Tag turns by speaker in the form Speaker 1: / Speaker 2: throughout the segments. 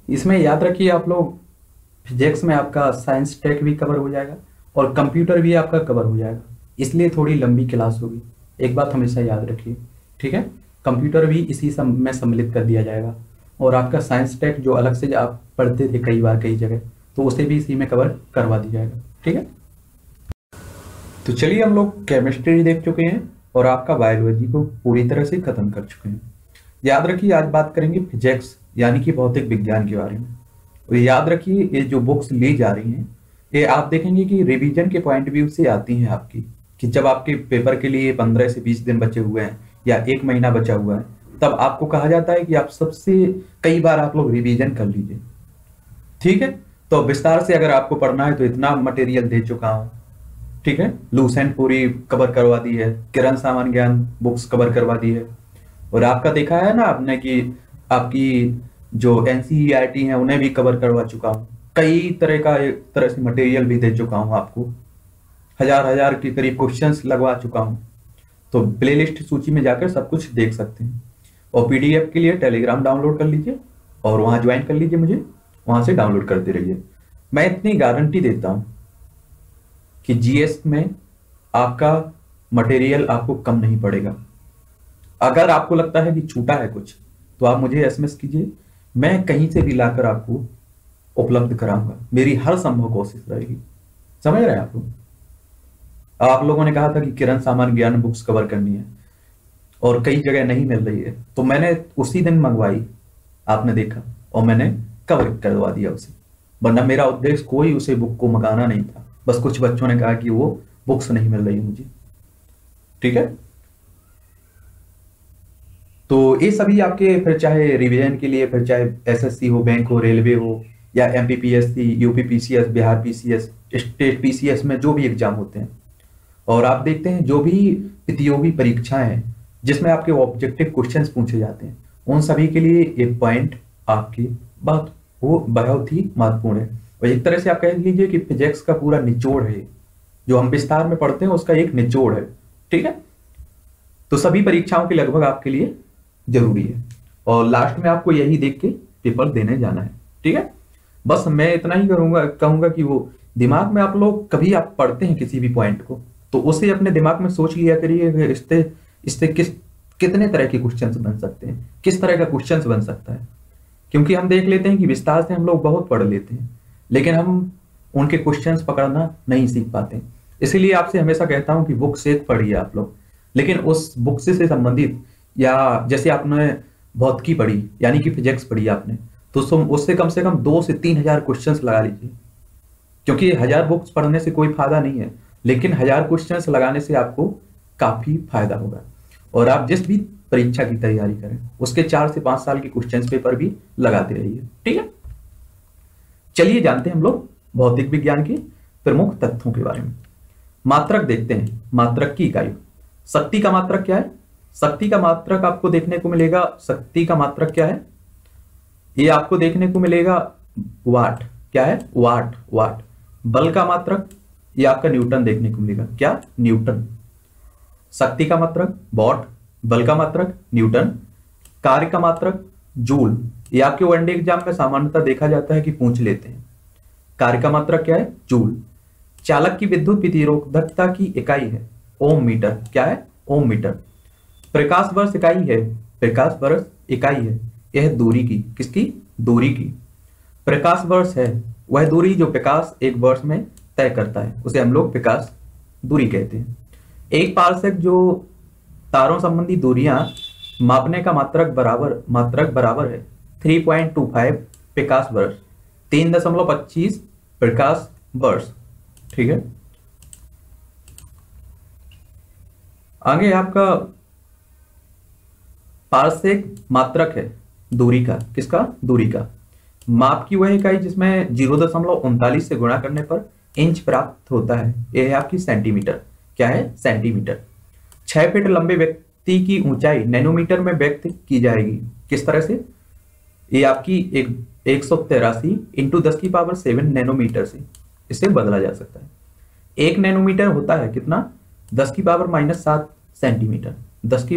Speaker 1: इसमें याद रखिए आप लोग, फिजिक्स में आपका साइंस टेक भी कवर हो जाएगा और कंप्यूटर भी आपका कवर हो जाएगा, इसलिए थोड़ी लंबी क्लास होगी। एक बात हमेशा याद रखिए, ठीक है। कंप्यूटर भी इसी में सम्मिलित कर दिया जाएगा, और आपका साइंस टेक जो अलग से आप पढ़ते थे कई बार कई जगह, तो उसे भी इसी में कवर करवा दिया जाएगा, ठीक है। तो चलिए, हम लोग केमिस्ट्री देख चुके हैं और आपका बायोलॉजी को पूरी तरह से खत्म कर चुके हैं। याद रखिए, आज बात करेंगे फिजिक्स यानी कि भौतिक विज्ञान के बारे में। और याद रखिए, ये जो बुक्स ली जा रही हैं, ये आप देखेंगे कि रिवीजन के पॉइंट व्यू से आती हैं आपकी, कि जब आपके पेपर के लिए 15 से 20 दिन बचे हुए हैं या 1 महीना बचा हुआ है, तब आपको कहा जाता है कि आप सबसे कई बार आप लोग रिवीजन कर लीजिए, ठीक है। तो विस्तार से अगर आपको पढ़ना है तो इतना मटेरियल दे चुका हूं, ठीक है। लूसेंट पूरी कवर करवा दी है, किरण सामान्य ज्ञान बुक्स कवर करवा दी है, और आपका देखा है ना आपने कि आपकी जो एनसीईआरटी है उन्हें भी कवर करवा चुका हूँ। कई तरह का एक तरह से मटेरियल भी दे चुका हूँ आपको, हजार हजार के करीब क्वेश्चंस लगवा चुका हूँ। तो प्लेलिस्ट सूची में जाकर सब कुछ देख सकते हैं। और पीडीएफ के लिए टेलीग्राम डाउनलोड कर लीजिए और वहां ज्वाइन कर लीजिए मुझे, वहां से डाउनलोड करते रहिए। मैं इतनी गारंटी देता हूं कि जीएस में आपका मटेरियल आपको कम नहीं पड़ेगा। अगर आपको लगता है कि छूटा है कुछ, तो आप मुझे एसएमएस कीजिए, मैं कहीं से भी लाकर आपको उपलब्ध कराऊंगा। मेरी हर संभव कोशिश रहेगी। समझ रहे हैं आप लोग? आप लोगों ने कहा था कि किरण सामान्य ज्ञान बुक्स कवर करनी है और कई जगह नहीं मिल रही है, तो मैंने उसी दिन मंगवाई, आपने देखा, और मैंने कवर करवा दिया उसे। वरना मेरा उद्देश्य कोई उसे बुक को मंगाना नहीं था, बस कुछ बच्चों ने कहा कि वो बुक्स नहीं मिल रही मुझे, ठीक है। तो ये सभी आपके फिर चाहे रिवीजन के लिए, फिर चाहे एसएससी हो, बैंक हो, रेलवे हो, या MPPSC, UP PCS, Bihar PCS, state PCS में जो भी एग्जाम होते हैं, और आप देखते हैं जो भी प्रतियोगी परीक्षाएं हैं जिसमें आपके ऑब्जेक्टिव क्वेश्चंस पूछे जाते हैं, उन सभी के लिए एक पॉइंट आपकी बहुत ही महत्वपूर्ण है। और एक तरह से आप कह लीजिए कि फिजिक्स का पूरा निचोड़ है, जो हम विस्तार में पढ़ते हैं उसका एक निचोड़ है, ठीक है। तो सभी परीक्षाओं के लगभग आपके लिए जरूरी है, और लास्ट में आपको यही देख के पेपर देने जाना है, ठीक है। बस मैं इतना ही कहूंगा कि वो दिमाग में आप लोग कभी आप पढ़ते हैं किसी भी पॉइंट को, तो उसे अपने दिमाग में सोच लिया करिए कि इससे कितने तरह के क्वेश्चंस बन सकते हैं, किस तरह का क्वेश्चंस बन सकता है। क्योंकि हम देख लेते हैं कि विस्तार से हम लोग बहुत पढ़ लेते हैं, लेकिन हम उनके क्वेश्चंस पकड़ना नहीं सीख पाते। इसीलिए आपसे हमेशा कहता हूं कि बुक से पढ़िए आप लोग, लेकिन उस बुक से संबंधित, या जैसे आपने भौतिकी पढ़ी यानी कि फिजिक्स पढ़ी आपने, तो उससे कम से कम 2 से 3 हजार क्वेश्चंस लगा लीजिए। क्योंकि 1000 बुक्स पढ़ने से कोई फायदा नहीं है, लेकिन 1000 क्वेश्चंस लगाने से आपको काफी फायदा होगा। और आप जिस भी परीक्षा की तैयारी करें उसके 4 से 5 साल के क्वेश्चंस पेपर भी लगाते रहिए, ठीक है। चलिए जानते हैं हम लोग भौतिक विज्ञान के प्रमुख तथ्यों के बारे में। मात्रक देखते हैं, मात्रक की इकाई। शक्ति का मात्रक क्या है? शक्ति का मात्रक आपको देखने को मिलेगा, शक्ति का मात्रक क्या है? ये आपको देखने को मिलेगा वाट। क्या है? वाट। वाट। बल का मात्रक ये आपका न्यूटन देखने को मिलेगा। क्या? न्यूटन। शक्ति का मात्रक वॉट, बल का मात्रक न्यूटन, कार्य का मात्रक जूल। ये आपके वनडे एग्जाम में सामान्यतः देखा जाता है कि पूछ लेते हैं। कार्य का मात्रक क्या है? जूल। चालक की विद्युत प्रतिरोधकता की इकाई है ओम मीटर। क्या है? ओम मीटर। प्रकाश वर्ष इकाई है, प्रकाश वर्ष इकाई है यह दूरी की, किसकी? दूरी की। प्रकाश वर्ष है वह दूरी जो प्रकाश एक वर्ष में तय करता है, उसे हम लोग प्रकाश दूरी कहते हैं। एक पारसेक जो तारों संबंधी दूरियां मापने का मात्रक बराबर है 3.25 प्रकाश वर्ष, 3.25 प्रकाश वर्ष, ठीक है। आगे आपका पारसेक मात्रक है दूरी का, किसका? दूरी का। माप की वह इकाई जिसमें 0.39 से गुणा करने पर इंच प्राप्त होता है, यह है आपकी सेंटीमीटर। क्या है? सेंटीमीटर। 6 फीट लंबे व्यक्ति की ऊंचाई नैनोमीटर में व्यक्त की जाएगी, किस तरह से? ये आपकी 183 इंटू 10⁻7 नैनोमीटर से इसे बदला जा सकता है। 1 नैनोमीटर होता है कितना? 10⁻⁻7 सेंटीमीटर,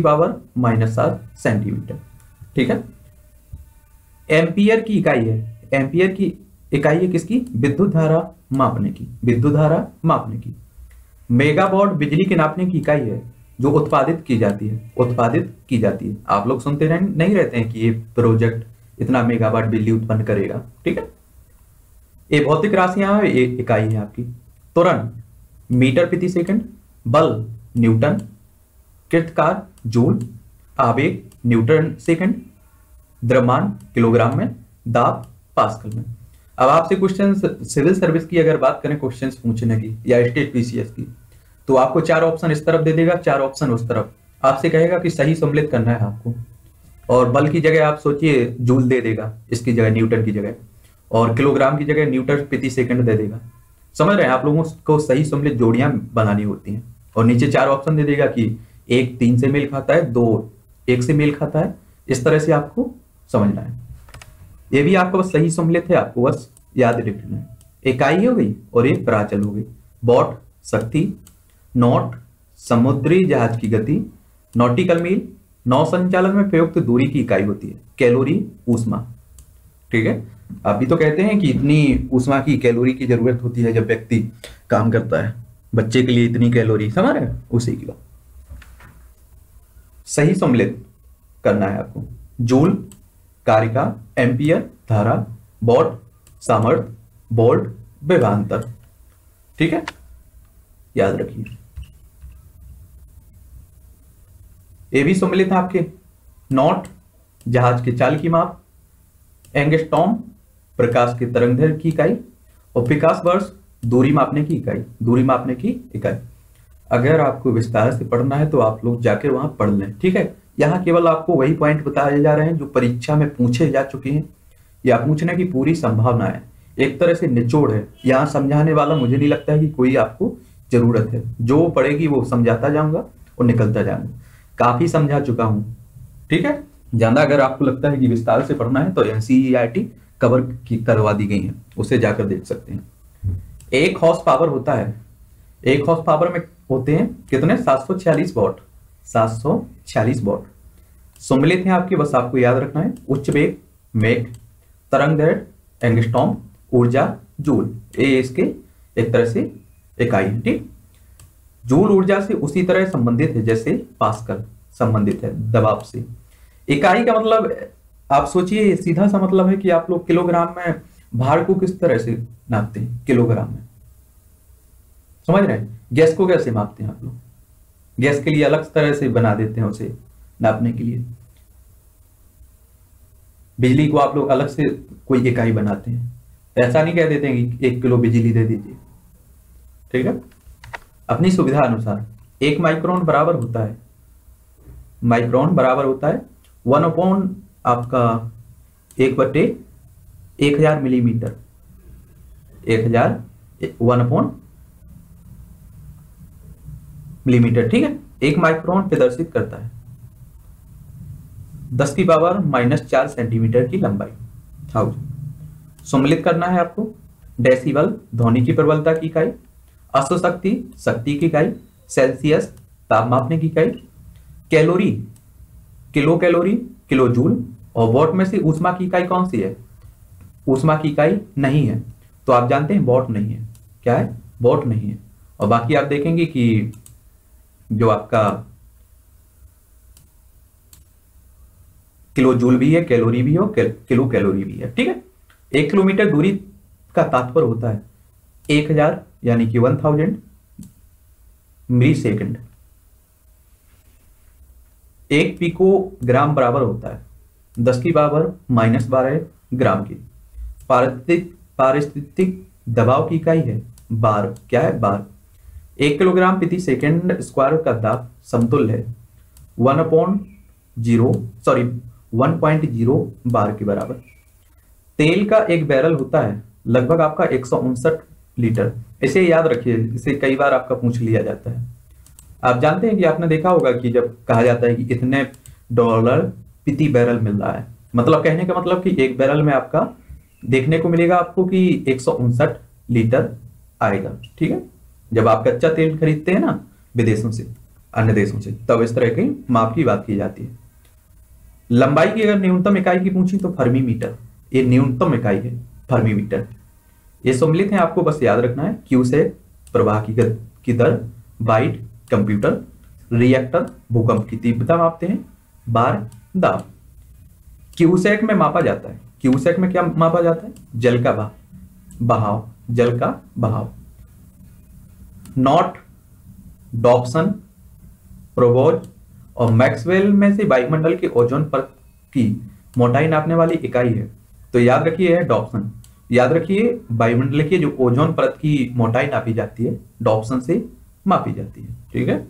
Speaker 1: 10⁻⁻7 सेंटीमीटर, ठीक है। एम्पियर की इकाई है, एम्पियर की इकाई है किसकी? विद्युत धारा मापने की, विद्युत धारा मापने की। मेगावाट बिजली के नापने की इकाई है जो उत्पादित की जाती है, उत्पादित की जाती है। आप लोग सुनते नहीं रहते हैं कि ये प्रोजेक्ट इतना मेगावाट बिजली उत्पन्न करेगा, ठीक है। ये भौतिक राशियां हैं, ये इकाई है आपकी। त्वरण मीटर प्रति सेकंड, बल न्यूटन, कृतकार जूल, आवेग न्यूटन सेकंड, द्रव्यमान किलोग्राम में, दाब पास्कल में। अब आपसे क्वेश्चन सिविल सर्विस की अगर बात करें क्वेश्चंस पूछने की या स्टेट पीसीएस की, तो आपको 4 ऑप्शन इस तरफ दे देगा, 4 ऑप्शन उस तरफ। आपसे कहेगा कि सही सम्मिलित करना है आपको, और बल की जगह आप सोचिए जूल दे देगा, इसकी जगह न्यूटन की जगह, और किलोग्राम की जगह न्यूटन प्रति सेकंड दे देगा। समझ रहे हैं? आप लोगों को सही सम्मिलित जोड़ियां बनानी होती हैं। और नीचे 4 ऑप्शन दे देगा कि 1 3 से मेल खाता है, 2 1 से मेल खाता है। इस तरह से आपको समझना है। ये भी आपका बस सही सम्मिलित है, आपको बस याद रखना है। इकाई हो गई और एक प्राचल हो गई। वॉट शक्ति, नॉट समुद्री जहाज की गति, नॉटिकल मील नौ संचालन में प्रयुक्त दूरी की इकाई होती है, कैलोरी ऊष्मा, ठीक है। अभी तो कहते हैं कि इतनी ऊष्मा की कैलोरी की जरूरत होती है जब व्यक्ति काम करता है, बच्चे के लिए इतनी कैलोरी, समझ रहे हैं? उसी की सही सम्मिलित करना है आपको। जूल कारिका, एम्पियर धारा, वॉट सामर्थ्य, वोल्ट विभवांतर, ठीक है, याद रखिए। ये भी सम्मिलित है आपके। नॉट जहाज के चाल की माप, एंगस्ट्रॉम प्रकाश के तरंगदैर्घ्य की इकाई, और पिकास वर्ष दूरी मापने की इकाई, दूरी मापने की इकाई। अगर आपको विस्तार से पढ़ना है तो आप लोग जाके वहां पढ़ लें, ठीक है। यहाँ केवल आपको वही पॉइंट बताए जा रहे हैं जो परीक्षा में पूछे जा चुके हैं या पूछने की पूरी संभावना है। एक तरह से निचोड़ है, यहाँ समझाने वाला मुझे नहीं लगता है कि कोई आपको जरूरत है। जो पढ़ेगी वो समझाता जाऊंगा और निकलता जाऊंगा। काफी समझा चुका हूं, ठीक है। ज्यादा अगर आपको लगता है कि विस्तार से पढ़ना है तो एनसीईआरटी कवर की करवा दी गई है, उसे जाकर देख सकते हैं। 1 हॉर्स पावर होता है, 1 हॉर्स पावर में होते हैं कितने? 746 वॉट, 746 वॉट। सम्मिलित है आपके, बस आपको याद रखना है। उच्च वेग मेक, तरंगदैर्घ्य एंगस्ट्रॉम, ऊर्जा जूल, ये इसके एक तरह से इकाई है, ठीक। जूल ऊर्जा से उसी तरह संबंधित है जैसे पास्कल संबंधित है दबाव से। इकाई का मतलब आप सोचिए, सीधा सा मतलब है कि आप लोग किलोग्राम में भार को किस तरह से नापते हैं, किलोग्राम में, समझ रहे हैं? गैस को कैसे मापते हैं आप लोग? गैस के लिए अलग तरह से बना देते हैं उसे नापने के लिए। बिजली को आप लोग अलग से कोई इकाई बनाते हैं, ऐसा नहीं कह देते हैं कि 1 किलो बिजली दे दीजिए, ठीक है। अपनी सुविधा अनुसार 1 माइक्रोन बराबर होता है, माइक्रोन बराबर होता है 1 अपॉन आपका 1/1000 मिलीमीटर, 1 अपॉन मिलीमीटर, ठीक है। 1 माइक्रोन प्रदर्शित करता है 10 की पावर -4 सेंटीमीटर की लंबाई। सम्मिलित करना है आपको। डेसिबल ध्वनि की प्रबलता की इकाई, अश्वशक्ति शक्ति की इकाई, सेल्सियस ताप मापने की इकाई, calorie kilo calorie kilo joule, और वॉट में से ऊष्मा की इकाई कौन सी है? ऊष्मा की इकाई नहीं है, तो आप जानते हैं वॉट नहीं है। क्या है? वॉट नहीं है। और बाकी आप देखेंगे कि जो आपका किलो जूल भी है, कैलोरी भी हो, किलो कैलोरी भी है, ठीक है। 1 किलोमीटर दूरी का तात्पर्य होता है 1000 यानी कि 1000 मिली सेकंड। 1 पिकोग्राम बराबर होता है 10 की पावर -12 ग्राम की। पारिस्थितिक दबाव की इकाई है बार। क्या है? बार। 1 किलोग्राम प्रति सेकंड स्क्वायर का दाब समतुल्य है 1.0 बार के बराबर। तेल का एक बैरल होता है लगभग आपका 159 लीटर। इसे याद रखिए, इसे कई बार आपका पूछ लिया जाता है। आप जानते हैं कि आपने देखा होगा कि जब कहा जाता है कि इतने डॉलर प्रति बैरल मिल रहा है, मतलब कहने का मतलब कि एक बैरल में आपका देखने को मिलेगा आपको कि 159 लीटर आएगा, ठीक है। जब आप कच्चा तेल खरीदते हैं ना विदेशों से, अन्य देशों से, तब इस तरह की माप की बात की जाती है। लंबाई की अगर न्यूनतम इकाई की पूछी तो फर्मी मीटर, ये न्यूनतम इकाई है फर्मीमीटर। ये सम्मिलित है, आपको बस याद रखना है। क्यूसेक प्रवाह की दर, बाइट कंप्यूटर, रिएक्टर भूकंप की तीव्रता मापते हैं, बार दाब। क्यूसेक में मापा जाता है, क्यूसेक में क्या मापा जाता है? जल का बहाव, जल का बहाव। नॉट, डॉप्सन, प्रोबोज और मैक्सवेल में से वायुमंडल के ओजोन परत की मोटाई नापने वाली इकाई है। तो याद रखिए है डॉप्सन। याद रखिए वायुमंडल की जो ओजोन परत की मोटाई नापी जाती है डॉप्सन से मापी जाती है। ठीक है,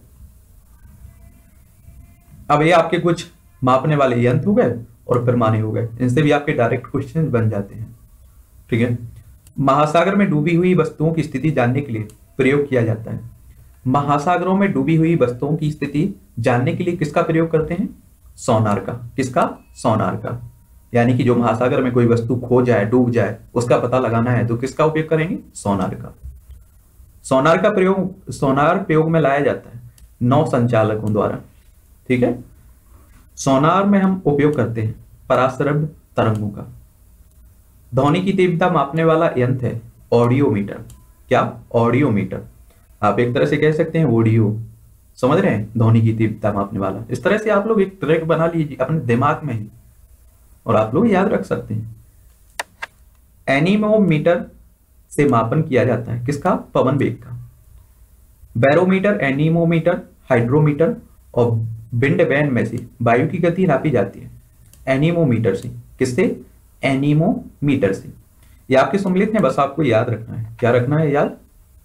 Speaker 1: अब ये आपके कुछ मापने वाले यंत्र हो गए और पैमाने हो गए, इनसे भी आपके डायरेक्ट क्वेश्चन बन जाते हैं। ठीक है, महासागर में डूबी हुई वस्तुओं की स्थिति जानने के लिए प्रयोग किया जाता है। महासागरों में डूबी हुई वस्तुओं की स्थिति जानने के लिए किसका प्रयोग करते हैं? सोनार का। किसका? सोनार का। यानी कि जो महासागर में कोई वस्तु खो जाए, डूब जाए, उसका पता लगाना है तो किसका उपयोग करेंगे? सोनार का। सोनार का प्रयोग, सोनार प्रयोग में लाया जाता है नौ संचालकों द्वारा। ठीक है, सोनार में हम उपयोग करते हैं पराश्रव्य तरंगों का। ध्वनि की तीव्रता मापने वाला यंत्र है ऑडियोमीटर। क्या? ऑडियोमीटर। आप एक तरह से कह सकते हैं ऑडियो, समझ रहे हैं? ध्वनि की तीव्रता मापने वाला। इस तरह से आप लोग एक ट्रैक बना लीजिए अपने दिमाग में ही और आप लोग याद रख सकते हैं। एनीमोमीटर से मापन किया जाता है किसका? पवन वेग का। बैरोमीटर, एनीमोमीटर, हाइड्रोमीटर और विंड वैन में से वायु की गति नापी जाती है एनीमोमीटर से। किससे? एनीमोमीटर से। ये आपके सम्मिलित हैं, बस आपको याद रखना है। क्या रखना है याद?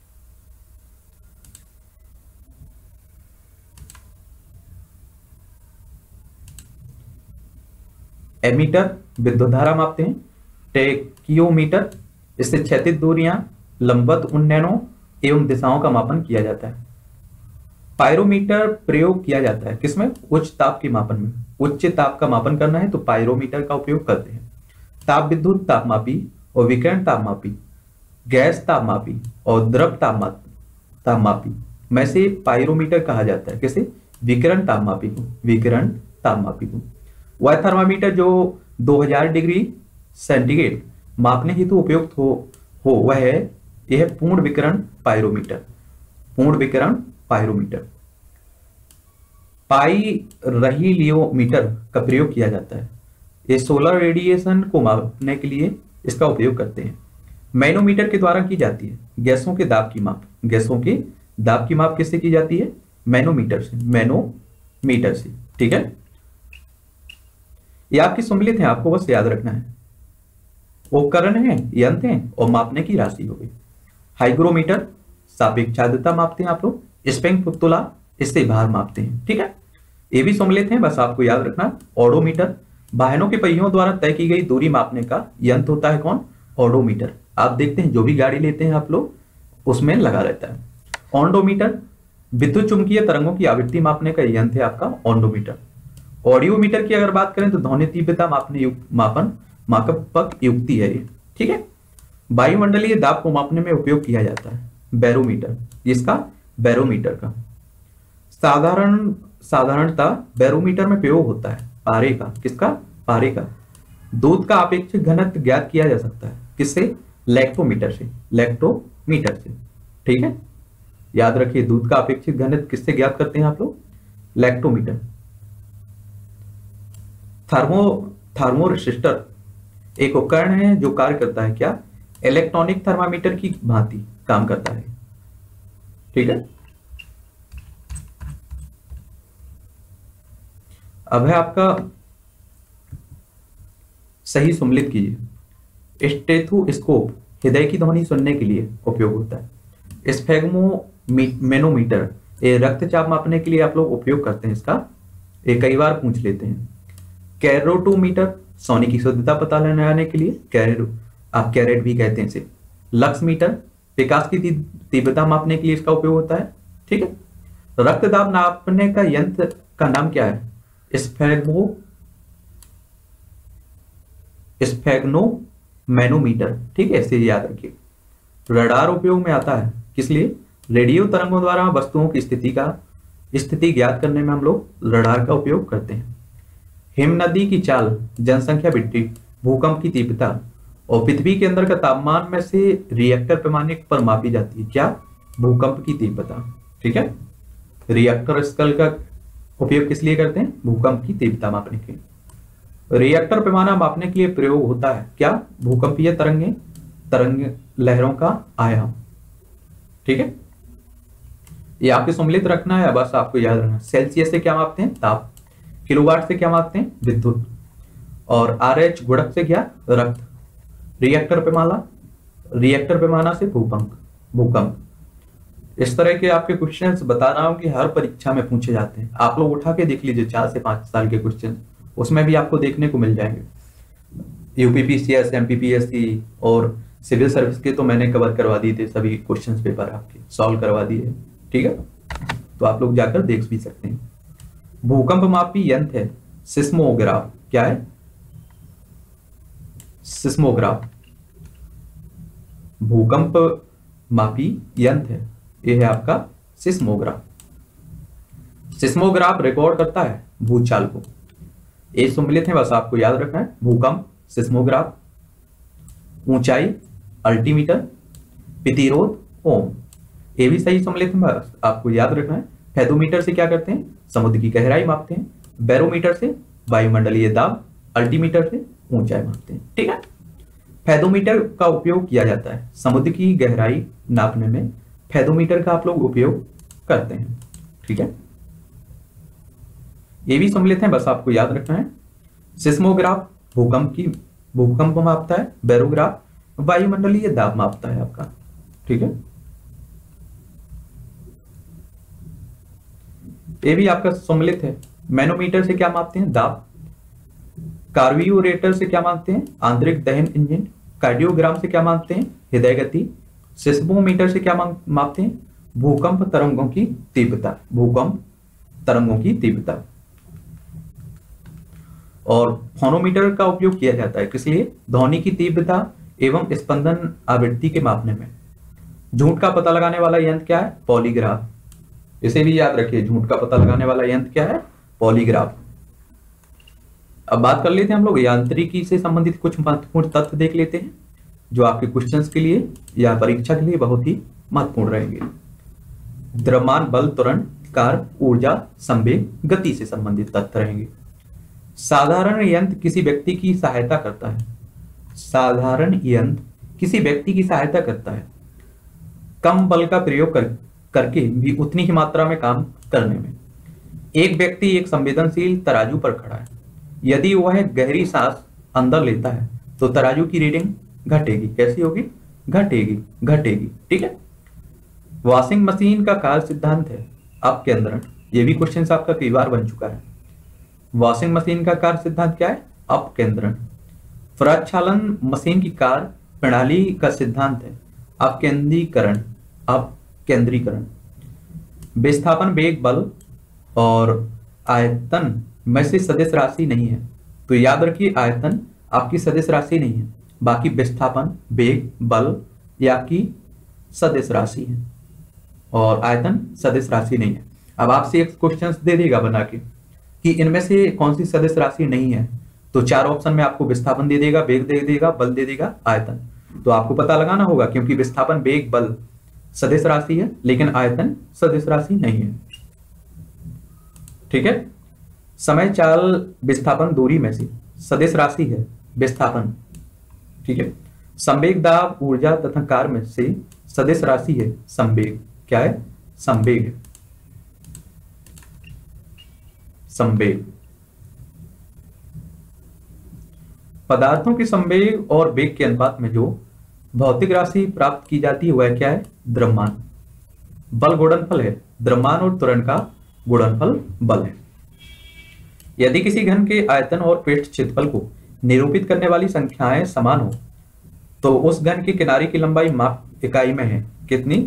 Speaker 1: एमीटर विद्युत धारा मापते हैं। टेकियोमीटर, इससे क्षैतिज दूरियां, लंबवत उन्नयनों एवं दिशाओं का मापन किया जाता है। पायरोमीटर प्रयोग किया जाता है किसमें? उच्च ताप के मापन में। उच्च ताप का मापन करना है तो पायरोमीटर का उपयोग करते हैं। ताप विद्युत तापमापी और विकिरण तापमापी, गैस तापमापी और द्रव तापमापी में से पायरोमीटर कहा जाता है। किसे? विकिरण तापमापी को। विकिरण तापमापी को। वह थर्मामीटर जो 2000 डिग्री सेंटीग्रेड मापने हेतु उपयुक्त हो वह है यह पूर्ण विकिरण पायरोमीटर। पूर्ण विकिरण पायरोमीटर। पाइरहिलियोमीटर का प्रयोग किया जाता है। ये सोलर रेडिएशन को मापने के लिए इसका उपयोग करते हैं। मैनोमीटर के द्वारा की जाती है गैसों के दाब की माप। गैसों के दाब की माप किससे की जाती है? मैनोमीटर से। मैनोमीटर से। ठीक है, ये आपकी सम्मिलित है, आपको बस याद रखना है। उपकरण है, यंत्र हैं और मापने की राशि हो गई। हाइग्रोमीटर सापेक्ष आर्द्रता मापते हैं आप लोग। स्प्रिंग पुतला, इससे भार मापते हैं। ठीक है, ये भी सम्मिलित हैं, बस आपको याद रखना। ओडोमीटर वाहनों के पहियों द्वारा तय की गई दूरी मापने का यंत्र होता है। कौन? ओडोमीटर। आप देखते हैं जो भी गाड़ी लेते हैं आप लोग उसमें लगा रहता है। ऑन्डोमीटर विद्युत चुंबकीय तरंगों की आवृत्ति मापने का यंत्र है आपका ऑन्डोमीटर। ऑडियोमीटर की अगर बात करें तो ध्वनि तीव्रता मापक युक्ति है ये। ठीक है, वायुमंडलीय दाब को मापने में उपयोग किया जाता है बैरोमीटर। इसका बैरोमीटर का साधारणतः बैरोमीटर में प्रयोग होता है पारे का। किसका? पारे का। दूध का अपेक्षित घनत्व ज्ञात किया जा सकता है किससे? लैक्टोमीटर से। लैक्टोमीटर से। ठीक है, याद रखिए दूध का अपेक्षित घनत्व किससे ज्ञात करते हैं आप लोग? लैक्टोमीटर। थर्मोरेसिस्टर एक उपकरण है जो कार्य करता है क्या? इलेक्ट्रॉनिक थर्मामीटर की भांति काम करता है। ठीक है, अब है आपका सही सम्मिलित कीजिए। स्टेथोस्कोप हृदय की ध्वनि सुनने के लिए उपयोग होता है। स्फेग्मोमेनोमीटर ये रक्तचाप मापने के लिए आप लोग उपयोग करते हैं इसका। ये कई बार पूछ लेते हैं। कैरोटोमीटर सोने की शुद्धता पता लगाने के लिए, आप कैरेट भी कहते हैं इसे। लक्स मीटर विकास की तीव्रता मापने के लिए इसका उपयोग होता है। ठीक है, रक्तदाब नापने का यंत्र का नाम क्या है? स्फेग्नोमेनोमीटर। ठीक है, इसे याद रखिए। रडार उपयोग में आता है किस लिए? रेडियो तरंगों द्वारा वस्तुओं की स्थिति ज्ञात करने में हम लोग रडार का उपयोग करते हैं। हिम नदी की चाल जनसंख्या भूकंप की तीव्रता, और पृथ्वी के अंदर का तापमान में से रिएक्टर पैमाने पर मापी जाती है क्या? भूकंप की तीव्रता। ठीक है, रिएक्टर स्केल का उपयोग किस लिए करते हैं? भूकंप की तीव्रता मापने के लिए। रिएक्टर पैमाना मापने के लिए प्रयोग होता है क्या? भूकंपीय तरंग लहरों का आयाम। ठीक है, ये आपके सम्मिलित रखना है, बस आपको याद रखना। सेल्सियस से क्या मापते हैं? ताप। किलोवाट से क्या मापते हैं? विद्युत। और RH गुणक से क्या? रक्त। रिएक्टर पैमाना से भूकंप। इस तरह के आपके क्वेश्चंस बता रहा हूं कि हर परीक्षा में पूछे जाते हैं। आप लोग उठा के देख लीजिए 4 से 5 साल के क्वेश्चन, उसमें भी आपको देखने को मिल जाएंगे। यूपीपीसीएस, एमपीपीएससी और सिविल सर्विस के तो मैंने कवर करवा दिए थे, सभी क्वेश्चन पेपर आपके सॉल्व करवा दिए। ठीक है, तो आप लोग जाकर देख भी सकते हैं। भूकंप मापी यंत्र है सिस्मोग्राफ। क्या है? सिस्मोग्राफ भूकंप मापी यंत्र है, यह है आपका सिस्मोग्राफ। सिस्मोग्राफ रिकॉर्ड करता है भूचाल को। ये सम्मिलित है, बस आपको याद रखना है। भूकंप, सिस्मोग्राफ, ऊंचाई अल्टीमीटर, प्रतिरोध ओम, ये भी सही सम्मिलित है, बस आपको याद रखना है। फेदोमीटर से क्या करते हैं? समुद्र की गहराई मापते हैं। बैरोमीटर से वायुमंडलीय दाब, अल्टीमीटर से ऊंचाई मापते हैं। ठीक है, फेदोमीटर का उपयोग किया जाता है समुद्र की गहराई नापने में। फेदोमीटर का आप लोग उपयोग करते हैं। ठीक है, ये भी सम्मिलित है, बस आपको याद रखना है। सिस्मोग्राफ भूकंप मापता है। बैरोग्राफ वायुमंडलीय दाब मापता है आपका। ठीक है, ये भी आपका सम्मिलित है। मैनोमीटर से क्या मापते हैं? दाब। कार्बियोरेटर से क्या मापते हैं? आंतरिक दहन इंजन। कार्डियोग्राम से क्या मापते हैं? हृदय गति। सिस्मोमीटर से क्या मापते हैं? भूकंप तरंगों की तीव्रता। और फोनोमीटर का उपयोग किया जाता है किस लिए? ध्वनि की तीव्रता एवं स्पंदन आवृत्ति के मापने में। झूठ का पता लगाने वाला यंत्र क्या है? पॉलीग्राफ। इसे भी याद रखिए, झूठ का पता लगाने वाला यंत्र क्या है? पॉलीग्राफ। अब बात कर लेते हैं हम लोग यांत्रिकी से संबंधित कुछ महत्वपूर्ण तथ्य देख लेते हैं, जो आपके क्वेश्चंस के लिए या परीक्षा के लिए बहुत ही महत्वपूर्ण रहेंगे। द्रव्यमान, बल, त्वरण, कार्य, ऊर्जा, संवेग, गति से संबंधित तथ्य रहेंगे। साधारण यंत्र किसी व्यक्ति की सहायता करता है। साधारण यंत्र किसी व्यक्ति की सहायता करता है कम बल का प्रयोग करके भी उतनी ही मात्रा में काम करने में। एक व्यक्ति एक संवेदनशील तराजू पर खड़ा है। यदि वह गहरी सांस अंदर लेता है तो तराजू की रीडिंग घटेगी। कैसी होगी? घटेगी। ठीक है, वॉशिंग मशीन का कार्य सिद्धांत है अपकेंद्रण। ये भी क्वेश्चन आपका कई बार बन चुका है। वॉशिंग मशीन का कार्य सिद्धांत क्या है? अपकेंद्रण। प्रक्षालन मशीन की कार्य प्रणाली का सिद्धांत है अपकेंद्रीकरण। विस्थापन वेग, बल और आयतन में से सदिश राशि नहीं है, तो याद रखिए आयतन आपकी सदिश राशि नहीं है, बाकी विस्थापन, वेग, बल ये आपकी सदिश राशि है और आयतन सदिश राशि नहीं है। अब आपसे एक क्वेश्चन दे देगा बना के कि इनमें से कौन सी सदिश राशि नहीं है, तो 4 ऑप्शन में आपको विस्थापन दे देगा, वेग दे देगा, बल दे देगा, आयतन। तो आपको पता लगाना होगा, क्योंकि विस्थापन, वेग, बल सदिश राशि है लेकिन आयतन सदिश राशि नहीं है। ठीक है, समय, चाल, विस्थापन, दूरी में से सदिश राशि है विस्थापन। ठीक है, संवेग, दाब, ऊर्जा तथा कार्य में से सदिश राशि है संवेग। क्या है? संवेग है। संवेग पदार्थों के संवेग और वेग के अनुपात में जो भौतिक राशि प्राप्त की जाती है वह क्या है? द्रव्यमान। बल गुणनफल है, द्रव्यमान और त्वरण का गुणनफल बल है। यदि किसी घन के आयतन और पृष्ठ क्षेत्रफल को निरूपित करने वाली संख्याएं समान हो तो उस घन के किनारे की लंबाई माप इकाई में है कितनी?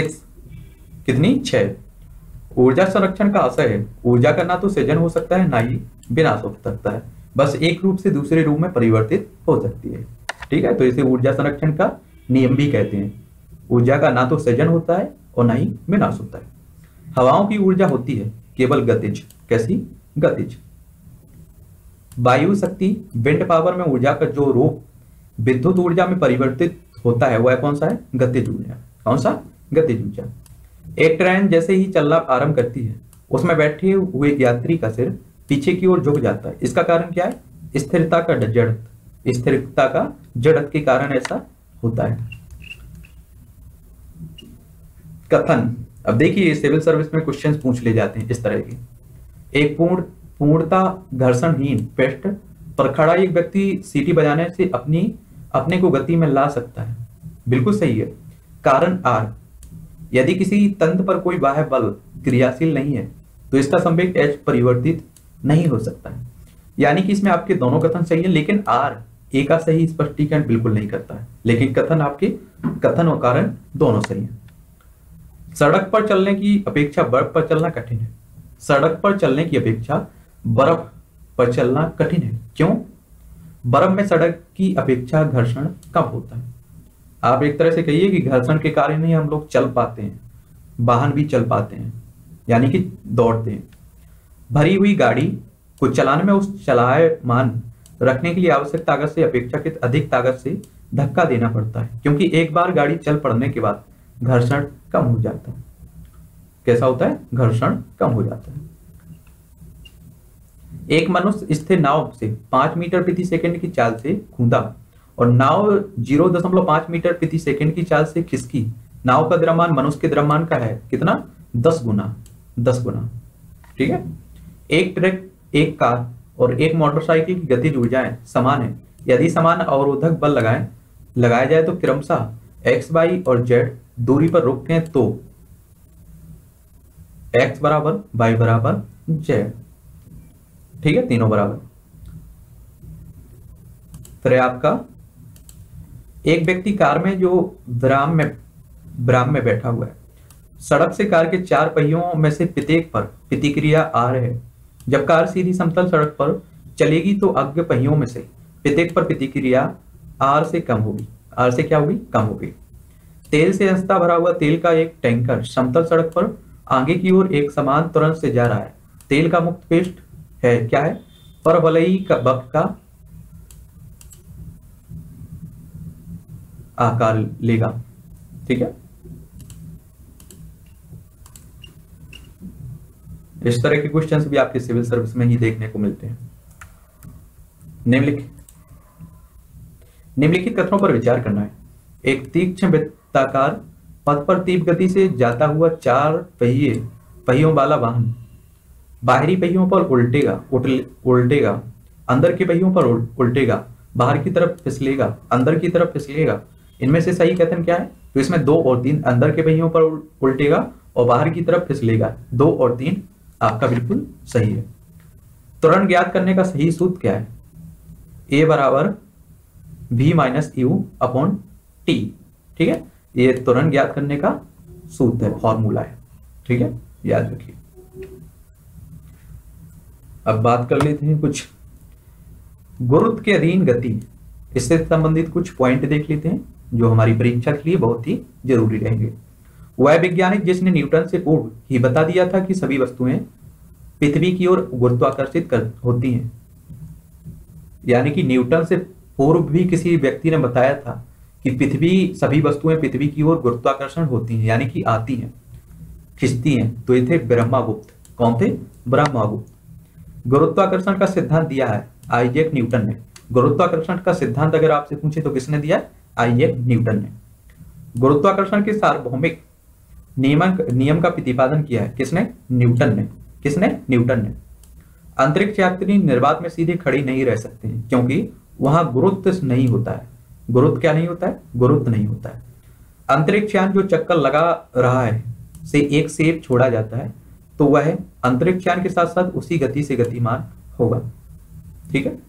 Speaker 1: 6। ऊर्जा संरक्षण का आशय है ऊर्जा का ना तो सृजन हो सकता है ना ही विनाश हो सकता है, बस एक रूप से दूसरे रूप में परिवर्तित हो सकती है। ठीक है, तो इसे ऊर्जा संरक्षण का नियम भी कहते हैं। ऊर्जा का ना तो सृजन होता है और ना ही विनाश होता है। हवाओं की ऊर्जा होती है केवल गतिज। कैसी? गतिज। वायु शक्ति, विंड पावर में ऊर्जा का जो रूप विद्युत ऊर्जा में परिवर्तित होता है वह कौन सा है? गतिज ऊर्जा। कौन सा? गतिज ऊर्जा। एक ट्रेन जैसे ही चलना आरंभ करती है उसमें बैठे हुए यात्री का सिर पीछे की ओर झुक जाता है। इसका कारण क्या है? स्थिरता का जड़त्व। स्थिरता का जड़त्व के कारण ऐसा होता है। कथन। अब देखिए सिविल सर्विस में क्वेश्चंस पूछ ले जाते हैं इस तरह के। एक पूर्णता घर्षणहीन पृष्ठ पर खड़ा एक व्यक्ति सीटी बजाने से अपने को गति में ला सकता है। बिल्कुल सही है। कारण R। यदि किसी तंत्र पर कोई बाह्य बल क्रियाशील नहीं है तो इसका संवेग H परिवर्तित नहीं हो सकता है। यानी कि इसमें आपके दोनों कथन सही है, लेकिन R A का सही स्पष्टीकरण बिल्कुल नहीं करता है, लेकिन कथन और कारण दोनों सही है। सड़क पर चलने की अपेक्षा बर्फ पर चलना कठिन है। सड़क पर चलने की अपेक्षा बर्फ पर चलना कठिन है। क्यों? बर्फ में सड़क की अपेक्षा घर्षण कम होता है। आप एक तरह से कहिए कि घर्षण के कारण ही हम लोग चल पाते हैं, वाहन भी चल पाते हैं, यानी कि दौड़ते हैं। भरी हुई गाड़ी को चलाने में उस चलायमान रखने के लिए आवश्यक ताकत से अपेक्षाकृत अधिक ताकत से धक्का देना पड़ता है, क्योंकि एक बार गाड़ी चल पड़ने के बाद घर्षण कम हो जाता है। कैसा होता है? घर्षण कम हो जाता है। एक मनुष्य स्थिर नाव से 5 मीटर प्रति सेकंड की चाल से कूदा और नाव 0.5 मीटर प्रति सेकंड की चाल से खिसकी। नाव का द्रव्यमान मनुष्य के द्रव्यमान का है कितना? 10 गुना। 10 गुना। ठीक है। एक ट्रक, एक कार और एक मोटरसाइकिल की गतिज ऊर्जाएं समान है। यदि समान अवरोधक बल लगाया जाए तो क्रमशः x, y और z दूरी पर रुकते हैं तो x बराबर y बराबर z। ठीक है, तीनों बराबर। फिर आपका एक व्यक्ति कार में जो विराम में बैठा हुआ है, सड़क से कार के 4 पहियों में से प्रत्येक पर प्रतिक्रिया R है। जब कार सीधी समतल सड़क पर चलेगी तो अग्र पहियों में से प्रत्येक पर प्रतिक्रिया R से कम होगी। R से क्या होगी? कम होगी। तेल से अंशतः भरा हुआ तेल का एक टैंकर समतल सड़क पर आगे की ओर एक समान त्वरण से जा रहा है। तेल का मुक्त पृष्ठ है क्या है? परवलयी का वक्र का आकार लेगा। ठीक है। इस तरह के क्वेश्चंस भी आपके सिविल सर्विस में ही देखने को मिलते हैं। निम्नलिखित कथनों पर विचार करना है। एक तीक्ष्ण वृत्ताकार पथ पर तीव्र गति से जाता हुआ 4 पहियों वाला वाहन बाहरी पहियों पर उल्टेगा, अंदर के पहियों पर उल्टेगा, बाहर की तरफ फिसलेगा, अंदर की तरफ फिसलेगा। इनमें से सही कथन क्या है? तो इसमें 2 और 3 अंदर के पहियों पर उल्टेगा और बाहर की तरफ फिसलेगा। 2 और 3 आपका बिल्कुल सही है। त्वरण ज्ञात करने का सही सूत्र क्या है? A बराबर V minus U upon T। ठीक है, ये त्वरण ज्ञात करने का सूत्र है, फॉर्मूला है। ठीक है, याद रखिए। अब बात कर लेते हैं कुछ गुरुत्व के अधीन गति, इससे संबंधित कुछ पॉइंट देख लेते हैं जो हमारी परीक्षा के लिए बहुत ही जरूरी रहेंगे। वह वैज्ञानिक जिसने न्यूटन से पूर्व ही बता दिया था कि सभी वस्तुएं पृथ्वी की ओर गुरुत्वाकर्षित होती हैं। यानी कि न्यूटन से पूर्व भी किसी व्यक्ति ने बताया था कि सभी वस्तुएं पृथ्वी की ओर गुरुत्वाकर्षण होती हैं, यानी कि आती हैं, खिंचती हैं। तो ये थे ब्रह्मगुप्त। कौन थे? ब्रह्मगुप्त। गुरुत्वाकर्षण का सिद्धांत दिया है आइजैक न्यूटन ने। गुरुत्वाकर्षण का सिद्धांत अगर आपसे पूछे तो किसने दिया? आइजैक न्यूटन ने। गुरुत्वाकर्षण के सार्वभौमिक नियम का प्रतिपादन किया है किसने? न्यूटन ने। किसने? न्यूटन ने। अंतरिक्ष यात्री निर्वात में सीधे खड़ी नहीं रह सकते हैं क्योंकि वहां गुरुत्व नहीं होता है। गुरुत्व क्या नहीं होता है? गुरुत्व नहीं होता है। अंतरिक्ष यान जो चक्कर लगा रहा है से एक सेब छोड़ा जाता है तो वह अंतरिक्ष यान के साथ साथ उसी गति से गतिमान होगा। ठीक है,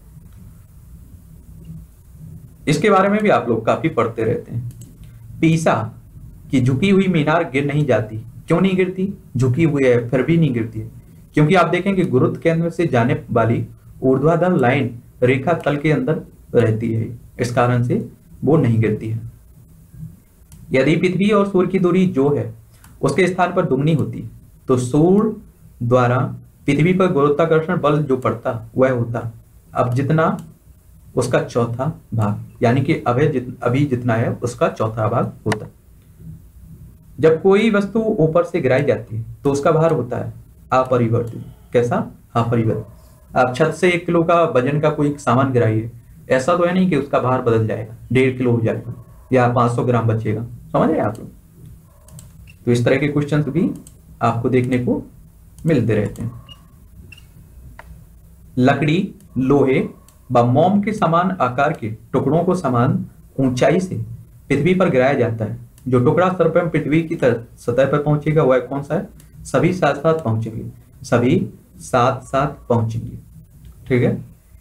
Speaker 1: इसके बारे में भी आप लोग काफी पढ़ते रहते हैं। पीसा की झुकी हुई मीनार गिर नहीं जाती। क्यों नहीं गिरती? झुकी हुई है फिर भी नहीं गिरती है, क्योंकि आप देखेंगे गुरुत्व केंद्र से जाने वाली ऊर्ध्वाधर लाइन रेखा तल के अंदर रहती है, इस कारण से वो नहीं गिरती है। यदि पृथ्वी और सूर्य की दूरी जो है उसके स्थान पर दुगनी होती तो सूर्य द्वारा पृथ्वी पर गुरुत्वाकर्षण बल जो पड़ता वह होता अब जितना उसका चौथा भाग, यानी कि अभी जितना है उसका चौथा भाग होता है। जब कोई वस्तु ऊपर से गिराई जाती है तो उसका भार होता है अपरिवर्तित। कैसा? अपरिवर्तित। आप छत से 1 किलो का वजन का कोई सामान गिराइए, ऐसा तो है नहीं कि उसका भार बदल जाएगा, 1.5 किलो हो जाएगा या 500 ग्राम बचेगा। समझ रहे हैं आप लोग? तो इस तरह के क्वेश्चन भी आपको देखने को मिलते रहते हैं। लकड़ी, लोहे व मोम के समान आकार के टुकड़ों को समान ऊंचाई से पृथ्वी पर गिराया जाता है। जो टुकड़ा सर्वप्रथम पृथ्वी की सतह पर पहुंचेगा वह कौन सा है? सभी साथ साथ पहुंचेंगे, सभी साथ साथ पहुंचेंगे। ठीक है।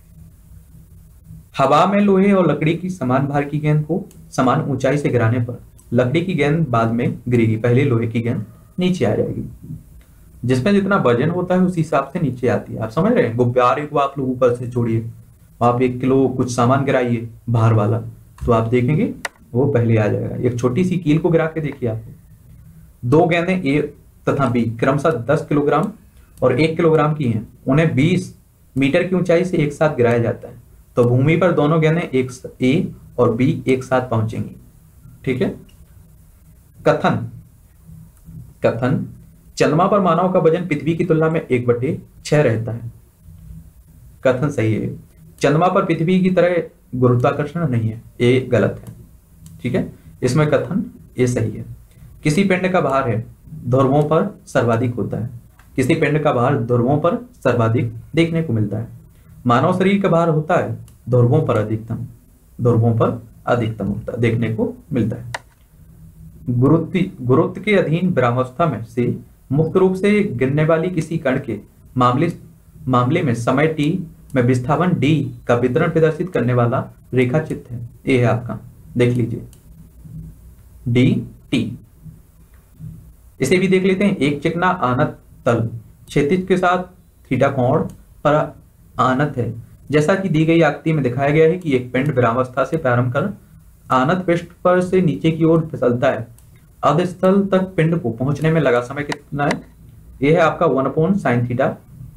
Speaker 1: हवा में लोहे और लकड़ी की समान भार की गेंद को समान ऊंचाई से गिराने पर लकड़ी की गेंद बाद में गिरेगी, पहले लोहे की गेंद नीचे आ जाएगी। जिसमें जितना वजन होता है उस हिसाब से नीचे आती है। आप समझ रहे हैं? गुब्बारे को आप लोग ऊपर से छोड़िए, आप 1 किलो कुछ सामान गिराइए भार वाला, तो आप देखेंगे वो पहले आ जाएगा। एक छोटी सी कील को गिरा के देखिए आप। 2 गेंदें ए तथा बी क्रमशः 10 किलोग्राम और 1 किलोग्राम की हैं। उन्हें 20 मीटर की ऊंचाई से एक साथ गिराया जाता है तो भूमि पर दोनों गेंदें ए और बी एक साथ पहुंचेंगी। ठीक है। कथन, कथन चंद्रमा पर मानव का वजन पृथ्वी की तुलना में 1/6 रहता है। कथन सही है। चंद्रमा पर पृथ्वी की तरह गुरुत्वाकर्षण नहीं है, ये गलत है। ठीक है। इसमें कथन ये सही है। किसी पिंड का भार है ध्रुवों पर सर्वाधिक होता है। किसी पिंड का भार ध्रुवों पर सर्वाधिक देखने को मिलता है। मानव शरीर का भार होता है ध्रुवों पर अधिकतम, ध्रुवों पर अधिकतम होता देखने को मिलता है। गुरुत्व के अधीन विरामावस्था में से मुक्त रूप से गिरने वाली किसी कण के मामले में समय t में विस्थापन d का वितरण प्रदर्शित करने वाला रेखा चित्र है। ये है आपका, देख लीजिए डी टी। इसे भी देख लेते हैं। एक चिकना आनत तल क्षैतिज के साथ थीटा कोण पर आनत है। जैसा कि दी गई आकृति में दिखाया गया है कि एक पिंड विरामावस्था से प्रारंभ कर आनत पृष्ठ पर से नीचे की ओर फिसलता है। अधस्थल तक पिंड को पहुंचने में लगा समय कितना है? यह है आपका 1/sin थीटा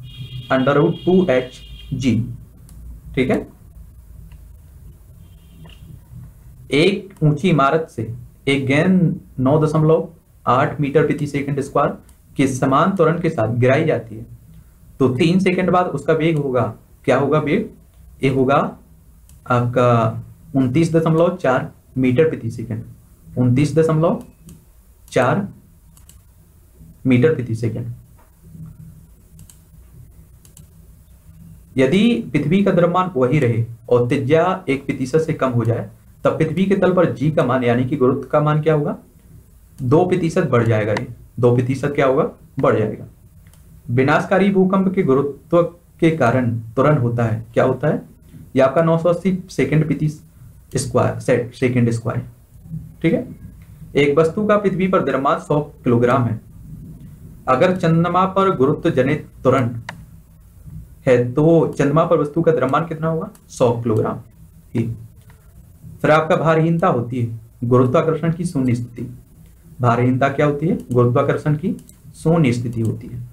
Speaker 1: √2h g। ठीक है। एक ऊंची इमारत से एक गेंद 9.8 मीटर प्रति सेकंड स्क्वायर के समान त्वरण के साथ गिराई जाती है तो 3 सेकंड बाद उसका वेग होगा, क्या होगा वेग? ये होगा आपका 29.4 मीटर प्रति सेकंड, 29.4 मीटर प्रति सेकंड। यदि पृथ्वी का द्रव्यमान वही रहे और त्रिज्या 1% से कम हो जाए तब पृथ्वी के तल पर g का मान यानी कि गुरुत्व का मान क्या होगा? 2% बढ़ जाएगा। ये 2% क्या होगा? बढ़ जाएगा। विनाशकारी भूकंप के गुरुत्व के कारण त्वरण होता है, क्या होता है? यह आपका 980 सेकंड प्रति सेकंड स्क्वायर। ठीक है। एक वस्तु का पृथ्वी पर द्रव्यमान 100 किलोग्राम है। अगर चंद्रमा पर गुरुत्व जनित त्वरण है तो चंद्रमा पर वस्तु का द्रव्यमान कितना होगा? 100 किलोग्राम ही। फिर आपका भारहीनता होती है गुरुत्वाकर्षण की शून्य स्थिति। भारहीनता क्या होती है? गुरुत्वाकर्षण की शून्य स्थिति होती है।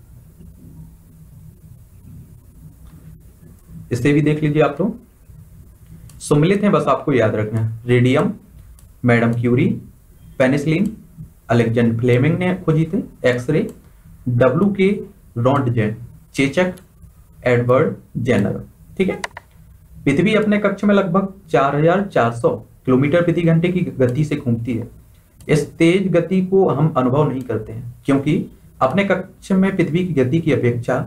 Speaker 1: इसे भी देख लीजिए आप लोग। सुमिलित हैं, बस आपको याद रखना है। Radium madam Curie, penicillin Alexander Fleming ने खोजी थे। एक्सरे WK रोंटगेन, चेचक एडवर्ड जेनर। ठीक है। पृथ्वी अपने कक्ष में लगभग 4400 किलोमीटर प्रति घंटे की गति से घूमती है। इस तेज गति को हम अनुभव नहीं करते हैं क्योंकि अपने कक्ष में पृथ्वी की गति की अपेक्षा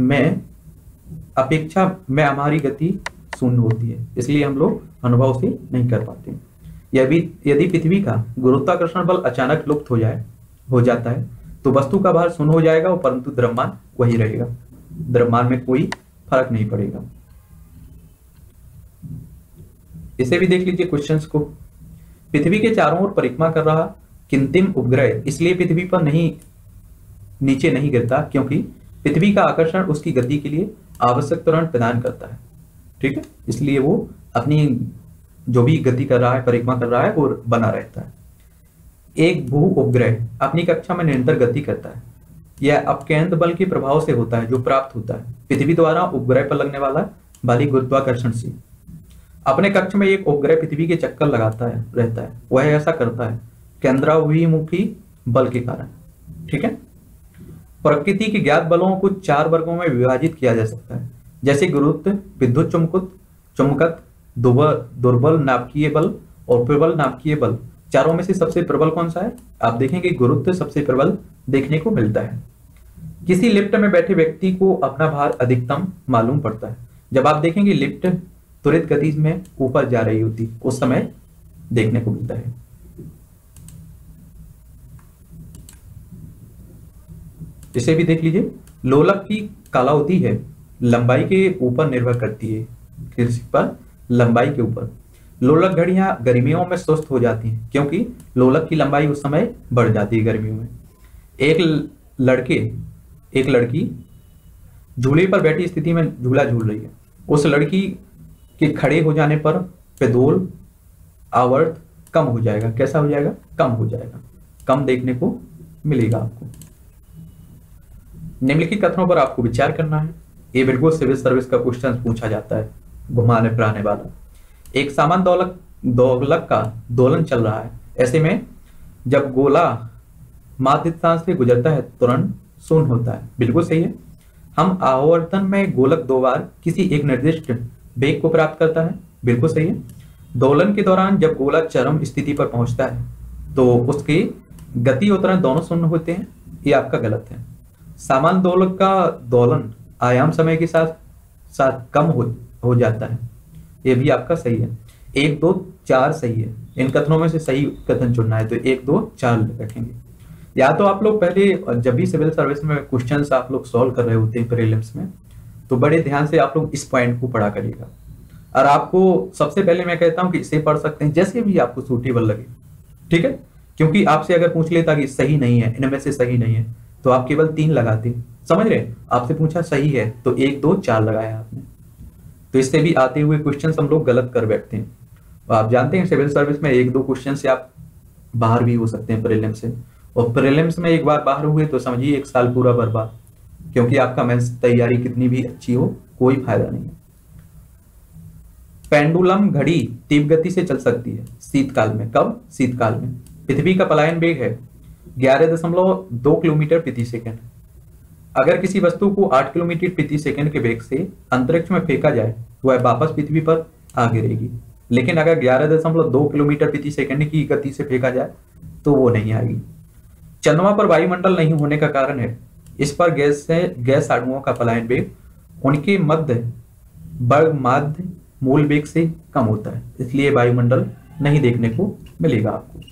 Speaker 1: में हमारी गति शून्य होती है, इसलिए हम लोग अनुभव से नहीं कर पाते। यदि पृथ्वी का गुरुत्वाकर्षण बल अचानक लुप्त हो जाता है तो वस्तु का भार शून्य हो जाएगा परंतु द्रव्यमान वही रहेगा। द्रव्यमान में कोई फर्क नहीं पड़ेगा। इसे भी देख लीजिए क्वेश्चंस को। पृथ्वी के चारों ओर परिक्रमा कर रहा कृत्रिम उपग्रह इसलिए पृथ्वी पर नीचे नहीं गिरता क्योंकि पृथ्वी का आकर्षण उसकी गति के लिए आवश्यक त्वरण प्रदान करता है। ठीक है। इसलिए वो अपनी जो भी गति कर रहा है, परिक्रमा कर रहा है, वो बना रहता है। एक भू उपग्रह अपनी कक्षा में निरंतर गति करता है। यह अपकेंद्र बल के प्रभाव से होता है जो प्राप्त होता है पृथ्वी द्वारा उपग्रह पर लगने वाला वाली गुरुत्वाकर्षण से। अपने कक्ष में एक उपग्रह पृथ्वी के चक्कर लगाता है रहता है, वह ऐसा करता है केंद्राभिमुखी बल के कारण। ठीक है। प्रकृति के ज्ञात बलों को 4 वर्गों में विभाजित किया जा सकता है, जैसे गुरुत्व, विद्युत चुंबकत्व, दुर्बल नाभिकीय बल और प्रबल नाभिकीय बल। चारों में से सबसे प्रबल कौन सा है? आप देखेंगे गुरुत्व सबसे प्रबल देखने को मिलता है। किसी लिफ्ट में बैठे व्यक्ति को अपना भार अधिकतम मालूम पड़ता है। जब आप देखेंगे लिफ्ट त्वरित गति में ऊपर जा रही होती, उस समय देखने को मिलता है। इसे भी देख लीजिए। लोलक की कालावधि है लंबाई के ऊपर निर्भर करती है। किस पर? लंबाई के ऊपर। लोलक घड़ियां गर्मियों में सुस्त हो जाती हैं क्योंकि लोलक की लंबाई उस समय बढ़ जाती है गर्मियों में। एक लड़की झूले पर बैठी स्थिति में झूला झूल रही है। उस लड़की के खड़े हो जाने पर पेदोल आवर्त कम हो जाएगा। कैसा हो जाएगा? कम हो जाएगा, कम देखने को मिलेगा आपको। निम्नलिखित कथनों पर आपको विचार करना है। ये बिल्कुल सिविल सर्विस का क्वेश्चन पूछा जाता है, घुमाने फिराने वाला। एक सामान दोलक का दोलन चल रहा है। ऐसे में जब गोला माध्य स्थान से गुजरता है तुरंत शून्य होता है। बिल्कुल सही है। हम आवर्तन में गोलक 2 बार किसी एक निर्दिष्ट वेग को प्राप्त करता है। बिल्कुल सही है। दोलन के दौरान जब गोला चरम स्थिति पर पहुंचता है तो उसकी गति और त्वरण दोनों शून्य होते हैं। ये आपका गलत है। सामान्य दोलक का दोलन आयाम समय के साथ साथ कम हो जाता है। ये भी आपका सही है। 1, 2, 4 सही है। इन कथनों में से सही कथन चुनना है तो 1, 2, 4 रखेंगे। या तो आप लोग पहले जब भी सिविल सर्विस में क्वेश्चंस आप लोग सॉल्व कर रहे होते हैं प्रीलिम्स में, तो बड़े ध्यान से आप लोग इस पॉइंट को पढ़ा करिएगा। और आपको सबसे पहले मैं कहता हूं कि इसे पढ़ सकते हैं जैसे भी आपको सूटेबल लगे। ठीक है। क्योंकि आपसे अगर पूछ लेता कि सही नहीं है, इनमें से सही नहीं है, तो आप केवल 3 लगाते। समझ रहे? आपसे पूछा सही है तो 1, 2, 4 लगाया आपने। तो इससे भी आते हुए क्वेश्चन हम लोग गलत कर बैठते हैं। तो आप जानते हैं सिविल सर्विस में 1-2 क्वेश्चन से आप बाहर भी हो सकते हैं प्रीलिम्स से। और प्रीलिम्स में एक बार बाहर हुए तो समझिए 1 साल पूरा बर्बाद, क्योंकि आपका मेंस तैयारी कितनी भी अच्छी हो कोई फायदा नहीं है। पेंडुलम घड़ी तीव्र गति से चल सकती है शीतकाल में। कब? शीतकाल में। पृथ्वी का पलायन वेग है 11.2 किलोमीटर प्रति सेकंड। अगर किसी वस्तु को 8 किलोमीटर प्रति सेकंड के वेग से अंतरिक्ष में फेंका जाए तो वह वापस पृथ्वी पर आ गिरेगी। लेकिन अगर 11.2 किलोमीटर प्रति सेकंड की गति से फेंका जाए तो वो नहीं आएगी। चंद्रमा पर वायुमंडल नहीं होने का कारण है इस पर गैस अणुओं का पलायन वेग उनके माध्य मूल वेग से कम होता है, इसलिए वायुमंडल नहीं देखने को मिलेगा आपको।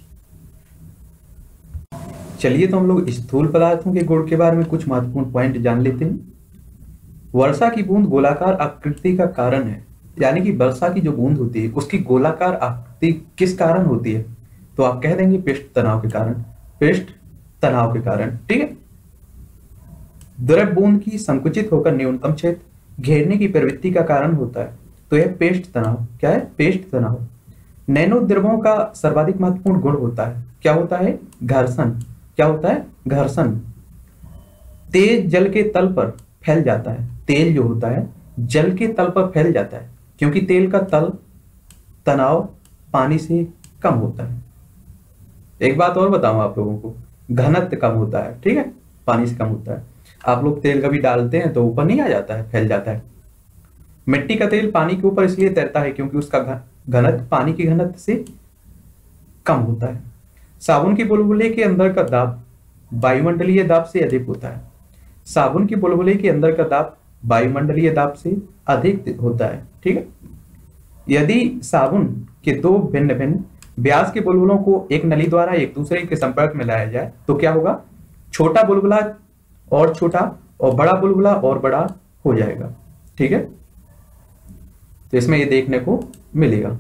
Speaker 1: चलिए तो हम लोग स्थूल पदार्थों के गुण के बारे में कुछ महत्वपूर्ण पॉइंट जान लेते हैं। वर्षा की बूंद गोलाकार आकृति का कारण है, यानी कि वर्षा की जो बूंद होती है उसकी गोलाकार आकृति किस कारण होती है? तो आप कह देंगे पृष्ठ तनाव के कारण। पृष्ठ तनाव के कारण। ठीक है। द्रव बूंद की संकुचित होकर न्यूनतम क्षेत्र घेरने की प्रवृत्ति का कारण होता है, तो यह पृष्ठ तनाव। क्या है? पृष्ठ तनाव। नैनो द्रवों का सर्वाधिक महत्वपूर्ण गुण होता है, क्या होता है? घर्षण। क्या होता है? घर्षण। तेज जल के तल पर फैल जाता है। तेल जो होता है जल के तल पर फैल जाता है क्योंकि तेल का तल तनाव पानी से कम होता है। एक बात और बताऊं आप लोगों को, घनत्व कम होता है। ठीक है। पानी से कम होता है। आप लोग तेल कभी डालते हैं तो ऊपर नहीं आ जाता है, फैल जाता है। मिट्टी का तेल पानी के ऊपर इसलिए तैरता है क्योंकि उसका घनत्व पानी की घनत्व से कम होता है। साबुन के बुलबुले के अंदर का दाब वायुमंडलीय दाब से अधिक होता है। साबुन के बुलबुले के अंदर का दाब वायुमंडलीय दाब से अधिक होता है। ठीक है। यदि साबुन के 2 भिन्न भिन्न व्यास के बुलबुलों को एक नली द्वारा एक दूसरे के संपर्क में लाया जाए तो क्या होगा? छोटा बुलबुला और छोटा और बड़ा बुलबुला और बड़ा हो जाएगा। ठीक है। तो इसमें ये देखने को मिलेगा।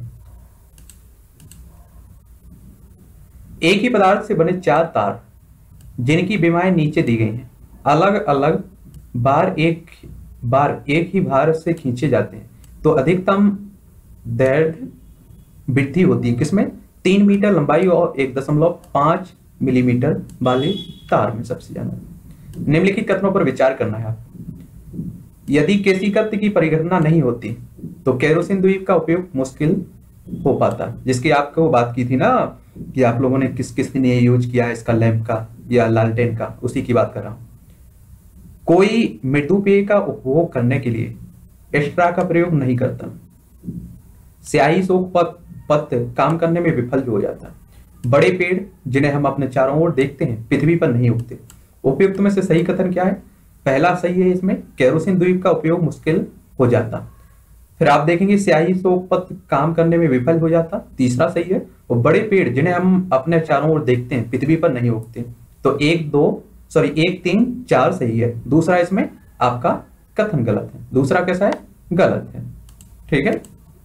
Speaker 1: एक ही पदार्थ से बने 4 तार जिनकी विमाएं नीचे दी गई हैं, अलग अलग बार एक ही भार से खींचे जाते हैं तो अधिकतम दैर्घ्य वृद्धि होती है। किसमें? 3 मीटर लंबाई और 1.5 मिलीमीटर वाले तार में सबसे ज्यादा। निम्नलिखित कथनों पर विचार करना है आप। यदि केशिकत की परिघटना नहीं होती तो केरोसिन द्वीप का उपयोग मुश्किल हो पाता, जिसकी आपको बात की थी ना कि आप लोगों ने किस किस ने यूज किया है इसका, लैंप का या लालटेन का, उसी की बात कर रहा हूं। कोई मृदु पेय का उपभोग करने के लिए एक्स्ट्रा का प्रयोग नहीं करता। स्याही शोक पत्र काम करने में विफल हो जाता है। बड़े पेड़ जिन्हें हम अपने चारों ओर देखते हैं पृथ्वी पर नहीं उगते। उपयुक्त में से सही कथन क्या है? पहला सही है, इसमें केरोसिन द्वीप का उपयोग मुश्किल हो जाता। फिर आप देखेंगे स्याही शोक पत्र काम करने में विफल हो जाता, तीसरा सही है। और बड़े पेड़ जिन्हें हम अपने चारों ओर देखते हैं पृथ्वी पर नहीं उगते। तो 1 3 4 सही है। दूसरा इसमें आपका कथन गलत है। दूसरा कैसा है? गलत है। ठीक है।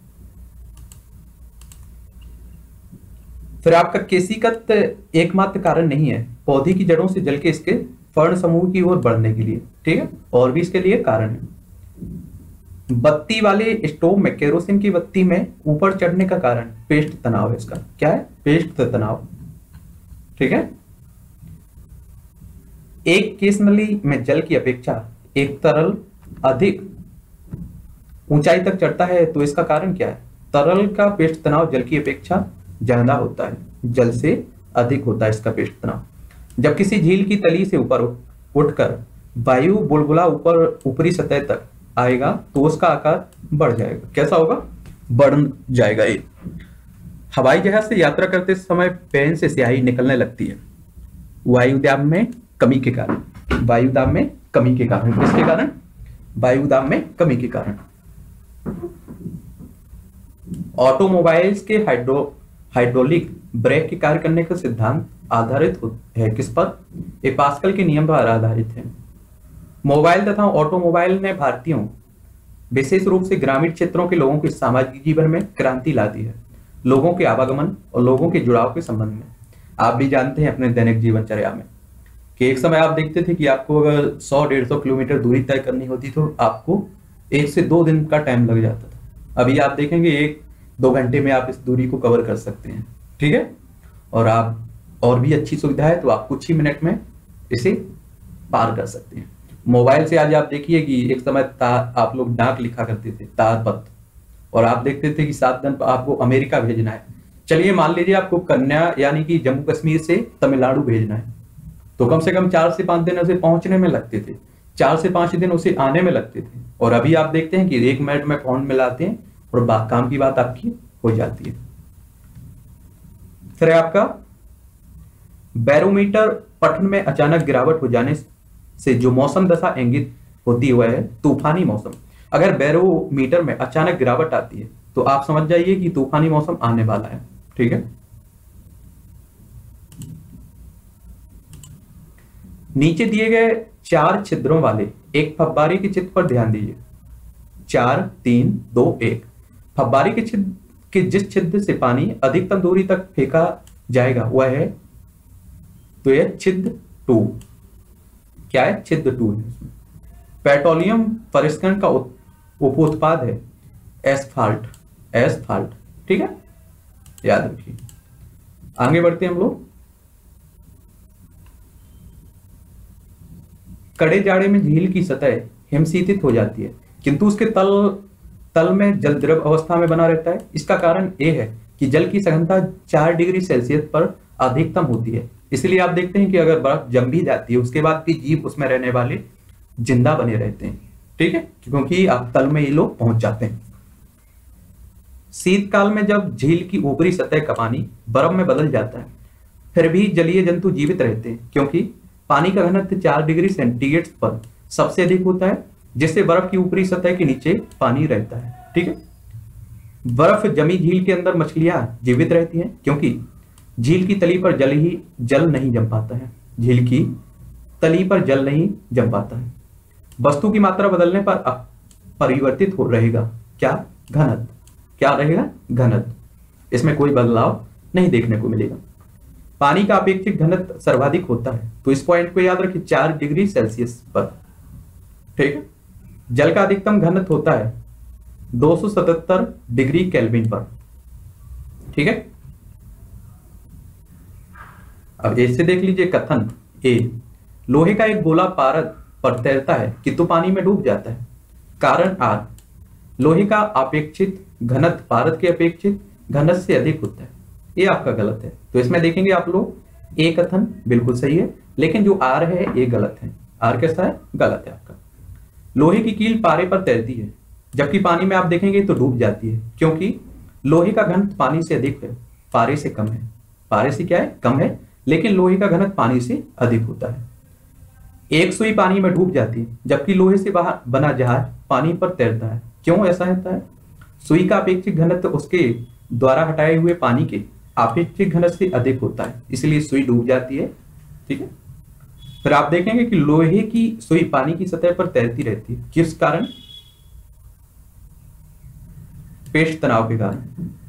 Speaker 1: फिर आपका केशिकत एकमात्र कारण नहीं है पौधे की जड़ों से जल के इसके फर्ण समूह की ओर बढ़ने के लिए। ठीक है, और भी इसके लिए कारण है। बत्ती वाले स्टोव में केरोसिन की बत्ती में ऊपर चढ़ने का कारण पेस्ट तनाव है। इसका क्या है? पेस्ट तनाव। ठीक है। एक केस नली में जल की अपेक्षा एक तरल अधिक ऊंचाई तक चढ़ता है, तो इसका कारण क्या है? तरल का पेस्ट तनाव जल की अपेक्षा ज्यादा होता है, जल से अधिक होता है इसका पेस्ट तनाव। जब किसी झील की तली से ऊपर उठकर वायु बुलबुला ऊपरी सतह तक आएगा तो उसका आकार बढ़ जाएगा। कैसा होगा? बढ़ जाएगा। ये हवाई जहाज से यात्रा करते समय पेन से स्याही निकलने लगती है वायुदाब में कमी के कारण। वायुदाब में कमी के कारण। किसके कारण? वायुदाब में कमी के कारण। ऑटोमोबाइल्स के हाइड्रोलिक ब्रेक के कार्य करने का सिद्धांत आधारित है किस पर? ये पास्कल के नियम पर आधारित है। मोबाइल तथा ऑटोमोबाइल ने भारतीयों, विशेष रूप से ग्रामीण क्षेत्रों के लोगों के सामाजिक जीवन में क्रांति ला दी है। लोगों के आवागमन और लोगों के जुड़ाव के संबंध में आप भी जानते हैं अपने दैनिक जीवनचर्या में कि एक समय आप देखते थे कि आपको अगर 100-150 किलोमीटर दूरी तय करनी होती तो आपको 1 से 2 दिन का टाइम लग जाता था। अभी आप देखेंगे 1-2 घंटे में आप इस दूरी को कवर कर सकते हैं। ठीक है। और आप और भी अच्छी सुविधा है तो आप कुछ ही मिनट में इसे पार कर सकते हैं। मोबाइल से आज आप देखिए कि एक समय आप लोग डाक लिखा करते थे, तार पत्र, और आप देखते थे कि 7 दिन आपको अमेरिका भेजना है। चलिए मान लीजिए आपको कन्या यानी कि जम्मू कश्मीर से तमिलनाडु भेजना है, तो कम से कम 4 से 5 दिन उसे पहुंचने में लगते थे, 4 से 5 दिन उसे आने में लगते थे। और अभी आप देखते हैं कि 1 मिनट में फोन मिलाते हैं और काम की बात आपकी हो जाती है। फिर आपका बैरोमीटर पठन में अचानक गिरावट हो जाने से जो मौसम दशा इंगित होती है तूफानी मौसम। अगर बैरोमीटर में अचानक गिरावट आती है तो आप समझ जाइए कि तूफानी मौसम आने वाला है। ठीक है। नीचे दिए गए 4 छिद्रों वाले एक फव्वारे के चित्र पर ध्यान दीजिए। 4 3 2 1। फव्वारे के छिद्र के जिस छिद्र से पानी अधिकतम दूरी तक फेंका जाएगा वह है, तो यह छिद्र 2। क्या है? छिद्र 2 है। इसमें पेट्रोलियम परिष्करण का उपोत्पाद है एस्फाल्ट। ठीक है, याद रखिए। आगे बढ़ते हैं हम लोग। कड़े जाड़े में झील की सतह हिमशीतित हो जाती है किंतु उसके तल में जल द्रव अवस्था में बना रहता है। इसका कारण यह है कि जल की सघनता 4 डिग्री सेल्सियस पर अधिकतम होती है। इसलिए आप देखते हैं कि अगर बर्फ जम भी जाती है उसके बाद भी जीव उसमें रहने वाले जिंदा बने रहते हैं। ठीक है, क्योंकि आप तल में ये लोग पहुंच जाते हैं। शीतकाल में जब झील की ऊपरी सतह का पानी बर्फ में बदल जाता है फिर भी जलीय जंतु जीवित रहते हैं, क्योंकि पानी का घनत्व 4 डिग्री सेंटीग्रेड पर सबसे अधिक होता है, जिससे बर्फ की ऊपरी सतह के नीचे पानी रहता है। ठीक है। बर्फ जमी झील के अंदर मछलियां जीवित रहती हैं क्योंकि झील की तली पर जल नहीं जम पाता है। झील की तली पर जल नहीं जम पाता है। वस्तु की मात्रा बदलने पर परिवर्तित हो रहेगा क्या? घनत्व। क्या रहेगा? घनत्व। इसमें कोई बदलाव नहीं देखने को मिलेगा। पानी का अपेक्षित घनत्व सर्वाधिक होता है, तो इस पॉइंट को याद रखिए 4 डिग्री सेल्सियस पर। ठीक है। जल का अधिकतम घनत्व होता है 277 डिग्री केल्विन पर। ठीक है। अब ऐसे देख लीजिए कथन ए। लोहे का एक गोला पारद पर तैरता है किंतु पानी में डूब जाता है। कारण आर, लोहे का अपेक्षित घनत्व भारत के अपेक्षित घनत्व से अधिक होता है। ये आपका गलत है। तो इसमें देखेंगे आप लोग, ए कथन बिल्कुल सही है, लेकिन जो आर है ये गलत है। आर कैसा है? गलत है आपका। लोहे की कील पारे पर तैरती है, जबकि पानी में आप देखेंगे तो डूब जाती है, क्योंकि लोहे का घनत्व पानी से अधिक है, पारे से कम है। पारे से क्या है? कम है, लेकिन लोहे का घनत्व पानी से अधिक होता है। एक सुई पानी में डूब जाती है, जबकि लोहे से बाहर बना जहाज पानी पर तैरता है। क्यों ऐसा होता है? सुई का अपेक्षित घनत्व उसके द्वारा हटाए हुए पानी के अपेक्षित घनत्व से अधिक होता है, इसलिए सुई डूब जाती है। ठीक है। फिर आप देखेंगे कि लोहे की सुई पानी की सतह पर तैरती रहती है, किस कारण? पृष्ठ तनाव के कारण।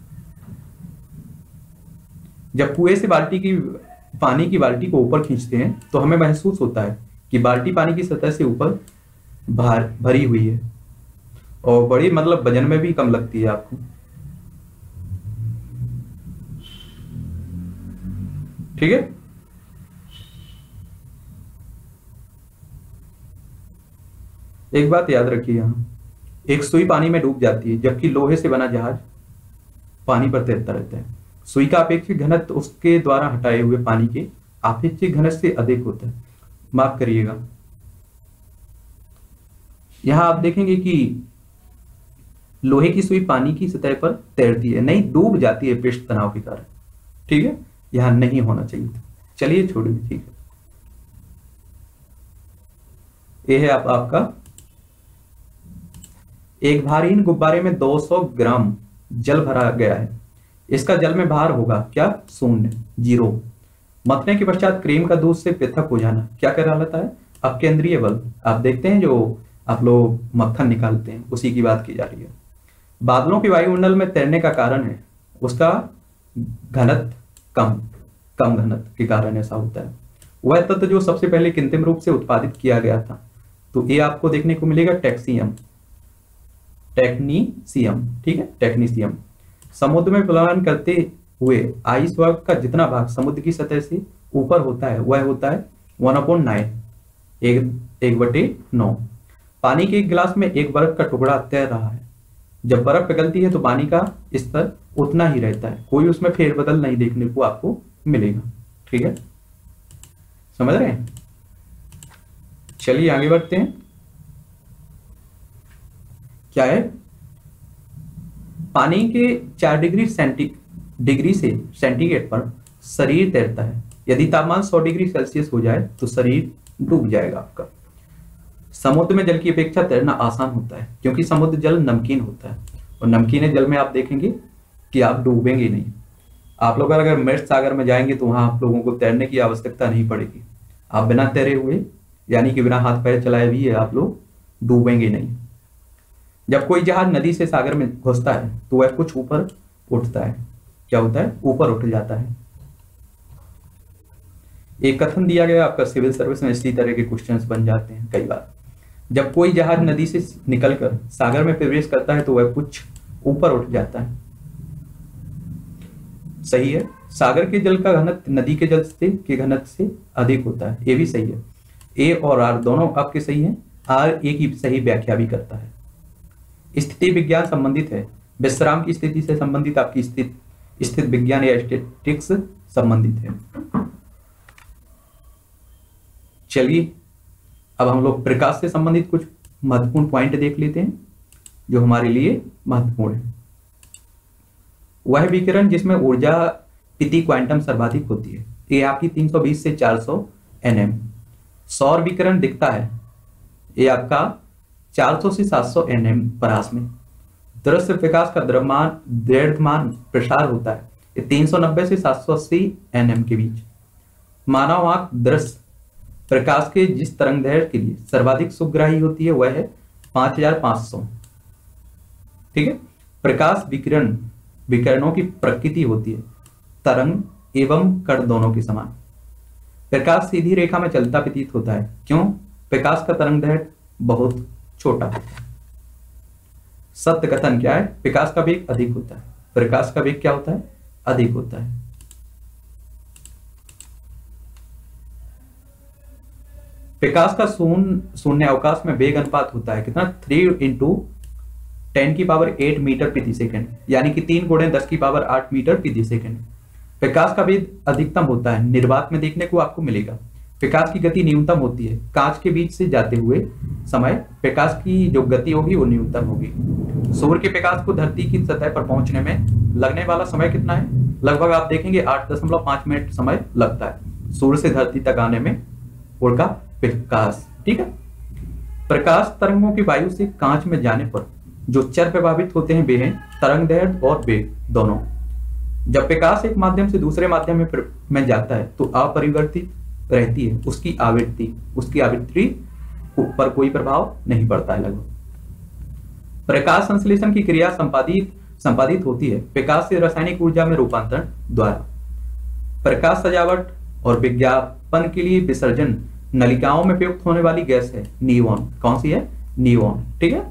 Speaker 1: जब कुएं से पानी की बाल्टी को ऊपर खींचते हैं तो हमें महसूस होता है कि बाल्टी पानी की सतह से ऊपर भरी हुई है, और बड़ी मतलब वजन में भी कम लगती है आपको। ठीक है। एक बात याद रखिए, यहां एक सुई पानी में डूब जाती है, जबकि लोहे से बना जहाज पानी पर तैरता रहता है। सुई का अपेक्षित घनत्व उसके द्वारा हटाए हुए पानी के अपेक्षित घनत्व से अधिक होता है। माफ करिएगा, यहां आप देखेंगे कि लोहे की सुई पानी की सतह पर तैरती है, नहीं डूब जाती है पृष्ठ तनाव के कारण। ठीक है, यहां नहीं होना चाहिए। चलिए छोड़िए। ठीक है, यह है आपका एक भारहीन गुब्बारे में 200 ग्राम जल भरा गया है। इसका जल में भार होगा क्या? शून्य, जीरो। मथने के पश्चात क्रीम का दूध से पृथक हो जाना क्या कहलाता है? अपकेंद्रीय बल। आप देखते हैं जो आप लोग मक्खन निकालते हैं, उसी की बात की जा रही है। बादलों के वायुमंडल में तैरने का कारण है उसका घनत्व कम घनत्व के कारण ऐसा होता है। वह तत्व जो सबसे पहले कृत्रिम रूप से उत्पादित किया गया था, तो ये आपको देखने को मिलेगा टेक्नीशियम। ठीक है, टेक्नीशियम। समुद्र में प्लावन करते हुए आइस वर्ग का जितना भाग समुद्र की सतह से ऊपर होता है वह होता है 1/9, 1/9। पानी के एक गिलास में एक बर्फ का टुकड़ा तैर रहा है। जब बर्फ पिघलती है तो पानी का स्तर उतना ही रहता है, कोई उसमें फेरबदल नहीं देखने को आपको मिलेगा। ठीक है, समझ रहे हैं? चलिए आगे बढ़ते हैं। क्या है? पानी के 4 डिग्री से सेंटीग्रेड पर शरीर तैरता है। यदि तापमान 100 डिग्री सेल्सियस हो जाए तो शरीर डूब जाएगा आपका। समुद्र में जल की अपेक्षा तैरना आसान होता है, क्योंकि समुद्र जल नमकीन होता है, और नमकीन जल में आप देखेंगे कि आप डूबेंगे नहीं। आप लोग अगर मृत सागर में जाएंगे तो वहां आप लोगों को तैरने की आवश्यकता नहीं पड़ेगी। आप बिना तैरे हुए, यानी कि बिना हाथ पैर चलाए भी आप लोग डूबेंगे नहीं। जब कोई जहाज नदी से सागर में घुसता है तो वह कुछ ऊपर उठता है। क्या होता है? ऊपर उठ जाता है। एक कथन दिया गया आपका सिविल सर्विस में, इसी तरह के क्वेश्चंस बन जाते हैं कई बार। जब कोई जहाज नदी से निकलकर सागर में प्रवेश करता है तो वह कुछ ऊपर उठ जाता है। सही है। सागर के जल का घनत्व नदी के जल के घनत्व से अधिक होता है, ये भी सही है। ए और आर दोनों आपके सही हैं। आर ए की सही व्याख्या भी करता है। स्थिति विज्ञान संबंधित है, विश्राम की स्थिति से संबंधित आपकी स्थिति विज्ञान या स्टैटिस्टिक्स संबंधित है। चलिए अब हम लोग प्रकाश से संबंधित कुछ महत्वपूर्ण पॉइंट देख लेते हैं जो हमारे लिए महत्वपूर्ण है। वह विकिरण जिसमें ऊर्जा प्रति क्वांटम सर्वाधिक होती है, ये आपकी 320 से 400 nm। सौर विकिरण दिखता है, ये आपका 400 से 700 nm परास में। दृश्य प्रकाश का द्रव्यमान प्रसार होता है, ये 390 से 780 nm के बीच। मानव आंख दृश्य प्रकाश के जिस तरंगदैर्घ्य के लिए सर्वाधिक सुग्राही होती है वह है 5500। ठीक है। प्रकाश विकिरणों की प्रकृति होती है तरंग एवं कण दोनों के समान। प्रकाश सीधी रेखा में चलता प्रतीत होता है, क्यों? प्रकाश का तरंगदैर्घ्य बहुत छोटा होता है। सत्य कथन क्या है? प्रकाश का वेग अधिक होता है। प्रकाश का वेग क्या होता है? अधिक होता है। प्रकाश का शून्य अवकाश में वेग अनुपात होता है कितना, 3 × 10⁸ मीटर प्रति सेकंड, यानी कि 3 × 10⁸ मीटर प्रति सेकंड। प्रकाश का वेग अधिकतम होता है, निर्वात में देखने को आपको मिलेगा। प्रकाश की गति न्यूनतम होती है, कांच के बीच से जाते हुए समय प्रकाश की जो गति होगी वो न्यूनतम होगी। सूर्य के प्रकाश को धरती की सतह पर पहुंचने में लगने वाला समय कितना है, लगभग आप देखेंगे 8.5 मिनट समय लगता है सूर्य से धरती तक आने में उनका प्रकाश। ठीक है, प्रकाश तरंगों की वायु से कांच में जाने पर जो चर प्रभावित होते हैं वे हैं तरंगदैर्घ्य और वेग दोनों। जब प्रकाश एक माध्यम से दूसरे माध्यम में जाता है तो अपरिवर्तित रहती है, उसकी आवृत्ति पर कोई प्रभाव नहीं पड़ता है लगभग। प्रकाश संश्लेषण की क्रिया संपादित होती है प्रकाश से रासायनिक ऊर्जा में रूपांतरण द्वारा। प्रकाश सजावट और विज्ञापन के लिए विसर्जन नलिकाओं में प्रयुक्त होने वाली गैस है नियॉन। कौन सी है, नियॉन। ठीक है,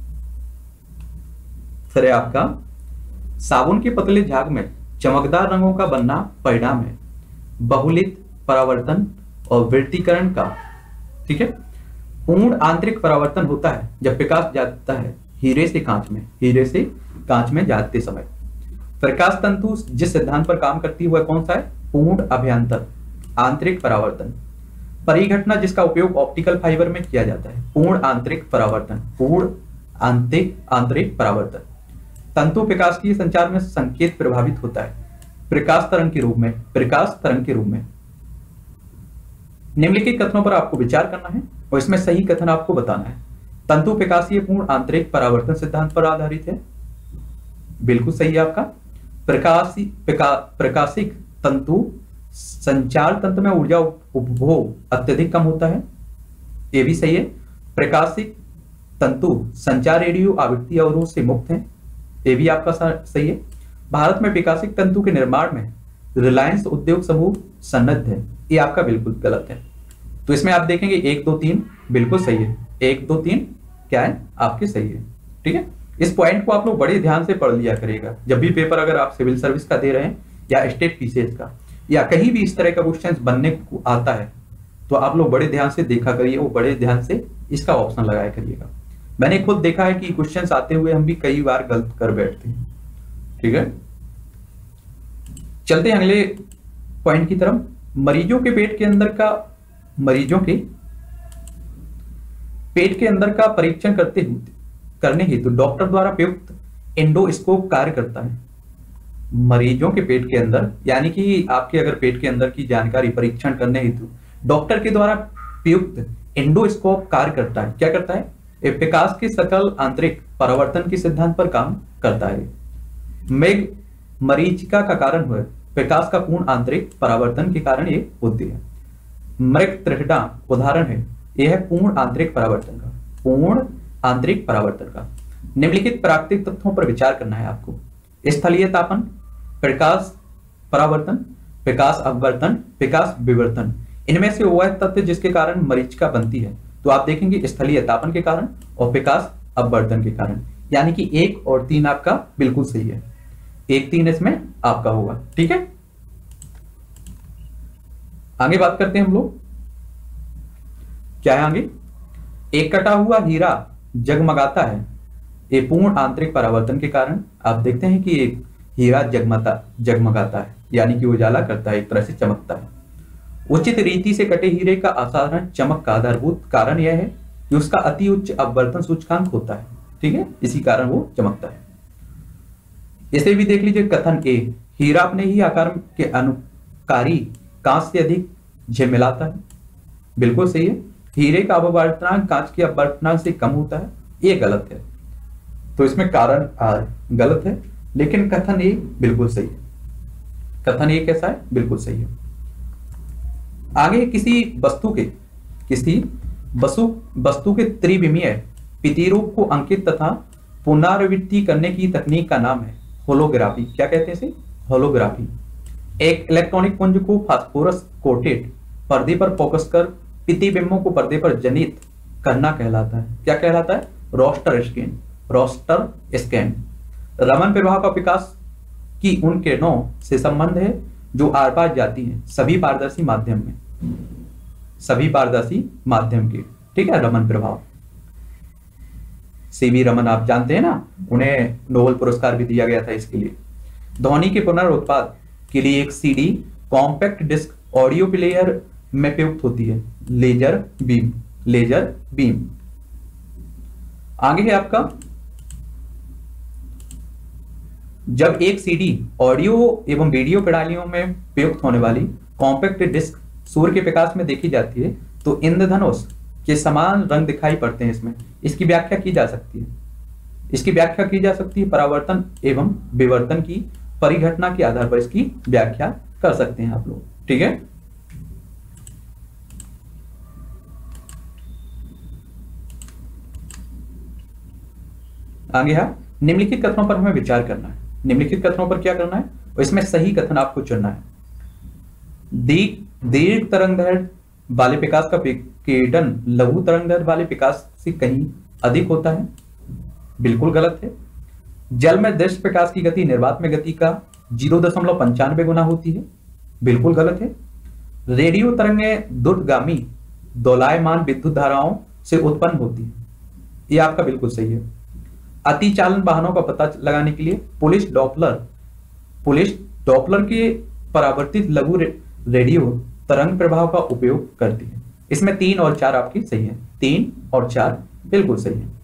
Speaker 1: सर आपका साबुन के पतले झाग में चमकदार रंगों का बनना परिणाम है बहुलित परावर्तन और वृत्तीकरण का। ठीक है, पूर्ण आंतरिक परावर्तन होता है जब प्रकाश जाता है हीरे से कांच में जाते समय। प्रकाश तंतु जिस सिद्धांत पर काम करती है वह कौन सा है, पूर्ण अभ्यंतर आंतरिक परावर्तन। परिघटना जिसका उपयोग ऑप्टिकल फाइबर में किया जाता है, पूर्ण आंतरिक परावर्तन। तंतु प्रकाश की संचार में संकेत प्रभावित होता है प्रकाश तरंग के रूप में। निम्नलिखित कथनों पर आपको विचार करना है और इसमें सही कथन आपको बताना है। तंतु प्रकाशीय पूर्ण आंतरिक परावर्तन सिद्धांत पर आधारित है, बिल्कुल सही है आपका। प्रकाशिक तंतु संचार तंत्र में ऊर्जा उपभोग अत्यधिक कम होता है, ये भी सही है। प्रकाशिक तंतु संचार रेडियो आवृत्ति अवरोध से मुक्त है, ये भी आपका सही है। भारत में प्रकाशिक तंतु के निर्माण में रिलायंस उद्योग समूह सन्नद्ध है, ये आपका बिल्कुल गलत है। तो इसमें आप देखेंगे 1 2 3 बिल्कुल सही है, 1 2 3 क्या है आपके सही है। ठीक है, इस पॉइंट को आप लोग बड़े ध्यान से पढ़ लिया करेगा जब भी पेपर अगर आप सिविल सर्विस का दे रहे हैं या स्टेट पीसीएस का या कहीं भी इस तरह का क्वेश्चन बनने को आता है तो आप लोग बड़े ध्यान से देखा करिए, वो बड़े ध्यान से इसका ऑप्शन लगाया करिएगा। मैंने खुद देखा है कि क्वेश्चंस आते हुए हम भी कई बार गलत कर बैठते हैं। ठीक है, चलते हैं अगले पॉइंट की तरफ। मरीजों के पेट के अंदर का परीक्षण करने हेतु डॉक्टर द्वारा प्रयुक्त एंडोस्कोप कार्य करता है। मरीजों के पेट के अंदर यानी कि आपके अगर पेट के अंदर की जानकारी परीक्षण करने हेतु डॉक्टर के द्वारा प्रयुक्त एंडोस्कोप कार्य करता है। क्या करता है, प्रकाश के सकल आंतरिक परावर्तन के सिद्धांत पर काम करता है। मेघ मरीचिका का कारण हुआ प्रकाश का पूर्ण आंतरिक परावर्तन के कारण ये होती है। मृग त्रिहटा उदाहरण है, यह है पूर्ण आंतरिक परावर्तन का। निम्नलिखित प्राकृतिक तत्वों पर विचार करना है आपको। स्थलीय तापन, प्रकाश परावर्तन, प्रकाश अपवर्तन, प्रकाश विवर्तन। इनमें से वह तत्व जिसके कारण मरीचिका बनती है तो आप देखेंगे स्थलीय तापन के कारण और प्रकाश अपवर्तन के कारण, यानी कि 1 और 3 आपका बिल्कुल सही है। 1 3 इसमें आपका होगा। ठीक है, आगे बात करते हैं हम लोग, क्या है आगे। एक कटा हुआ हीरा जगमगाता है, ये पूर्ण आंतरिक परावर्तन के कारण आप देखते हैं कि एक हीरा जगमगाता है, यानी कि उजाला करता है, एक तरह से चमकता है। उचित रीति से कटे हीरे का असाधारण चमक का आधारभूत कारण यह है कि उसका अति उच्च अपवर्तन सूचकांक होता है। ठीक है, इसी कारण वो चमकता है। इसे भी देख लीजिए कथन ए, हीरा अपने ही आकार के अनुकारी कांच से अधिक झिलमिलाता है, बिल्कुल सही है। हीरे का अपवर्तनांक कांच के अपवर्तनांक से कम होता है, ये गलत है। तो इसमें कारण आर गलत है, लेकिन कथन ए बिल्कुल सही है। कथन ए कैसा है, बिल्कुल सही है। आगे किसी वस्तु के त्रिविमीय प्रतिरूप को अंकित तथा पुनरावृत्ति करने की तकनीक का नाम है होलोग्राफी। क्या कहते हैं इसे, होलोग्राफी। एक इलेक्ट्रॉनिक पुंज को फास्फोरस कोटेड पर्दे पर फोकस कर प्रतिबिंबों को पर्दे पर जनित करना कहलाता है। क्या कहलाता है, रोस्टर स्कैन। रमन प्रभाव का प्रकाश की उन किरणों से संबंध है जो आर पार जाती हैं सभी पारदर्शी माध्यम में। सभी पारदर्शी माध्यम के, ठीक है, रमन प्रभाव। सीवी रमन आप जानते हैं ना, उन्हें नोबेल पुरस्कार भी दिया गया था इसके लिए। ध्वनि के पुनरुत्पाद के लिए एक CD compact disc audio player में प्रयुक्त होती है, लेजर बीम। Laser beam. आगे है आपका, जब एक सीडी ऑडियो एवं वीडियो प्रणालियों में प्रयुक्त होने वाली कॉम्पैक्ट डिस्क सूर्य के प्रकाश में देखी जाती है तो इंद्रधनुष के समान रंग दिखाई पड़ते हैं इसमें। इसकी व्याख्या की जा सकती है, इसकी व्याख्या की जा सकती है परावर्तन एवं विवर्तन की परिघटना के आधार पर इसकी व्याख्या कर सकते हैं आप लोग, ठीक है। आगे है, निम्नलिखित कथनों पर हमें विचार करना है। निम्नलिखित कथनों पर क्या करना है, और इसमें सही कथन आपको चुनना है। दीर्घ तरंगदैर्घ्य वाले प्रकाश का विकिरण लघु तरंगदैर्घ्य वाले प्रकाश से कहीं अधिक होता है, बिल्कुल गलत है। जल में दृश्य प्रकाश की गति निर्वात में गति का 0.95 गुना होती है, बिल्कुल गलत है। रेडियो तरंगें द्रुतगामी दोलायमान विद्युत धाराओं से उत्पन्न होती है, यह आपका बिल्कुल सही है। अतिचालन वाहनों का पता लगाने के लिए पुलिस डॉपलर के परावर्तित लघु रेडियो तरंग प्रभाव का उपयोग करती है। इसमें 3 और 4 आपकी सही है, 3 और 4 बिल्कुल सही है।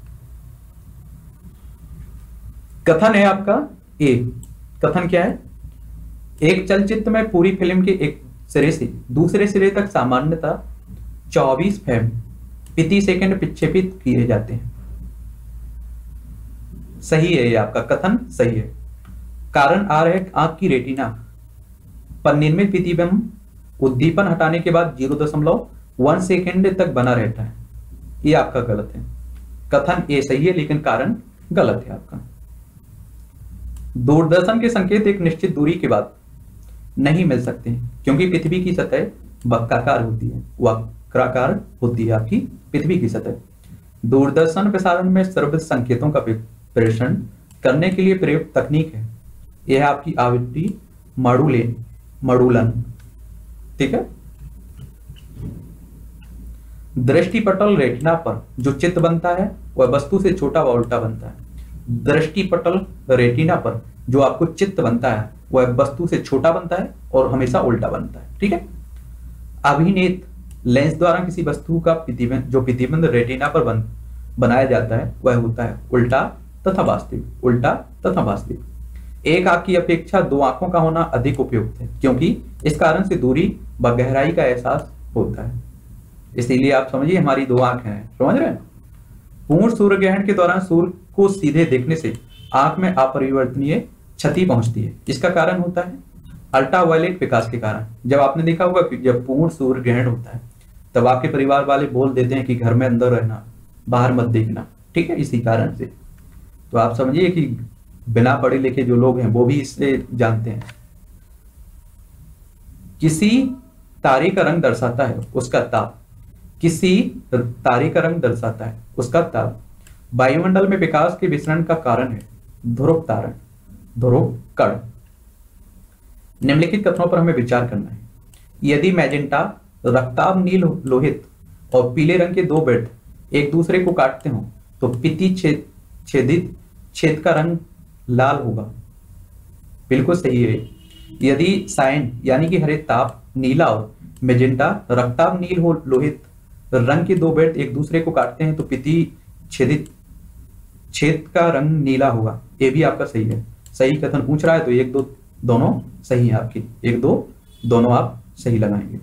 Speaker 1: कथन है आपका ए। कथन क्या है, एक चलचित्र में पूरी फिल्म के एक सिरे से दूसरे सिरे तक सामान्यतः 24 फ्रेम प्रति सेकंड विक्षेपित किए जाते हैं। सही है, ये आपका कथन सही है। कारण आ रहे आंख की रेटिना पर निर्मित प्रतिबिंब उद्दीपन हटाने के बाद 0.1 सेकेंड तक बना रहता है, ये आपका गलत है। कथन ए सही है लेकिन कारण गलत है आपका। दूरदर्शन के संकेत एक निश्चित दूरी के बाद नहीं मिल सकते हैं क्योंकि पृथ्वी की सतह वक्राकार होती है, वक्राकार होती है आपकी पृथ्वी की सतह। दूरदर्शन प्रसारण में सर्वविध संकेतों का प्रेषण करने के लिए प्रयुक्त तकनीक है, यह आपकी आवृत्ति मॉडुलन, ठीक है। दृष्टिपटल रेटिना पर जो चित्र बनता है वह वस्तु से छोटा व उल्टा बनता है। दृष्टिपटल रेटिना पर जो आपको चित्र बनता है वह वस्तु से छोटा बनता है और हमेशा उल्टा बनता है, ठीक है। अभिनीत लेंस द्वारा किसी वस्तु का प्रतिबिंब जो प्रतिबिंब रेटिना पर बनाया जाता है वह होता है उल्टा तथा वास्तविक, उल्टा तथा वास्तविक। एक आंख की अपेक्षा 2 आंखों का होना अधिक उपयुक्त है क्योंकि इस कारण से दूरी व गहराई का एहसास होता है। इसीलिए आप समझिए हमारी 2 आंखें हैं, समझ रहे हैं। पूर्ण सूर्य ग्रहण के दौरान सूर्य को सीधे देखने से आंख में अपरिवर्तनीय क्षति पहुंचती है। इसका कारण होता है अल्ट्रावायलेट प्रकाश के कारण। जब आपने देखा होगा कि जब पूर्ण सूर्य ग्रहण होता है तब आपके परिवार वाले बोल देते हैं कि घर में अंदर रहना, बाहर मत देखना, ठीक है, इसी कारण से। तो आप समझिए कि बिना पढ़े लिखे जो लोग हैं वो भी इससे जानते हैं। किसी तारे का रंग दर्शाता है उसका ताप, किसी तारे का रंग दर्शाता है उसका ताप वायुमंडल में प्रकाश के विसरण का कारण है ध्रुव तारण, ध्रुव कण। निम्नलिखित कथनों पर हमें विचार करना है। यदि मैजेंटा रक्ताभ नील लोहित और पीले रंग के 2 वृत्त एक दूसरे को काटते हो तो पिति छेदित छेद का रंग लाल होगा, बिल्कुल सही है। यदि सायन यानी कि हरे ताप नीला और मैजेंटा रक्ताभ नील हो लोहित रंग के 2 वृत्त एक दूसरे को काटते हैं तो पिति छेदित छेद का रंग नीला होगा, ये भी आपका सही है। सही कथन पूछ रहा है तो 1 2 दोनों सही है आपकी, 1 2 दोनों आप सही लगाएंगे।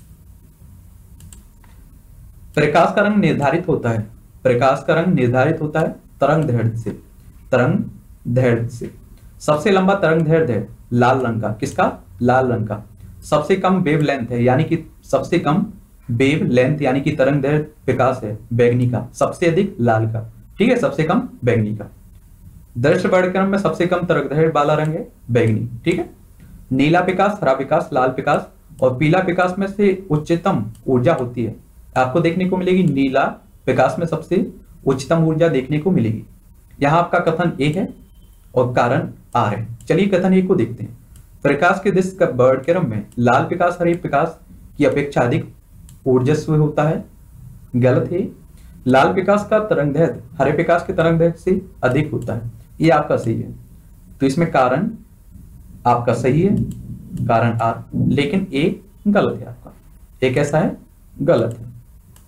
Speaker 1: प्रकाश का रंग निर्धारित होता है, प्रकाश का रंग निर्धारित होता है तरंग दैर्घ्य से, तरंग दैर्घ्य से। सबसे लंबा तरंग दैर्घ्य है लाल रंग का, किसका, लाल रंग का। सबसे कम वेव लेंथ है यानी कि सबसे कम वेव लेंथ यानी कि तरंग दैर्घ्य प्रकाश है बैगनी का, सबसे अधिक लाल का, ठीक है, सबसे कम बैगनी का। दृश्य वर्णक्रम में सबसे कम तरंग दैर्घ्य वाला रंग है बैगनी, ठीक है। नीला प्रकाश, हरा प्रकाश, लाल प्रकाश और पीला प्रकाश में से उच्चतम ऊर्जा होती है, आपको देखने को मिलेगी नीला प्रकाश में सबसे उच्चतम ऊर्जा देखने को मिलेगी। यहां आपका कथन ए है और कारण आर है। चलिए कथन ए को देखते हैं। प्रकाश के दिश का वर्णक्रम में लाल प्रकाश हरे प्रकाश की अपेक्षा अधिक ऊर्जस्व होता है, गलत है। लाल प्रकाश का तरंगदैर्घ्य हरे प्रकाश के तरंगदैर्घ्य से अधिक होता है, ये आपका सही है। तो इसमें कारण आपका सही है, कारण आर, लेकिन ए गलत है आपका, ए कैसा है, गलत है।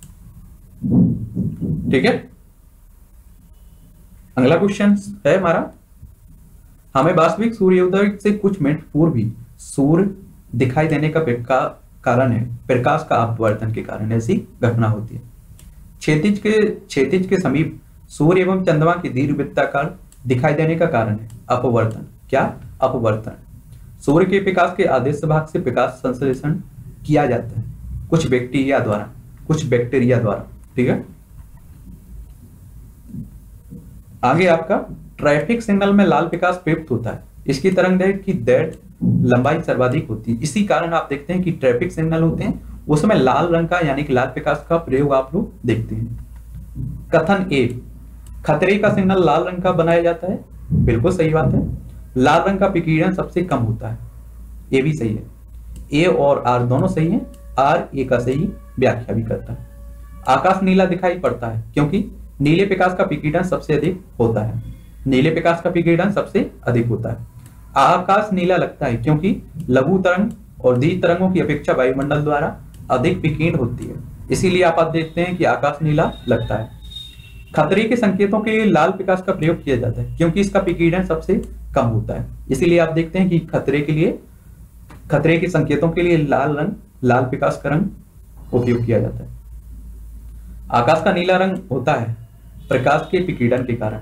Speaker 1: ठीक है, अगला क्वेश्चन है हमारा, हमें वास्तविक सूर्योदय से कुछ मिनट पूर्व ही सूर्य दिखाई देने का कारण है, प्रकाश का अपवर्तन के कारण ऐसी घटना होती है। क्षैतिज के समीप सूर्य एवं चंद्रमा की दीर्घवृत्ताकार दिखाई देने का कारण है अपवर्तन। क्या? अपवर्तन। सूर्य के प्रकाश के आदेश भाग से प्रकाश संश्लेषण किया जाता है कुछ बैक्टीरिया द्वारा। ठीक है, आगे आपका ट्रैफिक सिग्नल में लाल प्रकाश प्रयुक्त होता है, इसकी तरंगदैर्घ्य की लंबाई सर्वाधिक होती है। इसी कारण आप देखते हैं कि ट्रैफिक सिग्नल होते हैं उसमें लाल रंग का यानी कि लाल प्रकाश का प्रयोग आप लोग देखते हैं। कथन ए, खतरे का सिग्नल लाल रंग का बनाया जाता है, बिल्कुल सही बात है। लाल रंग का विकिरण सबसे कम होता है, ये भी सही है। ए और आर दोनों सही हैं, आर ए का सही व्याख्या भी करता है। आकाश नीला दिखाई पड़ता है क्योंकि नीले प्रकाश का विकिरण सबसे अधिक होता है, नीले प्रकाश का विकिरण सबसे अधिक होता है। आकाश नीला लगता है क्योंकि लघु तरंग और दीर्घ तरंगों की अपेक्षा वायुमंडल द्वारा अधिक विकीर्ण होती है, इसीलिए आप देखते हैं कि आकाश नीला लगता है। खतरे के संकेतों के लिए लाल प्रकाश का प्रयोग किया जाता है क्योंकि इसका विकिरण सबसे कम होता है, इसीलिए आप देखते हैं कि खतरे के संकेतों के लिए लाल प्रकाश का रंग उपयोग किया जाता है। आकाश का नीला रंग होता है प्रकाश के विकिरण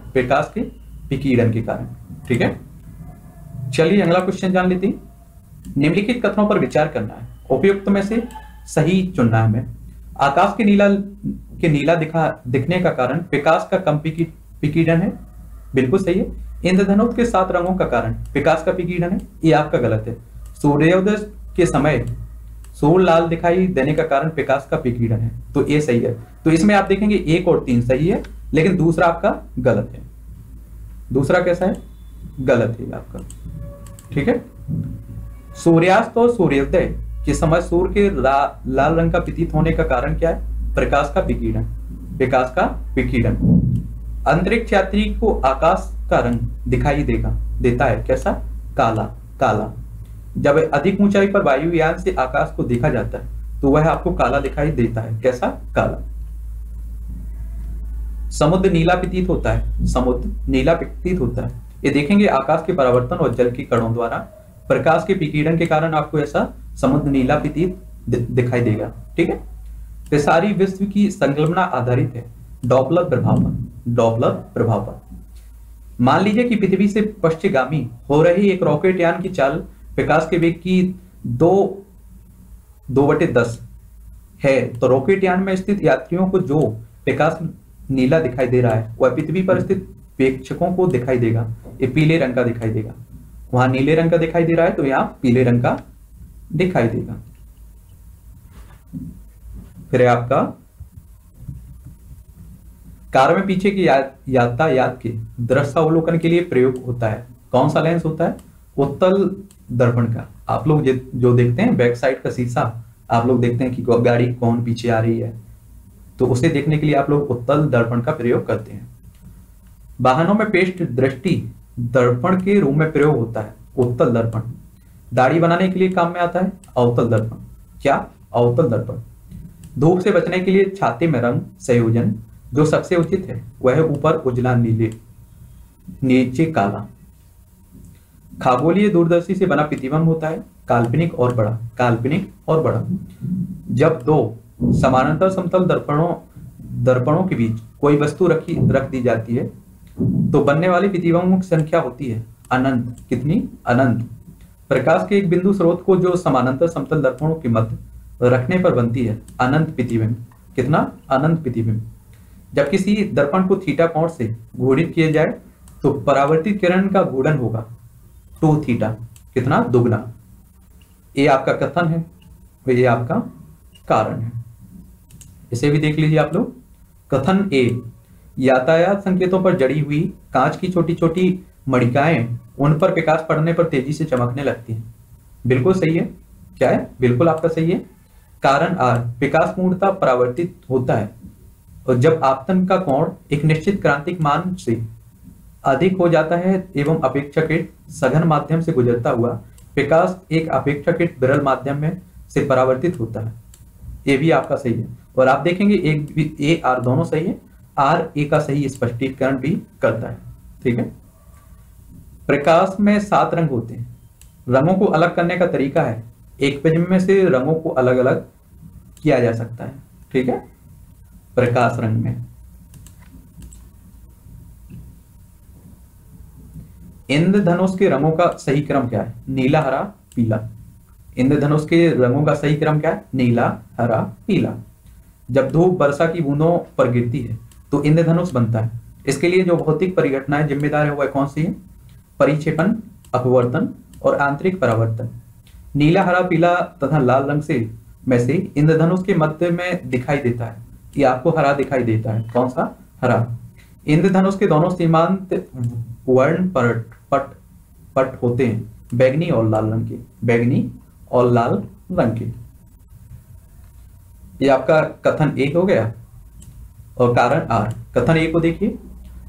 Speaker 1: के कारण। ठीक है, चलिए अगला क्वेश्चन जान लेते हैं। निम्नलिखित कथनों पर विचार करना है, उपयुक्त में से सही चुनना है हमें। आकाश के नीला दिखने का कारण प्रकाश का कम विकिरण है, बिल्कुल सही है। इंद्रधनुष के 7 रंगों का कारण प्रकाश का विकिरण है, ये आपका गलत है। सूर्योदय के समय सूर्य लाल दिखाई देने का कारण प्रकाश का विकिरण है, तो ये सही है। तो इसमें आप देखेंगे 1 और 3 सही है, लेकिन दूसरा आपका गलत है। दूसरा कैसा है? गलत है आपका। ठीक है, सूर्यास्त और सूर्योदय के समय सूर्य के लाल रंग का प्रतीत होने का कारण क्या है? प्रकाश का विकिरण। अंतरिक्ष यात्री को आकाश का रंग दिखाई देता है कैसा? काला। जब अधिक ऊंचाई पर वायुयान से आकाश को देखा जाता है तो वह आपको काला दिखाई देता है, कैसा? काला। समुद्र नीला प्रतीत होता है, ये देखेंगे आकाश के परावर्तन और जल के कणों द्वारा प्रकाश के विकिरण के कारण आपको ऐसा समुद्र नीला प्रतीत दिखाई देगा। ठीक है, तो सारी विश्व की संकल्पना आधारित है डॉपलर प्रभाव पर। मान लीजिए कि पृथ्वी से पश्चिमगामी हो रही एक रॉकेट यान की चाल प्रकाश के वेग की 2/10 है, तो रॉकेट यान में स्थित यात्रियों को जो प्रकाश नीला दिखाई दे रहा है वह पृथ्वी पर स्थित प्रेक्षकों को दिखाई देगा, ये पीले रंग का दिखाई देगा। वहां नीले रंग का दिखाई दे रहा है तो यहाँ पीले रंग का दिखाई देगा। फिर आपका कार में पीछे की यातायात के दृश्यावलोकन के लिए प्रयोग होता है कौन सा लेंस होता है? उत्तल दर्पण का। आप लोग जो देखते हैं बैक साइड का शीशा, आप लोग देखते हैं कि गाड़ी कौन पीछे आ रही है, तो उसे देखने के लिए आप लोग उत्तल दर्पण का प्रयोग करते हैं। वाहनों में पेस्ट दृष्टि दर्पण के रूप में प्रयोग होता है उत्तल दर्पण। दाढ़ी बनाने के लिए काम में आता है अवतल दर्पण। क्या? अवतल दर्पण। धूप से बचने के लिए छाते में रंग संयोजन जो सबसे उचित है वह है ऊपर उजला नीचे काला। खगोलीय दूरदर्शी से बना प्रतिबिंब होता है काल्पनिक और बड़ा। जब 2 समानांतर समतल दर्पणों के बीच कोई वस्तु रख दी जाती है तो बनने वाली प्रतिबिंबों की संख्या होती है अनंत। कितनी? अनंत। प्रकाश के एक बिंदु स्रोत को जो समानांतर समतल दर्पणों के मध्य रखने पर बनती है अनंत प्रतिबिंब। कितना? अनंत प्रतिबिंब। जब किसी दर्पण को थीटा कोण से घूर्णित किया जाए तो परावर्तित किरण का घूर्णन होगा 2 थीटा। कितना? दुगना। ये आपका कथन है, ये आपका कारण है। इसे भी देख लीजिए आप लोग। कथन ए, यातायात संकेतों पर जड़ी हुई कांच की छोटी छोटी मणिकाएं उन पर प्रकाश पड़ने पर तेजी से चमकने लगती हैं। बिल्कुल सही है। क्या है? बिल्कुल आपका सही है। कारण आर, प्रकाश पूर्णतः परावर्तित होता है और जब आपतन का कोण एक निश्चित क्रांतिक मान से अधिक हो जाता है एवं अपेक्षाकृत सघन माध्यम से गुजरता हुआ प्रकाश एक अपेक्षाकृत विरल माध्यम में से परावर्तित होता है। ये भी आपका सही है। और आप देखेंगे एक भी ए आर दोनों सही है, आर ए का सही स्पष्टीकरण भी करता है। ठीक है। प्रकाश में 7 रंग होते हैं। रंगों को अलग करने का तरीका है, एक प्रिज्म में से रंगों को अलग अलग किया जा सकता है। ठीक है। प्रकाश रंग में इंद्रधनुष के रंगों का सही क्रम क्या है? नीला, हरा, पीला। इंद्रधनुष के रंगों का सही क्रम क्या है? नीला, हरा, पीला। जब धूप वर्षा की बूंदों पर गिरती है तो इंद्रधनुष बनता है। इसके लिए जो भौतिक परिघटनाएं जिम्मेदार है वह कौन सी है? परिक्षेपण, अपवर्तन और आंतरिक परावर्तन। नीला, हरा, पीला तथा लाल रंग में से इंद्रधनुष के मध्य में दिखाई देता है, ये आपको हरा दिखाई देता है। कौन सा? हरा। इंद्रधनुष के दोनों सीमांत वर्ण पट होते हैं, बैगनी और लाल रंग के। बैगनी और लाल रंग के। ये आपका कथन एक हो गया। और कारण आर, कथन एक को देखिए।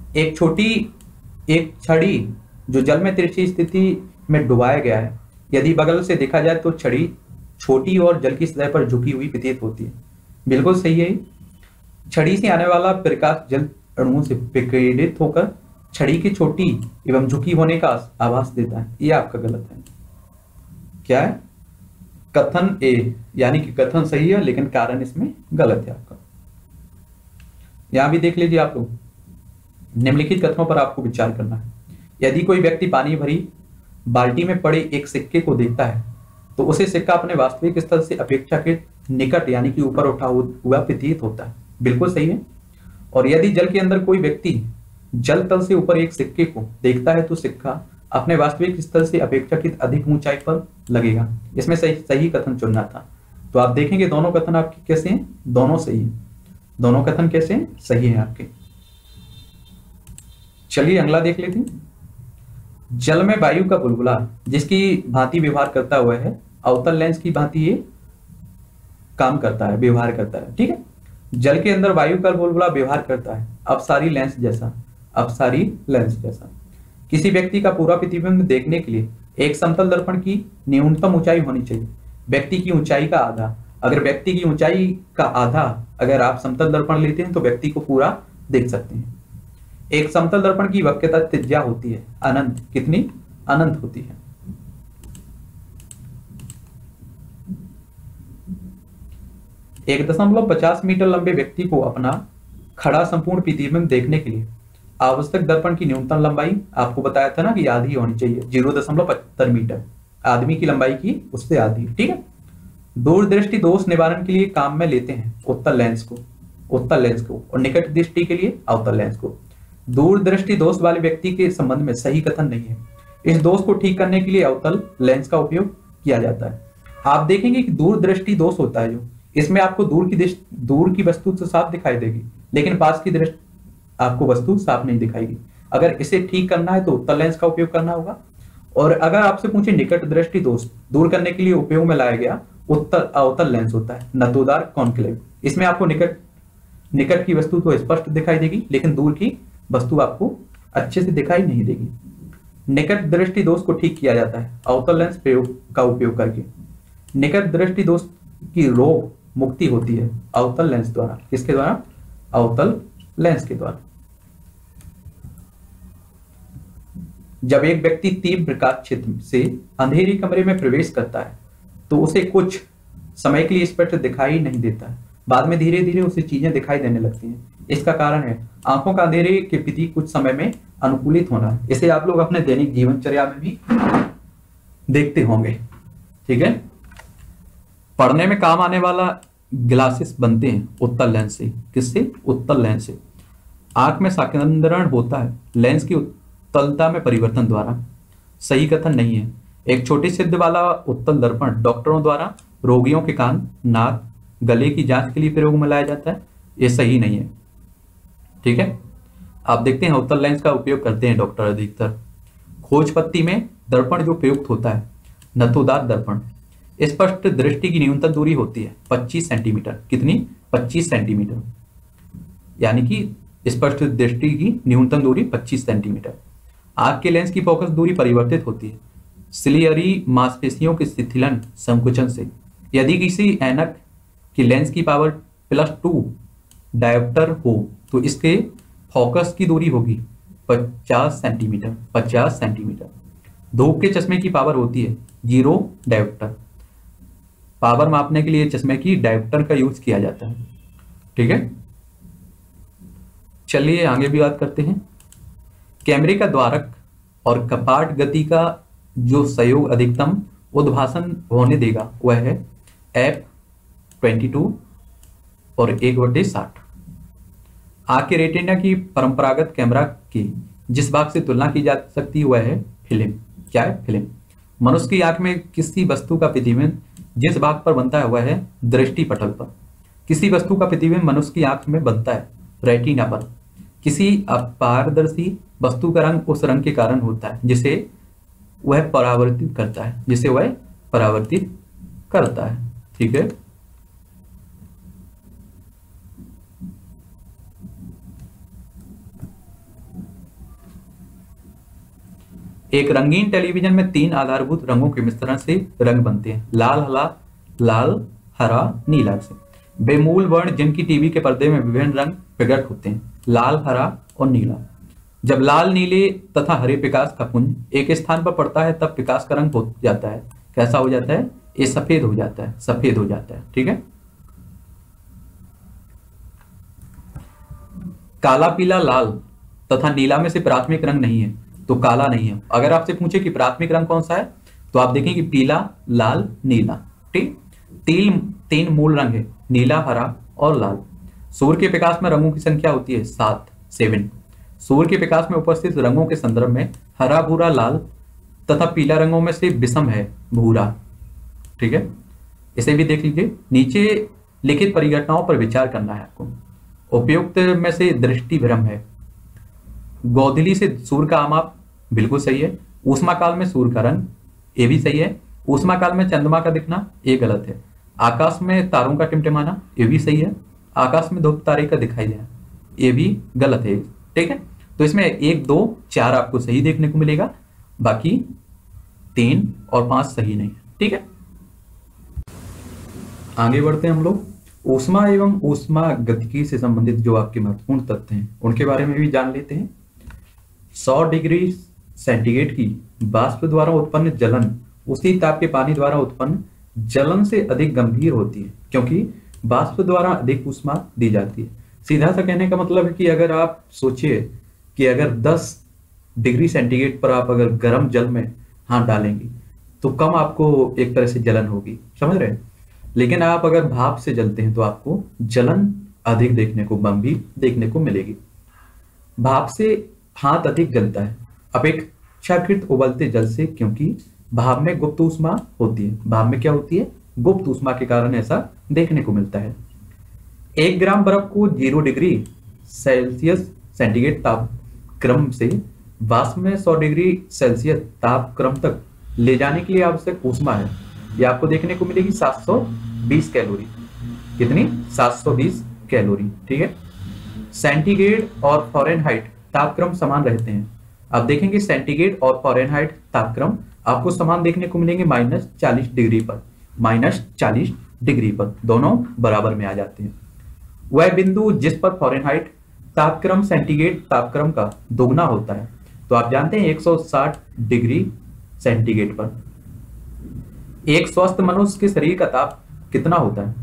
Speaker 1: एक छड़ी जो जल में तिरछी स्थिति में डुबाया गया है, यदि बगल से देखा जाए तो छड़ी छोटी और जल की सतह पर झुकी हुई प्रतीत होती है। बिल्कुल सही है। छड़ी से आने वाला प्रकाश जल अणुओं से विकिरणित होकर छड़ी की छोटी एवं झुकी होने का आभास देता है। ये आपका गलत है। क्या है? कथन ए, यानी कि कथन सही है लेकिन कारण इसमें गलत है आपका। यहां भी देख लीजिए आप लोग, निम्नलिखित कथनों पर आपको विचार करना है। यदि कोई व्यक्ति पानी भरी बाल्टी में पड़े एक सिक्के को देखता है तो उसे सिक्का अपने वास्तविक स्थल से अपेक्षाकृत निकट यानी कि ऊपर उठा हुआ प्रतीत होता है। बिल्कुल सही है। और यदि जल के अंदर कोई व्यक्ति जल तल से ऊपर एक सिक्के को देखता है तो सिक्का अपने वास्तविक स्थल से अपेक्षाकृत अधिक ऊंचाई पर लगेगा। इसमें सही कथन चुनना था। तो आप देखेंगे दोनों कथन आपके कैसे हैं? दोनों सही हैं। दोनों कथन कैसे हैं? सही हैं आपके। चलिए अगला देख लेते हैं। जल में वायु का बुलबुला जिसकी भांति व्यवहार करता हुआ है, अवतल लेंस की भांति ये काम करता है, व्यवहार करता है। ठीक है। जल के अंदर वायु का बुलबुला व्यवहार करता है अपसारी लेंस जैसा। किसी व्यक्ति का पूरा प्रतिबिंब देखने के लिए एक समतल दर्पण की न्यूनतम ऊंचाई होनी चाहिए। व्यक्ति की ऊंचाई का आधा, अगर व्यक्ति की ऊंचाई का आधा अगर आप समतल दर्पण लेते हैं तो व्यक्ति को पूरा देख सकते हैं। एक समतल दर्पण की वक्रता त्रिज्या होती है अनंत। कितनी? अनंत होती है। एक 1.50 मीटर लंबे व्यक्ति को अपना खड़ा संपूर्ण प्रतिबिंब देखने के लिए आवश्यक दर्पण की न्यूनतम लंबाई आपको बताया था ना कि आधी होनी चाहिए, 0.75 मीटर। आदमी की लंबाई की उससे आधी। ठीक है। दूरदृष्टि दोष निवारण के लिए काम में लेते हैं उत्तल लेंस को और निकट दृष्टि के लिए अवतल लेंस को। दूरदृष्टि दोष वाले व्यक्ति के संबंध में सही कथन नहीं है। इस दोष को ठीक करने के लिए अवतल लेंस का उपयोग किया जाता है। आप देखेंगे कि दूरदृष्टि दोष होता है जो, इसमें आपको दूर की वस्तु तो साफ दिखाई देगी लेकिन पास की दृष्टि आपको वस्तु साफ नहीं दिखाएगी। अगर इसे ठीक करना है तो उत्तल लेंस का उपयोग करना होगा। और अगर आपसे पूछे निकट दृष्टि दोष दूर करने के लिए उपयोग में लाया गया अवतल लेंस होता है, नतोदार कॉन्क्लेव। इसमें आपको निकट की वस्तु तो स्पष्ट दिखाई देगी लेकिन दूर की वस्तु आपको अच्छे से दिखाई नहीं देगी। निकट दृष्टि दोष को ठीक किया जाता है अवतल लेंस का उपयोग करके। निकट दृष्टि दोष की रोग मुक्ति होती है अवतल लेंस द्वारा। किसके द्वारा? अवतल लेंस के द्वारा। जब एक व्यक्ति तीव्र प्रकाश क्षेत्र से अंधेरी कमरे में प्रवेश करता है तो उसे कुछ समय के लिए स्पष्ट दिखाई नहीं देता है, बाद में धीरे धीरे उसे चीजें दिखाई देने लगती हैं। इसका कारण है आंखों का अंधेरे के प्रति कुछ समय में अनुकूलित होना। इसे आप लोग अपने दैनिक जीवनचर्या में भी देखते होंगे। ठीक है। पढ़ने में काम आने वाला ग्लासेस बनते हैं उत्तल लेंस से। किससे? उत्तल लेंस से। आंख में साकेंद्रण होता है लेंस की उत्तलता में परिवर्तन द्वारा। सही कथन नहीं है। एक छोटी सिद्ध वाला उत्तल दर्पण डॉक्टरों द्वारा रोगियों के कान, नाक, गले की जांच के लिए प्रयोग में लाया जाता है। ये सही नहीं है। ठीक है। आप देखते हैं उत्तल लेंस का उपयोग करते हैं डॉक्टर अधिकतर। खोज पत्ती में दर्पण जो प्रयुक्त होता है नथोदार दर्पण, स्पष्ट दृष्टि की न्यूनतम दूरी होती है 25 सेंटीमीटर। कितनी? 25 सेंटीमीटर, यानी कि स्पष्ट दृष्टि की न्यूनतम दूरी 25 सेंटीमीटर। आंख के लेंस की फोकस दूरी परिवर्तित होती है सिलियरी मांसपेशियों के शिथिलन संकुचन से। यदि किसी ऐनक की लेंस की पावर +2 डायोप्टर हो तो इसके फोकस की दूरी होगी 50 सेंटीमीटर। 50 सेंटीमीटर। धूप के चश्मे की पावर होती है 0 डायोप्टर। पावर मापने के लिए चश्मे की डायोप्टर का यूज किया जाता है। ठीक है, चलिए आगे भी बात करते हैं। कैमरे का द्वारक और कपाट गति का जो सहयोग अधिकतम उद्भासन होने देगा वह है f/22 और 1/60। आंख के रेटिना की परंपरागत कैमरा की जिस भाग से तुलना की जा सकती है वह है फिल्म। क्या है? फिल्म। मनुष्य की आंख में किसी वस्तु का प्रतिबिंब जिस भाग पर बनता है वह है दृष्टि पटल पर। किसी वस्तु का प्रतिबिंब मनुष्य की आंख में बनता है रेटिना पर। किसी अपारदर्शी वस्तु का रंग उस रंग के कारण होता है जिसे वह परावर्तित करता है, जिसे वह परावर्तित करता है। ठीक है, एक रंगीन टेलीविजन में 3 आधारभूत रंगों के मिश्रण से रंग बनते हैं, लाल, हरा, नीला से। बेमूल वर्ण जिनकी टीवी के पर्दे में विभिन्न रंग प्रकट होते हैं, लाल, हरा और नीला। जब लाल, नीले तथा हरे प्रकाश का पुंज एक स्थान पर पड़ता है तब प्रकाश का रंग हो जाता है। कैसा हो जाता है? ये सफेद हो जाता है, सफेद हो जाता है। ठीक है, काला, पीला, लाल तथा नीला में से प्राथमिक रंग नहीं है तो काला नहीं है। अगर आपसे पूछे कि प्राथमिक रंग कौन सा है तो आप देखें कि पीला, लाल, नीला। ठीक, तीन मूल रंग है, नीला, हरा और लाल। सूर्य के प्रकाश में रंगों की संख्या होती है 7। सूर्य के प्रकाश में उपस्थित रंगों के संदर्भ में हरा, भूरा, लाल तथा पीला रंगों में से विषम है भूरा। ठीक है, इसे भी देख लीजिए। नीचे लिखित परिघटनाओं पर विचार करना है आपको। उपयुक्त में से दृष्टि भ्रम है। गोधली से सूर्य का आमाप बिल्कुल सही है। ऊष्मा काल में सूर्य का रंग, ये भी सही है। ऊष्मा काल में चंद्रमा का दिखना, ये गलत है। आकाश में तारों का टिमटिमाना, ये भी सही है। आकाश में धूप तारे का दिखाई देना, ये भी गलत है। ठीक है, तो इसमें 1, 2, 4 आपको सही देखने को मिलेगा, बाकी 3 और 5 सही नहीं है। ठीक है, आगे बढ़ते हैं हम लोग। ऊष्मा एवं ऊष्मा गतिकी से संबंधित जो आपके महत्वपूर्ण तथ्य हैं उनके बारे में भी जान लेते हैं। 100 डिग्री सेंटीग्रेड की वाष्प द्वारा उत्पन्न जलन उसी ताप के पानी द्वारा उत्पन्न जलन से अधिक गंभीर होती है क्योंकि वाष्प द्वारा अधिक ऊष्मा दी जाती है। सीधा सा कहने का मतलब है कि अगर आप सोचिए कि अगर 10 डिग्री सेंटीग्रेड पर आप अगर गर्म जल में हाथ डालेंगे तो कम आपको एक तरह से जलन होगी, समझ रहे हैं। लेकिन आप अगर भाप से जलते हैं तो आपको जलन अधिक देखने को, गंभीर देखने को मिलेगी। भाप से हाथ अधिक जलता है अपेक्षाकृत उबलते जल से क्योंकि भाप में गुप्त ऊष्मा होती है। भाप में क्या होती है? गुप्त ऊष्मा के कारण ऐसा देखने को मिलता है। 1 ग्राम बर्फ को 0 डिग्री सेल्सियस सेंटीग्रेड तापक्रम से वाष्प में 100 डिग्री सेल्सियस तापक्रम तक ले जाने के लिए आवश्यक ऊष्मा है, यह आपको देखने को मिलेगी 720 कैलोरी। कितनी? 720 कैलोरी। ठीक है, सेंटीग्रेड और फ़ारेनहाइट तापक्रम समान रहते हैं। अब देखेंगे सेंटीग्रेड और फ़ारेनहाइट तापक्रम आपको समान देखने को मिलेंगे -40 डिग्री पर। -40 डिग्री पर दोनों बराबर में आ जाते हैं। वह बिंदु जिस पर फ़ारेनहाइट तापक्रम सेंटीग्रेड तापक्रम का दोगुना होता है, तो आप जानते हैं 160 डिग्री सेंटीग्रेड पर एक स्वस्थ मनुष्य के शरीर का ताप कितना होता है?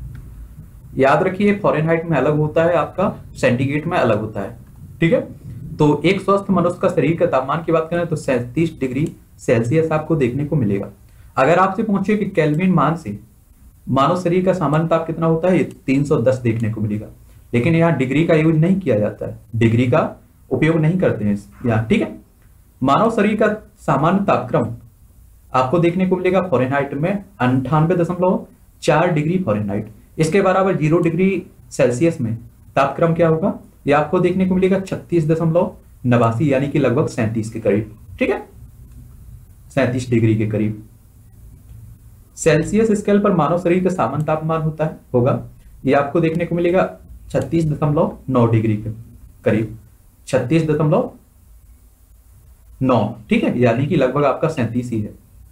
Speaker 1: याद रखिए, फ़ारेनहाइट में अलग होता है, आपका सेंटीग्रेड में अलग होता है। ठीक है, तो एक स्वस्थ मनुष्य का शरीर का तापमान की बात करें तो 37 डिग्री सेल्सियस आपको देखने को मिलेगा। अगर आपसे पूछे कि केल्विन मान से मानव शरीर का सामान्य ताप कितना होता है, 310 देखने को मिलेगा। लेकिन यहाँ डिग्री का यूज नहीं किया जाता है, डिग्री का उपयोग नहीं करते हैं यहाँ। ठीक है, मानव शरीर का सामान्य तापक्रम आपको देखने को मिलेगा फ़ारेनहाइट में 98.4 डिग्री फ़ारेनहाइट। इसके बराबर 0 डिग्री सेल्सियस में तापक्रम क्या होगा? ये आपको देखने को मिलेगा 36.89, यानी कि लगभग 37 के करीब। ठीक है, 37 डिग्री के करीब। सेल्सियस स्केल पर मानव शरीर का सामान्य तापमान होगा, ये आपको देखने को मिलेगा 36.9 डिग्री के करीब, 36.9, ठीक है, यानी कि लगभग आपका 37 ही है।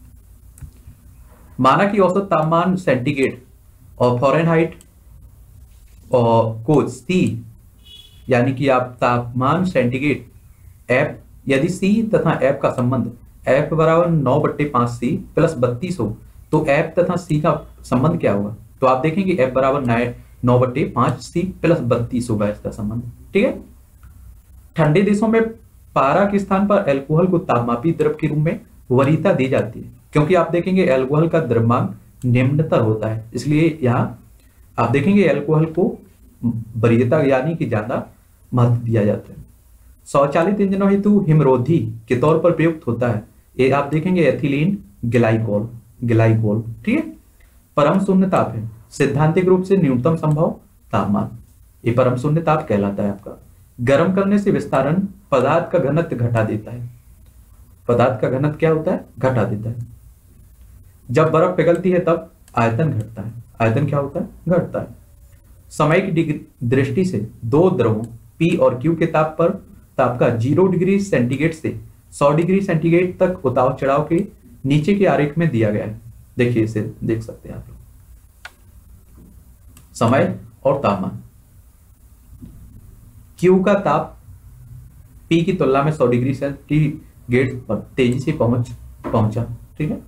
Speaker 1: माना कि औसत तापमान सेंटीग्रेड और फ़ारेनहाइट और को सी, यानी कि आप तापमान सेंटीग्रेड एफ, यदि सी तथा एफ का संबंध एफ बराबर 9/5 सी प्लस 32 हो, तो एफ तथा सी का संबंध क्या होगा? तो आप देखेंगे एफ बराबर 9/5 सी प्लस 32 होगा इसका संबंध, ठीक है। ठंडे देशों में पारा के स्थान पर अल्कोहल को तापमापी द्रव के रूप में वरीयता दी जाती है, क्योंकि आप देखेंगे अल्कोहल का द्रव्यमान निम्नतर होता है, इसलिए यहाँ आप देखेंगे अल्कोहल को वरीयता यानी कि ज्यादा महत्व दिया जाता है। स्वचालित इंजनों हेतु हिमरोधी के तौर पर प्रयुक्त होता है, ये आप देखेंगे एथिलीन ग्लाइकोल, ठीक है। परम शून्य ताप है, सैद्धांतिक रूप से न्यूनतम संभव तापमान, ये परम शून्य ताप कहलाता है आपका। गर्म करने से विस्तारण पदार्थ का घनत्व घटा देता है, पदार्थ का घनत्व क्या होता है? घटा देता है। जब बर्फ पिघलती है तब आयतन घटता है, आयतन क्या होता है? घटता है। समय की दृष्टि से दो द्रवों P और Q के ताप का 0 डिग्री सेंटीग्रेड से 100 डिग्री सेंटीग्रेड तक उतार चढ़ाव के नीचे के आरेख में दिया गया है। देखिए इसे देख सकते हैं आप लोग, समय और तापमान। Q का ताप P की तुलना में 100 डिग्री सेंटीग्रेड पर तेजी से पहुंचा, ठीक है।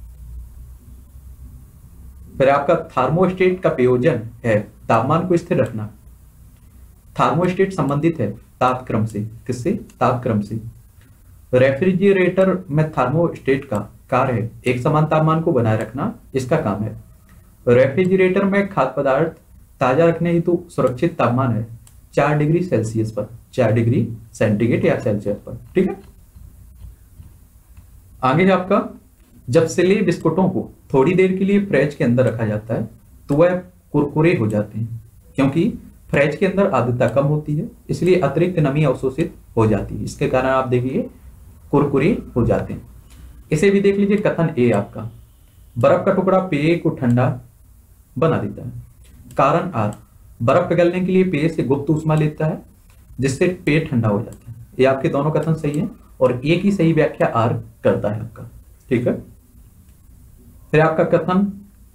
Speaker 1: फिर आपका थर्मोस्टेट का प्रयोजन है तापमान को स्थिर रखना। थर्मोस्टेट संबंधित है तापक्रम से, किससे? तापक्रम से। रेफ्रिजरेटर में थर्मोस्टेट का कार्य है एक समान तापमान को बनाए रखना, इसका काम है। रेफ्रिजरेटर में खाद्य पदार्थ ताजा रखने हेतु सुरक्षित तापमान है 4 डिग्री सेल्सियस पर, 4 डिग्री सेंटीग्रेड या सेल्सियस पर, ठीक है। आगे आपका जब सिले बिस्कुटों को थोड़ी देर के लिए फ्रिज के अंदर रखा जाता है तो वह कुरकुरे हो जाते हैं, क्योंकि फ्रिज के अंदर आर्द्रता कम होती है, इसलिए अतिरिक्त नमी अवशोषित हो जाती है, इसके कारण आप देखिए कुरकुरे हो जाते हैं। इसे भी देख लीजिए कथन ए आपका, बर्फ का टुकड़ा पेय को ठंडा बना देता है। कारण आर, बर्फ पिघलने के लिए पेय से गुप्त ऊष्मा लेता है जिससे पेय ठंडा हो जाता है। ये आपके दोनों कथन सही है और एक ही सही व्याख्या आर करता है आपका, ठीक है। फिर आपका कथन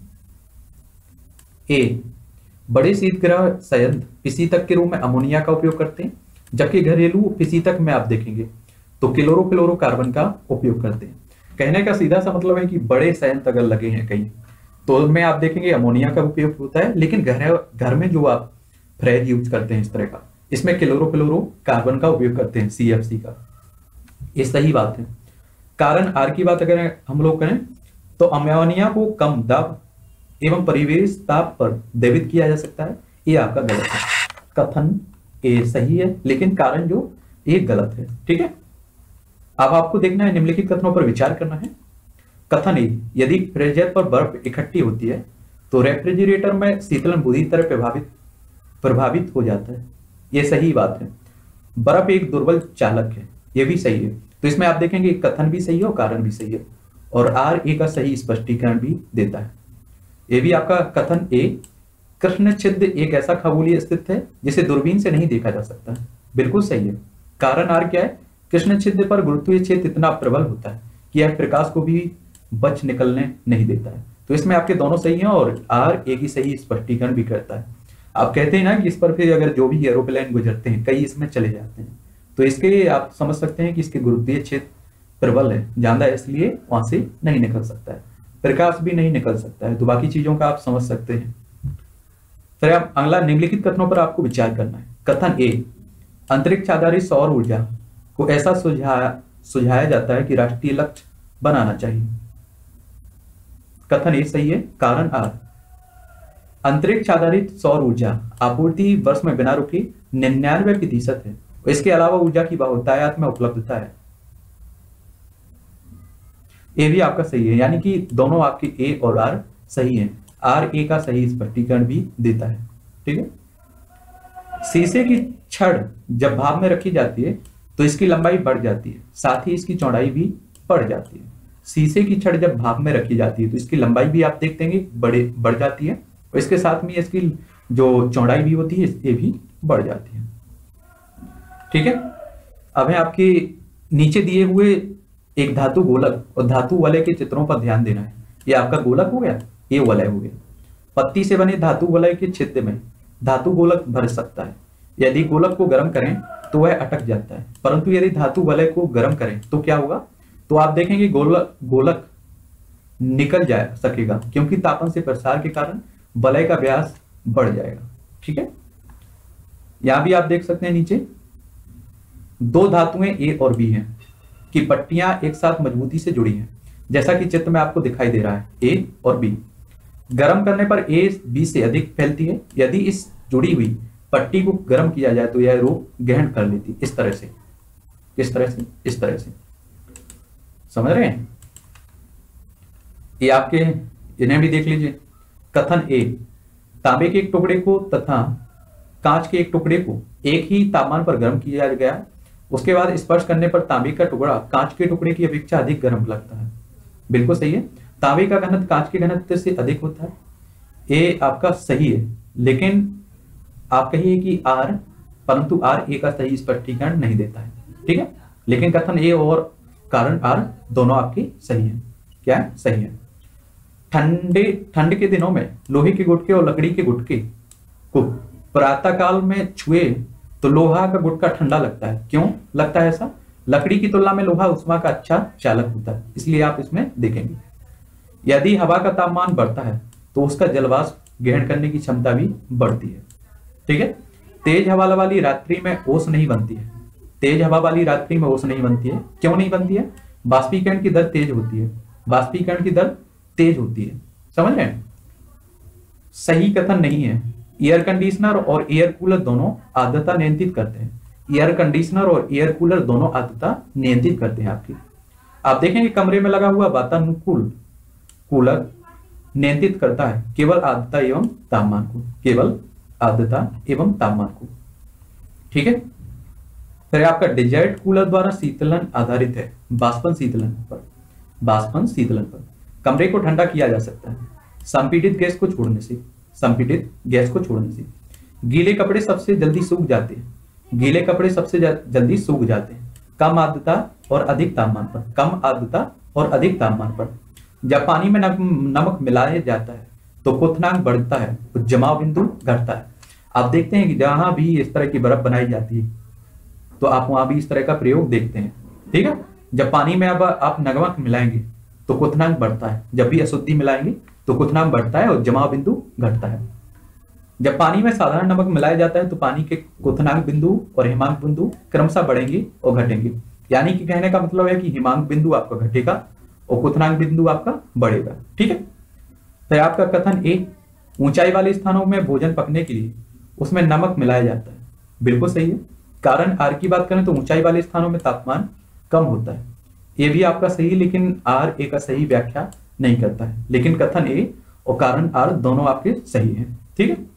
Speaker 1: ए, बड़े शीतगृह संयंत्र पिसीतक के रूप में अमोनिया का उपयोग करते हैं, जबकि घरेलू पिसीतक में आप देखेंगे तो क्लोरोफ्लोरोकार्बन का उपयोग करते हैं। कहने का सीधा सा मतलब है कि बड़े संयंत्र अगर लगे हैं कहीं तो उनमें आप देखेंगे अमोनिया का उपयोग होता है, लेकिन घर में जो आप फ्रिज यूज करते हैं इस तरह का, इसमें क्लोरोफ्लोरोकार्बन का उपयोग करते हैं, CFC का। ये सही बात है। कारण आर की बात अगर हम लोग करें तो अमोनिया को कम दाब एवं परिवेश ताप पर द्रवित किया जा सकता है, ये आपका गलत है। कथन ए सही है, लेकिन कारण जो ये गलत है, ठीक है। अब आपको देखना है, निम्नलिखित कथनों पर विचार करना है। कथन ए, यदि फ्रिजर पर बर्फ इकट्ठी होती है तो रेफ्रिजरेटर में शीतलन बुरी तरह प्रभावित हो जाता है, ये सही बात है। बर्फ एक दुर्बल चालक है, ये भी सही है। तो इसमें आप देखेंगे कथन भी सही है और कारण भी सही है, और आर ए का सही स्पष्टीकरण भी देता है। ये भी आपका कथन ए, कृष्ण छिद्र एक ऐसा खगोलीय अस्तित्व है जिसे दूरबीन से नहीं देखा जा सकता, बिल्कुल सही है। कारण आर क्या है? कृष्ण छिद्र पर गुरुत्वीय क्षेत्र इतना प्रबल होता है कि यह प्रकाश को भी बच निकलने नहीं देता है। तो इसमें आपके दोनों सही हैं और आर ए की सही स्पष्टीकरण भी करता है। आप कहते हैं ना कि इस पर फिर अगर जो भी एरोप्लेन गुजरते हैं कई इसमें चले जाते हैं, तो इसके लिए आप समझ सकते हैं कि इसके गुरुत्वीय क्षेत्र प्रबल है, ज्यादा है, इसलिए वहां से नहीं निकल सकता है, प्रकाश भी नहीं निकल सकता है। तो बाकी चीजों का आप समझ सकते हैं। फिर आप अगला निम्नलिखित कथनों पर आपको विचार करना है। कथन ए, अंतरिक्ष आधारित सौर ऊर्जा को ऐसा सुझाया जाता है कि राष्ट्रीय लक्ष्य बनाना चाहिए। कथन ए सही है। कारण आर, अंतरिक्ष आधारित सौर ऊर्जा आपूर्ति वर्ष में बिना रुके 99% है। इसके अलावा ऊर्जा की बहुतायत में उपलब्धता है, ए भी आपका सही है, यानी कि दोनों आपके ए और आर सही हैं। आर ए का सही स्पष्टीकरण भी देता है, ठीक है। शीशे की छड़ जब भाप में रखी जाती है तो इसकी लंबाई बढ़ जाती है, साथ ही इसकी चौड़ाई भी बढ़ जाती है। शीशे की छड़ जब भाप में रखी जाती है तो इसकी लंबाई भी आप देखते हैं बढ़ जाती है, और इसके साथ में इसकी जो चौड़ाई भी होती है ये भी बढ़ जाती है। ठीक है, अब है आपके नीचे दिए हुए एक धातु गोलक और धातु वलय के चित्रों पर ध्यान देना है। ये आपका गोलक हो गया, ये वलय हो गया। पत्ती से बने धातु वलय के छिद्र में धातु गोलक भर सकता है। यदि गोलक को गर्म करें तो वह अटक जाता है, परंतु यदि धातु वलय को गर्म करें तो क्या होगा, तो आप देखेंगे गोलक निकल जा सकेगा, क्योंकि तापन से प्रसार के कारण वलय का व्यास बढ़ जाएगा। ठीक है, यहां भी आप देख सकते हैं नीचे दो धातुएं ए और बी हैं कि पट्टियां एक साथ मजबूती से जुड़ी हैं, जैसा कि चित्र में आपको दिखाई दे रहा है। ए और बी गर्म करने पर ए बी से अधिक फैलती है। यदि इस जुड़ी हुई पट्टी को गर्म किया जाए तो यह रूप ग्रहण कर लेती है, इस तरह से, इस तरह से, इस तरह से। समझ रहे हैं? ये आपके इन्हें भी देख लीजिए। कथन ए, तांबे के एक टुकड़े को तथा कांच के एक टुकड़े को एक ही तापमान पर गर्म किया गया, उसके बाद स्पर्श करने पर तांबे का टुकड़ा कांच के टुकड़े की अपेक्षा अधिक गर्म लगता है। बिल्कुल सही है, तांबे का घनत्व कांच के घनत्व से अधिक होता है। ए आपका सही है, लेकिन आप कहिए कि आर, परंतु आर ए का सही स्पष्टीकरण नहीं देता है। ठीक है, लेकिन कथन ए और कारण आर दोनों आपके सही है। क्या है? सही है। ठंड के दिनों में लोहे के गुटके और लकड़ी के गुटके को प्रातः काल में छुए तो लोहा का गुटका ठंडा लगता है। क्यों लगता है ऐसा? लकड़ी की तुलना में लोहा उष्मा का अच्छा चालक होता है, इसलिए आप इसमें देखेंगे। यदि हवा का तापमान बढ़ता है तो उसका जलवाष्प ग्रहण करने की क्षमता भी बढ़ती है। ठीक है, तेज हवा वाली रात्रि में ओस नहीं बनती है। तेज हवा वाली रात्रि में ओस नहीं बनती है। क्यों नहीं बनती है? बाष्पीकरण की दर तेज होती है। बाष्पीकरण की दर तेज होती है। समझ रहे हैं? सही कथन नहीं है। एयर कंडीशनर और एयर कूलर दोनों आर्द्रता नियंत्रित करते हैं। एयर कंडीशनर और एयर कूलर दोनों आर्द्रता नियंत्रित करते हैं आपकी। आप देखेंगे कमरे में लगा हुआ वातानुकूल कूलर नियंत्रित करता है केवल आर्द्रता एवं तापमान को, केवल आर्द्रता एवं तापमान को। ठीक है, फिर आपका डिजर्ट कूलर द्वारा शीतलन आधारित है। बाष्पन शीतलन पर, बाष्पन शीतलन पर कमरे को ठंडा किया जा सकता है संपीड़ित गैस को छोड़ने से, संपीड़ित गैस को छोड़ने से। गीले कपड़े सबसे जल्दी सूख जाते हैं। गीले कपड़े सबसे जल्दी सूख जाते हैं कम आर्द्रता और अधिक तापमान पर, कम आर्द्रता और अधिक तापमान पर। जब पानी में नमक मिलाया जाता है तो क्वथनांक बढ़ता है और जमाव बिंदु घटता है। आप देखते हैं कि जहां भी इस तरह की बर्फ बनाई जाती है तो आप वहां भी इस तरह का प्रयोग देखते हैं। ठीक है, जब पानी में अब आप नमक मिलाएंगे तो क्वथनांक बढ़ता है, जब भी अशुद्धि मिलाएंगे तो क्वथनांक बढ़ता है और जमाव बिंदु घटता है। जब पानी में साधारण नमक मिलाया जाता है तो पानी के क्वथनांक बिंदु और हिमांक बिंदु क्रमशः बढ़ेंगे और घटेंगे। यानी कि कहने का मतलब है कि हिमांक बिंदु आपका घटेगा और क्वथनांक बिंदु आपका बढ़ेगा। ठीक है, तो आपका कथन ए, ऊंचाई वाले स्थानों में भोजन पकने के लिए उसमें नमक मिलाया जाता है। बिल्कुल सही है। कारण आर की बात करें तो ऊंचाई वाले स्थानों में तापमान कम होता है। ये भी आपका सही, लेकिन आर ए का सही व्याख्या नहीं करता है। लेकिन कथन ए और कारण आर दोनों आपके सही हैं। ठीक है,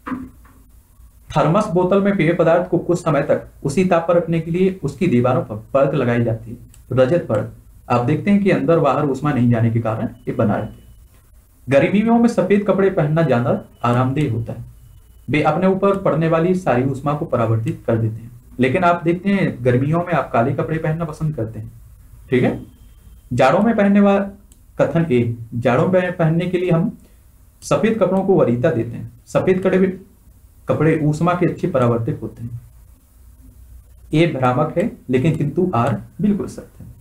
Speaker 1: थर्मस बोतल में पेय पदार्थ को कुछ समय तक उसी ताप पर रखने के लिए उसकी दीवारों पर परत लगाई जाती है, रजत परत। आप देखते हैं कि अंदर बाहर ऊष्मा नहीं जाने के कारण ये बना रहते हैं। गर्मियों में सफेद कपड़े पहनना ज्यादा आरामदेह होता है। वे अपने ऊपर पड़ने वाली सारी ऊष्मा को परावर्तित कर देते हैं। लेकिन आप देखते हैं गर्मियों में आप काले कपड़े पहनना पसंद करते हैं। ठीक है, जाड़ों में पहनने वाला कथन ए, जाड़ों में पहनने के लिए हम सफेद कपड़ों को वरीयता देते हैं। सफेद कपड़े ऊष्मा के अच्छे परावर्तक होते हैं। ए भ्रामक है, लेकिन किंतु आर बिल्कुल सत्य है।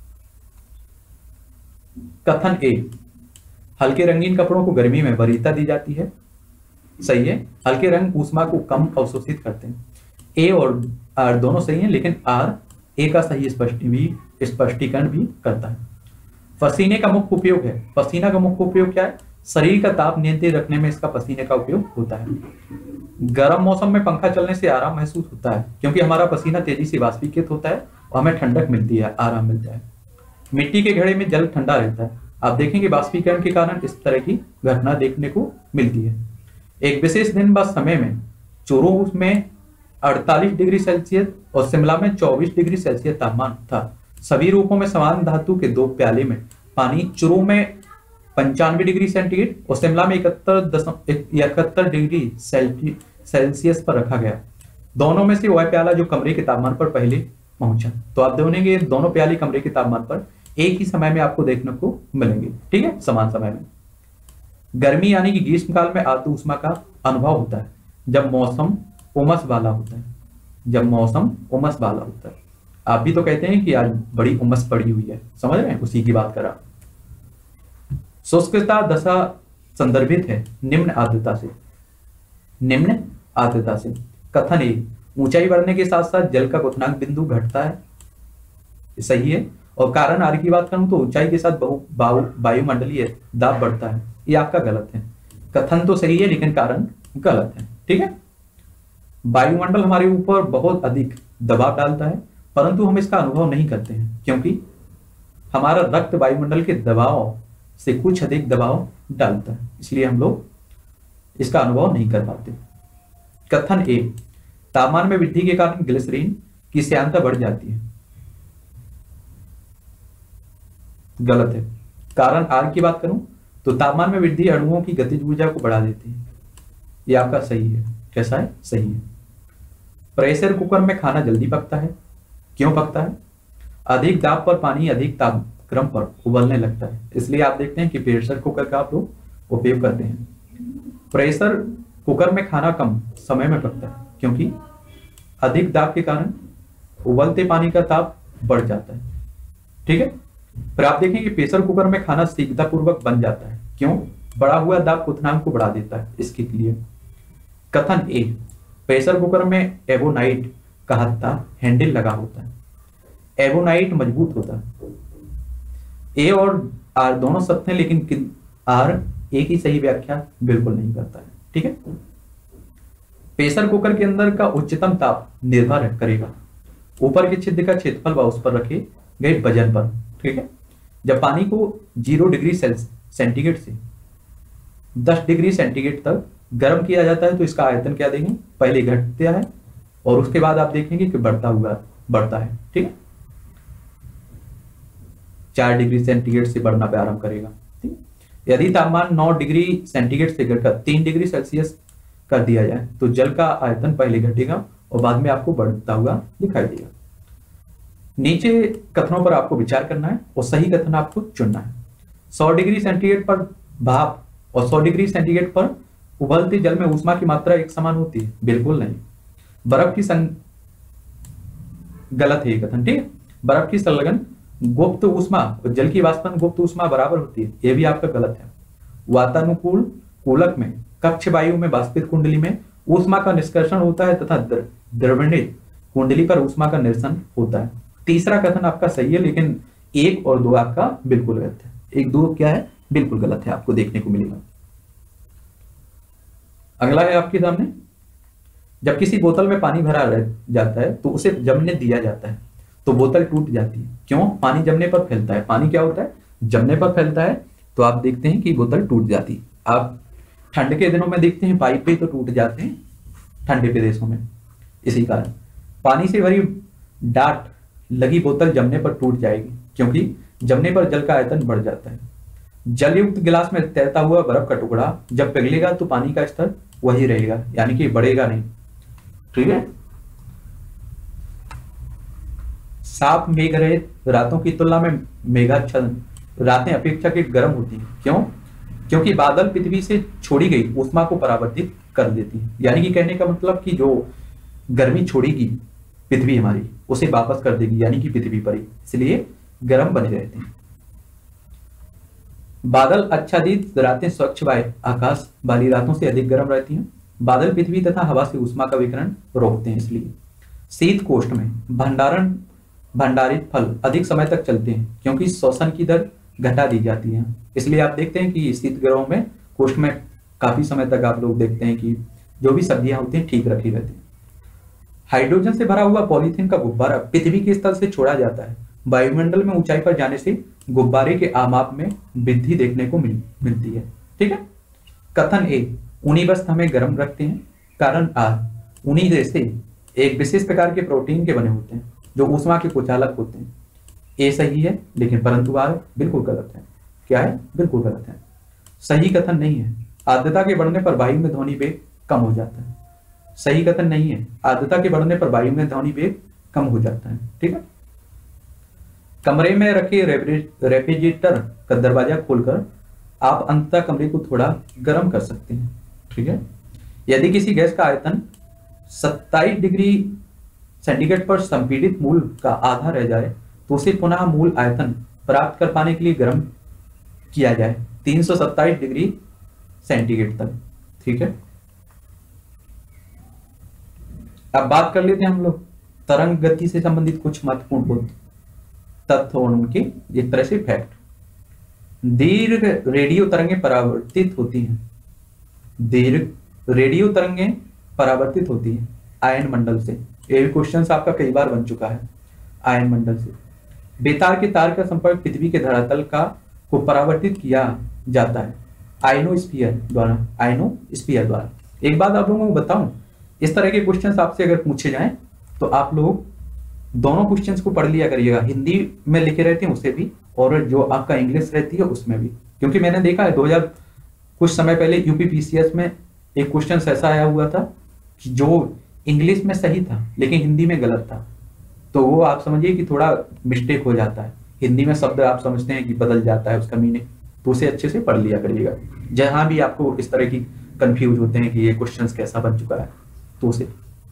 Speaker 1: कथन ए, हल्के रंगीन कपड़ों को गर्मी में वरीयता दी जाती है। सही है, हल्के रंग ऊष्मा को कम अवशोषित करते हैं। ए और आर दोनों सही हैं, लेकिन आर ए का सही स्पष्टीकरण भी करता है। पसीने का मुख्य उपयोग है। पसीना का मुख्य उपयोग क्या है? शरीर का ताप नियंत्रित रखने में इसका पसीने का उपयोग होता है। गर्म मौसम में पंखा चलने से आराम महसूस होता है, क्योंकि हमारा पसीना तेजी से वाष्पीकृत होता है और हमें ठंडक मिलती है, आराम मिलता है। मिट्टी के घड़े में जल ठंडा रहता है। आप देखेंगे वाष्पीकरण के कारण इस तरह की घटना देखने को मिलती है। एक विशेष दिन व समय में चोरू में 48 डिग्री सेल्सियस और शिमला में 24 डिग्री सेल्सियस तापमान था। सभी रूपों में समान धातु के 2 प्याले में पानी चुरू में 95 डिग्री सेंटीग्रेड और शिमला में 71 डिग्री सेल्सियस पर रखा गया। दोनों में से वह प्याला जो कमरे के तापमान पर पहले पहुंचा। तो आप देखेंगे दोनों प्याले कमरे के तापमान पर एक ही समय में आपको देखने को मिलेंगे, ठीक है, समान समय में। गर्मी यानी कि ग्रीष्म काल में आर्द्र ऊष्मा का अनुभव होता है जब मौसम उमस वाला होता है, जब मौसम उमस वाला होता है। आप भी तो कहते हैं कि आज बड़ी उमस पड़ी हुई है, समझ रहे हैं, उसी की बात करा। शुष्कता दशा संदर्भित है निम्न आर्द्रता से, निम्न आर्द्रता से। कथन ए, ऊंचाई बढ़ने के साथ साथ जल का क्वथनांक बिंदु घटता है, सही है। और कारण आर की बात करूं तो ऊंचाई के साथ वायुमंडलीय दाब बढ़ता है, ये आपका गलत है। कथन तो सही है लेकिन कारण गलत है, ठीक है। वायुमंडल हमारे ऊपर बहुत अधिक दबाव डालता है परंतु हम इसका अनुभव नहीं करते हैं क्योंकि हमारा रक्त वायुमंडल के दबाव से कुछ अधिक दबाव डालता है, इसलिए हम लोग इसका अनुभव नहीं कर पाते। कथन ए, तापमान में वृद्धि के कारण ग्लिसरीन की श्यानता बढ़ जाती है, गलत है। कारण आर की बात करूं तो तापमान में वृद्धि अणुओं की गतिज ऊर्जा को बढ़ा देती है, यह आपका सही है। कैसा है? सही है। प्रेशर कुकर में खाना जल्दी पकता है, क्यों पकता है? अधिक दाब पर पानी अधिक तापक्रम पर उबलने लगता है, इसलिए आप देखते हैं कि प्रेशर कुकर का आप लोग उपयोग करते हैं। प्रेशर कुकर में खाना कम समय में पकता है क्योंकि अधिक दाब के कारण उबलते पानी का ताप बढ़ जाता है, ठीक है। फिर आप देखें कि प्रेशर कुकर में खाना शीघ्रतापूर्वक बन जाता है, क्यों? बढ़ा हुआ दाब क्वथनांक को बढ़ा देता है, इसके लिए। कथन ए, प्रेशर कुकर में एवोनाइट का हत्था हैंडल लगा होता है, एवोनाइट मजबूत होता है। ए और आर दोनों सत्य हैं लेकिन आर एक ही सही व्याख्या बिल्कुल नहीं करता है, ठीक है। प्रेशर कुकर के अंदर का उच्चतम ताप निर्भर करेगा ऊपर के छिद्र का क्षेत्रफल व उस पर रखे गए वजन पर, ठीक है। जब पानी को 0 डिग्री सेंटीग्रेड से 10 डिग्री सेंटीग्रेड तक गर्म किया जाता है तो इसका आयतन क्या देंगे? पहले घटता है और उसके बाद आप देखेंगे कि बढ़ता है, ठीक है। 4 डिग्री सेंटीग्रेड से बढ़ना प्रारंभ करेगा, ठीक है। यदि तापमान 9 डिग्री सेंटीग्रेड से घटकर 3 डिग्री सेल्सियस कर दिया जाए तो जल का आयतन पहले घटेगा और बाद में आपको बढ़ता हुआ दिखाई देगा। नीचे कथनों पर आपको विचार करना है और सही कथन आपको चुनना है। 100 डिग्री सेंटीग्रेड पर भाप और 100 डिग्री सेंटीग्रेड पर उबलते जल में ऊष्मा की मात्रा एक समान होती है, बिल्कुल नहीं। बर्फ की गलत है ये कथन, ठीक है। बर्फ की संलग्न गुप्त ऊष्मा और जल की वाष्पन गुप्त ऊष्मा बराबर होती है, यह भी आपका गलत है। वातानुकूल कूलक में कक्ष वायु में वाष्पित कुंडली में ऊष्मा का निष्कर्षण होता है तथा द्रवणित कुंडली पर ऊष्मा का निरसन होता है। तीसरा कथन आपका सही है लेकिन 1 और 2 आपका बिल्कुल गलत है। 1, 2 क्या है? बिल्कुल गलत है, आपको देखने को मिलेगा। अगला है आपके सामने, जब किसी बोतल में पानी भरा जाता है तो उसे जमने दिया जाता है तो बोतल टूट जाती है, क्यों? पानी जमने पर फैलता है। पानी क्या होता है? जमने पर फैलता है तो आप देखते हैं कि बोतल टूट जाती है। आप ठंड के दिनों में देखते हैं पाइप पे तो टूट जाते हैं ठंडे प्रदेशों में, इसी कारण पानी से भरी डाट लगी बोतल जमने पर टूट जाएगी क्योंकि जमने पर जल का आयतन बढ़ जाता है। जलयुक्त गिलास में तैरता हुआ बर्फ का टुकड़ा जब पिघलेगा तो पानी का स्तर वही रहेगा, यानी कि बढ़ेगा नहीं, ठीक है। साफ मेघ रहित रातों की तुलना में मेघाच्छादन रातें अपेक्षाकृत गर्म होती हैं, क्यों? क्योंकि बादल पृथ्वी से छोड़ी गई ऊष्मा को परावर्तित कर देती है, यानी कि कहने का मतलब कि जो गर्मी छोड़ेगी पृथ्वी हमारी उसे वापस कर देगी, यानी कि पृथ्वी पर ही, इसलिए गर्म बने रहते हैं। बादल आच्छादित रातें स्वच्छ वायु आकाश वाली रातों से अधिक गर्म रहती हैं। बादल पृथ्वी तथा हवा से ऊष्मा का विकिरण रोकते हैं, इसलिए शीत कोष्ठ में भंडारित फल अधिक समय तक चलते हैं क्योंकि शोषण की दर घटा दी जाती है। इसलिए आप देखते हैं कि शीत ग्रहों में कोष्ठ में काफी समय तक आप लोग देखते हैं कि जो भी सब्जियां होती हैं ठीक रखी रहती है। हाइड्रोजन से भरा हुआ पॉलीथीन का गुब्बारा पृथ्वी के स्तर से छोड़ा जाता है। वायुमंडल में ऊंचाई पर जाने से गुब्बारे के आमाप में वृद्धि देखने को मिलती है, ठीक है। कथन ए, ऊनी वस्त्र हमें गर्म रखते हैं। कारण आर, ऊनी जैसे एक विशेष प्रकार के प्रोटीन के बने होते हैं जो ऊष्मा के कुचालक होते हैं। ए सही है, लेकिन परंतु आर बिल्कुल गलत है। क्या है? बिल्कुल गलत है। सही कथन नहीं है। आर्द्रता के बढ़ने पर वायु में ध्वनि वेग कम हो जाता है। सही कथन नहीं है। आर्द्रता के बढ़ने पर वायु में ध्वनि वेग कम हो जाता है। ठीक है। कमरे में रखे रेफ्रिजरेटर का दरवाजा खोलकर आप अंततः कमरे को थोड़ा गर्म कर सकते हैं। ठीक है। यदि किसी गैस का आयतन 27 डिग्री सेंटीग्रेड पर संपीड़ित मूल का आधा रह जाए तो उसे पुनः मूल आयतन प्राप्त कर पाने के लिए गर्म किया जाए 327 डिग्री सेंटीग्रेड तक। ठीक है। अब बात कर लेते हैं हम लोग तरंग गति से संबंधित कुछ महत्वपूर्ण तथ्य और उनके एक तरह से फैक्ट। दीर्घ रेडियो तरंगें परावर्तित होती हैं। दीर्घ रेडियो तरंगें परावर्तित होती हैं आयन मंडल से। ये क्वेश्चन आपका कई बार बन चुका है। आयन मंडल से बेतार के तार का संपर्क पृथ्वी के धरातल का को परावर्तित किया जाता है आयनोस्फीयर द्वारा। आयनोस्फीयर द्वारा। एक बात आप लोगों को बताऊं, इस तरह के क्वेश्चंस आपसे अगर पूछे जाएं तो आप लोग दोनों क्वेश्चंस को पढ़ लिया करिएगा। हिंदी में लिखे रहते हैं उसे भी, और जो आपका इंग्लिश रहती है उसमें भी। क्योंकि मैंने देखा है 2000 कुछ समय पहले यूपीपीसीएस में एक क्वेश्चन ऐसा आया हुआ था कि जो इंग्लिश में सही था लेकिन हिंदी में गलत था। तो वो आप समझिए कि थोड़ा मिस्टेक हो जाता है। हिंदी में शब्द आप समझते हैं कि बदल जाता है उसका मीनिंग, तो उसे अच्छे से पढ़ लिया करिएगा। जहां भी आपको इस तरह की कंफ्यूज होते हैं कि ये क्वेश्चन कैसा बन चुका है, तो उसे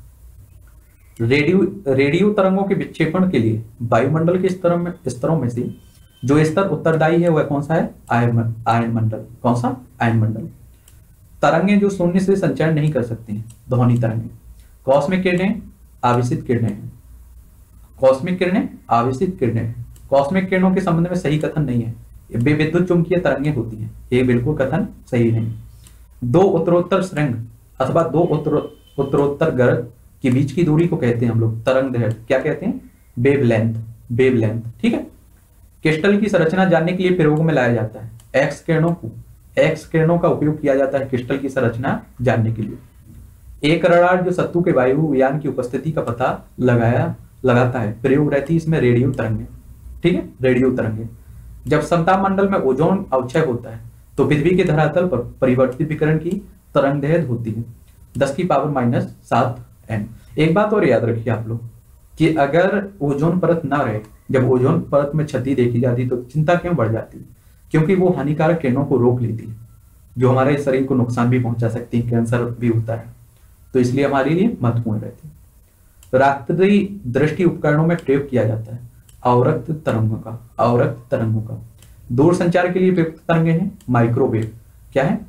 Speaker 1: रेडियो तरंगों के विक्षेपण के लिए वायुमंडल के स्तरों में से जो स्तर उत्तरदायी है वह कौन सा है? आयन मंडल। कौन सा? आयन मंडल। तरंगें जो शून्य से संचार नहीं कर सकती हैं, ध्वनि तरंगें। कॉस्मिक किरणें आवेशित किरणें हैं। कॉस्मिक किरणें आवेशित किरणें हैं। कॉस्मिक किरणों के संबंध में सही कथन नहीं है। वे विद्युत चुंबकीय तरंगें होती हैं। ये बिल्कुल कथन सही नहीं। दो उत्तरोत्तर सुरंग अथवा दो उत्तरोत्तर गर्त के बीच की दूरी को कहते हैं हम लोग तरंग दैर्घ्य। क्या कहते हैं? वेवलेंथ। वेवलेंथ। ठीक है। क्रिस्टल की संरचना जानने के लिए प्रयोग में लाया जाता है एक्स किरणों का उपयोग किया जाता है क्रिस्टल की संरचना जानने के लिए। एक रडार जो शत्रु के वायुयान की उपस्थिति का पता लगाता है, प्रयोग रहती है इसमें रेडियो तरंगें। ठीक है। रेडियो तरंगें। जब समताप मंडल में ओजोन अवक्षय होता है तो पृथ्वी के धरातल पर परिवर्तित विकिरण की तरंग दैर्घ्य होती है 10⁻⁷ n। एक बात और याद रखिए आप लोग कि अगर ओजोन परत ना रहे, जब ओजोन परत में क्षति देखी जाती तो चिंता क्यों बढ़ जाती? क्योंकि वो हानिकारक किरणों को रोक लेती है जो हमारे शरीर को नुकसान भी पहुंचा सकती है, कैंसर भी होता है, तो इसलिए हमारे लिए महत्वपूर्ण रहती है। रात्रि दृष्टि उपकरणों में प्रयोग किया जाता है अवरक्त तरंगों का। दूर संचार के लिए प्रयुक्त तरंगे हैं माइक्रोवेव। क्या है?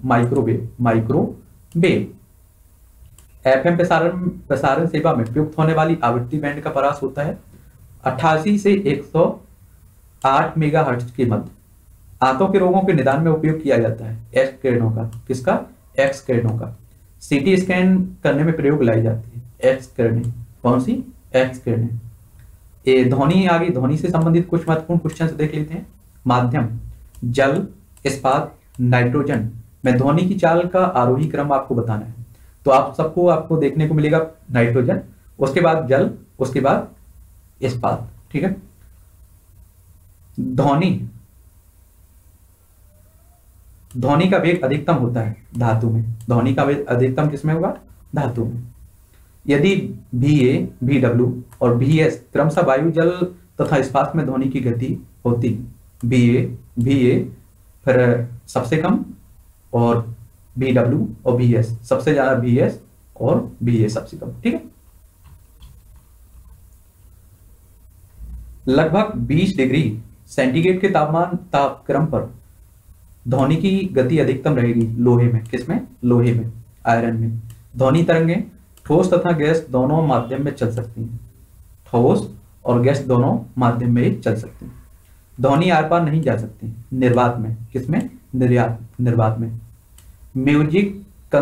Speaker 1: माइक्रोवेव। एफएम प्रसारण सेवा में प्रयुक्त होने वाली आवृत्ति बैंड का परास होता है 88 से 108 मेगाहर्ट्ज के मध्य। आंतों के रोगों के निदान में उपयोग किया जाता है एक्स किरणों का। किसका? एक्स किरणों का। सीटी स्कैन करने में प्रयोग लाई जाती है एक्स किरणें। कौन सी? एक्स किरणें। ध्वनि आगे ध्वनि से संबंधित कुछ महत्वपूर्ण क्वेश्चन देख लेते हैं। माध्यम, जल, इस्पात, नाइट्रोजन में ध्वनि की चाल का आरोही क्रम आपको बताना है। तो आपको देखने को मिलेगा नाइट्रोजन, उसके बाद जल, उसके बाद इस्पात। ठीक है। ध्वनि का वेग अधिकतम होता है धातु में। ध्वनि का वेग अधिकतम किसमें होगा? धातु में। यदि VA, VW और VS क्रमशः वायु, जल तथा इस्पात में ध्वनि की गति होती है, VA फिर सबसे कम और VW और VS सबसे ज्यादा, VS और VA सबसे कम। ठीक है। लगभग 20 डिग्री सेंटीग्रेड के तापक्रम पर ध्वनि की गति अधिकतम रहेगी लोहे में। किसमें? लोहे में, आयरन में। ध्वनि तरंगें ठोस तथा गैस दोनों माध्यम में चल सकती हैं। ठोस और गैस दोनों माध्यम में चल सकती हैं। ध्वनि आर पार नहीं जा सकती निर्वात में। किसमें? निर्वात में। म्यूजिक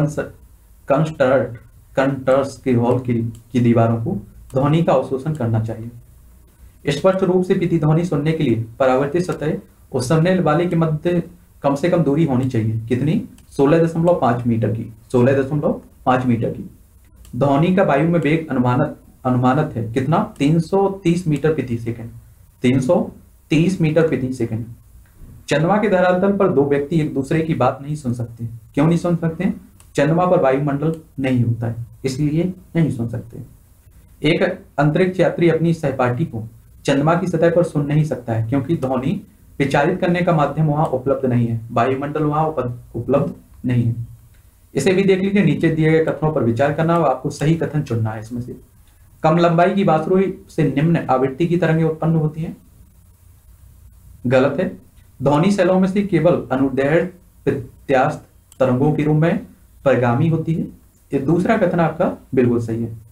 Speaker 1: कंस्ट्रक्टर्स के हॉल की दीवारों को ध्वनि का अवशोषण करना चाहिए। स्पष्ट रूप से प्रतिध्वनि सुनने के लिए परावर्तित सतह और सुनने वाले के मध्य कम से कम दूरी होनी चाहिए। कितनी? 16.5 मीटर की। 16.5 मीटर की। ध्वनि का वायु में वेग अनुमानित है कितना? 330 मीटर प्रति सेकंड। 30 मीटर प्रति सेकंड। चंद्रमा के धरातल पर दो व्यक्ति एक दूसरे की बात नहीं सुन सकते। क्यों नहीं सुन सकते? चंद्रमा पर वायुमंडल नहीं होता है, इसलिए नहीं सुन सकते। एक अंतरिक्ष यात्री अपनी सहपाठी को चंद्रमा की सतह पर सुन नहीं सकता है, क्योंकि ध्वनि विचारित करने का माध्यम वहां उपलब्ध नहीं है, वायुमंडल वहां उपलब्ध नहीं है। इसे भी देख लीजिए। नीचे दिए गए कथनों पर विचार करना और आपको सही कथन चुनना है इसमें से। कम लंबाई की बांसुरी से निम्न आवृत्ति की तरंगें उत्पन्न होती हैं। गलत है। ध्वनि शैलों में से केवल अनुदैर्घ्य प्रत्यास्थ तरंगों के रूप में परिगामी होती है। ये दूसरा कथन आपका बिल्कुल सही है।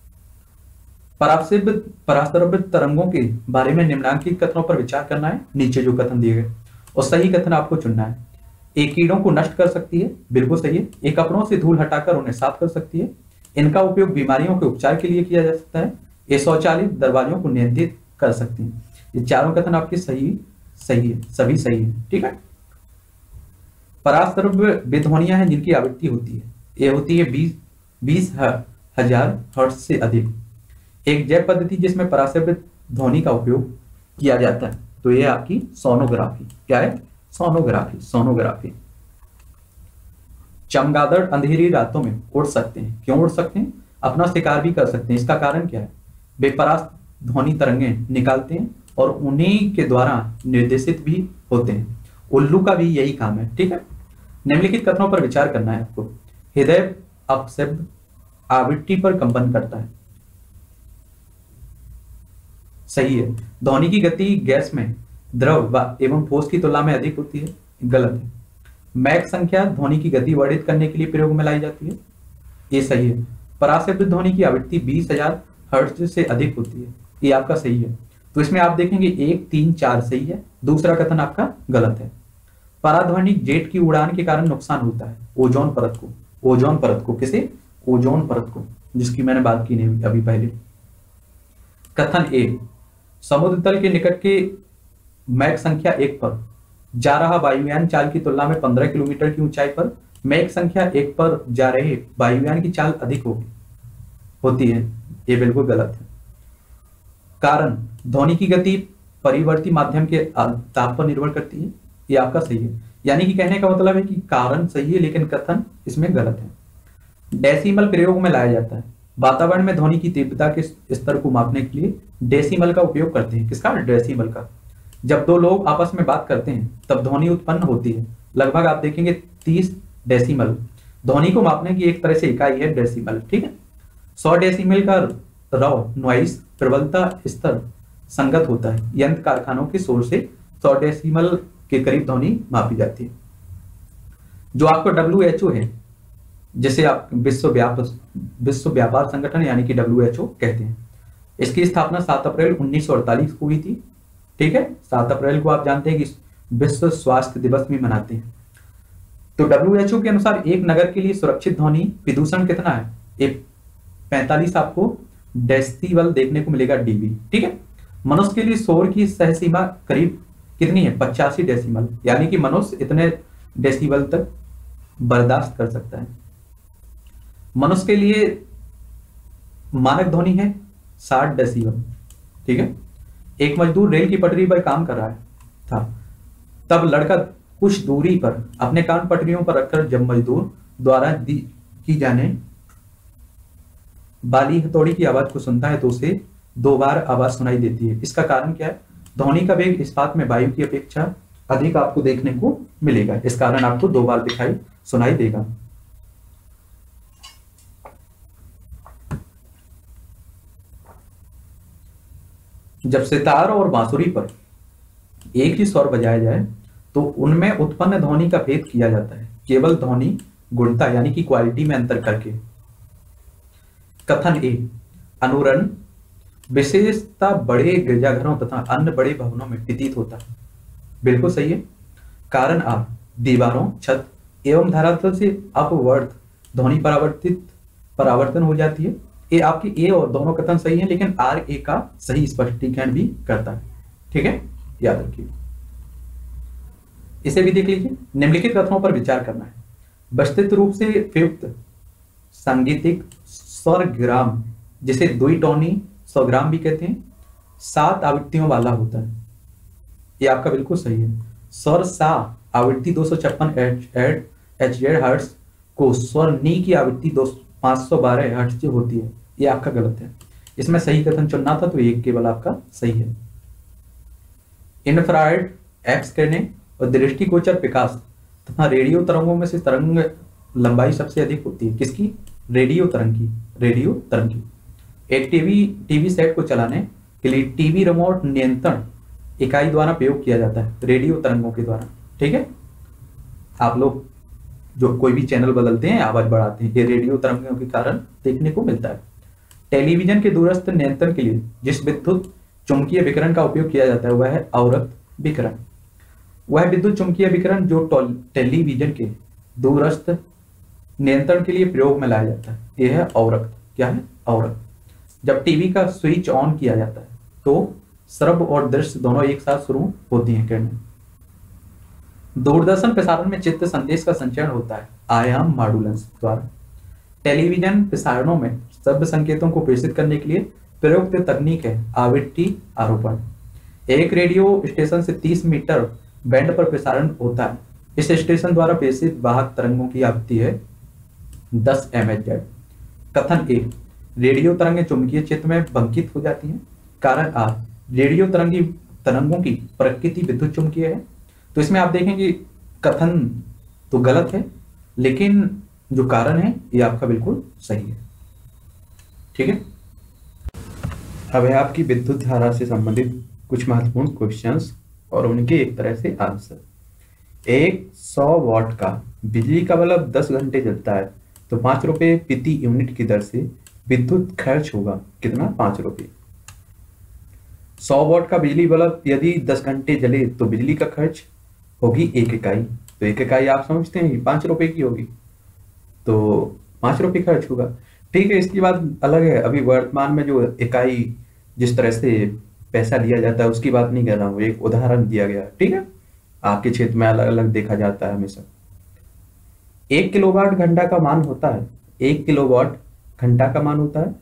Speaker 1: पराश्रव्य तरंगों के बारे में निम्नलिखित कथनों पर विचार करना है, नीचे जो कथन दिए गए, और सही कथन आपको चुनना है। एक कीड़ों को नष्ट कर सकती है, बिल्कुल सही है। एक कपड़ों से धूल हटाकर उन्हें साफ कर सकती है। इनका उपयोग बीमारियों के उपचार के लिए किया जा सकता है। ये स्वचालित दरवाजों को नियंत्रित कर सकती है। ये चारों कथन आपके सही है, सभी सही है। ठीक है। पराश्रव्य वे ध्वनियां हैं जिनकी आवृत्ति होती है, ये होती है 20,000 हर्ट्ज से अधिक। एक जैव पद्धति जिसमें पराश्रव्य ध्वनि का उपयोग किया जाता है, तो ये आपकी सोनोग्राफी। क्या है? सोनोग्राफी। चमगादड़ अंधेरी रातों में उड़ सकते हैं। क्यों उड़ सकते हैं? अपना शिकार भी कर सकते हैं। इसका कारण क्या है? वे पराश्र ध्वनि तरंगें निकालते हैं और उन्हीं के द्वारा निर्देशित भी होते हैं। उल्लू का भी यही काम है। ठीक है। निम्नलिखित कथनों पर विचार करना है आपको। हृदय अपशब्द आवृत्ति पर कंपन करता है, सही है। ध्वनि की गति गैस में द्रव एवं ठोस की तुलना में अधिक होती है, गलत है। मैक संख्या ध्वनि की गति वर्णित करने के लिए प्रयोग में लाई जाती है, ये सही है। पराश्रव्य ध्वनि की आवृत्ति 20,000 हर्ट्ज से अधिक होती है, ये आपका सही है। तो इसमें आप देखेंगे 1, 3, 4 सही है, दूसरा कथन आपका गलत है। पराध्वनिक जेट की उड़ान के कारण नुकसान होता है ओजोन परत को। किसे? ओजोन परत को, जिसकी मैंने बात की नहीं अभी पहले। कथन ए, समुद्र तल के निकट के मैक संख्या 1 पर जा रहा वायुयान चाल की तुलना में 15 किलोमीटर की ऊंचाई पर मैक संख्या 1 पर जा रहे वायुयान की चाल अधिक होती है, ये बिल्कुल गलत है। कारण, ध्वनि की गति परिवर्ती माध्यम के ताप पर निर्भर करती है, ये आपका सही है। यानी कि कहने का मतलब है कि कारण सही है लेकिन कथन इसमें गलत है। डेसिमल प्रयोग में लाया जाता है। वातावरण में ध्वनि की तीव्रता के स्तर को मापने के लिए डेसिमल का उपयोग करते हैं। किसका? डेसिमल का। जब दो लोग आपस में बात करते हैं तब ध्वनि उत्पन्न होती है। लगभग आप देखेंगे 30 डेसिमल। ध्वनि को मापने की एक तरह से इकाई है डेसिमल। ठीक है। 100 डेसिमल का रॉ नॉइस प्रबलता स्तर संगत होता है। यंत्र कारखानों के शोर से 100 डेसिमल के करीब ध्वनि मापी जाती है। जो आपको WHO है, जिसे आप विश्व व्यापार संगठन यानी कि WHO कहते हैं, इसकी स्थापना 7 अप्रैल 1948 को हुई थी। ठीक है। 7 अप्रैल को आप जानते हैं कि विश्व स्वास्थ्य दिवस भी मनाते हैं। तो WHO के अनुसार एक नगर के लिए सुरक्षित ध्वनि प्रदूषण कितना है? 45 आपको डेसिबल देखने को मिलेगा, dB। ठीक है। मनुष्य के लिए शोर की सह सीमा करीब कितनी है? 85 डेसिमल। यानी कि मनुष्य इतने डेसिबल तक बर्दाश्त कर सकता है। मनुष्य के लिए मानक ध्वनि है 60 डेसिबल। ठीक है। एक मजदूर रेल की पटरी पर काम कर रहा था, तब लड़का कुछ दूरी पर अपने कान पटरियों पर रखकर जब मजदूर द्वारा की जाने वाली हथौड़ी की आवाज को सुनता है तो उसे 2 बार आवाज सुनाई देती है। इसका कारण क्या है? ध्वनि का वेग इस्पात में वायु की अपेक्षा अधिक आपको देखने को मिलेगा, इस कारण आपको 2 बार सुनाई देगा। जब सितार और बांसुरी पर एक ही स्वर बजाया जाए तो उनमें उत्पन्न ध्वनि का भेद किया जाता है केवल ध्वनि गुणता यानी कि क्वालिटी में अंतर करके। कथन ए, अनुरण विशेषता बड़े गिरजाघरों तथा अन्य बड़े भवनों में प्रतीत होता है, बिल्कुल सही है। कारण आ, दीवारों, छत एवं धरातल से अपवर्त ध्वनि परावर्तन हो जाती है। ये आपकी ए और दोनों कथन सही है, लेकिन RA का सही स्पष्टीकरण भी करता है। ठीक है, याद रखिए। इसे भी देख लीजिए। निम्नलिखित कथनों पर विचार करना है। विस्तृत रूप से प्रयुक्त सांगीतिक स्वरग्राम, जिसे द्विटोनी स्वरग्राम भी कहते हैं, 7 आवृत्तियों वाला होता है। ये आपका बिल्कुल सही है। स्वर सा आवृत्ति 256 HZ हर्ट्ज को स्वर नी की आवृत्ति 512 हर्ट्ज जो होती है, ये आपका गलत है। इसमें सही कथन चुनना था तो ये केवल आपका सही है। इंफ्रारेड एक्स किरणें और दृष्टिगोचर प्रकाश तथा रेडियो तरंगों में से तरंग लंबाई सबसे अधिक होती है किसकी? रेडियो तरंग की। रेडियो तरंग की। एक टीवी सेट को चलाने के लिए टीवी रिमोट नियंत्रण इकाई द्वारा प्रयोग किया जाता है रेडियो तरंगों के द्वारा। ठीक है, आप लोग जो कोई भी चैनल बदलते हैं, आवाज बढ़ाते हैं, ये रेडियो तरंगों के कारण देखने को मिलता है। टेलीविजन के दूरस्थ नियंत्रण के लिए जिस विद्युत चुंबकीय विकिरण का उपयोग किया जाता है वह है अवरक्त विकिरण। वह विद्युत चुंबकीय विकिरण जो टेलीविजन के दूरस्थ नियंत्रण के लिए प्रयोग में लाया जाता है, यह है अवरक्त। क्या है? अवरक्त। जब टीवी का स्विच ऑन किया जाता है तो श्रव्य और दृश्य दोनों एक साथ शुरू होती हैं किरणें। दूरदर्शन प्रसारण में चित्र संदेश का संचरण होता है आयाम मॉड्यूलेंस द्वारा। टेलीविजन प्रसारणों में शब्द संकेतों को प्रेषित करने के लिए प्रयुक्त तकनीक है आवृत्ति आरोपण। एक रेडियो स्टेशन से 30 मीटर बैंड पर प्रसारण होता है। इस स्टेशन द्वारा प्रेषित वाहक तरंगों की आवृत्ति है 10 MHz। कथन ए, रेडियो तरंगें चुंबकीय क्षेत्र में बंकित हो जाती हैं। कारण आ, रेडियो तरंगों की प्रकृति विद्युत चुंबकीय है। तो इसमें आप देखेंगे कथन तो गलत है, लेकिन जो कारण है ये आपका बिल्कुल सही है। ठीक है, अब है आपकी विद्युत धारा से संबंधित कुछ महत्वपूर्ण क्वेश्चंस और उनके एक तरह से आंसर। एक 100 वाट का बिजली का बल्ब 10 घंटे जलता है तो 5 रुपए प्रति यूनिट की दर से विद्युत खर्च होगा कितना? 5 रुपए। 100 वाट का बिजली बल्ब यदि 10 घंटे जले तो बिजली का खर्च होगी 1 इकाई। तो 1 इकाई आप समझते हैं 5 रुपए की होगी, तो 5 रुपए खर्च होगा। ठीक है, इसकी बात अलग है। अभी वर्तमान में जो इकाई जिस तरह से पैसा लिया जाता है उसकी बात नहीं कर रहा हूँ, एक उदाहरण दिया गया है। ठीक है, आपके क्षेत्र में अलग अलग देखा जाता है हमेशा। 1 किलोवाट घंटा का मान होता है 1 किलोवाट घंटा का मान होता है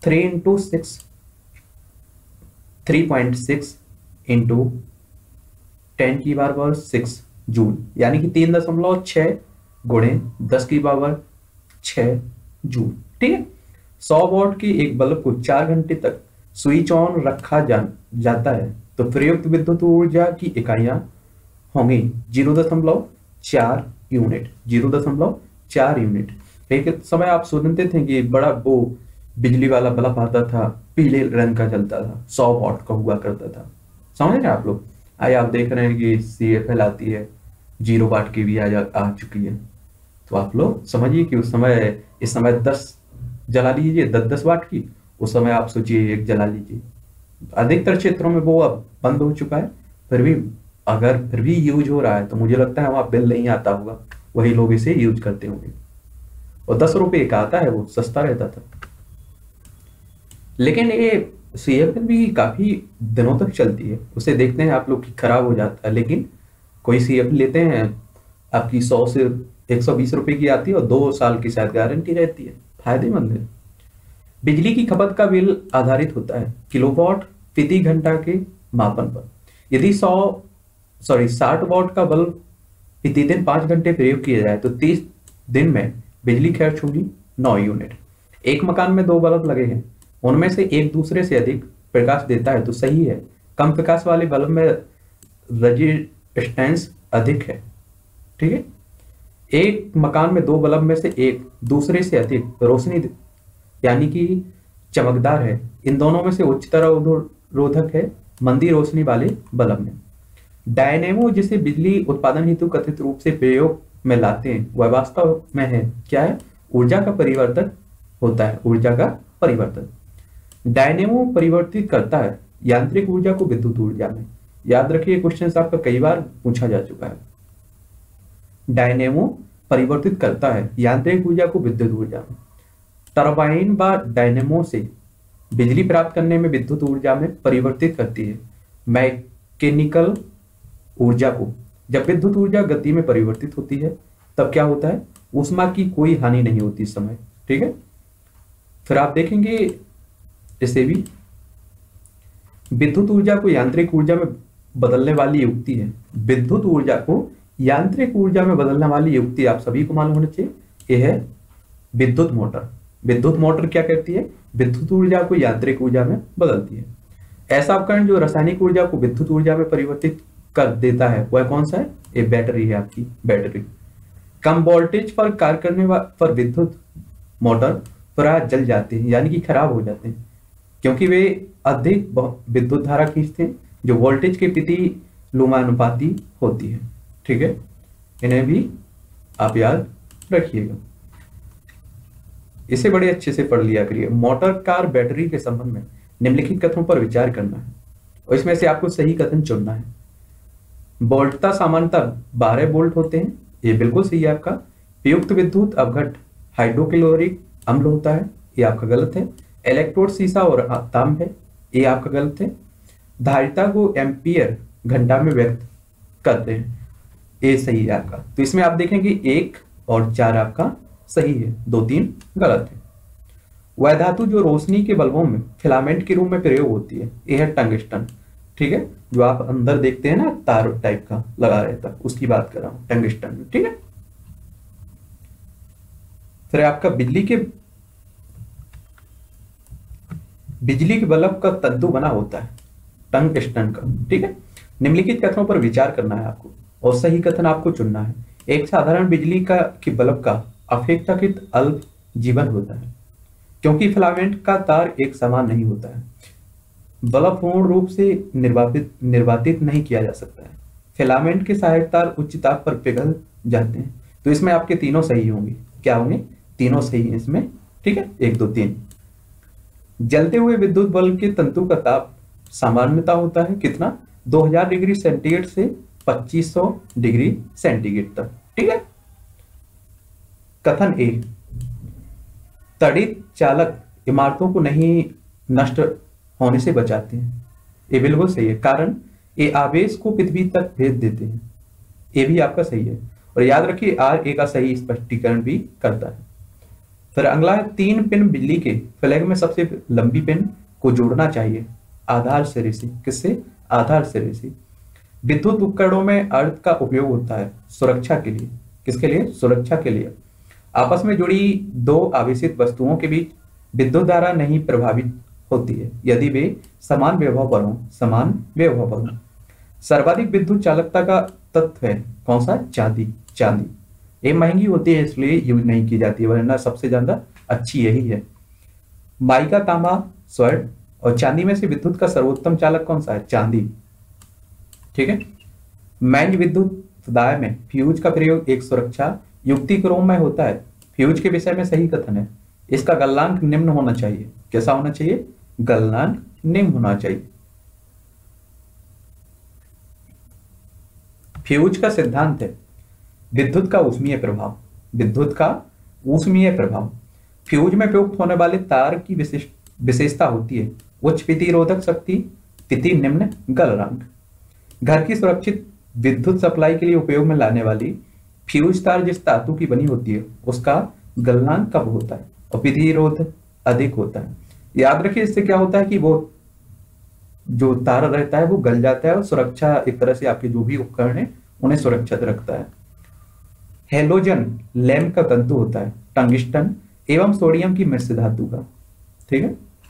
Speaker 1: 3.6 इंटू 10 की पावर 6 जूल, यानी कि 3.6 गुणे 10 की पावर 6 जूल। ठीक है, 100 वॉट की एक बल्ब को 4 घंटे तक स्विच ऑन रखा जाता है तो प्रयुक्त विद्युत ऊर्जा की इकाइयां होंगी 0.4 यूनिट। 0.4 यूनिट। एक समय आप सुनते थे कि बड़ा वो बिजली वाला बल्ब आता था, पीले रंग का जलता था, 100 वॉट का हुआ करता था। समझ रहे हैं आप लोग? आइए आप देख रहे हैं कि CFL आती है, 0 वाट की भी आ चुकी है। तो आप लोग समझिए कि उस समय, इस समय 10 जला लीजिए, 10 वाट की, उस समय आप सोचिए 1 जला लीजिए। अधिकतर क्षेत्रों में वो अब बंद हो चुका है, फिर भी यूज हो रहा है तो मुझे लगता है वहां बिल नहीं आता होगा, वही लोग इसे यूज करते होंगे। और 10 रुपए का आता है, वो सस्ता रहता था। लेकिन ये CFL भी काफी दिनों तक चलती है, उसे देखते हैं आप लोग कि खराब हो जाता है। लेकिन कोई CFL लेते हैं आपकी 100 से 120 रुपए की आती है और 2 साल की शायद गारंटी रहती है, फायदेमंद है। बिजली की खपत का बिल आधारित होता है किलोवाट प्रति घंटा के मापन पर। यदि 60 वाट का बल्ब प्रतिदिन 5 घंटे प्रयोग किया जाए तो 30 दिन में बिजली खर्च होगी 9 यूनिट। एक मकान में 2 बल्ब लगे हैं, उनमें से एक दूसरे से अधिक प्रकाश देता है तो सही है। कम प्रकाश वाले बल्ब में रेजिस्टेंस अधिक है। ठीक है, एक मकान में 2 बल्ब में से एक दूसरे से अधिक रोशनी यानी कि चमकदार है। इन दोनों में से उच्चतर अवरोधक है मंदी रोशनी वाले बल्ब में। डायनेमो जिसे बिजली उत्पादन हेतु कथित रूप से प्रयोग में लाते हैं वह वास्तव में है क्या है? ऊर्जा का परिवर्तन होता है। ऊर्जा का परिवर्तन। डायनेमो परिवर्तित करता है यांत्रिक ऊर्जा को विद्युत ऊर्जा में। याद रखिए, क्वेश्चन आपका कई बार पूछा जा चुका है। डायनेमो परिवर्तित करता है यांत्रिक ऊर्जा को विद्युत ऊर्जा में। टरबाइन व डायनेमो से बिजली प्राप्त करने में विद्युत ऊर्जा में परिवर्तित करती है मैकेनिकल ऊर्जा को। जब विद्युत ऊर्जा गति में परिवर्तित होती है तब क्या होता है? ऊष्मा की कोई हानि नहीं होती इस समय। ठीक है, फिर आप देखेंगे इसे भी विद्युत ऊर्जा को यांत्रिक ऊर्जा में बदलने वाली युक्ति है। विद्युत ऊर्जा को यांत्रिक ऊर्जा में बदलने वाली युक्ति आप सभी को मालूम होना चाहिए, यह है विद्युत मोटर। विद्युत मोटर क्या करती है? विद्युत ऊर्जा को यांत्रिक ऊर्जा में बदलती है। ऐसा उपकरण जो रासायनिक ऊर्जा को विद्युत ऊर्जा में परिवर्तित कर देता है वह कौन सा है? ये बैटरी है, आपकी बैटरी। कम वोल्टेज पर कार्य करने पर विद्युत मोटर प्राय जल जाते हैं, यानी कि खराब हो जाते हैं, क्योंकि वे अधिक विद्युत धारा खींचते हैं जो वोल्टेज के प्रति लुमानुपाती होती है। ठीक है, इन्हें भी आप याद रखिएगा, इसे बड़े अच्छे से पढ़ लिया करिए। मोटर कार बैटरी के संबंध में निम्नलिखित कथनों पर विचार करना है और इसमें से आपको सही कथन चुनना है। वोल्टता सामान्यतः 12 वोल्ट होते हैं, ये बिल्कुल सही है आपका। प्रयुक्त विद्युत अवघट हाइड्रोक्लोरिक अम्ल होता है, ये आपका गलत है। इलेक्ट्रोड शीशा और तांब है, ये आपका गलत है। धारिता को एम्पियर घंटा में व्यक्त करते हैं, ये सही है आपका। तो इसमें आप देखेंगे 1 और 4 आपका सही है, 2 3 गलत है। वह धातु जो रोशनी के बल्बों में फिलामेंट के रूप में प्रयोग होती है, यह है टंगस्टन। ठीक है, जो आप अंदर देखते हैं ना तार टाइप का लगा रहता है, उसकी बात कर रहा हूं, टंगस्टन। ठीक है, फिर आपका बिजली के बल्ब का तंतु बना होता है टंगस्टन का। ठीक है, निम्नलिखित कथनों पर विचार करना है आपको और सही कथन आपको चुनना है। एक साधारण बिजली की बल्ब का अपेक्षाकृत अल्प जीवन होता है, क्योंकि फिलामेंट का तार एक समान नहीं होता है। बल्ब पूर्ण रूप से निर्वातित नहीं किया जा सकता है। फिलामेंट के सहायक तार उच्च ताप पर पिघल जाते हैं। तो इसमें आपके तीनों सही होंगे। क्या होंगे? तीनों सही हैं इसमें। ठीक है, 1 2 3। जलते हुए विद्युत बल्ब के तंतु का ताप सामान्यता होता है कितना? 2000 डिग्री सेंटीग्रेड से 2500 डिग्री सेंटीग्रेड तक। ठीक है, कथन ए, तड़ित चालक इमारतों को नहीं नष्ट होने से बचाते हैं, ये बिल्कुल सही है, कारण ये आवेश को पृथ्वी तक भेज देते हैं, ये भी आपका सही है। और याद रखिए आर ए का सही स्पष्टीकरण भी करता है। फिर अगला है 3 पिन बिजली के फ्लैग में सबसे लंबी पिन को जोड़ना चाहिए आधार सिरे से। किससे? आधार सिरे से। विद्युत उपकरणों में अर्थ का उपयोग होता है सुरक्षा के लिए। किसके लिए? सुरक्षा के लिए। आपस में जुड़ी 2 आवेशित वस्तुओं के बीच विद्युत धारा नहीं प्रभावित होती है यदि वे समान विभव पर हों। समान विभव पर हों। सर्वाधिक विद्युत चालकता का तत्व है कौन सा? चांदी। चांदी ये महंगी होती है इसलिए यूज नहीं की जाती है, वरना सबसे ज्यादा अच्छी यही है। माइका, तांबा, स्वर्ण और चांदी में से विद्युत का सर्वोत्तम चालक कौन सा है? चांदी। ठीक है, मैंज विद्युत दाय में फ्यूज का प्रयोग एक सुरक्षा युक्ति क्रोम में होता है। फ्यूज के विषय में सही कथन है, इसका गलनांक निम्न होना चाहिए। कैसा होना चाहिए? गलनांक निम्न होना चाहिए। फ्यूज का सिद्धांत है विद्युत का ऊष्मीय प्रभाव। विद्युत का ऊष्मीय प्रभाव। फ्यूज में प्रयुक्त होने वाले तार की विशेषता होती है उच्च प्रतिरोधक शक्ति, तिथि निम्न गलनांक। घर की सुरक्षित विद्युत सप्लाई के लिए उपयोग में लाने वाली फ्यूज तार जिस धातु की बनी होती है उसका गलनांक कब होता है और प्रतिरोध अधिक होता है। याद रखिए इससे क्या होता है कि वो जो तार रहता है वो गल जाता है और सुरक्षा एक तरह से आपके जो भी उपकरण है उन्हें सुरक्षित रखता है। हेलोजन लैम्प का तंतु होता है टंगस्टन एवं सोडियम की मिश्र धातु का। ठीक है,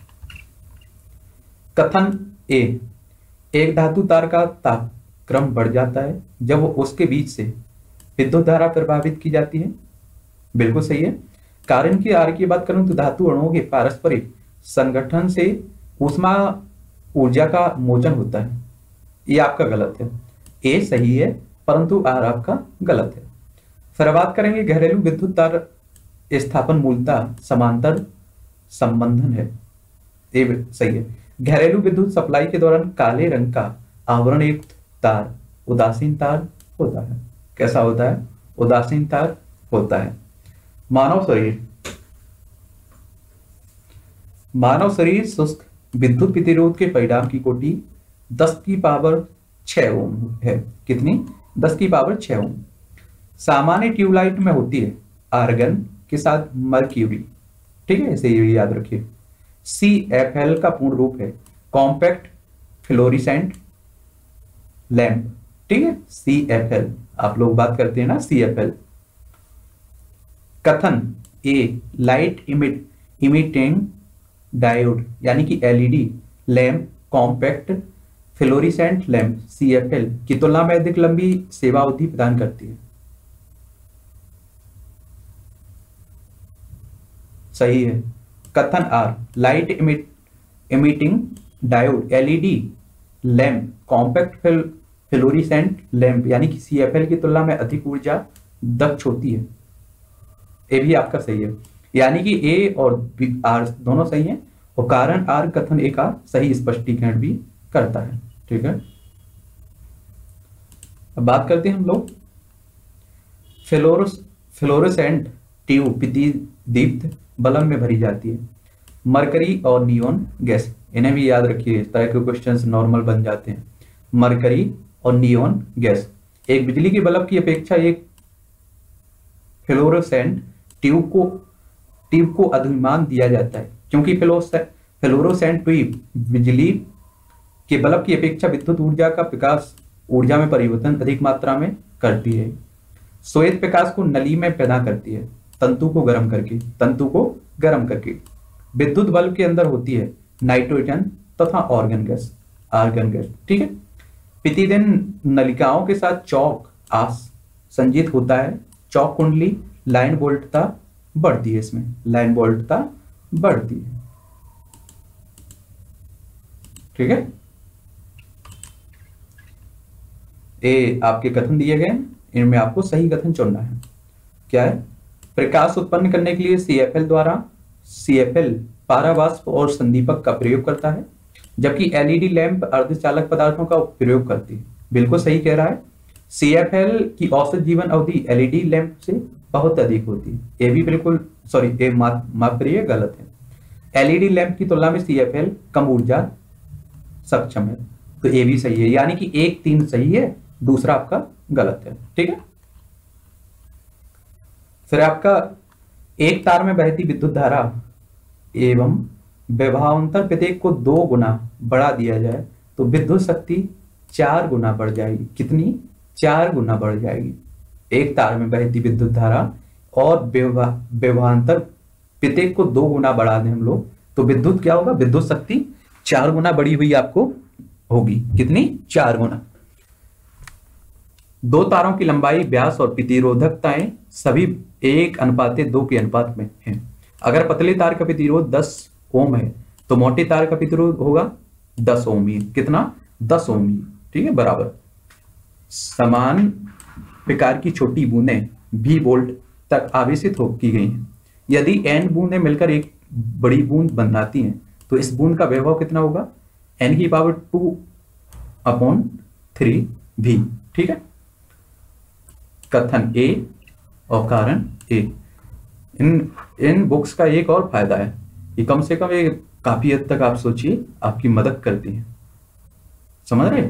Speaker 1: कथन ए, एक धातु तार का तापक्रम बढ़ जाता है जब उसके बीच से विद्युत धारा प्रभावित की जाती है। बिल्कुल सही है। कारण की आर की बात करूं तो धातु अणुओं के पारस्परिक संगठन से ऊष्मा ऊर्जा का मोचन होता है, ये आपका गलत है। ए सही है परंतु आर आपका गलत है। फिर बात करेंगे घरेलू विद्युत तार स्थापन मूलतः समांतर संबंधन है, ये सही है। घरेलू विद्युत सप्लाई के दौरान काले रंग का आवरण युक्त तार उदासीन तार होता है। कैसा होता है? उदासीन तार होता है। मानव शरीर शुष्क विद्युत प्रतिरोध के परिणाम की कोटि 10 की पावर 6 ओम है। कितनी? 10 की पावर 6 ओम। सामान्य ट्यूबलाइट में होती है आर्गन के साथ मर्क्यूरी। ठीक है, इसे याद रखिए। CFL का पूर्ण रूप है कॉम्पैक्ट फ्लोरिसेंट लैंप, ठीक है, CFL, आप लोग बात करते हैं ना CFL। कथन ए, लाइट इमिटिंग डायोड यानी कि LED lamp compact fluorescent lamp CFL की तुलना में अधिक लंबी सेवा अवधि प्रदान करती है। सही है। कथन R, light emitting diode LED lamp compact fluorescent lamp यानी कि CFL की तुलना में अधिक ऊर्जा दक्ष होती है। ए भी आपका सही है, यानी कि ए और आर दोनों सही हैं, और कारण आर कथन ए का सही स्पष्टीकरण भी करता है। ठीक है, अब बात करते हैं हम लोग फ्लोरोसेंट ट्यूब दीप्त बल्ब में भरी जाती है। मरकरी और नियोन गैस, इन्हें भी याद रखिए, इस तरह के क्वेश्चंस नॉर्मल बन जाते हैं। मरकरी और नियोन गैस, एक बिजली के बल्ब की अपेक्षा एक फ्लोरोसेंट ट्यूब को अधिमान दिया जाता है, क्योंकि फ्लोरोसेंट ट्यूब बिजली के बल्ब की अपेक्षा विद्युत ऊर्जा का प्रकाश ऊर्जा में परिवर्तन अधिक मात्रा में करती है। श्वेत प्रकाश को नली में पैदा करती है तंतु को गर्म करके। विद्युत बल्ब के अंदर होती है नाइट्रोजन तथा आर्गन गैस। ठीक है, प्रतिदिन नलिकाओं के साथ चौक संजित होता है। चौक कुंडली लाइन वोल्टता बढ़ती है, इसमें लाइन वोल्टता बढ़ती है। ठीक है, ए आपके कथन दिए गए, इनमें आपको सही कथन चुनना है। क्या है? प्रकाश उत्पन्न करने के लिए CFL पारावाष्प और संदीपक का प्रयोग करता है, जबकि LED लैंप अर्धचालक पदार्थों का प्रयोग करती है। बिल्कुल सही कह रहा है। CFL की औसत जीवन अवधि LED लैंप से बहुत अधिक होती है। ये भी बिल्कुल माफ करिए, गलत है। LED लैंप की तुलना में CFL कम ऊर्जा सक्षम है, तो ये भी सही है, यानी कि 1 3 सही है, दूसरा आपका गलत है। ठीक है, फिर आपका एक तार में बहती विद्युत धारा एवं विभवांतर प्रत्येक को 2 गुना बढ़ा दिया जाए तो विद्युत शक्ति 4 गुना बढ़ जाएगी। कितनी? 4 गुना बढ़ जाएगी। एक तार में बहती विद्युत धारा और विभवांतर प्रत्येक को 2 गुना बढ़ा दें हम लोग, तो विद्युत क्या होगा? विद्युत शक्ति 4 गुना बढ़ी हुई आपको होगी। कितनी? 4 गुना। 2 तारों की लंबाई, व्यास और प्रतिरोधकताएं सभी 1:2 के अनुपात में है। अगर पतले तार का प्रतिरोध 10 ओम है तो मोटे तार का प्रतिरोध होगा 10 ओम ही। कितना? 10 ओम ही। ठीक है, बराबर। समान प्रकार की छोटी बूंदें भी वोल्ट तक आवेशित की गई हैं। यदि n बूंदें मिलकर एक बड़ी बूंद बनाती हैं तो इस बूंद का वैभव कितना होगा? n की पावर 2/3 भी। ठीक है, कथन ए और कारण ए। इन बुक्स का एक और फायदा है, ये कम से कम ये काफी हद तक आप सोचिए आपकी मदद करती है। समझ रहे?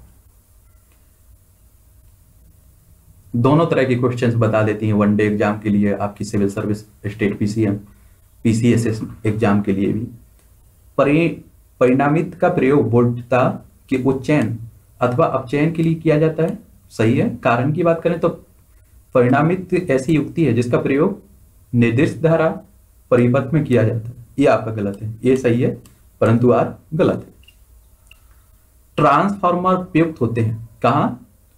Speaker 1: दोनों तरह के क्वेश्चंस बता देती हैं वन डे एग्जाम के लिए, आपकी civil service, state PCS exam के लिए भी। परिणामित का प्रयोग वोल्टता के उच्चयन अथवा अपचयन के लिए किया जाता है। सही है। कारण की बात करें तो परिणामित ऐसी युक्ति है जिसका प्रयोग निर्दिष्ट धारा परिपथ में किया जाता है। ये आपका गलत है, ये सही है, परंतु आर गलत है। ट्रांसफार्मर उपयुक्त होते हैं कहां?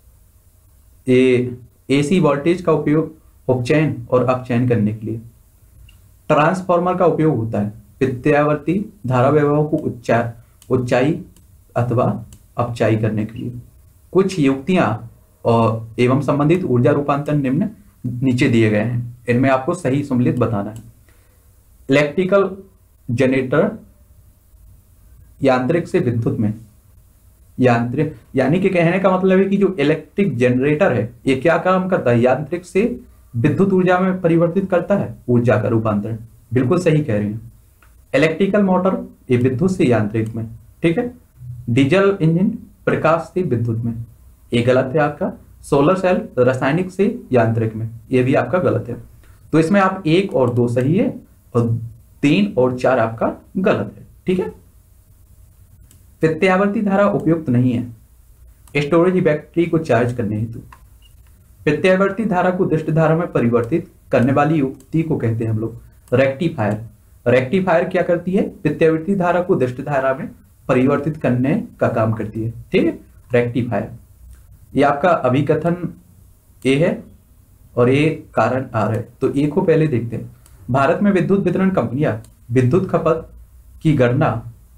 Speaker 1: AC वोल्टेज का उपयोग उपचयन और अपचयन करने के लिए ट्रांसफार्मर का उपयोग होता है। प्रत्यावर्ती धारा वैभव को उच्चाई अथवा अपचाई करने के लिए। कुछ युक्तियां और एवं संबंधित ऊर्जा रूपांतरण निम्न नीचे दिए गए हैं, इनमें आपको सही सम्मिलित बताना है। इलेक्ट्रिकल जनरेटर यांत्रिक से विद्युत में, यांत्रिक यानी कि कहने का मतलब है कि जो इलेक्ट्रिक जनरेटर है ये क्या काम करता है? यांत्रिक से विद्युत ऊर्जा में परिवर्तित करता है ऊर्जा का रूपांतरण। बिल्कुल सही कह रहे हैं। इलेक्ट्रिकल मोटर ये विद्युत से यांत्रिक में। ठीक है, डीजल इंजन प्रकाश से विद्युत में, ये गलत है आपका। सोलर सेल रासायनिक से यांत्रिक में, ये भी आपका गलत है। तो इसमें आप 1 और 2 सही है और 3 और 4 आपका गलत है। ठीक है, प्रत्यावर्ती धारा उपयुक्त नहीं है। स्टोरेज बैटरी को चार्ज करने हेतु। प्रत्यावर्ती धारा को दिष्ट धारा में परिवर्तित करने वाली युक्ति को कहते हैं हम लोग रेक्टिफायर। रेक्टिफायर क्या करती है? प्रत्यावर्ती धारा को दिष्ट धारा में परिवर्तित करने का काम करती है। ठीक है, रेक्टिफायर। ये आपका अभिकथन ए है और ए कारण आर है। तो ए को पहले देखते हैं। भारत में विद्युत वितरण कंपनियां विद्युत खपत की गणना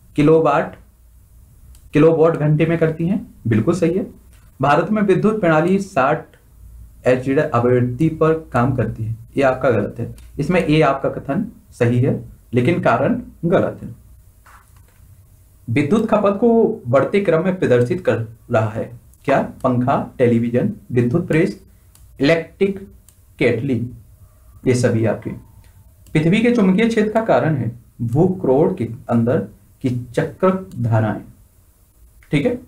Speaker 1: किलोवाट घंटे में करती हैं। बिल्कुल सही है। भारत में विद्युत प्रणाली 60 एचजेड आवृत्ति पर काम करती है। ये आपका गलत है। इसमें ए आपका कथन सही है लेकिन कारण गलत है। विद्युत खपत को बढ़ते क्रम में प्रदर्शित कर रहा है क्या? पंखा, टेलीविजन, विद्युत प्रेस, इलेक्ट्रिक केटली, ये सभी आपके। पृथ्वी के चुंबकीय क्षेत्र का कारण है भूक्रोड़ के अंदर की चक्र धाराएं। ठीक है,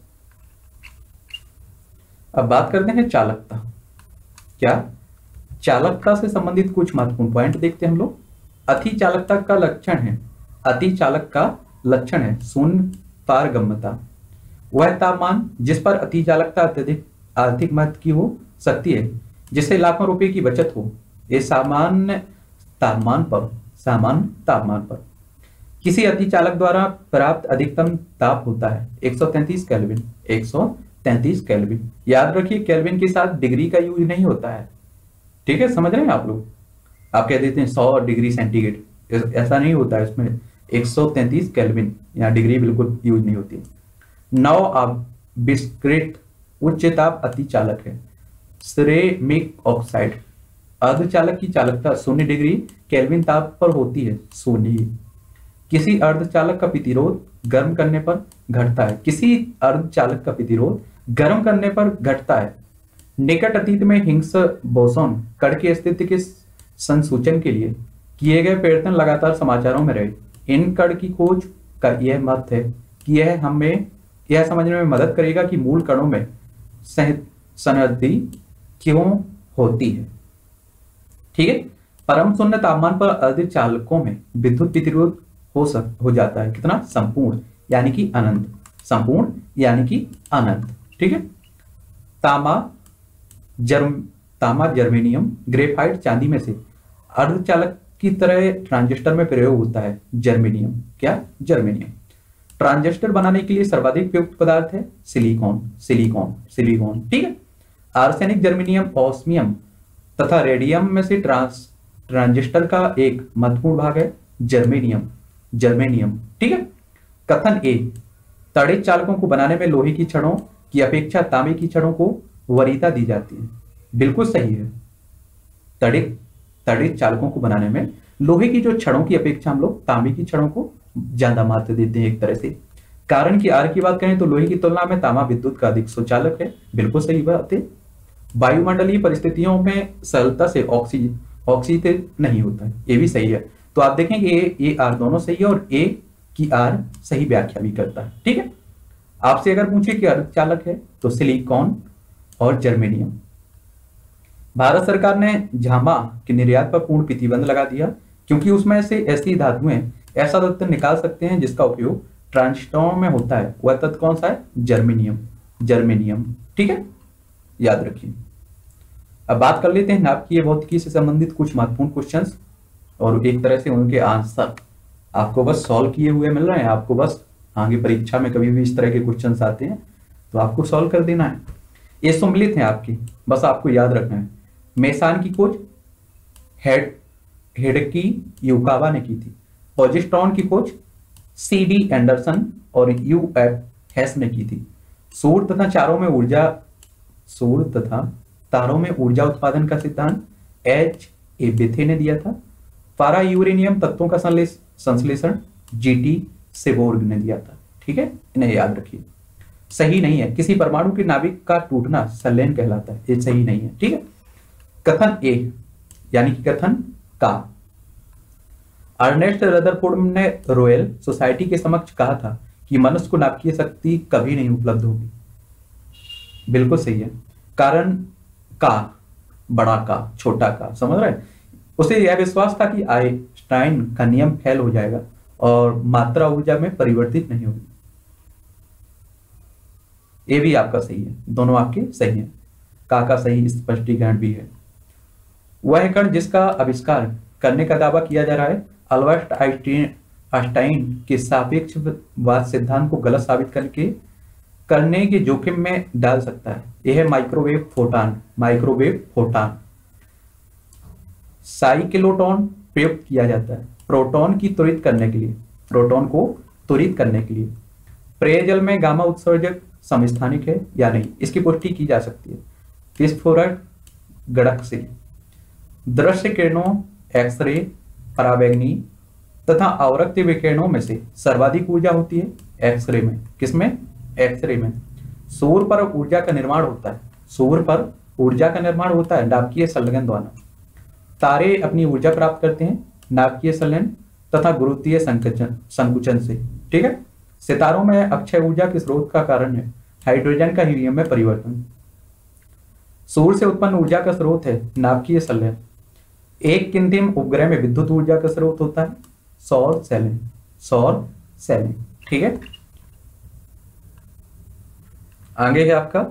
Speaker 1: अब बात करते हैं चालकता। क्या? चालकता से संबंधित कुछ महत्वपूर्ण पॉइंट देखते हैं हम लोग। अति चालकता का लक्षण है, अति चालक का लक्षण है शून्य पारगम्यता। वह तापमान जिस पर अति चालकता अत्यधिक आर्थिक महत्व की हो सकती है, जिससे लाखों रुपए की बचत हो। ये सामान्य तापमान पर किसी अति चालक द्वारा प्राप्त अधिकतम ताप होता है 133 केल्विन। 133 केल्विन, याद रखिए केल्विन के साथ डिग्री का यूज नहीं होता है। ठीक है, समझ रहे हैं आप लोग? आप कह देते हैं 100 डिग्री सेंटीग्रेड, ऐसा नहीं होता है। इसमें 133 केल्विन, यहाँ डिग्री बिल्कुल यूज नहीं होती। 9 बिस्क्रिट उच्च ताप अति चालक है। सिरेमिक ऑक्साइड अर्धचालक की चालकता 0 डिग्री केल्विन ताप पर होती है, 0। किसी अर्धचालक का प्रतिरोध गर्म करने पर घटता है। किसी अर्धचालक का प्रतिरोध गर्म करने पर घटता है। निकट अतीत में हिग्स बोसॉन कण की स्थिति के संसूचन के लिए किए गए प्रयत्न लगातार समाचारों में रहे। इन कण की खोज का यह मत है कि यह हमें यह समझने में मदद करेगा कि मूल कणों में संहति क्यों होती है। ठीक है, परम शून्य तापमान पर अर्धचालकों में विद्युत प्रतिरोध हो जाता है कितना? संपूर्ण यानी कि अनंत। संपूर्ण यानी कि अनंत। ठीक है, तामा, जर्मेनियम, ग्रेफाइट, चांदी में से अर्धचालक की तरह ट्रांजिस्टर में प्रयोग होता है जर्मेनियम। क्या? जर्मेनियम। ट्रांजिस्टर बनाने के लिए सर्वाधिक उपयुक्त पदार्थ है सिलिकॉन। ठीक है, आर्सेनिक, जर्मेनियम, ऑस्मियम तथा रेडियम में से ट्रांजिस्टर का एक महत्वपूर्ण भाग है जर्मेनियम। ठीक है, कथन ए, तड़ित चालकों को बनाने में लोहे की छड़ों की अपेक्षा तांबे की छड़ों को वरीयता दी जाती है। बिल्कुल सही है। तड़ित चालकों को बनाने में लोहे की जो छड़ों की अपेक्षा हम लोग तांबे की छड़ों को ज्यादा महत्व देते हैं एक तरह से। कारण की आर की बात करें तो लोहे की तुलना में तांबा विद्युत का अधिक सुचालक है। बिल्कुल सही बात है। वायुमंडलीय परिस्थितियों में सरलता से ऑक्सीजन नहीं होता है, ये भी सही है। तो आप देखेंगे ए आर दोनों सही है और ए की आर सही व्याख्या भी करता है। ठीक है, आपसे अगर पूछे कि अर्धचालक है तो सिलिकॉन और जर्मेनियम। भारत सरकार ने झामा के निर्यात पर पूर्ण प्रतिबंध लगा दिया क्योंकि उसमें से ऐसी धातुएं ऐसा तत्व निकाल सकते हैं जिसका उपयोग ट्रांजिस्टरों में होता है। वह तत्व कौन सा है? जर्मेनियम। ठीक है, याद रखिए। अब बात कर लेते हैं नाभिकीय भौतिकी से संबंधित कुछ महत्वपूर्ण क्वेश्चंस और एक तरह से उनके आंसर आपको बस सॉल्व किए हुए मिल रहे हैं। आपको बस आगे परीक्षा में कभी भी इस तरह के क्वेश्चंस आते हैं तो आपको सॉल्व कर देना है। ये सम्मिलित है आपकी, बस आपको याद रखना है। मेसान की खोज हेडकी युकावा ने की थी। पॉजिट्रॉन की खोज CD एंडरसन और UF हेस ने की थी। सूर्य तथा तारों में ऊर्जा उत्पादन का सिद्धांत H.A. बेथे ने दिया था। पारा यूरेनियम तत्वों का संश्लेषण G.T. सेबोर्ग ने दिया था। ठीक है, इन्हें याद रखिए। सही नहीं है, किसी परमाणु के नाभिक का टूटना संलयन कहलाता है, ये सही नहीं है। ठीक है, कथन ए यानी कि कथन का, अर्नेस्ट रदरफोर्ड ने रॉयल सोसाइटी के समक्ष कहा था कि मनुष्य को नाभिकीय शक्ति कभी नहीं उपलब्ध होगी। बिल्कुल सही है। कारण का, बड़ा का, छोटा का, समझ रहे हैं? उसे यह विश्वास था कि आइंस्टाइन का नियम फेल हो जाएगा और मात्रा ऊर्जा में परिवर्तित नहीं होगी। ये भी आपका सही है, दोनों आपके सही हैं। का सही स्पष्टीकरण भी है। वह कण जिसका आविष्कार करने का दावा किया जा रहा है अल्बर्ट आइंस्टाइन के सापेक्षवाद सिद्धांत को गलत साबित करने के जोखिम में डाल सकता है, यह है microwave photon. Microwave photon. Cyclotron प्रयुक्त किया जाता है प्रोटॉन की त्वरित करने के लिए, प्रोटॉन को त्वरित करने के लिए। पेयजल में गामा उत्सर्जक समस्थानिक है या नहीं, इसकी पुष्टि की जा सकती है विस्फोरक गड़क से। दृश्य किरणों, एक्सरे, पराबैंगनी तथा अवरक्त विकिरणों में से सर्वाधिक ऊर्जा होती है एक्सरे में। किसमें? एक्सरे में। सूर्य पर ऊर्जा का निर्माण होता है, सूर्य पर ऊर्जा का निर्माण होता है नाभिकीय संलग्न द्वारा। तारे अपनी ऊर्जा प्राप्त करते हैं नाभिकीय संलयन तथा गुरुत्वीय संकुचन से। ठीक है। सितारों में अक्षय ऊर्जा के स्रोत का कारण है हाइड्रोजन का हीलियम में परिवर्तन। सूर्य से उत्पन्न ऊर्जा का स्रोत है नाभिकीय संलयन। एक कृत्रिम उपग्रह में विद्युत ऊर्जा का स्रोत होता है सौर सेलें। सौर सेलें। ठीक है। आगे है आपका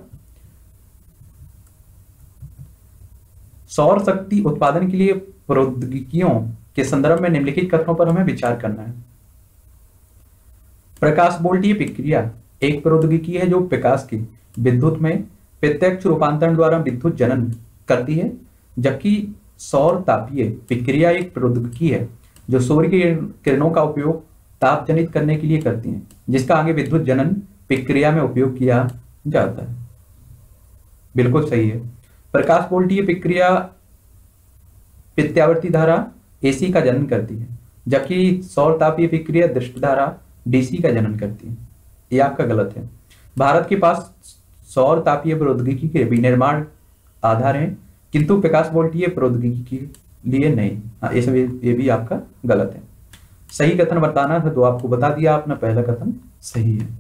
Speaker 1: सौर शक्ति उत्पादन के लिए प्रौद्योगिकियों के संदर्भ में निम्नलिखित कथनों पर हमें विचार करना है। प्रकाश वोल्टीय प्रक्रिया एक प्रौद्योगिकी है जो प्रकाश की विद्युत में प्रत्यक्ष रूपांतरण द्वारा विद्युत जनन करती है, जबकि सौर तापीय प्रक्रिया एक प्रौद्योगिकी है जो सूर्य की किरणों का उपयोग ताप जनित करने के लिए करती है, जिसका आगे विद्युत जनन प्रक्रिया में उपयोग किया जाता है। बिल्कुल सही है। प्रकाश वोल्टीय प्रक्रिया प्रत्यावर्ती धारा एसी का जनन करती है, जबकि सौर तापीय प्रक्रिया दृष्ट धारा डीसी का जनन करती है। ये आपका गलत है। भारत के पास सौर तापीय प्रौद्योगिकी के विनिर्माण आधार हैं, किंतु प्रकाश वोल्टीय प्रौद्योगिकी के लिए नहीं। हाँ, ये भी आपका गलत है। सही कथन बताना था तो आपको बता दिया आपने, पहला कथन सही है।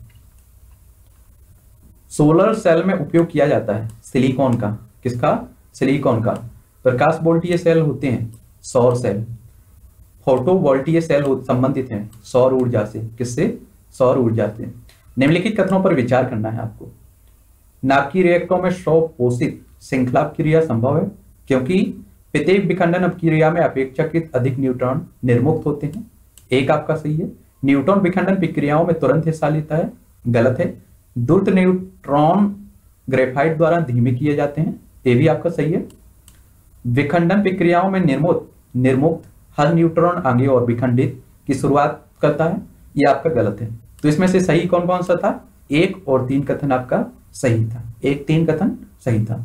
Speaker 1: सोलर सेल में उपयोग किया जाता है सिलिकॉन का। किसका? सिलिकॉन का। प्रकाश वोल्टीय सेल होते हैं सौर सेल। फोटो वोल्टीय सेल संबंधित हैं सौर ऊर्जा से। किससे? सौर ऊर्जा से। निम्नलिखित कथनों पर विचार करना है आपको। नाभिकीय रिएक्टरों में स्वपोषित श्रृंखला क्रिया संभव है क्योंकि प्रत्येक विखंडन क्रिया में अपेक्षाकृत अधिक न्यूट्रॉन निर्मुक्त होते हैं। एक आपका सही है। न्यूट्रॉन विखंडन प्रक्रियाओं में तुरंत हिस्सा लेता है। गलत है। द्रुत न्यूट्रॉन ग्रेफाइट द्वारा धीमे किए जाते हैं। ये भी आपका सही है। विखंडन प्रक्रियाओं में निर्मुक्त हर न्यूट्रॉन आगे और विखंडित की शुरुआत करता है। ये आपका गलत है। तो इसमें से सही कौन कौन सा था? 1 और 3 कथन आपका सही था। 1, 3 कथन सही था।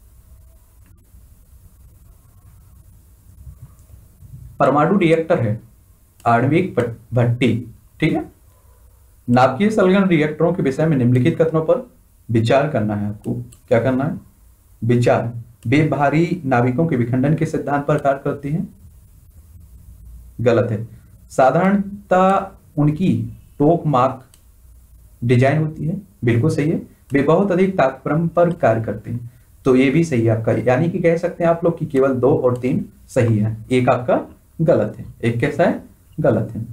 Speaker 1: परमाणु रिएक्टर है आणविक भट्टी। ठीक है। नाभिकीय संलग्न रिएक्टरों के विषय में निम्नलिखित कथनों पर विचार करना है आपको। क्या करना है? विचार। वे भारी नाविकों के विखंडन के सिद्धांत पर कार्य करती हैं। गलत है। साधारणतः उनकी टोक मार्क डिजाइन होती है। बिल्कुल सही है। वे बहुत अधिक तापक्रम पर कार्य करते हैं। तो ये भी सही है आपका। यानी कि कह सकते हैं आप लोग कि केवल 2 और 3 सही है। एक आपका गलत है। एक कैसा है? गलत है।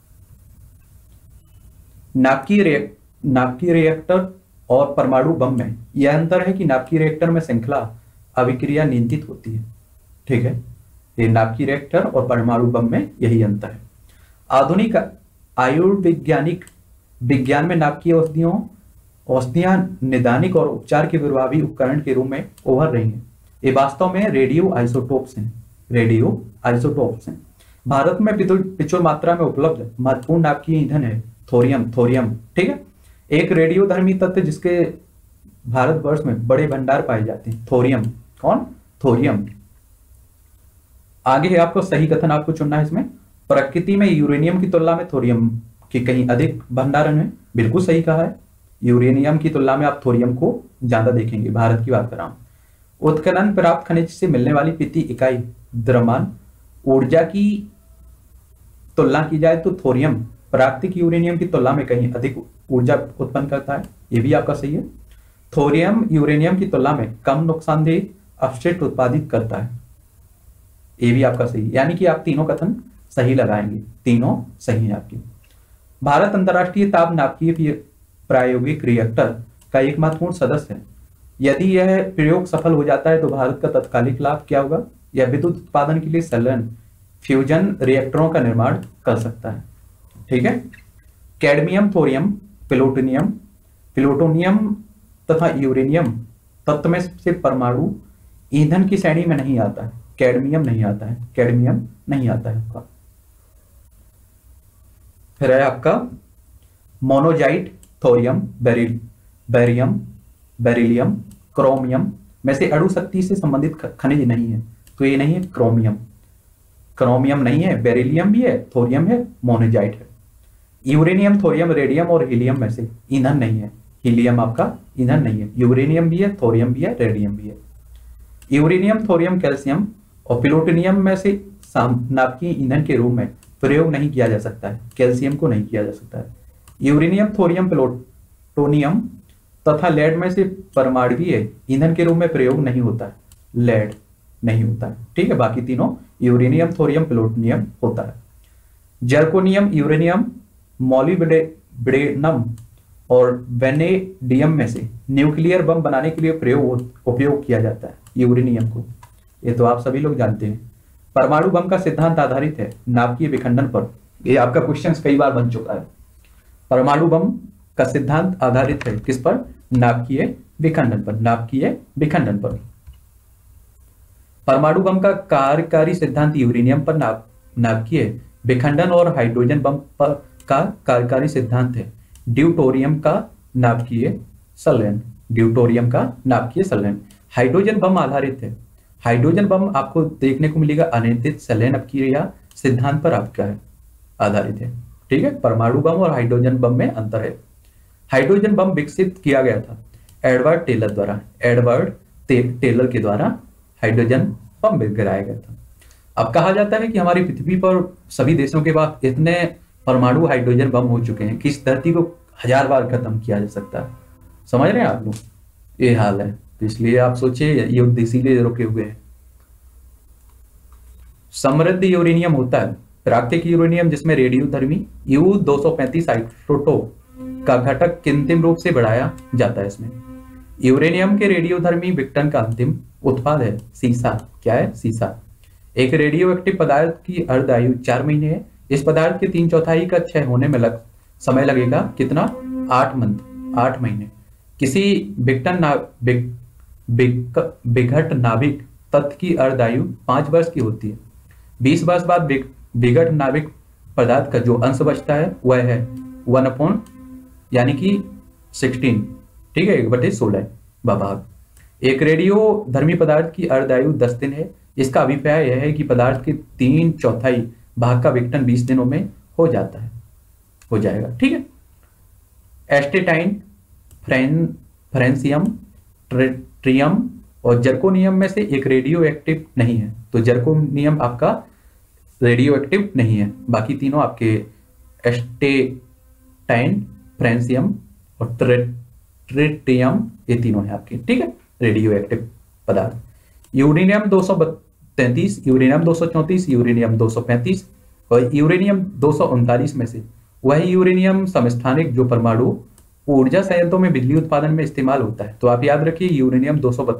Speaker 1: नाभिकीय रिएक्टर और परमाणु बम में यह अंतर है कि नाभिकीय रिएक्टर में श्रृंखला अभिक्रिया नियंत्रित होती है। ठीक है। ये नाभिकीय रिएक्टर और परमाणु बम में यही अंतर है। आधुनिक आयुर्वैज्ञानिक विज्ञान में नाभिकीय औषधियां निदानिक और उपचार के प्रभावी उपकरण के रूप में उभर रही हैं। ये वास्तव में रेडियो आइसोटोप्स हैं। रेडियो आइसोटोप्स हैं। भारत में प्रचुर मात्रा में उपलब्ध महत्वपूर्ण नाभिकीय ईंधन है थोरियम। ठीक है। एक रेडियोधर्मी तत्व जिसके भारतवर्ष में बड़े भंडार पाए जाते हैं। थोरियम। कौन? थोरियम। आगे है आपको सही कथन आपको चुनना है इसमें। प्रकृति में यूरेनियम की तुलना में थोरियम के कहीं अधिक भंडारण है। बिल्कुल सही कहा है। यूरेनियम की तुलना में आप थोरियम को ज्यादा देखेंगे। भारत की बात कर रहा हूं। उत्खनन प्राप्त खनिज से मिलने वाली प्रति इकाई द्रव्यमान ऊर्जा की तुलना की जाए तो थोरियम प्राकृतिक यूरेनियम की तुलना में कहीं अधिक ऊर्जा उत्पन्न करता है। यह भी आपका सही है। थोरियम यूरेनियम की तुलना में कम नुकसानदेह अपशिष्ट उत्पादित करता है। ये भी आपका सही। यानी कि आप तीनों कथन सही लगाएंगे। तीनों सही है आपके। भारत अंतरराष्ट्रीय ताप नाभिकीय प्रायोगिक रिएक्टर का एक महत्वपूर्ण सदस्य है। यदि यह प्रयोग सफल हो जाता है तो भारत का तत्कालिक लाभ क्या होगा? यह विद्युत उत्पादन के लिए संलग्न फ्यूजन रिएक्टरों का निर्माण कर सकता है। ठीक है। कैडमियम, थोरियम, प्लूटोनियम प्लूटोनियम तथा यूरेनियम तत्व में से परमाणु ईंधन की श्रेणी में नहीं आता है। कैडमियम नहीं आता है, कैडमियम नहीं आता है आपका। फिर है आपका monazite, thorium, barium, beryllium, chromium में से अणु शक्ति से संबंधित खनिज नहीं है, तो ये नहीं है क्रोमियम। क्रोमियम नहीं है, बेरिलियम भी है, थोरियम है, मोनोजाइट है। यूरेनियम, थोरियम, रेडियम और हीलियम में से ईंधन नहीं है। हीलियम आपका ईंधन नहीं है। यूरेनियम भी है, थोरियम भी है, रेडियम भी है। यूरेनियम, थोरियम, कैल्शियम और प्लूटोनियम में से नाभिकीय ईंधन के रूप में प्रयोग नहीं किया जा सकता है। कैल्शियम को नहीं किया जा सकता है। यूरेनियम, थोरियम, प्लूटोनियम तथा लेड में से परमाणुवीय ईंधन के रूप में प्रयोग नहीं होता है। लेड नहीं होता है। ठीक है। बाकी तीनों यूरेनियम, थोरियम, प्लूटोनियम होता है। जर्कोनियम, यूरेनियम, मॉलिब्डेनम और वेनेडियम में से न्यूक्लियर बम बनाने के लिए उपयोग किया जाता है यूरेनियम को। ये तो आप सभी लोग जानते हैं। परमाणु बम का सिद्धांत आधारित है नाभिकीय विखंडन पर। ये आपका क्वेश्चन कई बार बन चुका है। परमाणु बम का सिद्धांत आधारित है किस पर? नाभिकीय विखंडन पर। नाभिकीय विखंडन पर। परमाणु बम का कार्यकारी सिद्धांत यूरेनियम पर नाभिकीय विखंडन और हाइड्रोजन बम पर का कार्यकारी सिद्धांत है ड्यूटोरियम का नाभिकीय संलयन। ड्यूटोरियम का नाभिकीय संलयन हाइड्रोजन बम आधारित है। हाइड्रोजन बम आपको देखने को मिलेगा अनियंत्रित संलयन अपक्रिया सिद्धांत पर आपका है आधारित है। ठीक है। परमाणु बम और हाइड्रोजन बम में अंतर है। हाइड्रोजन बम विकसित किया गया था एडवर्ड टेलर द्वारा। एडवर्ड टेलर के द्वारा हाइड्रोजन बम गिराया गया था। अब कहा जाता है कि हमारी पृथ्वी पर सभी देशों के बाद इतने परमाणु हाइड्रोजन बम हो चुके हैं कि इस धरती को 1000 बार खत्म किया जा सकता है। समझ रहे हैं आप लोग? ये हाल है। तो इसलिए आप सोचिए युद्ध इसीलिए रुके हुए हैं। समृद्ध यूरेनियम होता है प्राकृतिक यूरेनियम जिसमें रेडियोधर्मी U-235 आइसोटोप का घटक कृत्रिम रूप से बढ़ाया जाता है। इसमें यूरेनियम के रेडियोधर्मी विघटन का अंतिम उत्पाद है सीसा। क्या है? सीसा। एक रेडियो एक्टिव पदार्थ की अर्धायु 4 महीने है। इस पदार्थ के 3/4 का क्षय होने में समय लगेगा कितना? 8 महीने। किसी विघट नाभिक तत्व की अर्धायु 5 वर्ष की होती है। 20 वर्ष बाद विघट नाभिक पदार्थ का जो अंश बचता है वह है 1 यानी कि 16। ठीक है। 1/16 भाग। एक रेडियो धर्मी पदार्थ की अर्धायु 10 दिन है। इसका अभिप्राय यह है कि पदार्थ के 3/4 भाग का विघटन 20 दिनों में हो जाएगा। ठीक है। एस्टेटाइन, फ्रेंसियम, ट्रियम और जर्कोनियम में से एक रेडियो एक्टिव नहीं है। तो जर्कोनियम आपका रेडियो एक्टिव नहीं है। बाकी तीनों आपके एस्टेटाइन, फ्रेंसियम और ट्रिटियम ये तीनों है आपके। ठीक है। रेडियो एक्टिव पदार्थ। यूरेनियम 233, यूरेनियम 234, यूरेनियम 235 और यूरेनियम 239 में से वह यूरेनियम समस्थानिक जो परमाणु ऊर्जा संयंत्रों में बिजली उत्पादन में इस्तेमाल होता है। तो आप याद रखिए यूरेनियम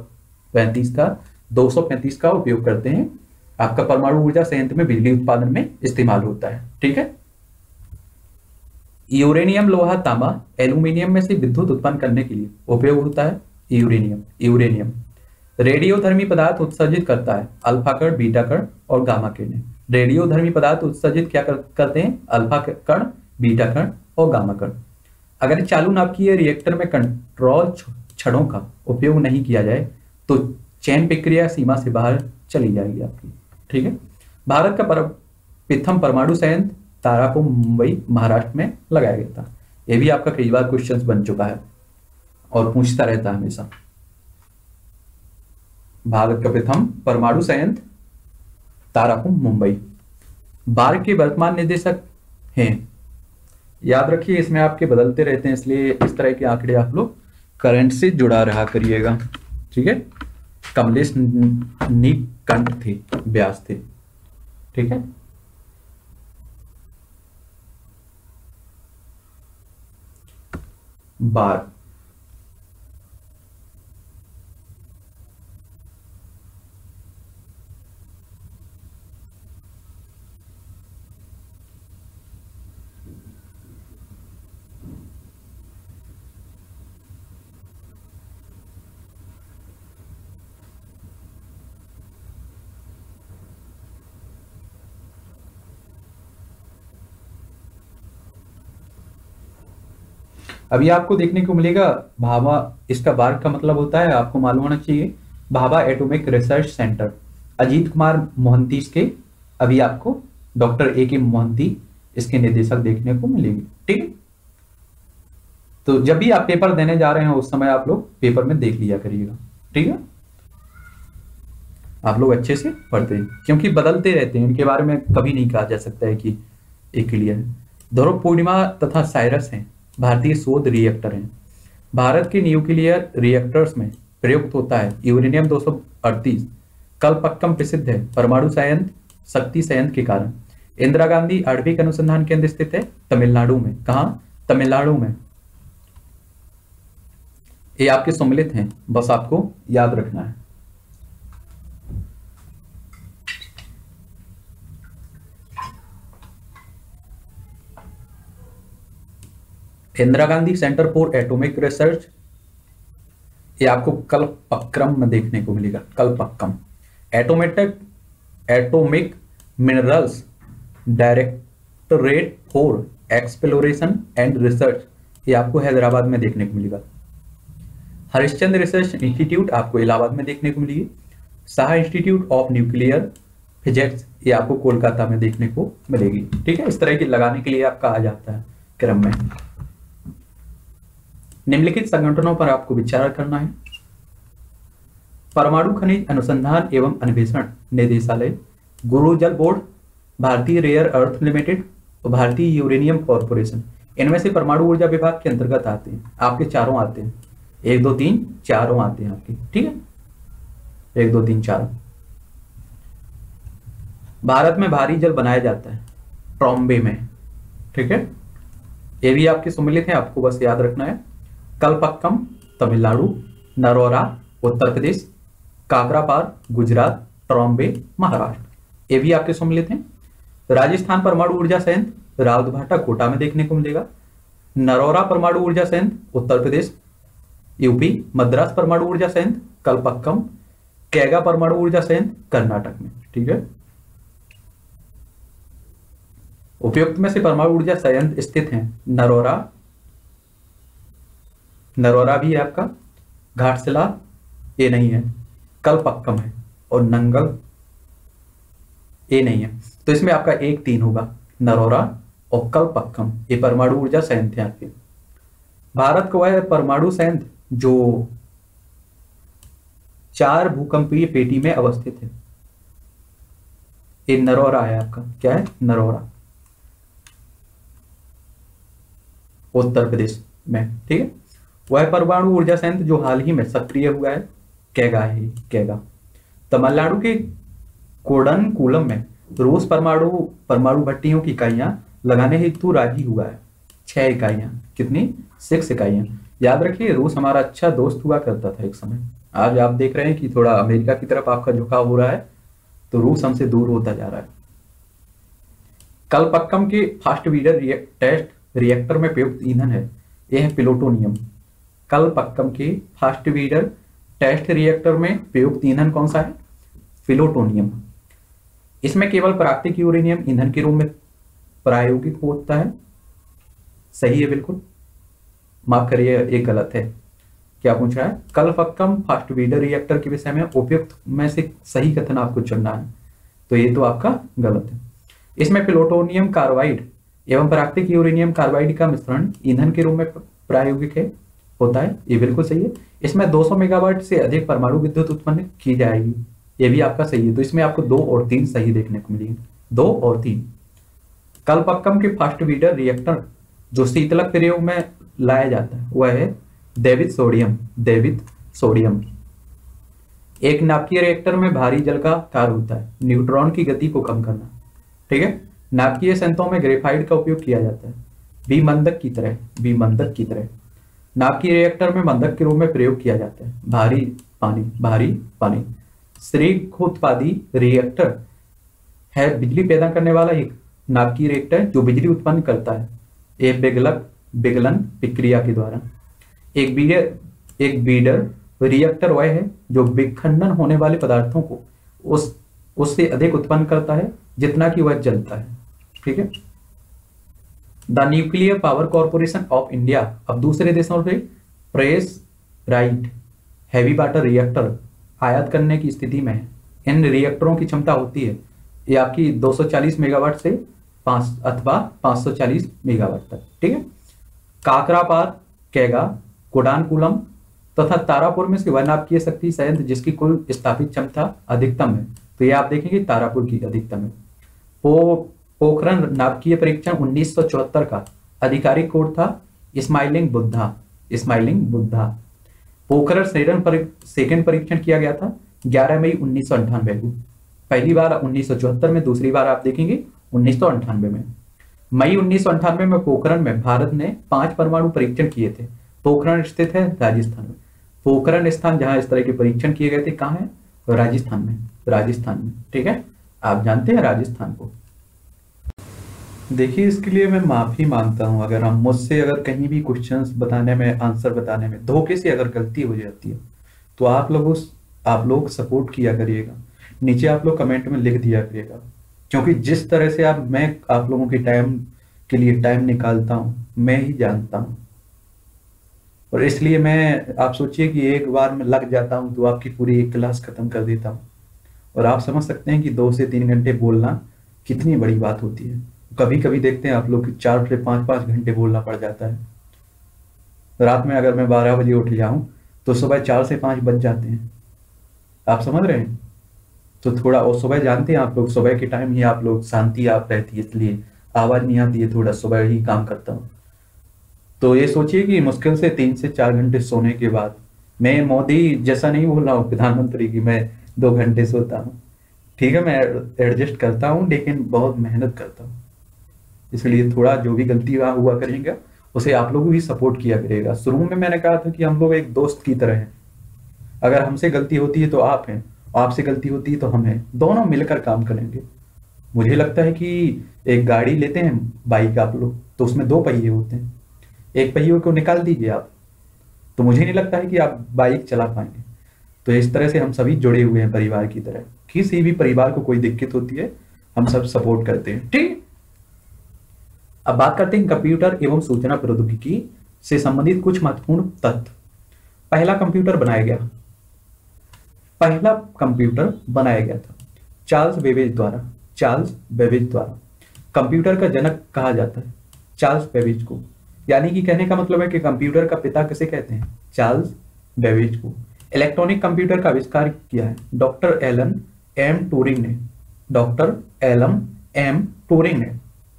Speaker 1: 235 का उपयोग करते हैं। आपका परमाणु ऊर्जा संयंत्र में बिजली उत्पादन में इस्तेमाल होता है। ठीक है। यूरेनियम, लोहा, तांबा, एल्यूमिनियम में से विद्युत उत्पन्न करने के लिए उपयोग होता है यूरेनियम रेडियोधर्मी पदार्थ उत्सर्जित करता है अल्फा कण, बीटा कण और गामा किरणें। रेडियोधर्मी पदार्थ उत्सर्जित क्या करते हैं? अल्फा कण, बीटा कण और गामा कण। अगर चालू नाभिकीय रिएक्टर में कंट्रोल छड़ों का उपयोग नहीं किया जाए तो चयन प्रक्रिया सीमा से बाहर चली जाएगी आपकी। ठीक है। भारत का प्रथम परमाणु संयंत्र तारापुर, मुंबई, महाराष्ट्र में लगाया गया था। यह भी आपका कई बार क्वेश्चन बन चुका है और पूछता रहता है हमेशा। भारत का प्रथम परमाणु संयंत्र तारापुर, मुंबई। भारत के वर्तमान निदेशक हैं, याद रखिए इसमें आपके बदलते रहते हैं, इसलिए इस तरह के आंकड़े आप लोग करंट से जुड़ा रहा करिएगा। ठीक है। कमलेश नीलकंठ थे, व्यास थे। ठीक है। अभी आपको देखने को मिलेगा भाभा, इसका बार्क का मतलब होता है, आपको मालूम होना चाहिए, Bhabha atomic research centre, Ajit Kumar Mohanty इसके, अभी आपको डॉक्टर A.K. मोहंती इसके निदेशक देखने को मिलेंगे। ठीक है, तो जब भी आप पेपर देने जा रहे हैं उस समय आप लोग पेपर में देख लिया करिएगा। ठीक है, आप लोग अच्छे से पढ़ते हैं, क्योंकि बदलते रहते हैं, इनके बारे में कभी नहीं कहा जा सकता है कि एक क्लियर है। ध्रुव पूर्णिमा तथा साइरस हैं भारतीय शोध रिएक्टर हैं। भारत के न्यूक्लियर रिएक्टर्स में प्रयुक्त होता है यूरेनियम 238। कलपक्कम प्रसिद्ध है परमाणु संयंत्र, शक्ति संयंत्र के कारण। इंदिरा गांधी आणविक अनुसंधान केंद्र स्थित है तमिलनाडु में। कहाँ? तमिलनाडु में। ये आपके सम्मिलित हैं, बस आपको याद रखना है। Indira Gandhi centre for atomic research, ये आपको कलपक्कम में देखने को मिलेगा। Kalpakkam. Atomic minerals directorate for exploration and research, ये आपको हैदराबाद में देखने को मिलेगा। हरिश्चंद्र रिसर्च इंस्टीट्यूट आपको इलाहाबाद में देखने को मिलेगी। Shah institute of nuclear physics, ये आपको कोलकाता में देखने को मिलेगी। ठीक है, इस तरह की लगाने के लिए आपका आ जाता है क्रम में। निम्नलिखित संगठनों पर आपको विचार करना है। परमाणु खनिज अनुसंधान एवं अन्वेषण निदेशालय, गुरु जल बोर्ड, भारतीय रेयर अर्थ लिमिटेड और भारतीय यूरेनियम कॉर्पोरेशन, इनमें से परमाणु ऊर्जा विभाग के अंतर्गत आते हैं। आपके चारों आते हैं, 1 2 3 चारों आते हैं आपके। ठीक है, 1 2 3 4। भारत में भारी जल बनाया जाता है ट्रॉम्बे में। ठीक है, ये भी आपके सम्मिलित हैं, आपको बस याद रखना है। कलपक्कम तमिलनाडु, नरोरा उत्तर प्रदेश, काकरापार गुजरात, ट्रॉम्बे महाराष्ट्र, ये भी आपके सम्मिलित हैं। राजस्थान परमाणु ऊर्जा संयंत्र रावतभाटा कोटा में देखने को मिलेगा। नरोरा परमाणु ऊर्जा संयंत्र उत्तर प्रदेश, यूपी। मद्रास परमाणु ऊर्जा संयंत्र कलपक्कम, कैगा परमाणु ऊर्जा संयंत्र कर्नाटक में। ठीक है, उपयुक्त में से परमाणु ऊर्जा संयंत्र स्थित हैं नरोरा, नरोरा भी है आपका, घाटशिला ये नहीं है, कलपक्कम है, और नंगल ये नहीं है। तो इसमें आपका 1 3 होगा, नरोरा और कलपक्कम, ये परमाणु ऊर्जा संयंत्र है आपके। भारत को वह परमाणु संयंत्र जो 4 भूकंपीय पेटी में अवस्थित है, ये नरोरा है आपका। क्या है? नरोरा, उत्तर प्रदेश में। ठीक है, वह परमाणु ऊर्जा संयंत्र जो हाल ही में सक्रिय हुआ है कैगा है। कैगा। तमिलनाडु के कोडनकुलम में रूस परमाणु भट्टियों की इकाइयां लगाने हेतु राजी हुआ है। 6 इकाइयां। कितनी? 6 इकाइयां। याद रखिए, रूस हमारा अच्छा दोस्त हुआ करता था एक समय। आज आप देख रहे हैं कि थोड़ा अमेरिका की तरफ आपका झुकाव हो रहा है, तो रूस हमसे दूर होता जा रहा है। कलपक्कम के फास्ट ब्रीडर टेस्ट रिएक्टर में प्रयुक्त ईंधन है, यह है प्लूटोनियम। कलपक्कम के फास्ट ब्रीडर टेस्ट रिएक्टर में प्रयुक्त ईंधन कौन सा है? प्लूटोनियम। इसमें केवल प्राकृतिक यूरेनियम ईंधन के रूप में प्रायोगिक होता है। सही है, बिल्कुल। माफ करिए, एक गलत है। क्या पूछ रहा है? कलपक्कम फास्ट ब्रीडर रिएक्टर के विषय में उपयुक्त में से सही कथन आपको चुनना है, तो ये तो आपका गलत है। इसमें प्लूटोनियम कार्बाइड एवं प्राकृतिक यूरेनियम कार्बाइड का मिश्रण ईंधन के रूप में प्रायोगिक है होता है, ये बिल्कुल सही है। इसमें 200 मेगावाट से अधिक परमाणु विद्युत उत्पन्न की जाएगी, ये भी आपका सही है। तो इसमें आपको 2 और 3 सही देखने को मिलेंगे, 2 और 3। कलपक्कम के फास्ट ब्रीडर रिएक्टर जो शीतलक प्रयोग में लाया जाता है वह है दैवित सोडियम। एक नाभिकीय रिएक्टर में भारी जल का कार्य होता है न्यूट्रॉन की गति को कम करना। ठीक है, नाभिकीय संयंत्रों में ग्रेफाइट का उपयोग किया जाता है विमंदक की तरह। नाभिकीय रिएक्टर में मंदक के रूप में प्रयोग किया जाता है भारी पानी। शीघ्रोत्पादी रिएक्टर है बिजली पैदा करने वाला एक नाभिकीय रिएक्टर जो बिजली उत्पन्न करता है एक विगलन प्रक्रिया के द्वारा। एक बीडर रिएक्टर वह है जो विखंडन होने वाले पदार्थों को उससे अधिक उत्पन्न करता है जितना कि वह जलता है। ठीक है, the nuclear power corporation of India अब दूसरे देशों से pressurised heavy water reactor आयात करने की स्थिति में है। इन रिएक्टरों की क्षमता होती है ये आपकी 240 मेगावाट से 5 अथवा 540 मेगावाट तक, ठीक है। काकरापार, कैगा, कोडानकुलम तथा तारापुर में से वह नाभिकीय शक्ति संयंत्र जिसकी कुल स्थापित क्षमता अधिकतम है, तो ये आप देखेंगे तारापुर की अधिकतम है। पोखरण नाभिकीय परीक्षण 1974 का आधिकारिक कोड था स्माइलिंग बुद्धा। पोखरण सेकंड परीक्षण किया गया था 11 मई 1998 को, पहली बार 1974 में, दूसरी बार आप देखेंगे 1998 में। मई 1998 में पोखरण में भारत ने 5 परमाणु परीक्षण किए थे। पोखरण स्थित है राजस्थान में। पोखरण स्थान जहां इस तरह के परीक्षण किए गए थे कहाँ है? राजस्थान में, ठीक है। आप जानते हैं राजस्थान को। देखिए इसके लिए मैं माफी मांगता हूं अगर हम मुझसे अगर कहीं भी क्वेश्चंस बताने में, आंसर बताने में धोखे से अगर गलती हो जाती है तो आप लोग सपोर्ट किया करिएगा, नीचे आप लोग कमेंट में लिख दिया करिएगा, क्योंकि जिस तरह से मैं आप लोगों के टाइम के लिए टाइम निकालता हूं मैं ही जानता हूं, और इसलिए मैं, आप सोचिए कि एक बार में लग जाता हूं तो आपकी पूरी एक क्लास खत्म कर देता हूं, और आप समझ सकते हैं कि 2 से 3 घंटे बोलना कितनी बड़ी बात होती है। कभी कभी देखते हैं आप लोग 4 से 5 घंटे बोलना पड़ जाता है। रात में अगर मैं 12 बजे उठ जाऊं तो सुबह 4 से 5 बज जाते हैं, आप समझ रहे हैं। तो थोड़ा, और सुबह जानते हैं आप लोग, सुबह के टाइम ही आप लोग शांति आप रहती है, इसलिए आवाज नहीं आती है, थोड़ा सुबह ही काम करता हूँ। तो ये सोचिए कि मुश्किल से 3 से 4 घंटे सोने के बाद, मैं मोदी जैसा नहीं बोल रहा हूँ प्रधानमंत्री की मैं 2 घंटे सोता हूँ, ठीक है, मैं एडजस्ट करता हूँ, लेकिन बहुत मेहनत करता हूँ। इसलिए थोड़ा जो भी गलती हुआ करेंगे उसे आप लोग भी सपोर्ट किया करेगा। शुरू में मैंने कहा था कि हम लोग एक दोस्त की तरह हैं, अगर हमसे गलती होती है तो आप हैं, आपसे गलती होती है तो हम हैं, दोनों मिलकर काम करेंगे। मुझे लगता है कि एक गाड़ी लेते हैं, बाइक आप लोग, तो उसमें 2 पहिए होते हैं, एक पहिए को निकाल दीजिए आप, तो मुझे नहीं लगता है कि आप बाइक चला पाएंगे। तो इस तरह से हम सभी जुड़े हुए हैं परिवार की तरह, किसी भी परिवार को कोई दिक्कत होती है हम सब सपोर्ट करते हैं, ठीक। अब बात करते हैं कंप्यूटर एवं सूचना प्रौद्योगिकी से संबंधित कुछ महत्वपूर्ण तथ्य। पहला कंप्यूटर बनाया गया था चार्ल्स बेबेज द्वारा। कंप्यूटर का जनक कहा जाता है चार्ल्स बेबेज को, यानी कि कहने का मतलब है कि कंप्यूटर का पिता किसे कहते हैं? चार्ल्स बेबेज को। इलेक्ट्रॉनिक कंप्यूटर का आविष्कार किया है डॉक्टर एलन एम टूरिंग ने।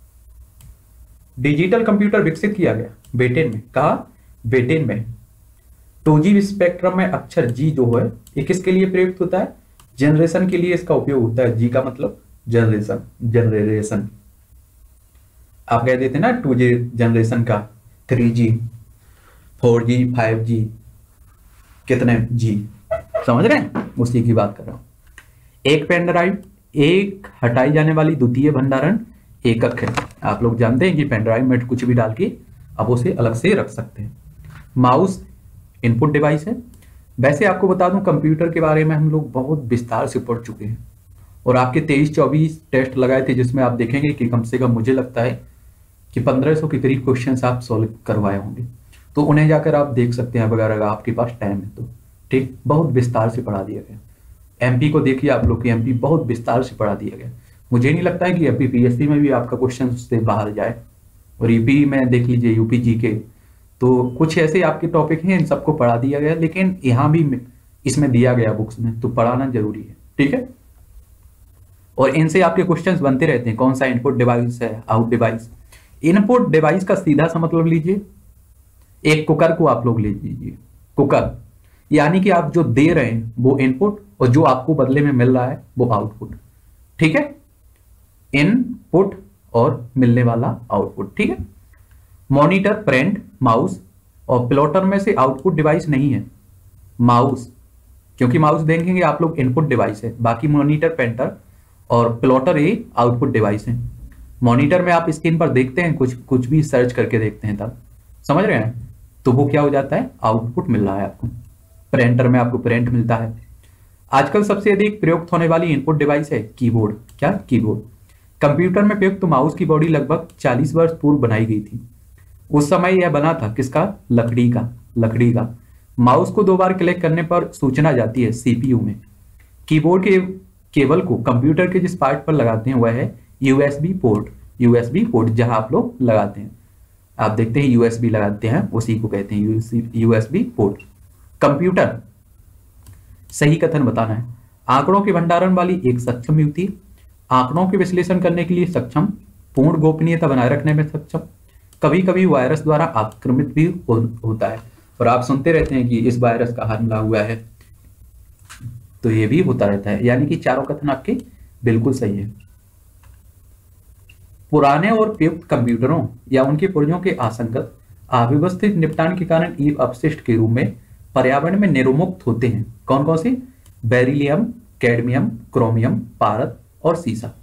Speaker 1: डिजिटल कंप्यूटर विकसित किया गया ब्रिटेन में। 2G स्पेक्ट्रम में अक्षर G जो है ये किसके लिए प्रयुक्त होता है? जनरेशन के लिए इसका उपयोग होता है। G का मतलब जनरेशन। आप कह देते ना 2G जनरेशन का, 3G 4G 5G कितने G, समझ रहे हैं? उसी की बात कर रहा हूं। एक पेन ड्राइव एक हटाई जाने वाली द्वितीय भंडारण एकक है। आप लोग जानते हैं कि पेन ड्राइव में कुछ भी डाल के आप उसे अलग से रख सकते हैं। माउस इनपुट डिवाइस है। वैसे आपको बता दूं कंप्यूटर के बारे में हम लोग बहुत विस्तार से पढ़ चुके हैं, और आपके 23-24 टेस्ट लगाए थे जिसमें आप देखेंगे कि कम से कम मुझे लगता है कि 1500 के करीब क्वेश्चंस आप सॉल्व करवाए होंगे, तो उन्हें जाकर आप देख सकते हैं अगर आपके पास टाइम है तो, ठीक। बहुत विस्तार से पढ़ा दिया गया। एमपी को देखिए आप लोग, एमपी बहुत विस्तार से पढ़ा दिया गया। मुझे नहीं लगता है कि एमपीपीएससी में भी आपका क्वेश्चन उससे बाहर जाए, और यूपी में देख लीजिए, यूपी जीके, तो कुछ ऐसे आपके टॉपिक हैं इन सबको पढ़ा दिया गया, लेकिन यहाँ भी इसमें दिया गया बुक्स में, तो पढ़ाना जरूरी है, ठीक है। और इनसे आपके क्वेश्चंस बनते रहते हैं। कौन सा इनपुट डिवाइस है, आउट डिवाइस। इनपुट डिवाइस का सीधा सा मतलब लीजिए, एक कुकर को आप लोग ले लीजिए, कुकर यानी कि आप जो दे रहे हैं वो इनपुट, और जो आपको बदले में मिल रहा है वो आउटपुट, ठीक है। इनपुट और मिलने वाला आउटपुट, ठीक है। मॉनिटर, प्रिंट, माउस, और प्लॉटर में से आउटपुट डिवाइस नहीं है माउस, क्योंकि माउस देखेंगे आप लोग इनपुट डिवाइस है। बाकी मॉनिटर, प्रिंटर और प्लॉटर ये आउटपुट डिवाइस है। मॉनिटर में आप स्क्रीन पर देखते हैं, कुछ भी सर्च करके देखते हैं, तब समझ रहे हैं, तो वो क्या हो जाता है, आउटपुट मिल रहा है आपको। प्रिंटर में आपको प्रिंट मिलता है। आजकल सबसे अधिक प्रयुक्त होने वाली इनपुट डिवाइस है कीबोर्ड। क्या? कीबोर्ड। कंप्यूटर में प्रयुक्त माउस की बॉडी लगभग 40 वर्ष पूर्व बनाई गई थी। उस समय यह बना था किसका? लकड़ी का। माउस को 2 बार क्लिक करने पर सूचना जाती है सीपीयू में। कीबोर्ड के केबल को कंप्यूटर के जिस पार्ट पर लगाते हैं वह है यूएसबी पोर्ट, जहां आप लोग लगाते हैं, आप देखते हैं यूएसबी लगाते हैं, उसी को कहते हैं यूएसबी पोर्ट। कंप्यूटर, सही कथन बताना है, आंकड़ों के भंडारण वाली एक सक्षम युक्ति, आंकड़ों के विश्लेषण करने के लिए सक्षम, पूर्ण गोपनीयता बनाए रखने में सक्षम, कभी कभी वायरस द्वारा आक्रमित भी होता है। और आप सुनते रहते हैं कि इस वायरस का हमला हुआ है, तो ये भी होता रहता है। यानी कि चारों कथन आपके बिल्कुल सही है। पुराने और उपयुक्त कंप्यूटरों या उनके पुर्जों के आसंगत अव्यवस्थित निपटान के कारण ईव अपशिष्ट के रूप में पर्यावरण में निर्मुक्त होते हैं। कौन कौन से? बेरिलियम, कैडमियम, क्रोमियम, पारद और सीसा।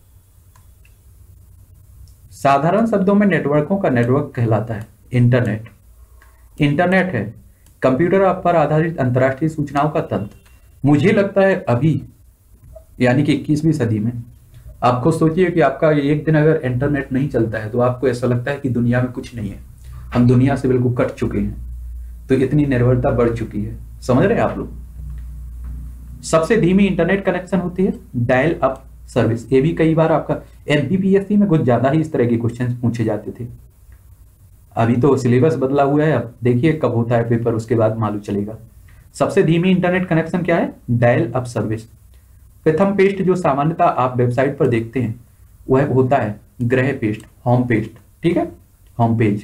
Speaker 1: साधारण शब्दों में नेटवर्कों का नेटवर्क कहलाता है इंटरनेट है कंप्यूटर पर आधारित अंतरराष्ट्रीय सूचनाओं का तंत्र। मुझे लगता है अभी यानी कि 21वीं सदी में आप खुद सोचिए कि आपका एक दिन अगर इंटरनेट नहीं चलता है तो आपको ऐसा लगता है कि दुनिया में कुछ नहीं है, हम दुनिया से बिल्कुल कट चुके हैं। तो इतनी निर्भरता बढ़ चुकी है, समझ रहे हैं आप लोग। सबसे धीमी इंटरनेट कनेक्शन होती है डायल अप सर्विस। ये भी कई बार आपका एमपीपीएससी में कुछ ज्यादा ही इस तरह के क्वेश्चन पूछे जाते थे। अभी तो सिलेबस बदला हुआ है, अब देखिए कब होता है पेपर, उसके बाद मालूम चलेगा। सबसे धीमी इंटरनेट कनेक्शन क्या है? Dial up service. प्रथम पेस्ट जो सामान्यतः आप वेबसाइट पर देखते हैं वह होता है ग्रह पेस्ट, होम पेस्ट, ठीक है, होम पेज।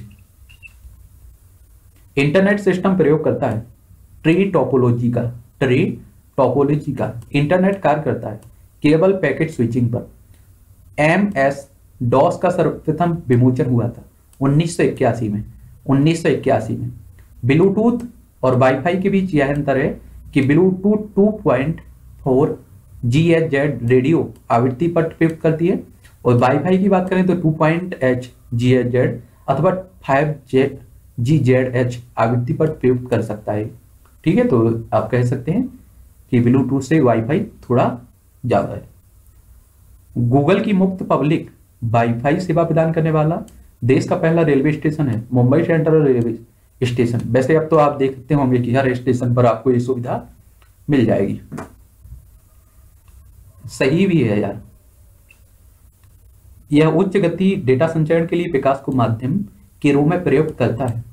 Speaker 1: इंटरनेट सिस्टम प्रयोग करता है ट्री टोपोलॉजी का। इंटरनेट कार्य करता है केबल पैकेट स्विचिंग पर। MS डॉस का सर्वप्रथम विमोचन हुआ था 1981 में। ब्लूटूथ और वाईफाई के बीच यह अंतर है कि ब्लूटूथ 2.4 GHz रेडियो आवृत्ति पर प्रयुक्त करती है और वाईफाई की बात करें तो 2.8 GHz अथवा 5 GHz आवृत्ति पर प्रयुक्त कर सकता है। ठीक है, तो आप कह सकते हैं कि ब्लूटूथ से वाईफाई थोड़ा ज्यादा है। गूगल की मुक्त पब्लिक वाईफाई सेवा प्रदान करने वाला देश का पहला रेलवे स्टेशन है मुंबई सेंट्रल रेलवे स्टेशन। वैसे अब तो आप देखते होंगे कि हर स्टेशन पर आपको ये सुविधा मिल जाएगी। सही भी है यार। यह उच्च गति डेटा संचरण के लिए विकास को माध्यम के रूप में प्रयुक्त करता है।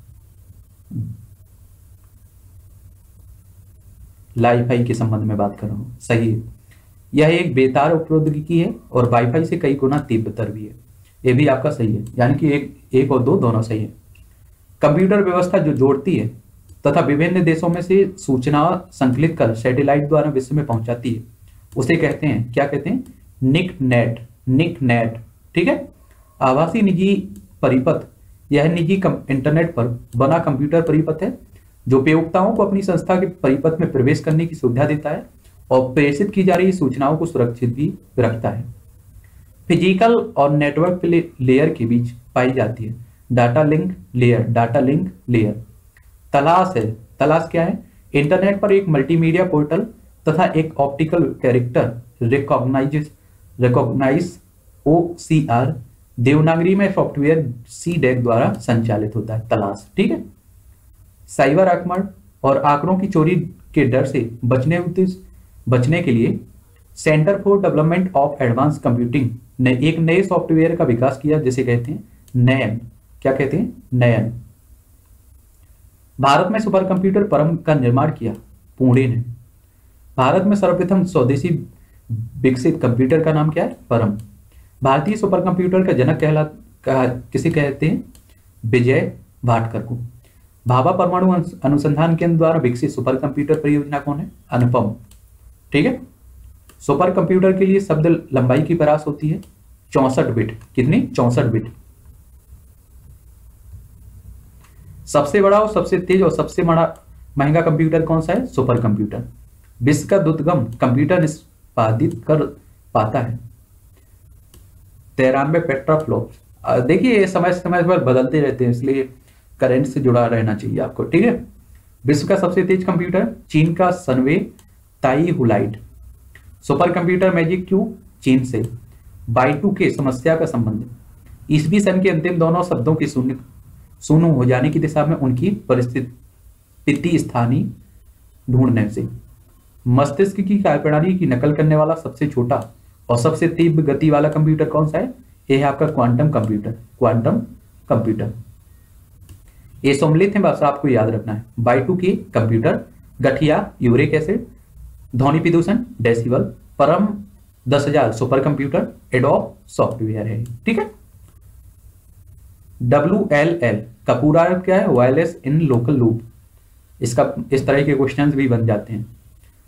Speaker 1: वाईफाई के संबंध में बात कर रहा हूं, सही है। यह एक बेतार प्रौद्योगिकी है और वाईफाई से कई गुना तीव्रतर भी है। यह भी आपका सही है, यानी कि एक और दो दोनों सही है। कंप्यूटर व्यवस्था जो जोड़ती है तथा विभिन्न देशों में से सूचना संकलित कर सैटेलाइट द्वारा विश्व में पहुंचाती है, उसे कहते हैं, क्या कहते हैं? निकनेट। ठीक है। आभासी निजी परिपथ, यह निजी इंटरनेट पर बना कंप्यूटर परिपथ है जो उपयोक्ताओं को अपनी संस्था के परिपथ में प्रवेश करने की सुविधा देता है और प्रेषित की जा रही सूचनाओं को सुरक्षित भी रखता है। फिजिकल और नेटवर्क लेयर के बीच पाई जाती है डाटा लिंक लेयर। तलाश क्या है? इंटरनेट पर एक मल्टीमीडिया पोर्टल तथा एक optical character recognise OCR Devanagari में सॉफ्टवेयर CDEC द्वारा संचालित होता है। तलाश, ठीक है। साइबर आक्रमण और आंकड़ों की चोरी के डर से बचने के लिए centre for development of advance computing ने एक नए सॉफ्टवेयर का विकास किया जिसे कहते हैं नयन। क्या कहते हैं? नयन। भारत में सुपर कंप्यूटर परम का निर्माण किया पुणे ने। भारत में सर्वप्रथम स्वदेशी विकसित कंप्यूटर का नाम क्या है? परम। भारतीय सुपर कंप्यूटर का जनक किसे कहते हैं? विजय भाटकर को। भाभा परमाणु अनुसंधान केंद्र द्वारा विकसित सुपर कंप्यूटर परियोजना कौन है? अनुपम। ठीक है। सुपर कंप्यूटर के लिए शब्द लंबाई की परास होती है 64 बिट। कितनी? 64 बिट। सबसे बड़ा और सबसे तेज और सबसे महंगा कंप्यूटर कौन सा है? Super computer. विश्व का द्रुतगम कंप्यूटर निष्पादित कर पाता है 93 पेट्राफ्लॉप्स। देखिए समय समय पर बदलते रहते हैं, इसलिए करंट से जुड़ा रहना चाहिए आपको। ठीक है। विश्व का सबसे तेज कंप्यूटर चीन का सनवे ताई हुलाइट। सुपर कंप्यूटर मैजिक क्यों? चीन से। Y2K समस्या का संबंध, ईसवी सन के अंतिम दोनों शब्दों के शून्य हो जाने की दिशा में उनकी परिस्थिति स्थानीय ढूंढने से। मस्तिष्क की कार्यप्रणाली की नकल करने वाला सबसे छोटा और सबसे तीव्र गति वाला कंप्यूटर कौन सा है? यह है आपका क्वांटम कंप्यूटर। क्वांटम कंप्यूटर ये सम्मिलित है, बस आपको याद रखना है। Y2K कंप्यूटर, गठिया यूरिक एसिड, ध्वनि प्रदूषण डेसिबल, परम 10,000 सुपर कंप्यूटर, एडोब सॉफ्टवेयर है। ठीक है। WLL का पूरा अर्थ क्या है? Wireless in local loop. इसका इस तरह के क्वेश्चंस भी बन जाते हैं।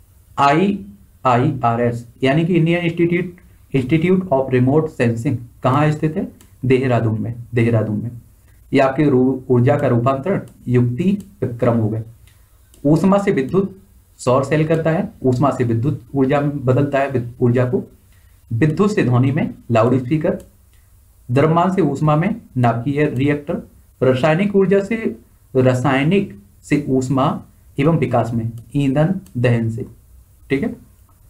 Speaker 1: IIRS यानी कि Indian institute of remote sensing कहाँ स्थित है? देहरादून में। देहरादून में। ये आपके ऊर्जा का रूपांतरण युक्ति विक्रम हो गए। ऊष्मा से विद्युत सौर सेल करता है, ऊष्मा से विद्युत ऊर्जा में बदलता है ऊर्जा को, विद्युत से ध्वनि में लाउड स्पीकर, द्रव्यमान से ऊष्मा में नाभिकीय रिएक्टर, रासायनिक ऊर्जा से रासायनिक से ऊष्मा एवं विकास में ईंधन दहन से। ठीक है।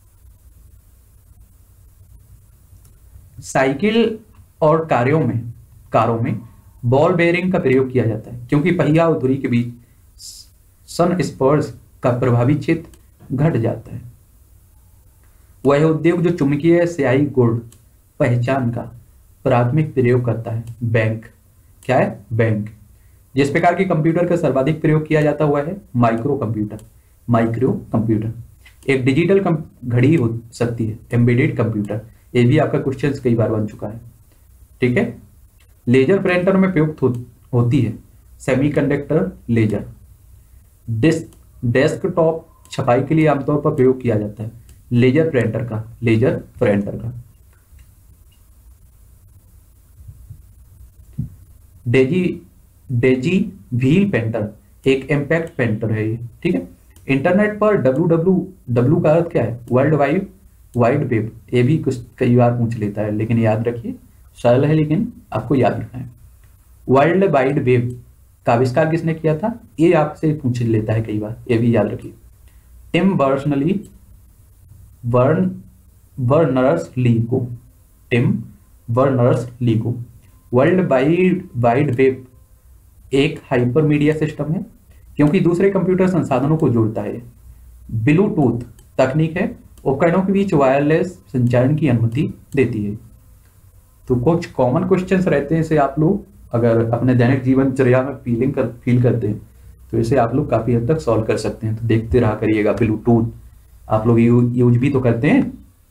Speaker 1: साइकिल और कारों में बॉल बेयरिंग का प्रयोग किया जाता है क्योंकि पहिया और धुरी के बीच संस्पर्श का प्रभावी क्षेत्र घट जाता है। वह उद्योग जो चुंबकीय स्याही गुण पहचान का प्राथमिक प्रयोग करता है। बैंक क्या है? बैंक। जिस प्रकार के कंप्यूटर का सर्वाधिक प्रयोग किया जाता हुआ है माइक्रो कंप्यूटर। माइक्रो कंप्यूटर एक डिजिटल घड़ी हो सकती है, एम्बेडेड कंप्यूटर। ये भी आपका क्वेश्चन कई बार बन चुका है। ठीक है। लेजर प्रिंटर में प्रयुक्त होती है सेमीकंडक्टर लेजर। डेस्कटॉप छपाई के लिए आमतौर पर प्रयोग किया जाता है लेजर प्रिंटर का। लेजर प्रिंटर का डेजी व्हील पेंटर एक इम्पैक्ट पेंटर है ये। ठीक है। इंटरनेट पर WWW का अर्थ क्या है? World wide web. ये भी कुछ कई बार पूछ लेता है, लेकिन याद रखिए सरल है लेकिन आपको याद रखना है। वर्ल्ड वाइड वेब का आविष्कार किसने किया था? ये आपसे पूछ लेता है कई बार, ये भी याद रखिए। टिम बर्नर्स-ली को। टिम बर्नर्स-ली को। वर्ल्ड वाइड वेब एक हाइपरमीडिया सिस्टम है क्योंकि दूसरे कंप्यूटर संसाधनों को जोड़ता है। ब्लूटूथ तकनीक है, उपकरणों के बीच वायरलेस संचारण की अनुमति देती है। तो कुछ कॉमन क्वेश्चंस रहते हैं, इसे आप लोग अगर अपने दैनिक जीवनचर्या में फील करते हैं तो इसे आप लोग काफी हद तक सॉल्व कर सकते हैं। तो देखते रहा करिएगा। ब्लूटूथ आप लोग यूज भी तो करते हैं।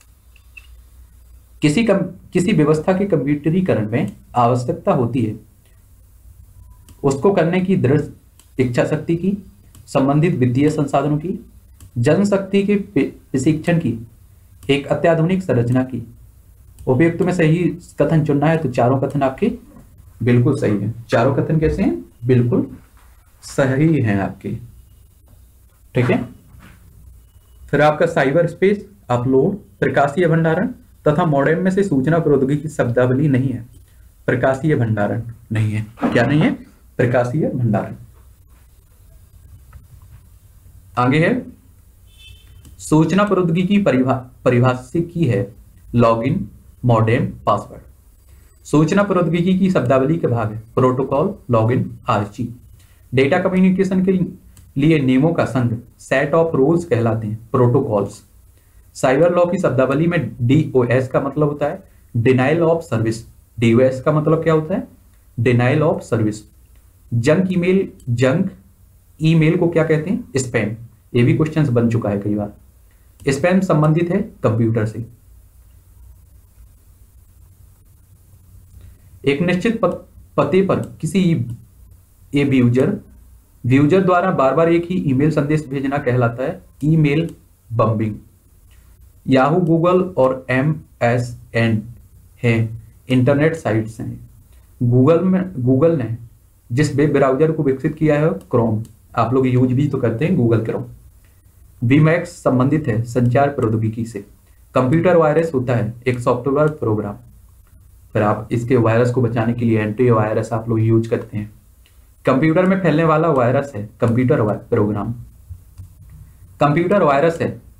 Speaker 1: किसी व्यवस्था के कंप्यूटरीकरण में आवश्यकता होती है उसको करने की दृढ़ इच्छा शक्ति की, संबंधित वित्तीय संसाधनों की, जनशक्ति के प्रशिक्षण की, एक अत्याधुनिक संरचना की। उपयुक्त में सही कथन चुनना है तो चारों कथन आपके बिल्कुल सही है। चारों कथन कैसे हैं? बिल्कुल सही हैं आपके। ठीक है। फिर आपका साइबर स्पेस, अपलोड, प्रकाशीय भंडारण तथा मॉडेम में से सूचना प्रौद्योगिकी शब्दावली नहीं है। प्रकाशीय भंडारण नहीं है। क्या नहीं है? प्रकाशीय भंडारण। आगे है सूचना प्रौद्योगिकी परिभाषित की है लॉगिन, मॉडेम, पासवर्ड। सूचना प्रौद्योगिकी की शब्दावली के भाग है प्रोटोकॉल, लॉगिन, आरजी। डेटा कम्युनिकेशन के लिए नियमों का संघ सेट ऑफ रूल्स कहलाते हैं प्रोटोकॉल्स। साइबर लॉ की शब्दावली में DOS का मतलब होता है डिनाइल ऑफ सर्विस। DOS का मतलब क्या होता है? Denial of service. Junk email को क्या कहते हैं? स्पैम। ये भी क्वेश्चंस बन चुका है कई बार। स्पैम संबंधित है कंप्यूटर से। एक निश्चित पते पर किसी व्यूजर द्वारा बार बार एक ही ईमेल संदेश भेजना कहलाता है ईमेल बम्बिंग। याहू, गूगल और MSN है इंटरनेट साइट्स हैं। गूगल ने जिस वेब ब्राउजर को विकसित किया है क्रोम। आप लोग यूज भी तो करते हैं गूगल क्रोम। वीमैक्स संबंधित है संचार प्रौद्योगिकी से। कंप्यूटर वायरस होता है एक सॉफ्टवेयर प्रोग्राम। फिर आप इसके वायरस को बचाने के लिए एंटी वायरस आप लोग यूज करते हैं। कंप्यूटर में फैलने वाला वायरस है कंप्यूटर प्रोग्राम। कंप्यूटर वायरस है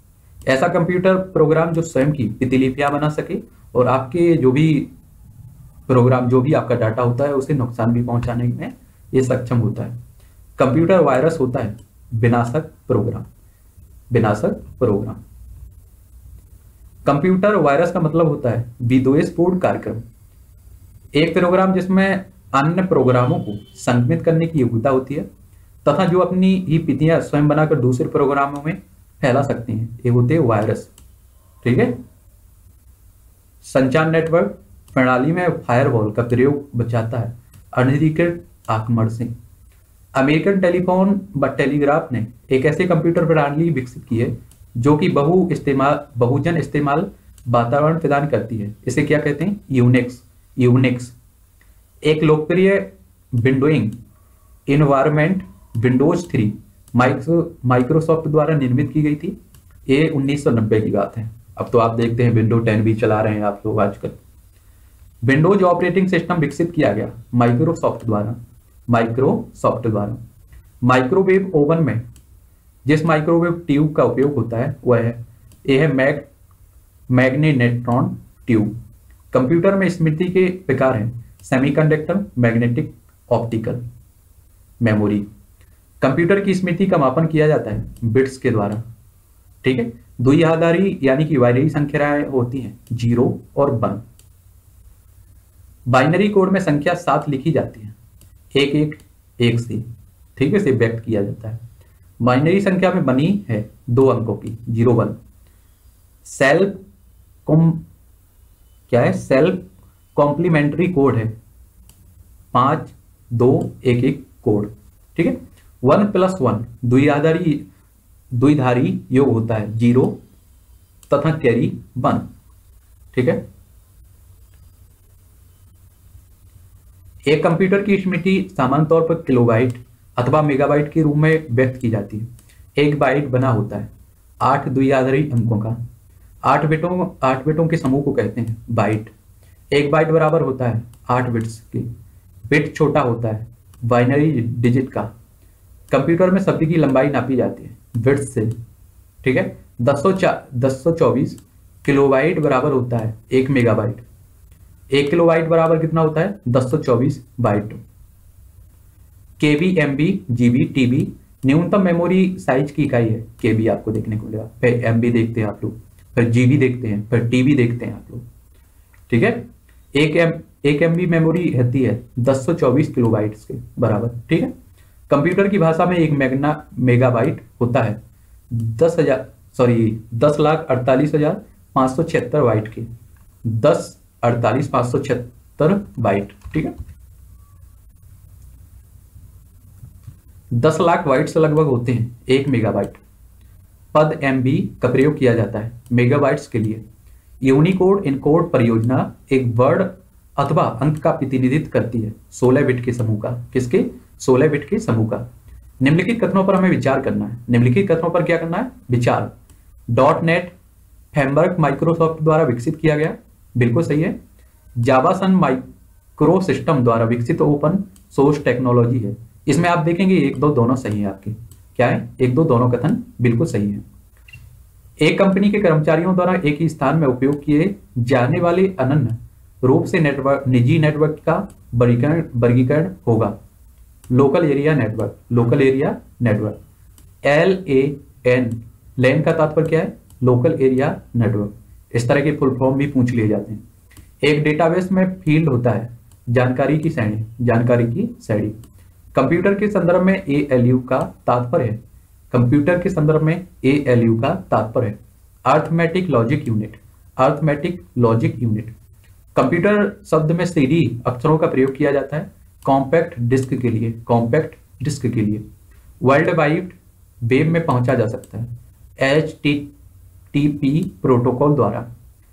Speaker 1: ऐसा कंप्यूटर प्रोग्राम जो स्वयं की प्रतिलिपियां बना सके और आपके जो भी प्रोग्राम, जो भी आपका डाटा होता है, उसे नुकसान भी पहुंचाने में ये सक्षम होता है। कंप्यूटर वायरस होता है विनाशक प्रोग्राम। विनाशक प्रोग्राम। कंप्यूटर वायरस का मतलब होता है विद्वेषपूर्ण कार्यक्रम। एक प्रोग्राम जिसमें अन्य प्रोग्रामों को संक्रमित करने की योग्यता होती है तथा जो अपनी ही प्रतियां स्वयं बनाकर दूसरे प्रोग्रामों में फैला सकते हैं, ये होते हैं वायरस। ठीक है। संचार नेटवर्क प्रणाली में फायरवॉल का प्रयोग बचाता है अनधिकृत आक्रमण से। अमेरिकन टेलीफोन व टेलीग्राफ ने एक ऐसे कंप्यूटर प्रणाली विकसित की है जो कि बहुजन इस्तेमाल वातावरण प्रदान करती है। इसे क्या कहते हैं? यूनिक्स। यूनिक्स एक लोकप्रिय विंडोइंग इन्वायरमेंट विंडोज 3 माइक्रोसॉफ्ट द्वारा निर्मित की गई थी। ये 1990 की बात है। अब तो आप देखते हैं विंडो 10 भी चला रहे हैं आप लोग आजकल। विंडोज ऑपरेटिंग सिस्टम विकसित किया गया माइक्रोसॉफ्ट द्वारा। माइक्रोसॉफ्ट द्वारा माइक्रोवेव ओवन में जिस माइक्रोवेव ट्यूब का उपयोग होता है वह है यह है मैग्नेट्रॉन ट्यूब। कंप्यूटर में स्मृति के प्रकार हैं semiconductor, magnetic, optical memory. Computer की स्मृति का मापन किया जाता है बिट्स के द्वारा। ठीक है। द्विआधारी यानी कि बाइनरी संख्याएं होती हैं 0 और 1। बाइनरी कोड में संख्या 7 लिखी जाती है 111 से। ठीक है, से व्यक्त किया जाता है। बाइनरी संख्या में बनी है 2 अंकों की 01। सेल्फ कॉम्प्लीमेंट्री कोड है 5211 कोड। ठीक है। 1+1 द्विधारी योग होता है 0 तथा कैरी 1। ठीक है। एक कंप्यूटर की स्मृति सामान्य तौर पर किलोबाइट अथवा मेगाबाइट के रूप में व्यक्त की जाती है। एक बाइट बना होता है 8 द्विआधारी अंकों का। 8 बिटों के समूह को कहते हैं बाइट। एक बाइट बराबर होता है 8 बिट्स की। बिट छोटा होता है बाइनरी डिजिट का। कंप्यूटर में शब्द की लंबाई नापी जाती है बिट्स से। ठीक है। 1024 किलोबाइट बराबर होता है 1 मेगाबाइट। 1 किलोबाइट बराबर कितना होता है? 1024 byte. KB, MB, GB, TB न्यूनतम मेमोरी साइज की इकाई है। केबी आपको देखने को मिलेगा, फिर एमबी देखते हैं आप लोग, फिर जीबी देखते हैं, फिर टीबी देखते हैं आप लोग। ठीक है। एक एमबी मेमोरी रहती है 1024 किलोबाइट्स के बराबर। ठीक है। कंप्यूटर की भाषा में एक मेगाबाइट होता है 10,48,576 बाइट के। 10,48,576 बाइट। ठीक है। 10 लाख बाइट से लगभग होते हैं 1 मेगाबाइट। पद एमबी का प्रयोग किया जाता है मेगाबाइट्स के लिए। यूनिकोड इनकोड परियोजना एक वर्ड अथवा अंक का प्रतिनिधित्व करती है 16 बिट के समूह का। किसके? 16 बिट के समूह का। निम्नलिखित कथनों पर हमें विचार करना है। निम्नलिखित कथनों पर क्या करना है? विचार। .NET फ्रेमवर्क माइक्रोसॉफ्ट द्वारा विकसित किया गया, बिल्कुल सही है। जावा सन माइक्रो सिस्टम द्वारा विकसित ओपन सोर्स टेक्नोलॉजी है। इसमें आप देखेंगे 1-2 दोनों सही है आपके। क्या है? 1-2 दोनों कथन बिल्कुल सही है। एक कंपनी के कर्मचारियों द्वारा एक ही स्थान में उपयोग किए जाने वाले अनन्य रूप से निजी नेटवर्क का वर्गीकरण होगा local area network. Local area network LAN, LAN का तात्पर्य क्या है? Local area network. इस तरह के फुल फॉर्म भी पूछ लिए जाते हैं। एक डेटाबेस में फील्ड होता है जानकारी की श्रेणी। जानकारी की श्रेणी। कंप्यूटर के संदर्भ में ALU का तात्पर्य है। कंप्यूटर के संदर्भ में ALU का तात्पर्य है arithmetic logic unit. Arithmetic logic unit. Computer शब्द में CD अक्षरों का प्रयोग किया जाता है कॉम्पैक्ट डिस्क के लिए। कॉम्पैक्ट डिस्क के लिए। वर्ल्ड वाइड वेब में पहुंचा जा सकता है HTTP प्रोटोकॉल द्वारा।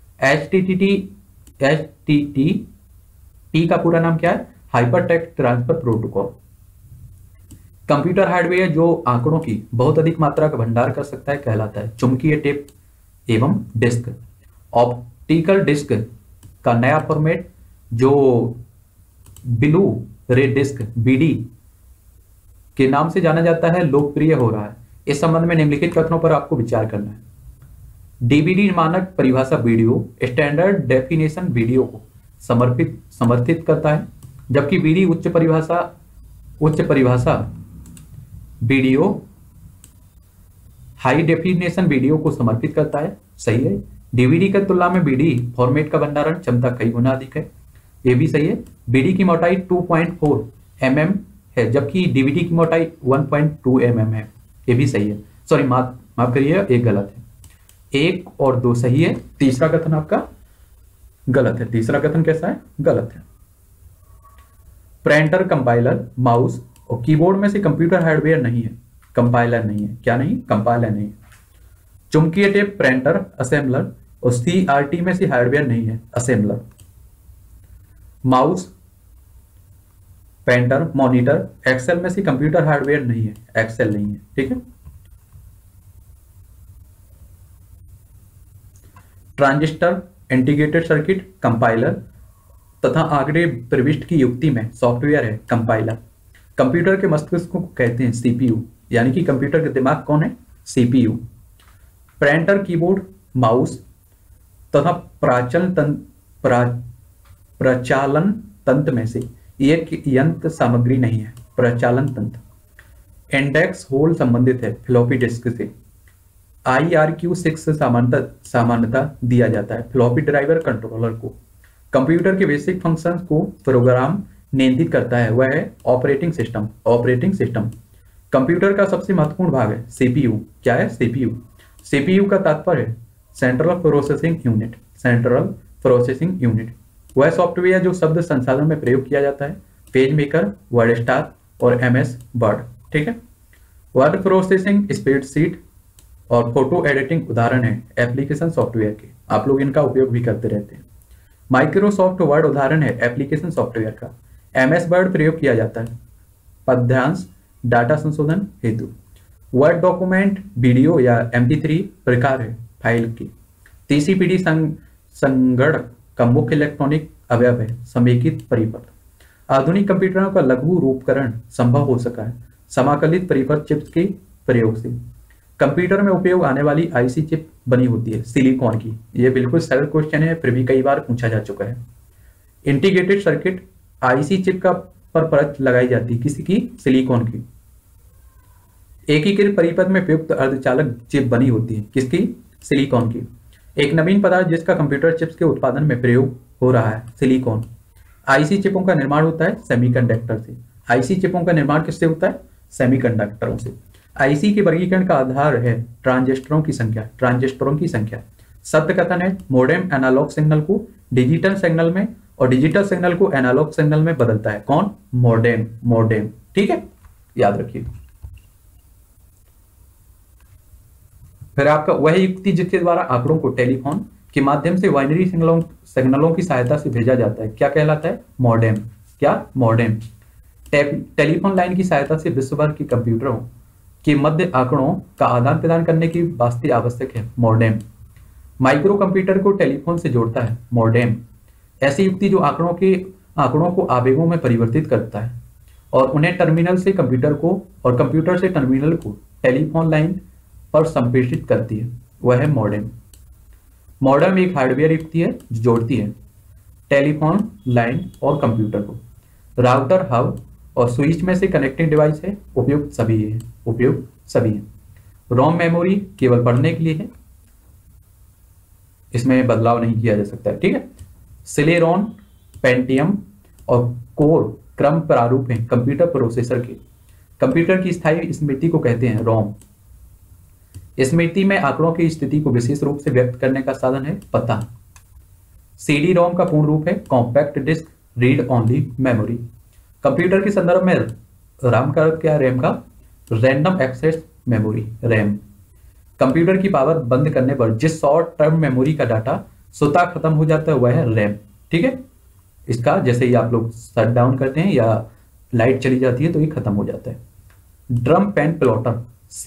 Speaker 1: HTTP का पूरा नाम क्या है? Hyper text transfer protocol. Computer hardware जो आंकड़ों की बहुत अधिक मात्रा का भंडार कर सकता है कहलाता है चुंबकीय टेप एवं डिस्क। ऑप्टिकल डिस्क का नया फॉर्मेट जो ब्लू रे डिस्क BD के नाम से जाना जाता है लोकप्रिय हो रहा है। इस संबंध में निम्नलिखित कथनों पर आपको विचार करना है। डीवीडी मानक परिभाषा वीडियो स्टैंडर्ड डेफिनेशन वीडियो को समर्थित करता है, जबकि वीडी उच्च परिभाषा वीडियो हाई डेफिनेशन वीडियो को समर्पित करता है। सही है। डीवीडी की तुलना में बीडी फॉर्मेट का भंडारण क्षमता कई गुना अधिक है, ये भी सही है। बीडी की मोटाई 2.4 mm है, जबकि डीवीडी की मोटाई 1.2 mm है, ये भी सही है। सॉरी, माफ करिए, एक गलत है। 1 और 2 सही है, तीसरा कथन आपका गलत है। तीसरा कथन कैसा है? गलत है। प्रिंटर, कंपाइलर, माउस और कीबोर्ड में से कंप्यूटर हार्डवेयर नहीं है, कंपाइलर नहीं है। क्या नहीं? कंपाइलर नहीं है। चुंबकीय टेप प्रिंटर, असेंबलर और सीआरटी में से हार्डवेयर नहीं है, assembler. Mouse, painter, monitor, Excel में से कंप्यूटर हार्डवेयर नहीं है, एक्सेल नहीं है। ठीक है। ट्रांजिस्टर, इंटीग्रेटेड सर्किट, कंपाइलर तथा आगे प्रविष्ट की युक्ति में सॉफ्टवेयर है, कंपाइलर। कंप्यूटर के मस्तिष्क को कहते हैं सीपीयू, यानी कि कंप्यूटर का दिमाग कौन है? सीपीयू। प्रिंटर, कीबोर्ड, माउस तथा प्रचालन तंत्र में से एक यंत्र सामग्री नहीं है, प्रचालन तंत्र। इंडेक्स होल संबंधित है फ्लॉपी डिस्क से। IRQ6 से सामान्यता दिया जाता है फ्लॉपी ड्राइवर कंट्रोलर को। कंप्यूटर के बेसिक फंक्शंस को प्रोग्राम नियंत्रित करता है, वह है operating system. Operating system computer का सबसे महत्वपूर्ण भाग है, सीपीयू। क्या है? सीपीयू। सीपीयू का तात्पर्य है central processing unit. Central processing unit वह सॉफ्टवेयर जो शब्द संसाधन में प्रयोग किया जाता है, पेज मेकर, वर्ड स्टार और MS वर्ड। ठीक है। वर्ड प्रोसेसिंग, स्प्रेडशीट और फोटो एडिटिंग उदाहरण है एप्लीकेशन सॉफ्टवेयर के, आप लोग इनका उपयोग भी करते रहते हैं। माइक्रोसॉफ्ट वर्ड उदाहरण है एप्लीकेशन सॉफ्टवेयर का। MS वर्ड प्रयोग किया जाता है पद्यांश, डाटा संशोधन हेतु। वर्ड डॉक्यूमेंट, वीडियो या MP3 प्रकार है फाइल की। TCPD संगणक का मुख्य इलेक्ट्रॉनिक अवयव है, समेकित परिपथ। आधुनिक कंप्यूटरों का लघु रूपकरण संभव हो सका है समाकलित परिपथ चिप्स के प्रयोग से। कंप्यूटर में उपयोग आने वाली IC चिप बनी होती है सिलिकॉन की। यह बिल्कुल सरल क्वेश्चन है, फिर भी कई बार पूछा जा चुका है। इंटीग्रेटेड सर्किट IC चिप का पर परत लगाई जाती है, किसी की? सिलिकॉन की। एकीकृत परिपथ में प्रयुक्त अर्धचालक चिप बनी होती है, किसकी? सिलिकॉन की। एक नवीन पदार्थ जिसका कंप्यूटर चिप्स के उत्पादन में प्रयोग हो रहा है, सिलिकॉन। IC चिपों का निर्माण होता है सेमीकंडक्टर से। IC चिपों का निर्माण किससे होता है? सेमीकंडक्टरों से। IC के वर्गीकरण का आधार है ट्रांजिस्टरों की संख्या। ट्रांजिस्टरों की संख्या सत्य कथन है मोडेम एनालॉग सिग्नल को डिजिटल सिग्नल में और डिजिटल सिग्नल को एनालॉग सिग्नल में बदलता है। कौन? मोडेम। मोडेम। ठीक है, याद रखिए। फिर आपका वह युक्ति जिसके द्वारा आंकड़ों को टेलीफोन के माध्यम से बाइनरी सिग्नलों की सहायता से भेजा जाता है, क्या कहलाता है? मॉडेम। क्या? मॉडेम। टेलीफोन लाइन की सहायता से विश्व भर के कंप्यूटरों के मध्य आंकड़ों का आदान प्रदान करने की वास्ते आवश्यक है, मॉडेम। माइक्रो कंप्यूटर को टेलीफोन से जोड़ता है, मॉडेम। ऐसी युक्ति जो आंकड़ों को आवेगों में परिवर्तित करता है और उन्हें टर्मिनल से कंप्यूटर को और कंप्यूटर से टर्मिनल को टेलीफोन लाइन पर संप्रेषित करती है, वह है मॉडेम। मॉडेम एक हार्डवेयर युक्ति है जो जोड़ती है टेलीफोन लाइन और कंप्यूटर को। राउटर, हब और स्विच में से कनेक्टिंग डिवाइस है, उपयुक्त सभी है। उपयुक्त सभी है। रोम मेमोरी केवल पढ़ने के लिए है, इसमें बदलाव नहीं किया जा सकता है। ठीक है। सिलेरॉन, पेंटियम और कोर क्रम प्रारूप हैं कंप्यूटर प्रोसेसर के। कंप्यूटर की स्थायी स्मृति को कहते हैं रोम। स्मृति में आंकड़ों की स्थिति को विशेष रूप से व्यक्त करने का साधन है पता। CD-ROM का पूर्ण रूप है compact disc read only memory. Computer के संदर्भ में RAM का अर्थ क्या है? रैम का random access memory, RAM. Computer की पावर बंद करने पर जिस शॉर्ट टर्म मेमोरी का डाटा स्वतः खत्म हो जाता है वह है रैम। ठीक है। इसका जैसे ही आप लोग शट डाउन करते हैं या लाइट चली जाती है तो ये खत्म हो जाता है। Drum pen plotter,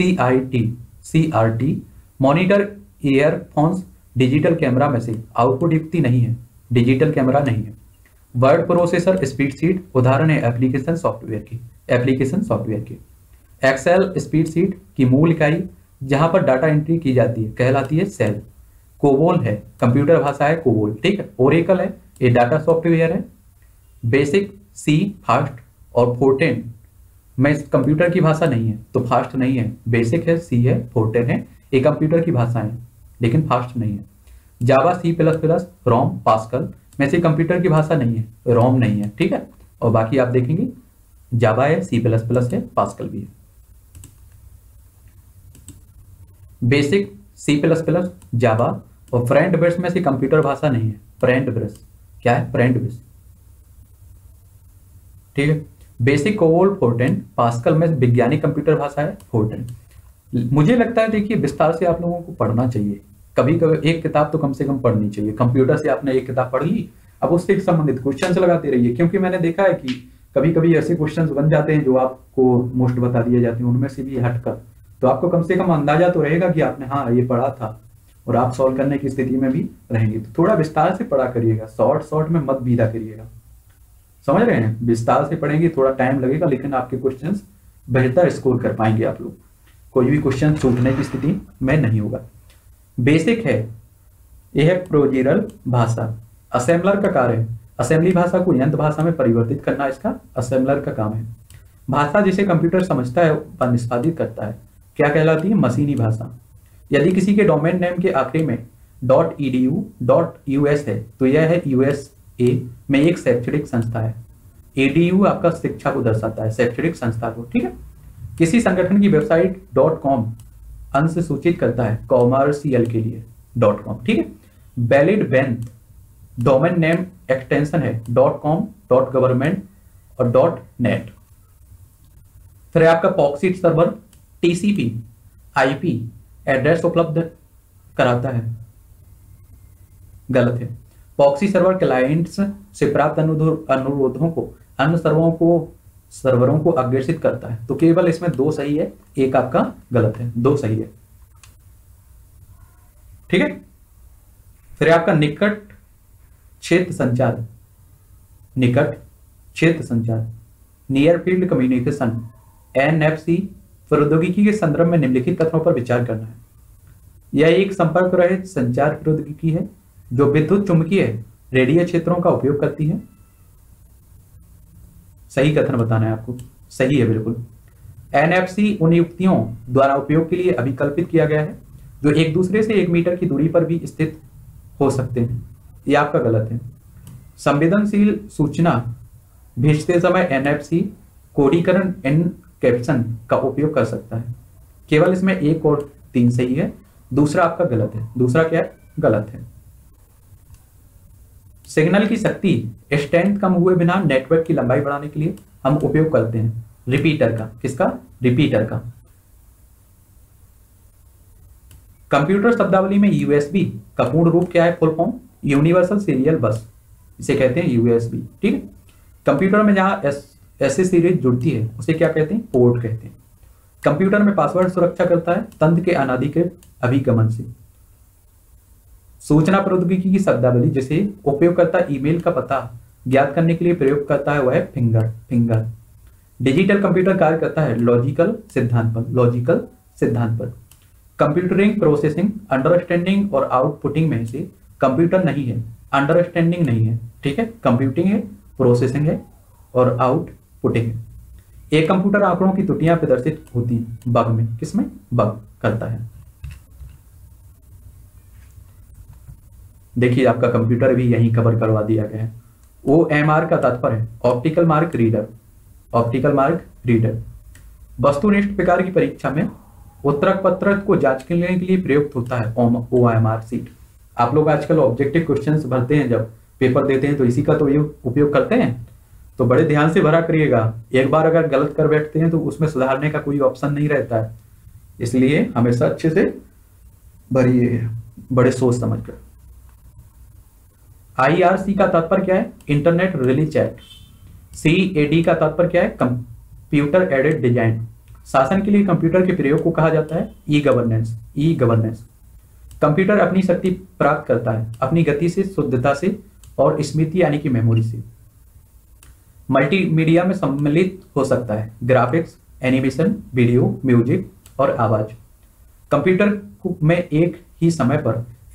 Speaker 1: CRT monitor, earphones, digital camera में से आउटपुट युक्ति नहीं है, डिजिटल कैमरा नहीं है। वर्ड प्रोसेसर, स्प्रेडशीट उदाहरण है एप्लीकेशन सॉफ्टवेयर की। एप्लीकेशन सॉफ्टवेयर की एक्सेल स्प्रेडशीट की मूल इकाई जहां पर डाटा एंट्री की जाती है कहलाती है सेल। कोबोल है, कंप्यूटर भाषा है कोबोल, ठीक है। ओरेकल है, ये डाटा सॉफ्टवेयर है। बेसिक, सी फास्ट, और फोर्टेन में कंप्यूटर की भाषा नहीं है तो फास्ट नहीं है। बेसिक है, सी है, फोर्टेन है, ये कंप्यूटर की भाषा है लेकिन फास्ट नहीं है। Java, C plus plus, ROM, Pascal में से कंप्यूटर की भाषा नहीं है, रोम नहीं है, ठीक है। और बाकी आप देखेंगे जावा है, सी प्लस प्लस है, पास्कल भी है। BASIC, C plus plus, Java और फ्रंट ब्रश में से कंप्यूटर भाषा नहीं है, फ्रंट ब्रश क्या है, फ्रंट ब्रश, ठीक है। बेसिक, कोबोल, फोर्टेन, पास्कल में वैज्ञानिक कंप्यूटर भाषा है फोर्टेन। मुझे लगता है देखिए विस्तार से आप लोगों को पढ़ना चाहिए, कभी कभी एक किताब तो कम से कम पढ़नी चाहिए। कंप्यूटर से आपने एक किताब पढ़ ली, अब उससे संबंधित क्वेश्चन लगाते रहिए, क्योंकि मैंने देखा है कि कभी कभी ऐसे क्वेश्चंस बन जाते हैं जो आपको मोस्ट बता दिए जाते हैं, उनमें से भी हटकर, तो आपको कम से कम अंदाजा तो रहेगा कि आपने हाँ ये पढ़ा था और आप सॉल्व करने की स्थिति में भी रहेंगे। तो थोड़ा विस्तार से पढ़ा करिएगा, शॉर्ट शॉर्ट में मत बीता करिएगा, समझ रहे हैं। विस्तार से पढ़ेंगे, थोड़ा टाइम लगेगा लेकिन आपके क्वेश्चंस बेहतर स्कोर कर पाएंगे आप लोग, कोई भी क्वेश्चन छूटने की स्थिति में नहीं होगा। बेसिक है, यह है प्रोजीरल भाषा। असेंबलर का कार्य है, असेंबली भाषा को यंत्र भाषा में परिवर्तित करना इसका असेंबलर का काम है। भाषा जिसे कंप्यूटर समझता है व निष्पादित करता है क्या कहलाती है, मशीनी भाषा। यदि किसी के डोमेन नेम के आखिरी में .edu.us है तो यह है USA में एक शैक्षणिक संस्था है। एडीयू आपका शिक्षा को दर्शाता है, शैक्षणिक संस्था को, ठीक है। किसी संगठन की वेबसाइट .com अंश सूचित करता है कॉमर्शियल के लिए .com, ठीक है। Valid when domain name extension है .com, .government और .net। फिर आपका proxy server TCP IP address उपलब्ध कराता है, गलत है। पॉक्सी सर्वर क्लाइंट्स से प्राप्त अनुरोधों को अन्य सर्वरों को अग्रेषित करता है। तो केवल इसमें 2 सही है, एक आपका गलत है, 2 सही है, ठीक है। फिर आपका निकट क्षेत्र संचार, निकट क्षेत्र संचार, नियर फील्ड कम्युनिकेशन NFC प्रौद्योगिकी के संदर्भ में निम्नलिखित कथनों पर विचार करना है। यह एक संपर्क रहित संचार प्रौद्योगिकी है जो विद्युत चुंबकीय रेडियो क्षेत्रों का उपयोग करती है। सही कथन बताना है आपको, सही है बिल्कुल। NFC उन युक्तियों द्वारा उपयोग के लिए अभिकल्पित किया गया है जो एक दूसरे से 1 मीटर की दूरी पर भी स्थित हो सकते हैं, यह आपका गलत है। संवेदनशील सूचना भेजते समय NFC कोडीकरण एनक्रिप्शन का उपयोग कर सकता है। केवल इसमें 1 और 3 सही है, दूसरा आपका गलत है। दूसरा क्या है, गलत है। सिग्नल की शक्ति स्ट्रेंथ कम हुए बिना नेटवर्क की लंबाई बढ़ाने के लिए हम उपयोग करते हैं रिपीटर का, किसका, रिपीटर का। कंप्यूटर शब्दावली में USB का पूर्ण रूप क्या है, फुल फॉर्म यूनिवर्सल सीरियल बस, इसे कहते हैं USB, ठीक है। कंप्यूटर में जहां ऐसे सीरीज जुड़ती है उसे क्या कहते हैं, पोर्ट कहते हैं। कंप्यूटर में पासवर्ड सुरक्षा करता है तंत्र के अनाधिकृत अभिगमन से। सूचना प्रौद्योगिकी की शब्दावली जिसे उपयोगकर्ता ईमेल का पता ज्ञात करने के लिए प्रयोग करता है वह है फिंगर। डिजिटल कंप्यूटर कार्य करता है लॉजिकल सिद्धांत पर। कंप्यूटरिंग प्रोसेसिंग, अंडरस्टैंडिंग और आउटपुटिंग में से कंप्यूटर नहीं है, अंडरस्टैंडिंग नहीं है, ठीक है। कंप्यूटिंग है, प्रोसेसिंग है और आउटपुटिंग है। एक कंप्यूटर आंकड़ों की त्रुटियां प्रदर्शित होती हैं बग में, किसमें, बग करता है। देखिए आपका कंप्यूटर भी यहीं कवर करवा दिया गया है। OMR का तात्पर्य है ऑप्टिकल मार्क रीडर। वस्तुनिष्ठ प्रकार की परीक्षा में उत्तरक पत्रक को जांचने के लिए प्रयुक्त होता है OMR सीट। आप लोग आजकल ऑब्जेक्टिव क्वेश्चंस भरते हैं, जब पेपर देते हैं तो इसी का तो उपयोग करते हैं, तो बड़े ध्यान से भरा करिएगा। एक बार अगर गलत कर बैठते हैं तो उसमें सुधारने का कोई ऑप्शन नहीं रहता है, इसलिए हमेशा अच्छे से भरिए, बड़े सोच समझ कर। IRC का तात्पर्य क्या है, इंटरनेट रिले चैट। CAD का तात्पर्य क्या है, कंप्यूटर एडेड डिजाइन। शासन के लिए कंप्यूटर के प्रयोग को कहा जाता है ई गवर्नेंस। कंप्यूटर अपनी शक्ति प्राप्त करता है अपनी गति से, शुद्धता से और स्मृति यानी कि मेमोरी से। मल्टीमीडिया में सम्मिलित हो सकता है ग्राफिक्स, एनिमेशन, वीडियो, म्यूजिक और आवाज। कंप्यूटर में एक ही समय पर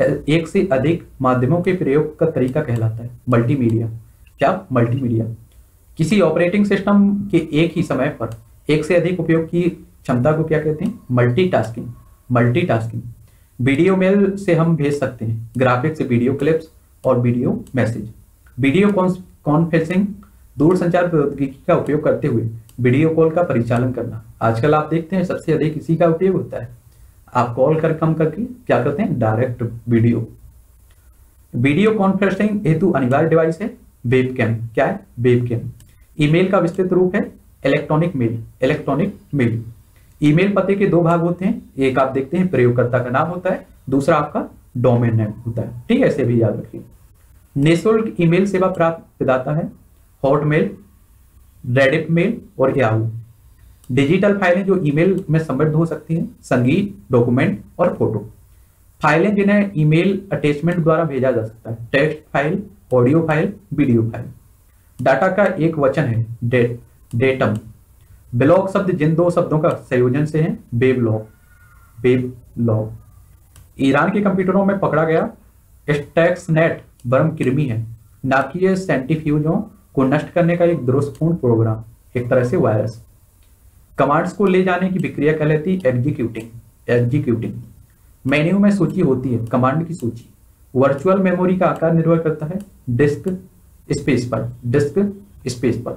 Speaker 1: एक से अधिक माध्यमों के प्रयोग का तरीका कहलाता है मल्टीमीडिया। क्या? मल्टीमीडिया। किसी ऑपरेटिंग सिस्टम के एक ही समय पर एक से अधिक उपयोग की क्षमता को क्या कहते हैं? मल्टीटास्किंग। मल्टीटास्किंग। वीडियो मेल से हम भेज सकते हैं ग्राफिक्स, वीडियो क्लिप्स और वीडियो मैसेज। वीडियो कॉन्फ्रेंसिंग, दूरसंचार प्रौद्योगिकी का उपयोग करते हुए वीडियो कॉल का परिचालन करना। आजकल आप देखते हैं सबसे अधिक इसी का उपयोग होता है। आप कॉल कर कम करके क्या करते हैं? Direct video. वीडियो कॉन्फ्रेंसिंग हेतु अनिवार्य डिवाइस है वेबकैम। क्या है? वेबकैम। ईमेल का विस्तृत रूप है electronic mail. Electronic mail. Email पते के दो भाग होते हैं, एक आप देखते हैं प्रयोगकर्ता का नाम होता है, दूसरा आपका डोमेन नेम होता है। ठीक है, ऐसे भी याद रखिए। निःशुल्क ईमेल सेवा प्राप्त प्रदाता है हॉटमेल, रेडिफ मेल और याहू। डिजिटल फाइलें जो ईमेल में समृद्ध हो सकती हैं, संगीत, डॉक्यूमेंट और फोटो। फाइलें जिन्हें ईमेल अटैचमेंट द्वारा भेजा जा सकता है, text file, audio file, video file. Data का एक वचन है डेटम। ब्लॉग शब्द जिन दो शब्दों का संयोजन से है, वेबलॉग। वेबलॉग। ईरान के कंप्यूटरों में पकड़ा गया स्टैक्सनेट वर्म कृमि है, नाभिकीय सेंट्रीफ्यूजों को नष्ट करने का एक दोषपूर्ण प्रोग्राम, एक तरह से वायरस। कमांड्स को ले जाने की प्रक्रिया कहलाती है एग्जीक्यूटिंग। एग्जीक्यूटिंग। मेन्यू में सूची होती है, कमांड की सूची। वर्चुअल मेमोरी का आकार निर्भर करता है डिस्क स्पेस पर। डिस्क स्पेस पर।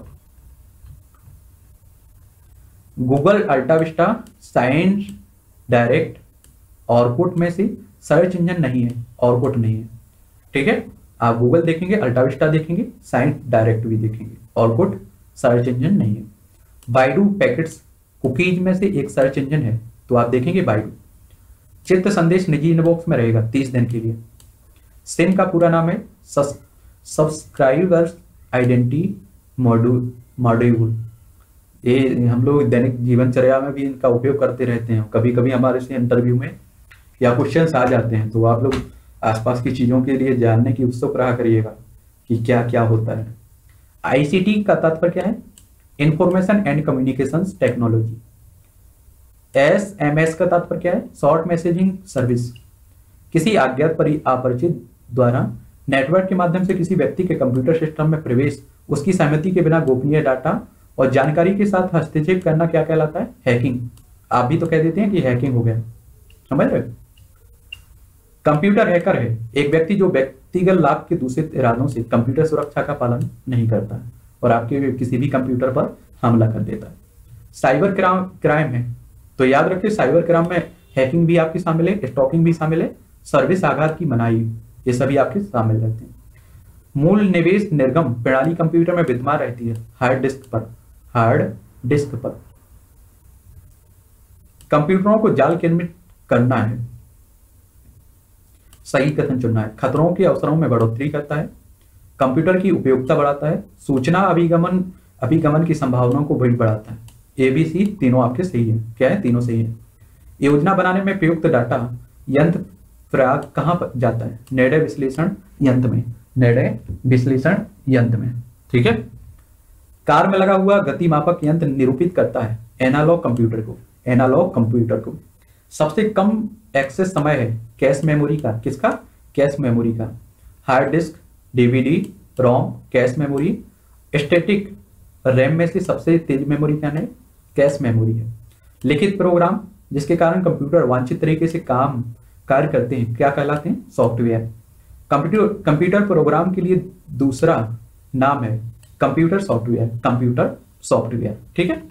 Speaker 1: Google, AltaVista, Science Direct, Orkut में से सर्च इंजन नहीं है, ऑरकुट नहीं है। ठीक है, आप गूगल देखेंगे, अल्टाविस्टा देखेंगे, साइंस डायरेक्ट भी देखेंगे, ऑरकुट सर्च इंजन नहीं है। बाइडू पैकेट्स कुकीज में से एक सर्च इंजन है, तो आप देखेंगे बाइडू। चित्र संदेश निजी इनबॉक्स में रहेगा 30 दिन के लिए। सिम का पूरा नाम है सब्सक्राइबर्स आइडेंटिटी मॉड्यूल। ये हम लोग दैनिक जीवनचर्या में भी इनका उपयोग करते रहते हैं। कभी कभी हमारे से इंटरव्यू में या क्वेश्चंस आ जाते हैं, तो आप लोग आसपास की चीजों के लिए जानने की उत्सुक रहा करिएगा कि क्या क्या होता है। आईसीटी का तात्पर्य क्या है? Information and communications technology. SMS का तात्पर्य क्या है? Short messaging service. किसी अज्ञात अपरिचित द्वारा नेटवर्क के माध्यम से किसी व्यक्ति के कंप्यूटर सिस्टम में प्रवेश, उसकी सहमति के बिना गोपनीय डाटा और जानकारी के साथ हस्तक्षेप करना क्या कहलाता है? हैकिंग। आप भी तो कह देते हैं कि हैकिंग हो गया, समझ रहे? कंप्यूटर हैकर है एक व्यक्ति जो व्यक्तिगत लाभ के दूषित इरादों से कंप्यूटर सुरक्षा का पालन नहीं करता है और आपके किसी भी कंप्यूटर पर हमला कर देता है। साइबर क्राइम है, तो याद रखिए साइबर क्राइम में हैकिंग भी आपकी शामिल है, स्टॉकिंग भी शामिल है, सर्विस आघात की मनाही, ये सभी आपके शामिल रहते हैं। मूल निवेश निर्गम प्रणाली कंप्यूटर में विद्यमान रहती है हार्ड डिस्क पर। हार्ड डिस्क पर। कंप्यूटरों को जाल केंद्रित करना है, सही कथन चुनना है। खतरों के अवसरों में बढ़ोतरी करता है, कंप्यूटर की उपयोगिता बढ़ाता है, सूचना अभिगमन की संभावनाओं को भी बढ़ाता है। एबीसी तीनों आपके सही है। क्या है? तीनों सही है। योजना बनाने में प्रयुक्त डाटा यंत्र प्रयाग कहां पर जाता है? निर्णय विश्लेषण यंत्र में। निर्णय विश्लेषण यंत्र में। ठीक है। कार में लगा हुआ गति मापक यंत्र निरूपित करता है एनालॉग कंप्यूटर को। एनालॉग कंप्यूटर को। सबसे कम एक्सेस समय है कैश मेमोरी का। किसका? कैश मेमोरी का। Hard disk, DVD, ROM, cache memory. Static RAM में से सबसे तेज मेमोरी क्या है? कैश मेमोरी है। लिखित प्रोग्राम जिसके कारण कंप्यूटर वांछित तरीके से कार्य करते हैं क्या कहलाते हैं? सॉफ्टवेयर। कंप्यूटर प्रोग्राम के लिए दूसरा नाम है कंप्यूटर सॉफ्टवेयर। Computer software. ठीक है।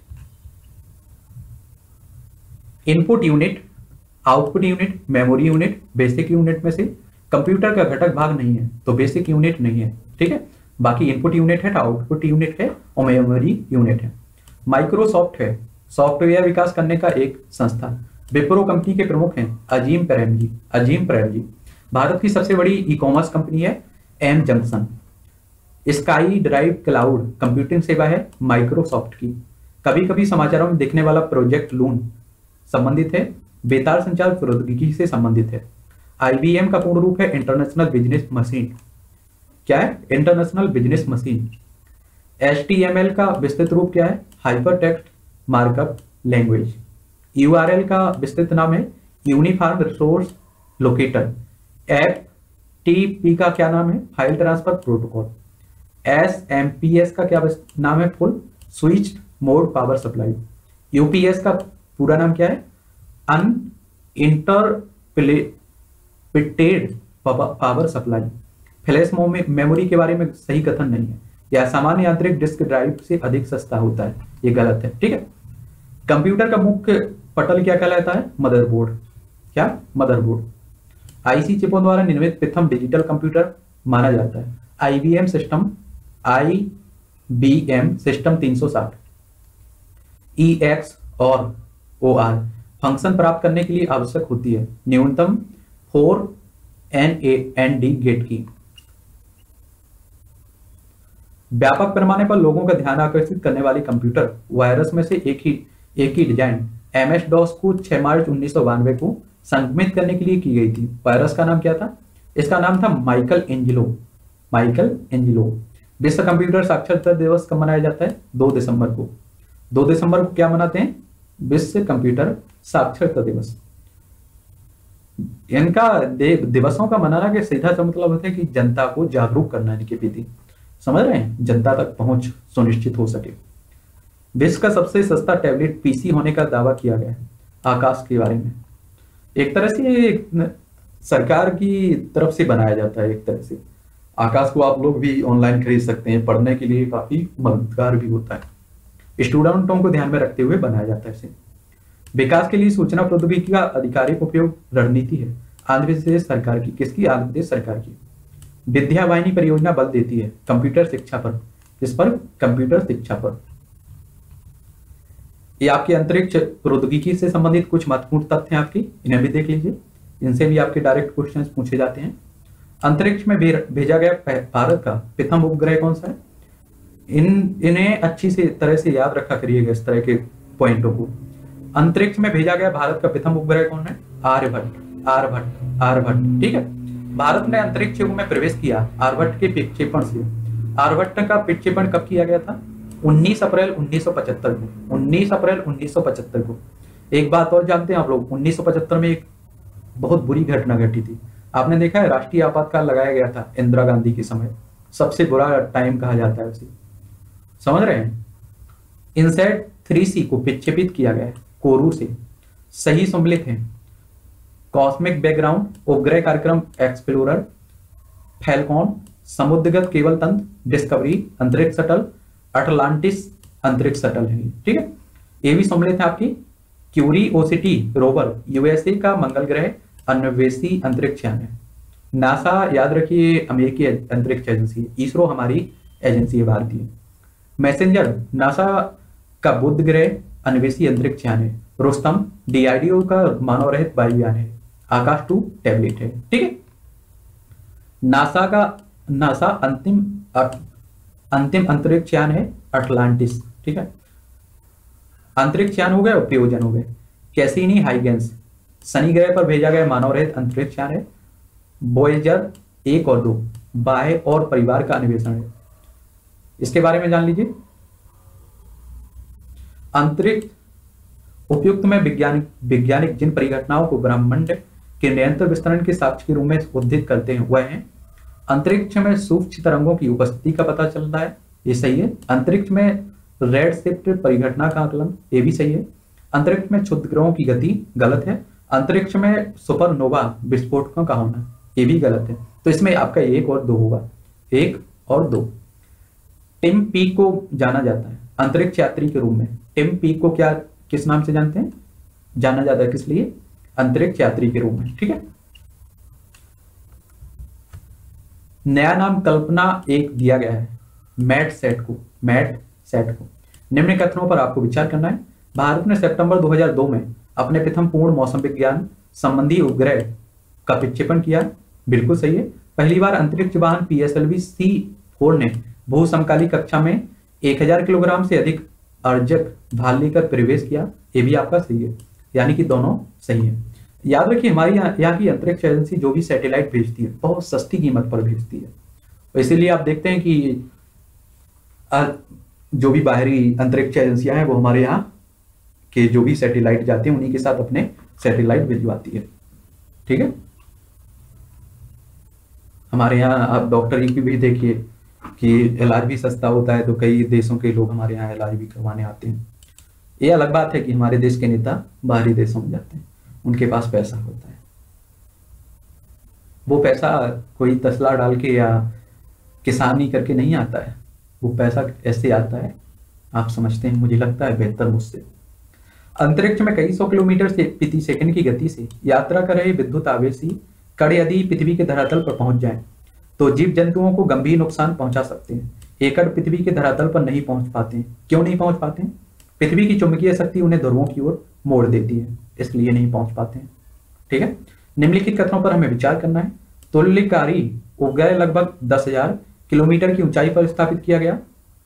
Speaker 1: Input unit, output unit, memory unit, basic unit में से कंप्यूटर का घटक भाग नहीं है तो बेसिक यूनिट नहीं है। ठीक है। बाकी इनपुट यूनिट है, आउटपुट यूनिट है और मेमोरी यूनिट है। माइक्रोसॉफ्ट है सॉफ्टवेयर विकास करने का एक संस्थान। विप्रो कंपनी के प्रमुख हैं अजीम प्रेमजी। अजीम प्रेमजी। भारत की सबसे बड़ी ई कॉमर्स कंपनी है M junction. Sky Drive cloud computing सेवा है माइक्रोसॉफ्ट की। कभी कभी समाचारों में दिखने वाला प्रोजेक्ट लून संबंधित है बेतार संचार प्रौद्योगिकी से संबंधित है। आईबीएम का पूर्ण रूप है इंटरनेशनल बिजनेस मशीन। क्या है? International business machine. एचटीएमएल का विस्तृत रूप क्या है? Hyper text markup language. URL का विस्तृत नाम है यूनिफॉर्म रिसोर्स लोकेटर। FTP का क्या नाम है? File transfer protocol. SMPS का क्या नाम है? Full switch mode power supply. UPS का पूरा नाम क्या है? Un interpreted power supply. Flash memory के बारे में सही कथन नहीं है, या सामान्य यांत्रिक डिस्क ड्राइव से अधिक सस्ता होता है, ये गलत है। ठीक है। कंप्यूटर का मुख्य पटल क्या कहलाता है? मदरबोर्ड। क्या? मदरबोर्ड। IC चिपों द्वारा निर्मित प्रथम डिजिटल कंप्यूटर माना जाता है IBM सिस्टम 360। EX और OR फंक्शन प्राप्त करने के लिए आवश्यक होती है न्यूनतम 4 NAND गेट की। व्यापक पैमाने पर लोगों का ध्यान आकर्षित करने वाली कंप्यूटर वायरस में से एक ही डिजाइन MS-DOS को 6 मार्च 1992 को संक्रमित करने के लिए की गई थी। वायरस का नाम क्या था? इसका नाम था माइकल एंजेलो। विश्व कंप्यूटर साक्षरता दिवस कब मनाया जाता है? 2 दिसंबर को। 2 दिसंबर को क्या मनाते हैं? विश्व कंप्यूटर साक्षरता दिवस। इनका दिवसों का मनाना के सीधा सा मतलब होता है कि जनता को जागरूक करना इनके प्रति, समझ रहे हैं, जनता तक पहुंच सुनिश्चित हो सके। विश्व का सबसे सस्ता टैबलेट PC होने का दावा किया गया है आकाश के बारे में। एक तरह से सरकार की तरफ से बनाया जाता है। एक तरह से आकाश को आप लोग भी ऑनलाइन खरीद सकते हैं, पढ़ने के लिए काफी मददगार भी होता है। स्टूडेंटों को ध्यान में रखते हुए बनाया जाता है इसे। विकास के लिए सूचना प्रौद्योगिकी का आधिकारिक उपयोग रणनीति है आंध्र प्रदेश सरकार की। किसकी? आंध्र प्रदेश सरकार की। विद्या वाहिनी परियोजना बल देती है कंप्यूटर शिक्षा पर। किस पर? कंप्यूटर शिक्षा पर। ये आपके अंतरिक्ष प्रौद्योगिकी से संबंधित कुछ महत्वपूर्ण तथ्य हैं आपकी, इन्हें भी देख लीजिए। इनसे भी आपके डायरेक्ट क्वेश्चंस पूछे जाते हैं। अंतरिक्ष में भेजा गया भारत का प्रथम उपग्रह कौन सा है? इन्हें अच्छी से तरह से याद रखा करिएगा इस तरह के पॉइंटों को। अंतरिक्ष में भेजा गया भारत का प्रथम उपग्रह कौन है? आर्यभट्ट। ठीक है। भारत ने अंतरिक्ष युग में प्रवेश किया आर्यभट्ट के प्रक्षेपण से। आर्यभट्ट का प्रक्षेपण कब किया गया था? 19 अप्रैल 1975 को। 19 अप्रैल 1975 को। एक बात और जानते हैं आप लोग, 1975 में एक बहुत बुरी घटना घटी थी। आपने देखा है, राष्ट्रीय आपातकाल लगाया गया था इंदिरा गांधी के समय। सबसे बुरा टाइम कहा जाता है उसे, समझ रहे हैं। इनसैट 3C को विक्षेपित किया गया है कोरू से। सही सम्मिलित है कॉस्मिक बैकग्राउंड, उपग्रह कार्यक्रम एक्सप्लोरर, फैल्कॉन, समुद्रगत केबल तंत्र, डिस्कवरी, अंतरिक्ष शटल, अटलांटिस अंतरिक्ष शटल है। ठीक है। ये भी सम्मिलित है आपकी। क्यूरियोसिटी रोवर USA का मंगल ग्रह अन्वेषी अंतरिक्ष यान है। नासा याद रखिए अमेरिकी अंतरिक्ष एजेंसी। इसरो हमारी एजेंसी है भारतीय। मैसेंजर नासा का बुध ग्रह अन्वेषी अंतरिक्ष यान है। रुस्तम DRDO का मानव रहित वायुयान है। आकाश 2 टैबलेट है। ठीक है। नासा अंतिम अंतरिक्ष यान है अटलांटिस। ठीक है। अंतरिक्ष यान हो गए और प्रयोजन हो गए। कैसिनी हाइगेंस शनि ग्रह पर भेजा गया मानव रहित अंतरिक्ष यान है। वोयेजर 1 और 2 बाह्य और परिवार का अन्वेषण है। इसके बारे में जान लीजिए। अंतरिक्ष उपयुक्त में वैज्ञानिक जिन परिघटनाओं को ब्रह्मांड के निरंतर विस्तरण के साक्ष्य के रूप में उद्धृत करते हैं वह है अंतरिक्ष में सूक्ष्म तरंगों की उपस्थिति का पता चलता है, ये सही है। अंतरिक्ष में रेड शिफ्ट परिघटना का आकलन, ये भी सही है। अंतरिक्ष में क्षुद्र ग्रहों की गति, गलत है। अंतरिक्ष में सुपरनोवा विस्फोटकों का होना, ये भी गलत है। तो इसमें आपका 1 और 2 होगा, 1 और 2। टिम पीक को जाना जाता है अंतरिक्ष यात्री के रूप में। टिम पीक को क्या किस नाम से जानते हैं? जाना जाता है किस लिए? अंतरिक्ष यात्री के रूप में। ठीक है। नया नाम कल्पना 1 दिया गया है मैट सेट को। निम्न कथनों पर आपको विचार करना है। भारत ने सितंबर 2002 में अपने प्रथम पूर्ण मौसम विज्ञान संबंधी उपग्रह का प्रक्षेपण किया, बिल्कुल सही है। पहली बार अंतरिक्ष वाहन PSLV C4 ने भू समकाली कक्षा में 1000 किलोग्राम से अधिक अर्जक भार लेकर प्रवेश किया, ये भी आपका सही है। यानी कि दोनों सही है। याद रखिए हमारी यहाँ की अंतरिक्ष एजेंसी जो भी सैटेलाइट भेजती है बहुत सस्ती कीमत पर भेजती है, तो इसीलिए आप देखते हैं कि जो भी बाहरी अंतरिक्ष एजेंसियां हैं वो हमारे यहाँ के जो भी सैटेलाइट जाते हैं उन्हीं के साथ अपने सैटेलाइट भिजवाती है। ठीक है। हमारे यहाँ आप डॉक्टर की भी देखिए कि इलाज भी सस्ता होता है, तो कई देशों के लोग हमारे यहाँ इलाज भी करवाने आते हैं। ये अलग बात है कि हमारे देश के नेता बाहरी देशों में जाते हैं, उनके पास पैसा होता है। वो पैसा कोई तसला डाल के या किसानी करके नहीं आता है, वो पैसा ऐसे आता है, आप समझते हैं, मुझे लगता है बेहतर मुझसे। अंतरिक्ष में कई सौ किलोमीटर से प्रति सेकंड की गति से यात्रा कर रहे विद्युत आवेशी कण यदि पृथ्वी के धरातल पर पहुंच जाएं, तो जीव जंतुओं को गंभीर नुकसान पहुंचा सकते हैं। ये कण पृथ्वी के धरातल पर नहीं पहुंच पाते हैं। क्यों नहीं पहुंच पाते हैं? पृथ्वी की चुंबकीय शक्ति उन्हें ध्रुवों की ओर मोड़ देती है, इसलिए नहीं पहुंच पाते हैं। ठीक है, निम्नलिखित कथनों पर हमें विचार करना है। तुल्यकारी उपग्रह लगभग 10,000 किलोमीटर की ऊंचाई पर स्थापित किया गया,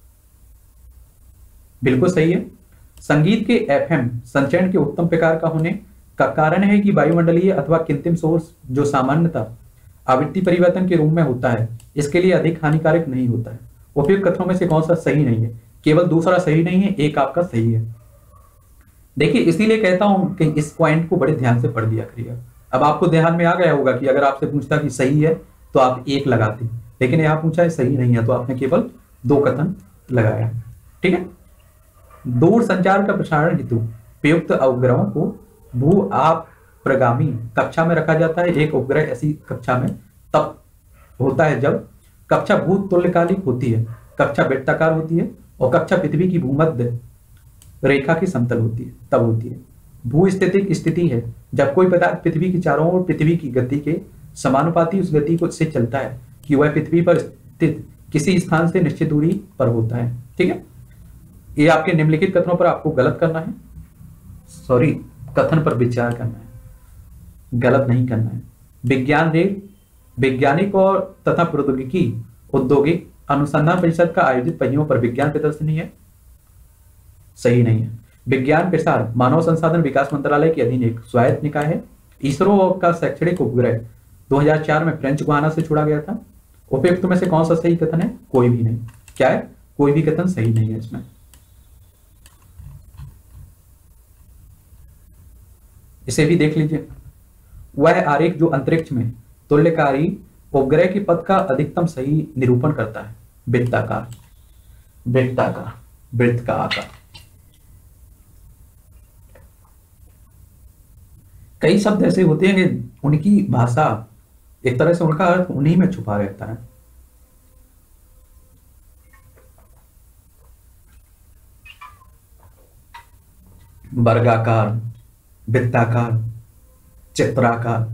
Speaker 1: बिल्कुल सही है। संगीत के एफएम संचरण के उत्तम प्रकार का होने का कारण है कि वायुमंडलीय अथवा कृत्रिम सोर्स जो सामान्यतः आवृत्ति परिवर्तन के रूप में होता है, इसके लिए अधिक हानिकारक नहीं होता है। उपयुक्त कथनों में से कौन सा सही नहीं है? केवल दूसरा सही नहीं है, एक आपका सही है। देखिए, इसीलिए कहता हूं कि इस पॉइंट को बड़े ध्यान से पढ़ दिया करिएगा। अब आपको ध्यान में आ गया होगा कि अगर आपसे पूछता कि सही है तो आप एक लगाते, लेकिन यहाँ पूछा है सही नहीं है तो आपने केवल 2 कथन लगाया। ठीक है, दूर संचार का प्रसारण हेतु प्रयुक्त उपग्रहों को भू प्रगामी कक्षा में रखा जाता है। एक उपग्रह ऐसी कक्षा में तब होता है जब कक्षा भू तुल्यकालिक होती है, कक्षा वृत्ताकार होती है और कक्षा पृथ्वी की भूमध्य रेखा की समतल होती है, तब होती है। भूस्थितिक स्थिति है जब कोई पदार्थ पृथ्वी की चारों ओर पृथ्वी की गति के समानुपाती उस गति को से चलता है कि वह पृथ्वी पर स्थित किसी स्थान से निश्चित दूरी पर होता है। ठीक है, ये आपके निम्नलिखित कथनों पर आपको गलत करना है, सॉरी कथन पर विचार करना है, गलत नहीं करना है। विज्ञान रेल वैज्ञानिक और तथा प्रौद्योगिकी औद्योगिक अनुसंधान परिषद का आयोजित पहियों पर विज्ञान प्रदर्शनी है, सही नहीं है। विज्ञान प्रसार मानव संसाधन विकास मंत्रालय के अधीन एक स्वायत्त निकाय है। इसरो का शैक्षणिक उपग्रह 2004 में फ्रेंच गुयाना से छोड़ा गया था। उपयुक्त में से कौन सा सही कथन है? कोई भी नहीं। क्या है? कोई भी कथन सही नहीं है इसमें। इसे भी देख लीजिए। वह आरेख जो अंतरिक्ष में तुल्यकारी उपग्रह की पथ का अधिकतम सही निरूपण करता है। वृत्ताकार, वृत्ताकार, वृत्त का आकार। कई शब्द ऐसे होते हैं कि उनकी भाषा एक तरह से उनका अर्थ उन्हीं में छुपा रहता है। वर्गाकार, वृत्ताकार, चित्राकार।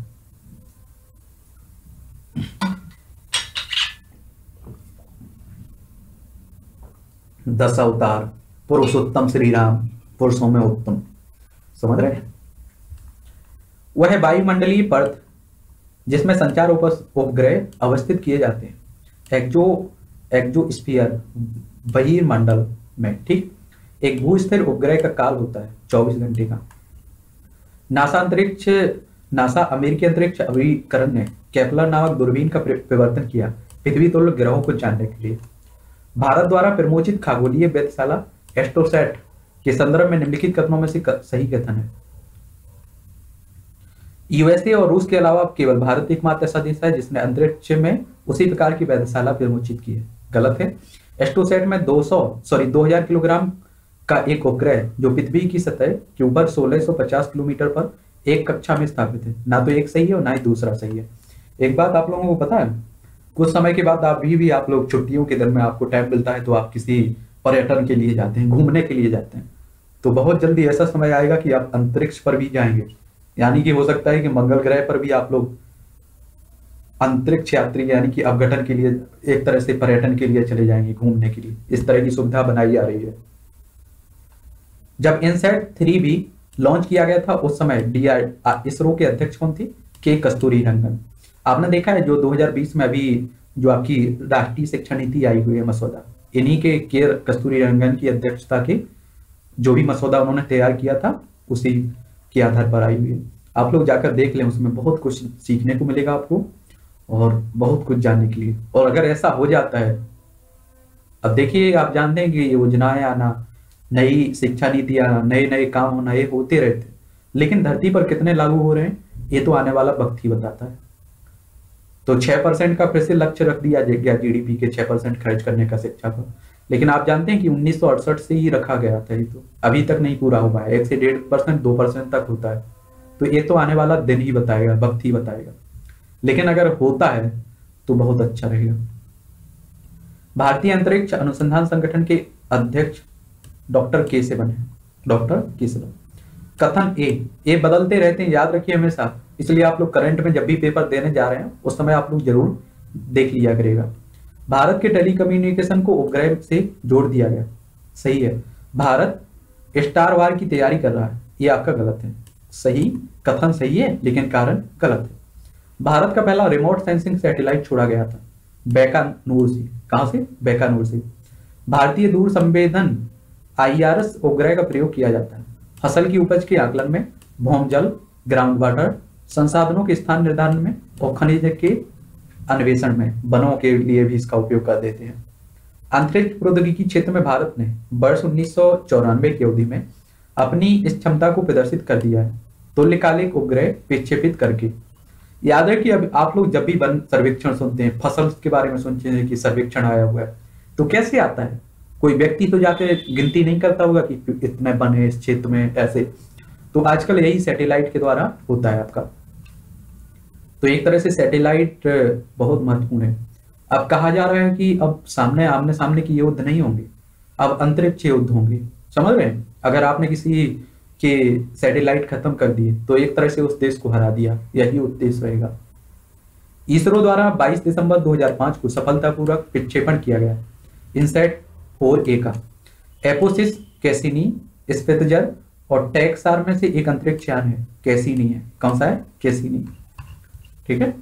Speaker 1: दस अवतार, पुरुषोत्तम श्री राम, पुरुषों में उत्तम। समझ रहे हैं? वह वायुमंडलीय परत जिसमें संचार उपग्रह अवस्थित किए जाते हैं, एक्सोस्फीयर बहिर्मंडल में। ठीक, एक भूस्थिर उपग्रह का काल होता है 24 घंटे का। नासा अमेरिकी अंतरिक्ष अभिकरण ने केपलर नामक दूरबीन का प्रवर्तन किया पृथ्वी तुल्य ग्रहों को जानने के लिए। भारत द्वारा प्रमोचित खगोलीय वेधशाला एस्ट्रोसैट के संदर्भ में निम्नलिखित कथनों में से सही कथन है। यूएसए और रूस के अलावा केवल भारत एकमात्र ऐसा देश है जिसने अंतरिक्ष में उसी प्रकार की वेधशाला प्रमोचित की है। गलत है। एस्ट्रोसैट में 2000 किलोग्राम का एक उपग्रह जो पृथ्वी की सतह के ऊपर 1650 किलोमीटर पर एक कक्षा में स्थापित है। ना तो एक सही है और ना ही दूसरा सही है। एक बात आप लोगों को पता है, कुछ समय के बाद आप लोग छुट्टियों के दिन में आपको टाइम मिलता है तो आप किसी पर्यटन के लिए जाते हैं, घूमने के लिए जाते हैं। तो बहुत जल्दी ऐसा समय आएगा कि आप अंतरिक्ष पर भी जाएंगे, यानी कि हो सकता है कि मंगल ग्रह पर भी आप लोग अंतरिक्ष यात्री यानी कि अपघटन के लिए, एक तरह से पर्यटन के लिए चले जाएंगे, घूमने के लिए। इस तरह की सुविधा बनाई जा रही है। जब इनसैट 3 भी लॉन्च किया गया था उस समय इसरो के अध्यक्ष कौन थे? के कस्तूरीरंगन। आपने देखा है जो 2020 में अभी जो आपकी राष्ट्रीय शिक्षा नीति आई हुई है मसौदा, इन्हीं के कस्तूरीरंगन की अध्यक्षता के जो भी मसौदा उन्होंने तैयार किया था उसी के आधार पर आई हुई है। आप लोग जाकर देख लें, उसमें बहुत कुछ सीखने को मिलेगा आपको और बहुत कुछ जानने के लिए। और अगर ऐसा हो जाता है, अब देखिए आप जानते हैं कि योजनाएं आना, नई शिक्षा नीति आना, नए नए काम होना, ये होते रहते हैं, लेकिन धरती पर कितने लागू हो रहे हैं ये तो आने वाला वक्त ही बताता है। तो 6% का फिर से लक्ष्य रख दिया गया जीडीपी के 6% खर्च करने का शिक्षा पर। लेकिन आप जानते हैं कि 1968 से ही रखा गया था, ये तो अभी तक नहीं पूरा हुआ है। 1 से 1.5%, 2% तक होता है। तो ये तो आने वाला दिन ही बताएगा, वक्त ही बताएगा। लेकिन अगर होता है तो बहुत अच्छा रहेगा। भारतीय अंतरिक्ष अनुसंधान संगठन के अध्यक्ष डॉक्टर के सेवन है। डॉक्टर के सेवन। कथन ए, ये बदलते रहते हैं, याद रखिए हमेशा। इसलिए आप लोग करंट में जब भी पेपर देने जा रहे हैं उस समय आप लोग जरूर देख लिया करेगा। भारत के टेलीकम्युनिकेशन को उपग्रह से जोड़ दिया गया। सही है। भारत स्टार वार की तैयारी कर रहा है, ये आपका गलत है। सही, कथन सही है लेकिन कारण गलत है। भारत का पहला रिमोट सेंसिंग सैटेलाइट छोड़ा गया था बीकानेर से। कहां से? बीकानेर से। भारतीय दूर संवेदन IRS उपग्रह का प्रयोग किया जाता है फसल की उपज के आकलन में, भूमजल ग्राउंड वाटर संसाधनों के स्थान निर्धारण में और खनिज के अन्वेषण में, वनों के लिए भी इसका उपयोग कर देते हैं। अंतरिक्ष प्रौद्योगिकी क्षेत्र में भारत ने वर्ष 1994 की अवधि में अपनी इस क्षमता को प्रदर्शित कर दिया है, तुल्यकालिक उपग्रह विक्षेपित करके। याद है कि अब आप लोग जब भी वन सर्वेक्षण सुनते हैं, फसल के बारे में सुनते हैं कि सर्वेक्षण आया हुआ है, तो कैसे आता है? कोई व्यक्ति तो जाके गिनती नहीं करता होगा कि इतने वन है इस क्षेत्र में, ऐसे। तो आजकल यही सैटेलाइट के द्वारा होता है आपका। तो एक तरह से सैटेलाइट बहुत महत्वपूर्ण है। अब कहा जा रहा है कि अब आमने सामने की युद्ध नहीं होंगे, अब अंतरिक्ष युद्ध होंगे। समझ रहे हैं? अगर आपने किसी के सैटेलाइट खत्म कर दिए तो एक तरह से उस देश को हरा दिया, यही उद्देश्य रहेगा। इसरो द्वारा 22 दिसंबर 2005 को सफलतापूर्वक विक्षेपण किया गया इनसैट 4A का एपोसिस कैसिनी, स्पित्जर और टेक्सार में से एक अंतरिक्ष यान है। कैसिनी है। कौन सा है? कैसिनी। ठीक है।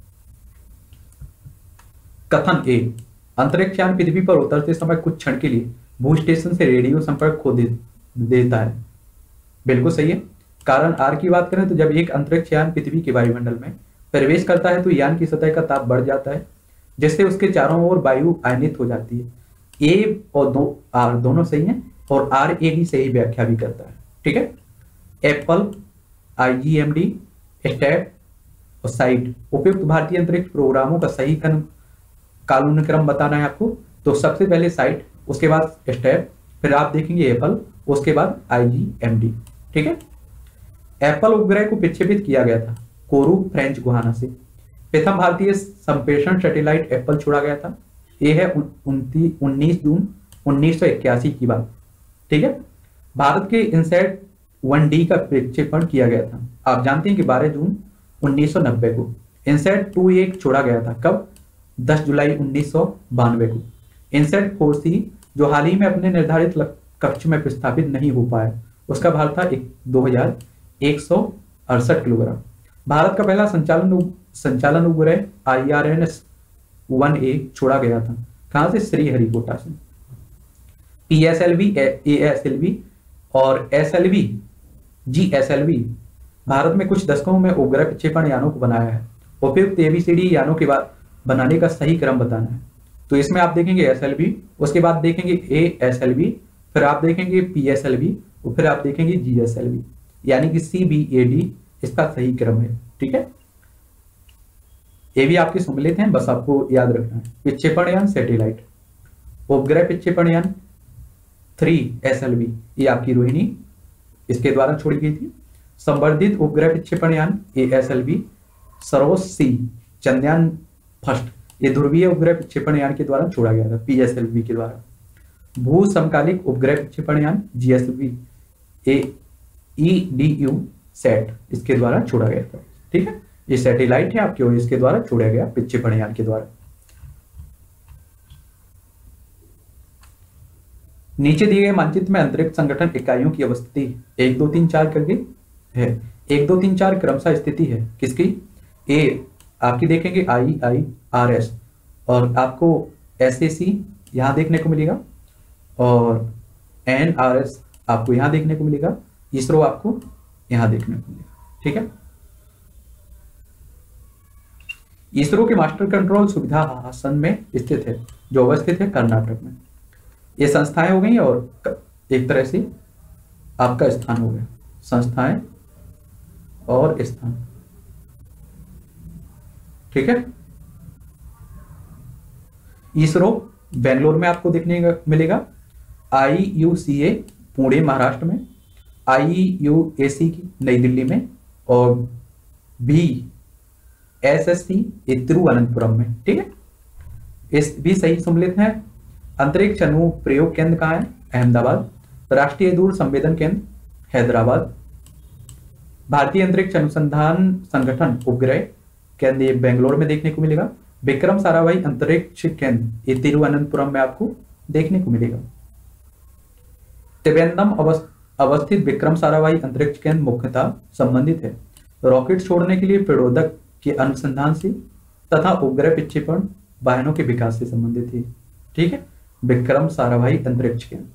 Speaker 1: कथन ए, अंतरिक्ष यान पृथ्वी पर उतरते समय कुछ क्षण के लिए भू स्टेशन से रेडियो संपर्क खो देता है। बिल्कुल सही है। कारण आर की बात करें तो जब एक अंतरिक्ष यान पृथ्वी के वायुमंडल में प्रवेश करता है तो यान की सतह का ताप बढ़ जाता है, जिससे उसके चारों ओर वायु आयनित हो जाती है। ए और आर दोनों सही हैं और आर ए ही सही व्याख्या भी करता है। ठीक है। एप्पल, IGMD, स्टैट और साइट उपयुक्त भारतीय अंतरिक्ष प्रोग्रामों का सही कालानुक्रम बताना है आपको। तो सबसे पहले साइट, उसके बाद स्टैट, फिर आप देखेंगे एप्पल, उसके बाद IGMD। ठीक है। एप्पल उपग्रह को विक्षेपित किया गया था कोरू, फ्रेंच गुयाना से। प्रथम भारतीय संप्रेषण सैटेलाइट एप्पल छोड़ा गया था। यह है 19 जून 1981 की बात। ठीक है। भारत के इनसैट 1D का विक्षेपण किया गया था। आप जानते हैं कि 12 जून 1990 को। इनसैट 2A छोड़ा गया था। कब? 10 जुलाई 1992 को। इनसैट 4C जो हाल ही में अपने निर्धारित कक्ष में प्रस्थापित नहीं हो पाया, उसका भार था 2168 किलोग्राम। भारत का पहला संचालन उपग्रह IRNS 1A छोड़ा गया था। कहां से? श्रीहरिकोटा से। PSLV, ASLV और SLV, GSLV भारत में कुछ दशकों में उपग्रह विक्षेपण यानों को बनाया है। उपयुक्त ABCD यानों के बाद बनाने का सही क्रम बताना है। तो इसमें आप देखेंगे SLV, उसके बाद देखेंगे ASLV, फिर आप देखेंगे PSLV और फिर आप देखेंगे GSLV, यानी कि CBAD इसका सही क्रम है। ठीक है। ये भी आपके सम्मिलित हैं, बस आपको याद रखना है। विक्षेपण यान सैटेलाइट, उपग्रह विक्षेपण यान 3SLV, ये आपकी रोहिणी इसके द्वारा छोड़ी गई थी। संवर्धित उपग्रह विक्षेपण यान ASLV, सरोज C, चंद्रयान फर्स्ट, ये ध्रुवीय उपग्रह विक्षेपण यान के द्वारा छोड़ा गया था PSLV के द्वारा। भू समकालिक उपग्रह विक्षेपण यान GSLV, EDU सेट, इसके द्वारा छोड़ा गया था। ठीक है। ये सैटेलाइट है आपके, और इसके द्वारा छोड़ा गया विक्षेपण यान के द्वारा। नीचे दिए गए मानचित्र में अंतरिक्ष संगठन इकाइयों की अवस्थिति 1 2 3 4 करके है। 1 2 3 4 क्रमशः स्थिति है किसकी? ए आपकी देखेंगे IIRS, और आपको SAC यहां देखने को मिलेगा, और NRS आपको यहां देखने को मिलेगा, इसरो आपको यहां देखने को मिलेगा। ठीक है। इसरो के मास्टर कंट्रोल सुविधा आसन में स्थित है, जो अवस्थित है कर्नाटक में। ये संस्थाएं हो गई और एक तरह से आपका स्थान हो गया। संस्थाएं और स्थान। ठीक है। इसरो बेंगलोर में आपको देखने का मिलेगा, IUCA पुणे महाराष्ट्र में, IUAC की नई दिल्ली में, और BSSC तिरुवनंतपुरम में। ठीक है, इस भी सही सम्मिलित है। अंतरिक्ष अनुप्रयोग केंद्र कहाँ है? अहमदाबाद। राष्ट्रीय दूर संवेदन केंद्र हैदराबाद। भारतीय अंतरिक्ष अनुसंधान संगठन उपग्रह केंद्र ये बेंगलोर में देखने को मिलेगा। विक्रम साराभाई अंतरिक्ष केंद्र ये तिरुवनंतपुरम में आपको देखने को मिलेगा। त्रिवेंद्रम अवस्थित विक्रम साराभाई अंतरिक्ष केंद्र मुख्यतः संबंधित है रॉकेट छोड़ने के लिए प्रचोदक के अनुसंधान से तथा उपग्रह विक्षेपण वाहनों के विकास से संबंधित है। ठीक है, विक्रम साराभाई अंतरिक्ष केंद्र।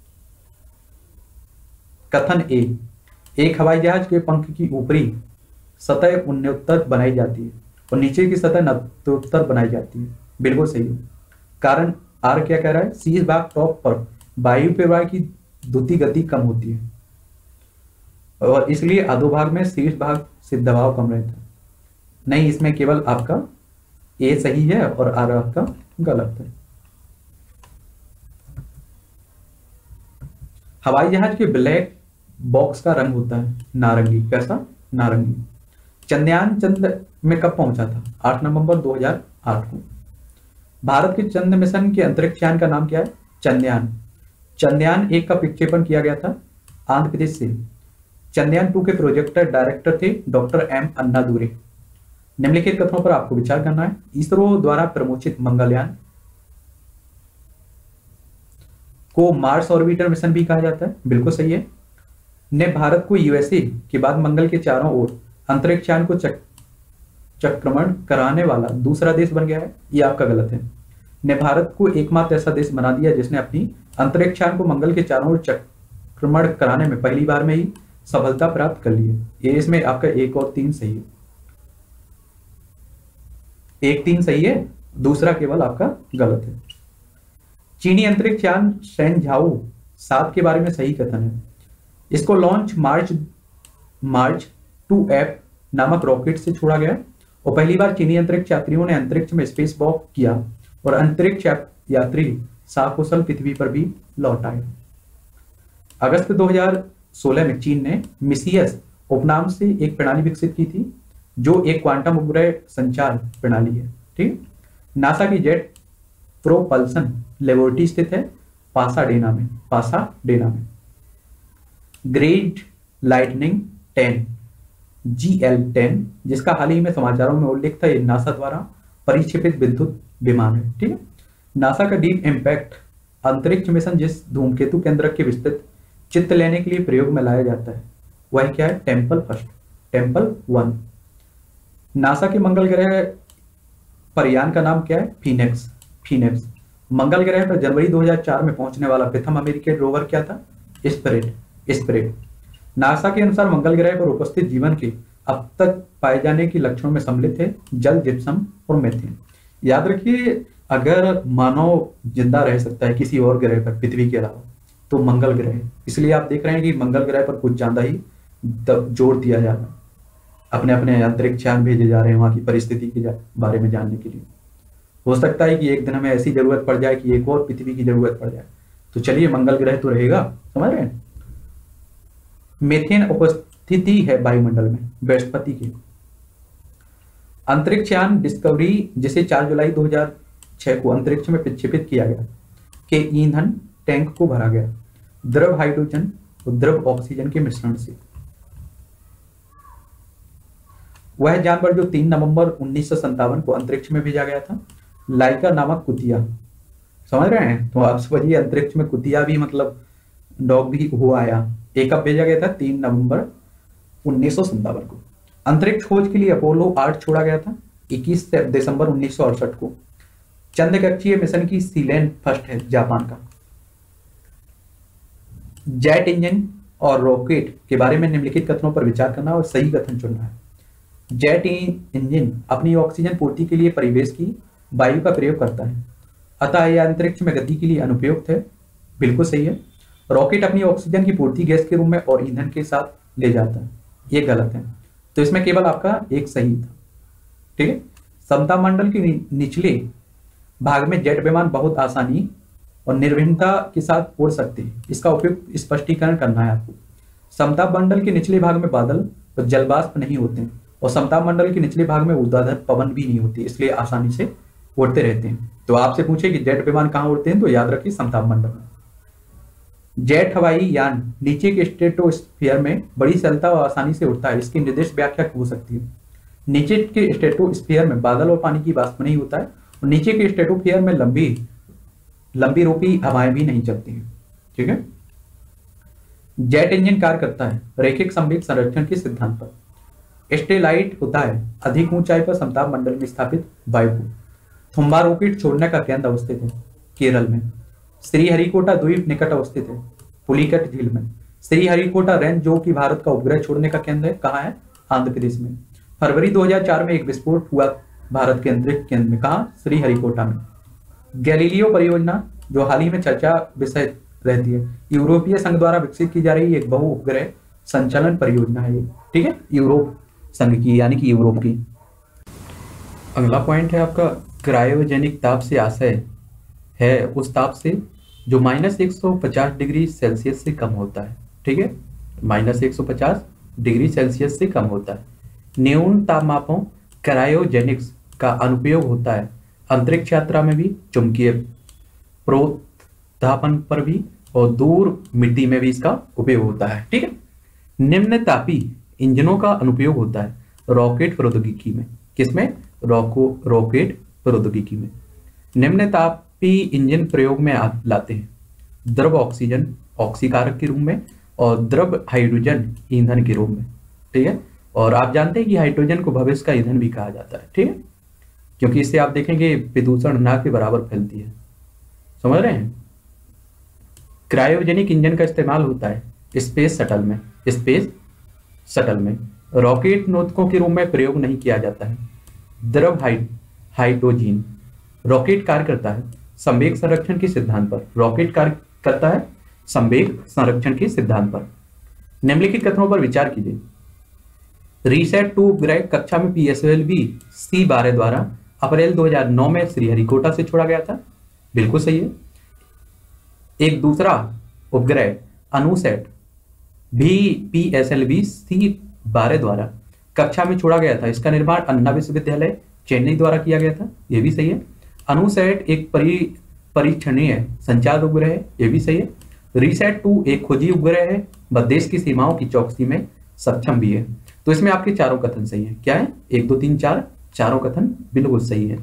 Speaker 1: कथन ए, एक हवाई जहाज के पंख की ऊपरी सतह उन्नतोत्तर बनाई जाती है और नीचे की सतह नत्योत्तर बनाई जाती है। बिल्कुल सही है। कारण आर क्या कह रहा है? शीर्ष भाग टॉप पर वायु प्रवाह की द्रुति गति कम होती है और इसलिए अधोभाग में शीर्ष भाग से दबाव कम रहता है। नहीं, इसमें केवल आपका ए सही है और आर आपका गलत है। हवाई जहाज के ब्लैक बॉक्स का रंग होता है नारंगी। कैसा? नारंगी। चंद्रयान चंद्र में कब पहुंचा था? 8 नवंबर 2008 को। भारत के चंद्र मिशन के अंतरिक्ष यान का नाम क्या है? चंद्रयान। चंद्रयान 1 का विक्षेपण किया गया था आंध्र प्रदेश से। चंद्रयान 2 के प्रोजेक्टर डायरेक्टर थे डॉक्टर M अन्नादुरै। निम्नलिखित कथनों पर आपको विचार करना है। इसरो द्वारा प्रमोचित मंगलयान को मार्स ऑर्बिटर मिशन भी कहा जाता है। बिल्कुल सही है। ने भारत को USA के बाद मंगल के चारों ओर अंतरिक्ष यान को चक्रमण कराने वाला दूसरा देश बन गया है। ये आपका गलत है। ने भारत को एकमात्र ऐसा देश बना दिया जिसने अपनी अंतरिक्ष यान को मंगल के चारों ओर चक्रमण कराने में पहली बार में ही सफलता प्राप्त कर ली है। ये इसमें आपका 1 और 3 सही है। 1 3 सही है, दूसरा केवल आपका गलत है। चीनी अंतरिक्ष यान शेनझाओ 7 के बारे में सही कथन है। इसको लॉन्च मार्च 2F नामक रॉकेट से छोड़ा गया और पहली बार चीनी अंतरिक्ष यात्रियों ने अंतरिक्ष में स्पेस वॉक किया और अंतरिक्ष यात्री सकुशल पृथ्वी पर भी लौट आए। अगस्त 2016 में चीन ने मिसियस उपनाम से एक प्रणाली विकसित की थी जो एक क्वांटम उपग्रह संचार प्रणाली है। ठीक। नासा की जेट प्रोपल्सन लेबोरेटरी स्थित है पासाडेना में। ग्रेट लाइटनिंग 10 GL10 जिसका हाल ही में समाचारों में उल्लेख था, ये नासा द्वारा परिक्षेपित विद्युत विमान है। ठीक है। नासा का डीप इम्पैक्ट अंतरिक्ष मिशन जिस धूमकेतु केंद्र के विस्तृत चित्र लेने के लिए प्रयोग में लाया जाता है वह क्या है? टेम्पल 1। नासा के मंगल ग्रह पर यान का नाम क्या है? फीनिक्स। मंगल ग्रह पर जनवरी 2004 में पहुंचने वाला प्रथम अमेरिकी रोवर क्या था? स्पिरिट। नासा के अनुसार मंगल ग्रह पर उपस्थित जीवन के अब तक पाए जाने के लक्षणों में सम्मिलित है जल, जिप्सम और मीथेन। याद रखिए, अगर मानव जिंदा रह सकता है किसी और ग्रह पर पृथ्वी के अलावा तो मंगल ग्रह है। इसलिए आप देख रहे हैं कि मंगल ग्रह पर कुछ ज्यादा ही जोर दिया जा रहा है। अपने अपने अंतरिक्ष यान भेजे जा रहे हैं वहां की परिस्थिति के बारे में जानने के लिए। हो सकता है कि एक दिन हमें ऐसी जरूरत पड़ जाए कि एक और पृथ्वी की जरूरत पड़ जाए, तो चलिए मंगल ग्रह तो रहेगा। समझ रहे हैं? मीथेन उपस्थिति है वायुमंडल में बृहस्पति के। अंतरिक्ष यान डिस्कवरी जिसे 4 जुलाई 2006 को अंतरिक्ष में प्रक्षेपित किया गया के ईंधन टैंक को भरा गया द्रव हाइड्रोजन और द्रव ऑक्सीजन के मिश्रण से। वह जानवर जो 3 नवंबर 1957 को अंतरिक्ष में भेजा गया था, लाइका नामक कुतिया। समझ रहे हैं? तो आप समझिए अंतरिक्ष में कुतिया भी मतलब डॉग भी हुआ आया। एक कब भेजा गया था? 3 नवंबर 1957 को। अंतरिक्ष खोज के लिए अपोलो 8 छोड़ा गया था 21 दिसंबर 1968 को। चंद्र कक्षीय मिशन की सीलेन फर्स्ट है जापान का। जेट इंजन और रॉकेट के बारे में निम्नलिखित कथनों पर विचार करना और सही कथन चुनना है। जेट इंजन अपनी ऑक्सीजन पूर्ति के लिए परिवेश की वायु का प्रयोग करता है, अतः यह अंतरिक्ष में गति के लिए अनुपयुक्त है। बिल्कुल सही है। रॉकेट अपनी ऑक्सीजन की पूर्ति गैस के रूप में और ईंधन के साथ ले जाता है, ये गलत है। तो इसमें केवल आपका एक सही था। ठीक है। समता मंडल के निचले भाग में जेट विमान बहुत आसानी और निर्भीकता के साथ उड़ सकते हैं। इसका उपयुक्त स्पष्टीकरण करना है आपको। समताप मंडल के निचले भाग में बादल और जलवाष्प नहीं होते हैं, और समताप मंडल के निचले भाग में ऊर्ध्वाधर पवन भी नहीं होती, इसलिए आसानी से उड़ते रहते हैं। तो आपसे पूछे कि जेट विमान कहाँ उड़ते हैं, तो याद रखिए समताप मंडल में। जेट हवाई यान नीचे के स्ट्रेटोस्फीयर में बड़ी सरलता और आसानी से उड़ता है। इसकी निर्दिष्ट व्याख्या हो सकती है। नीचे के स्ट्रेटोस्फीयर में बादल और पानी की वाष्प नहीं होता है, और नीचे के स्ट्रेटोस्फीयर में लंबी रूपी हवाएं भी नहीं चलती हैं। ठीक है। जेट इंजन कार्य करता है रैखिक संवेग संरक्षण के सिद्धांत पर। स्टेलाइट होता है अधिक ऊंचाई पर समताप मंडल में स्थापित वायु को। थुम्बा रॉकेट छोड़ने का केंद्र अवस्थित है केरल में। श्रीहरिकोटा द्वीप निकट अवस्थित है पुलिकट झील में। श्रीहरिकोटा रेंज जो कि भारत का उपग्रह छोड़ने का केंद्र है, कहाँ है, आंध्र प्रदेश में। फरवरी 2004 में एक विस्फोट हुआ भारत के अंतरिक्ष केंद्र में, कहाँ, श्रीहरिकोटा में। गैलीलियो परियोजना जो हाल ही में चर्चा विषय रहती है, यूरोपीय संघ द्वारा विकसित की जा रही एक बहु उपग्रह संचालन परियोजना है ये। ठीक है, यूरोप संघ की, यानी कि यूरोप की। अगला पॉइंट है आपका क्रायोजेनिक ताप से आशय है उस ताप से जो -150 डिग्री सेल्सियस से कम होता है। ठीक है, -150 डिग्री सेल्सियस से कम होता है। न्यून तापमापों क्रायोजेनिक्स का अनुप्रयोग होता है अंतरिक्ष यात्रा में भी, चुंबकीय प्रोत्थापन पर भी, और दूर मिट्टी में भी इसका उपयोग होता है। ठीक है। निम्न तापी इंजनों का अनुप्रयोग होता है रॉकेट प्रौद्योगिकी में। किसमें, रॉकेट प्रौद्योगिकी में। निम्न तापी इंजन प्रयोग में लाते हैं द्रव ऑक्सीजन ऑक्सीकारक के रूप में, और द्रव हाइड्रोजन ईंधन के रूप में। ठीक है, और आप जानते हैं कि हाइड्रोजन को भविष्य का ईंधन भी कहा जाता है। ठीक है, क्योंकि इससे आप देखेंगे प्रदूषण ना के बराबर फैलती है। समझ रहे हैं। क्रायोजेनिक इंजन का इस्तेमाल होता है स्पेस शटल में। रॉकेट नोतकों के रूप में प्रयोग नहीं किया जाता है। द्रव हाइड्रोजन रॉकेट कार्य करता है संवेग संरक्षण के सिद्धांत पर। रॉकेट कार्य करता है संवेग संरक्षण के सिद्धांत पर। निम्नलिखित कथनों पर विचार कीजिए। रीसेट 2 उपग्रह कक्षा में PSLV C12 द्वारा अप्रैल 2009 में श्रीहरिकोटा से छोड़ा गया था। बिल्कुल सही है। एक दूसरा उपग्रह अनुसेट भी PSLV C12 द्वारा कक्षा में छोड़ा गया था। इसका निर्माण अन्ना विश्वविद्यालय चेन्नई द्वारा किया गया था। यह भी सही है। अनुसेट एक परीक्षणीय संचार उपग्रह है। यह भी सही है। रीसेट 2 एक खोजी उपग्रह है, वह देश की सीमाओं की चौकसी में सक्षम भी है। तो इसमें आपके चारों कथन सही है। क्या है, 1 2 3 4, चारों कथन बिल्कुल सही है।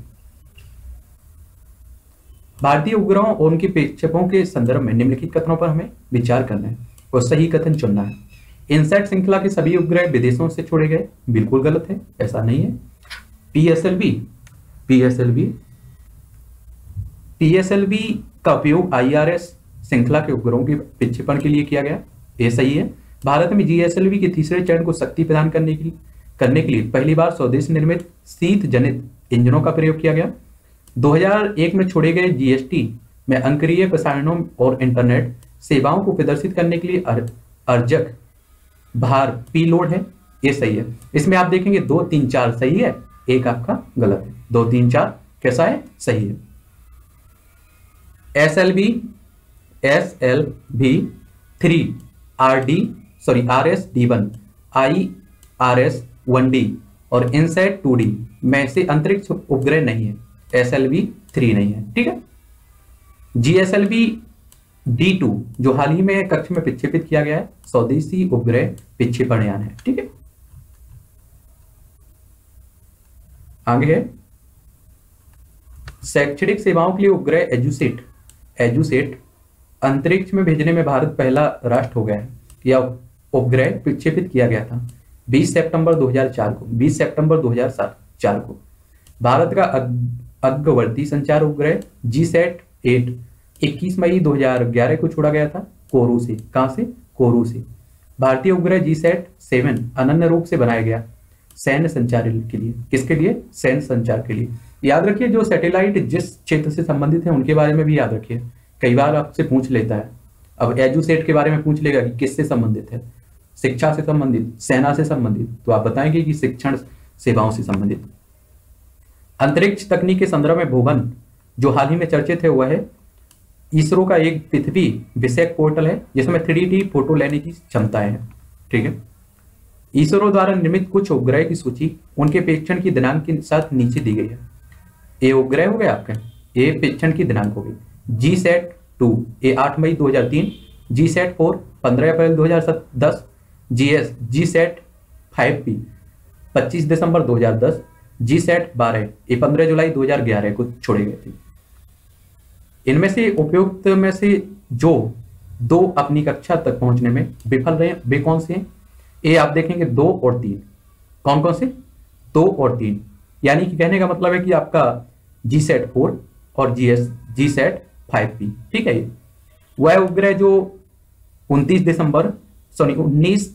Speaker 1: भारतीय उपग्रहों और उनके प्रक्षेपणों के संदर्भ में निम्नलिखित कथनों पर हमें विचार करना है और सही कथन चुनना है। इनसैट श्रृंखला के सभी उपग्रह विदेशों से छोड़े गए। बिल्कुल गलत है, ऐसा नहीं है। PSLV का उपयोग IRS श्रृंखला के उपग्रहों के प्रक्षेपण के लिए किया गया। यह सही है। भारत में GSLV के तीसरे चरण को शक्ति प्रदान करने के लिए पहली बार स्वदेश निर्मित शीत जनित इंजनों का प्रयोग किया गया। 2001 में छोड़े गए GST में अंतरिक्ष प्रसारणों और इंटरनेट सेवाओं को प्रदर्शित करने के लिए अर्जक भार P-लोड है। ये सही है। इसमें आप देखेंगे 2 3 4 सही है, एक आपका गलत है। 2 3 4 कैसा है, सही है। SLV 3 RS-D1 IRS-1D और इनसैट 2D में से अंतरिक्ष उपग्रह नहीं है। SLV 3 नहीं है। ठीक है। GSLV D2 जो हाल ही में कक्ष में प्रक्षेपित किया गया है, स्वदेशी उपग्रह प्रक्षेपण यान है। ठीक है। आगे है शैक्षणिक सेवाओं के लिए उपग्रह एजुसेट अंतरिक्ष में भेजने में भारत पहला राष्ट्र हो गया है। यह उपग्रह प्रक्षेपित किया गया था 20 सितंबर 2004 को। भारत का अग्रवर्ती संचार उपग्रह GSAT 8 21 मई 2011 को छोड़ा गया था कोरू से। कहां से, कोरू से। भारतीय उपग्रह GSAT 7 अनन्य रूप से बनाया गया सैन्य संचार के लिए। किसके लिए, सैन्य संचार के लिए। याद रखिए जो सैटेलाइट जिस क्षेत्र से संबंधित है उनके बारे में भी याद रखिए, कई बार आपसे पूछ लेता है। अब एजुसेट के बारे में पूछ लेगा कि किससे संबंधित है, शिक्षा से संबंधित, सेना से संबंधित, तो आप बताएंगे कि शिक्षण सेवाओं से संबंधित। अंतरिक्ष तकनीक के संदर्भ में भुवन जो हाल ही में चर्चित है वह है इसरो का एक पृथ्वी विषयक पोर्टल है जिसमें 3D फोटो लेने की क्षमताएं हैं। ठीक है, इसरो द्वारा निर्मित कुछ उपग्रह की सूची उनके परीक्षण की दिनांक के साथ नीचे दी गई है। ये उपग्रह हो गए आपके, ये परीक्षण की दिनांक हो गई। GSAT-2 ये 8 मई 2003, GSAT-4 15 अप्रैल 2010, GSAT-5P 25 दिसंबर 2010, GSAT-12 ये 15 जुलाई 2011 को छोड़े गए थे। इनमें से उपयुक्त में से जो 2 अपनी कक्षा तक पहुंचने में विफल रहे वे कौन से हैं? ये आप देखेंगे 2 और 3। कौन कौन से? 2 और 3, यानी कि कहने का मतलब है कि आपका GSAT-4 और GSAT-5P। ठीक है, ये वह उपग्रह जो 29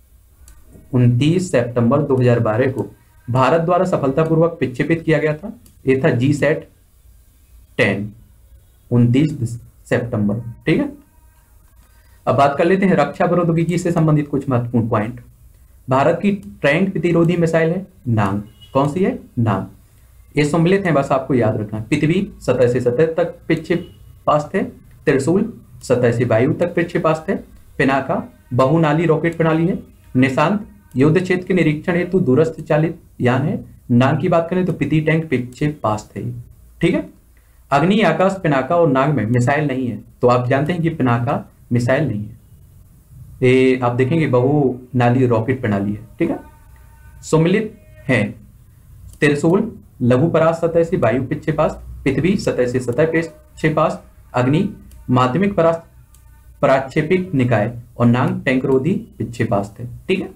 Speaker 1: सितंबर 2012 को भारत द्वारा सफलतापूर्वक विक्षेपित किया गया था। ये था GSAT-10, 29 सितंबर। ठीक है, अब बात कर लेते हैं रक्षा प्रौद्योगिकी से संबंधित कुछ महत्वपूर्ण पॉइंट। भारत की टैंक प्रतिरोधी मिसाइल है नाग। कौन सी है? नाग। ये सम्मिलित है, बस आपको याद रखना। पृथ्वी सतह से सतह तक प्रक्षेपास्त्र है। त्रिशूल सतह से वायु तक प्रक्षेपास्त्र है। पिनाका बहुनाली रॉकेट प्रणाली है। निशांत युद्ध क्षेत्र के निरीक्षण हेतु दूरस्थ चालित यान है। नाग की बात करें तो पृथ्वी टैंक प्रक्षेपास्त्र है। ठीक है, अग्नि, आकाश, पिनाका और नाग में मिसाइल नहीं है, तो आप जानते हैं कि पिनाका मिसाइल नहीं है। ये आप देखेंगे बहुनाली रॉकेट प्रणाली है। ठीक है, सम्मिलित है त्रिशूल लघु परास्त सतह से वायु प्रक्षेपास्त्र, पृथ्वी सतह से सतह प्रक्षेपास्त्र, अग्नि माध्यमिक पराक्षेपिक निकाय और नाग टैंकरोधी प्रक्षेपास्त्र है। ठीक है,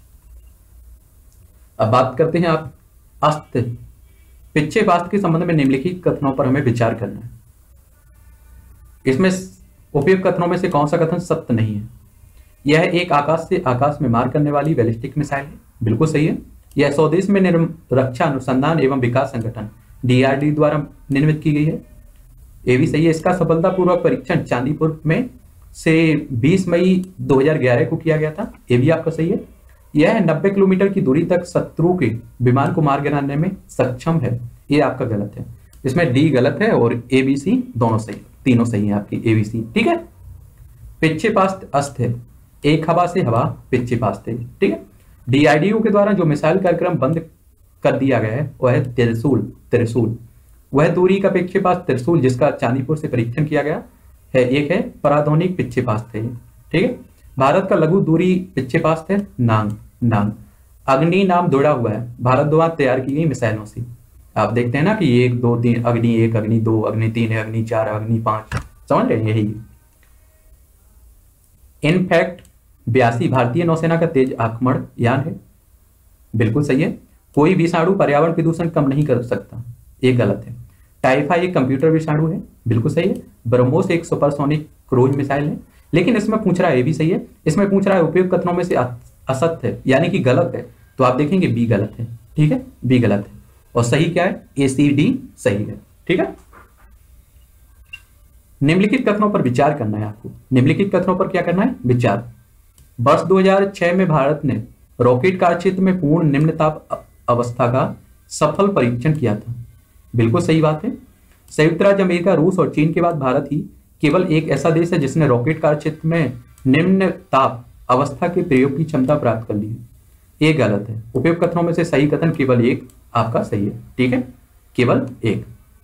Speaker 1: अब बात करते हैं आप अस्त्र प्रक्षेपास्त्र के संबंध में निम्नलिखित कथनों पर हमें विचार करना है। इसमें उपयुक्त कथनों में से कौन सा कथन सत्य नहीं है? यह एक आकाश से आकाश में मार करने वाली बैलिस्टिक मिसाइल है। बिल्कुल सही है। यह स्वदेश में रक्षा अनुसंधान एवं विकास संगठन DRD द्वारा निर्मित की गई है। ये भी सही है। इसका सफलतापूर्वक परीक्षण चांदीपुर में से 20 मई 2011 को किया गया था। ये भी आपका सही है। यह 90 किलोमीटर की दूरी तक शत्रु के विमान को मार गिराने में सक्षम है। ये आपका गलत है। इसमें D गलत है और ABC दोनों सही, तीनों सही है आपकी ABC। ठीक है, प्रक्षेपास्त्र अस्त्र है, एक हवा से हवा प्रक्षेपास्त्र है। ठीक है, DRDO के द्वारा जो मिसाइल कार्यक्रम बंद कर दिया गया है वह है त्रिशूल। वह दूरी का प्रक्षेपास्त्र त्रिशूल जिसका चांदीपुर से परीक्षण किया गया है, एक है पराधोनिक प्रक्षेपास्त्र है। ठीक है, भारत का लघु दूरी प्रक्षेपास्त्र है नाग। अग्नि नाम जुड़ा हुआ है भारत द्वारा तैयार की गई मिसाइलों से। आप देखते हैं ना कि 1 2 3 अग्नि 1, अग्नि 2, अग्नि 3 है, अग्नि 4, अग्नि 5, समझ रहे हैं? यही इनफैक्ट 82 भारतीय नौसेना का तेज आक्रमण यान है। बिल्कुल सही है। कोई विषाणु पर्यावरण प्रदूषण कम नहीं कर सकता, ये गलत है। टाइफा एक कंप्यूटर विषाणु है। बिल्कुल सही है। ब्रह्मोस एक सुपरसोनिक क्रूज मिसाइल है। लेकिन इसमें पूछ रहा है, ये भी सही है, इसमें पूछ रहा है उपयुक्त कथनों में से असत्य है, यानी कि गलत है, तो आप देखेंगे बी गलत है। ठीक है, बी गलत है और सही क्या है? ACD सही है। ठीक है, निम्नलिखित कथनों पर विचार करना है आपको। निम्नलिखित कथनों पर क्या करना है? विचार। वर्ष 2006 में भारत ने रॉकेट कार्यक्षेत्र में पूर्ण निम्न ताप अवस्था का सफल परीक्षण किया था। बिल्कुल सही बात है। संयुक्त राज्य अमेरिका, रूस और चीन के बाद भारत ही केवल एक ऐसा देश है जिसने रॉकेट कार्यक्षेत्र में निम्न ताप अवस्था के प्रयोग की क्षमता प्राप्त कर ली है। ये गलत है। उपयुक्त कथनों में से सही कथन केवल एक आपका सही है। ठीक है, केवल एक।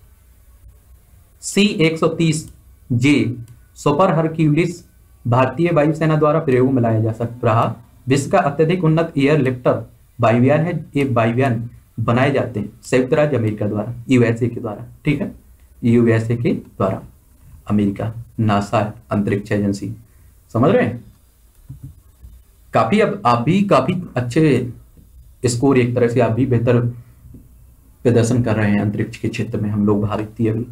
Speaker 1: C-130J सुपर हरक्यूलिस भारतीय वायुसेना द्वारा प्रयोग में लाया जा सकता रहा विश्व का अत्यधिक उन्नत एयरलिफ्टर वायुयान है। ये वायुयान बनाए जाते हैं संयुक्त राज्य अमेरिका द्वारा, USA के द्वारा। ठीक है, USA के द्वारा, अमेरिका, नासा अंतरिक्ष एजेंसी। समझ रहे हैं? काफी, अब आप भी काफी अच्छे स्कोर, एक तरह से आप भी बेहतर प्रदर्शन कर रहे हैं अंतरिक्ष के क्षेत्र में। हम लोग भारतीय अभी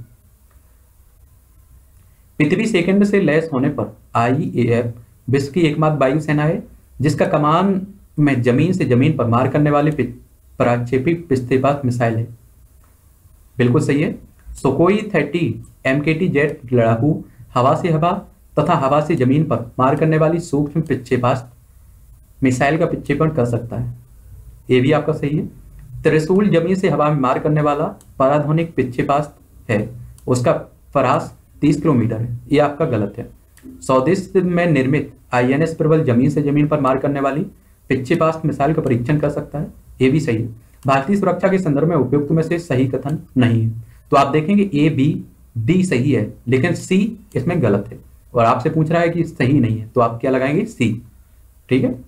Speaker 1: पृथ्वी सेकंड से लैस होने पर IAF विश्व की एकमात्र वायुसेना है जिसका कमान में जमीन से जमीन पर मार करने वाले प्रक्षेपी प्रक्षेपास्त्र मिसाइल है। बिल्कुल सही है। सुकोई 30 MKT जेट लड़ाकू हवा से हवा तथा हवा से जमीन पर मार करने वाली सूक्ष्म प्रक्षेपास्त्र मिसाइल का प्रक्षेपण कर सकता है। ये भी आपका सही है। त्रिशूल जमीन से हवा में मार करने वाला पराधोनिक प्रक्षेपास्त्र है उसका परास 30 किलोमीटर है, ये आपका गलत है। स्वदेश में निर्मित INS प्रबल जमीन से जमीन पर मार करने वाली पिच्छेपास्त मिसाइल का परीक्षण कर सकता है, ये भी सही है। भारतीय सुरक्षा के संदर्भ में उपयुक्त में से सही कथन नहीं है, तो आप देखेंगे A, B, D सही है, लेकिन C इसमें गलत है। और आपसे पूछ रहा है कि सही नहीं है, तो आप क्या लगाएंगे? C। ठीक है,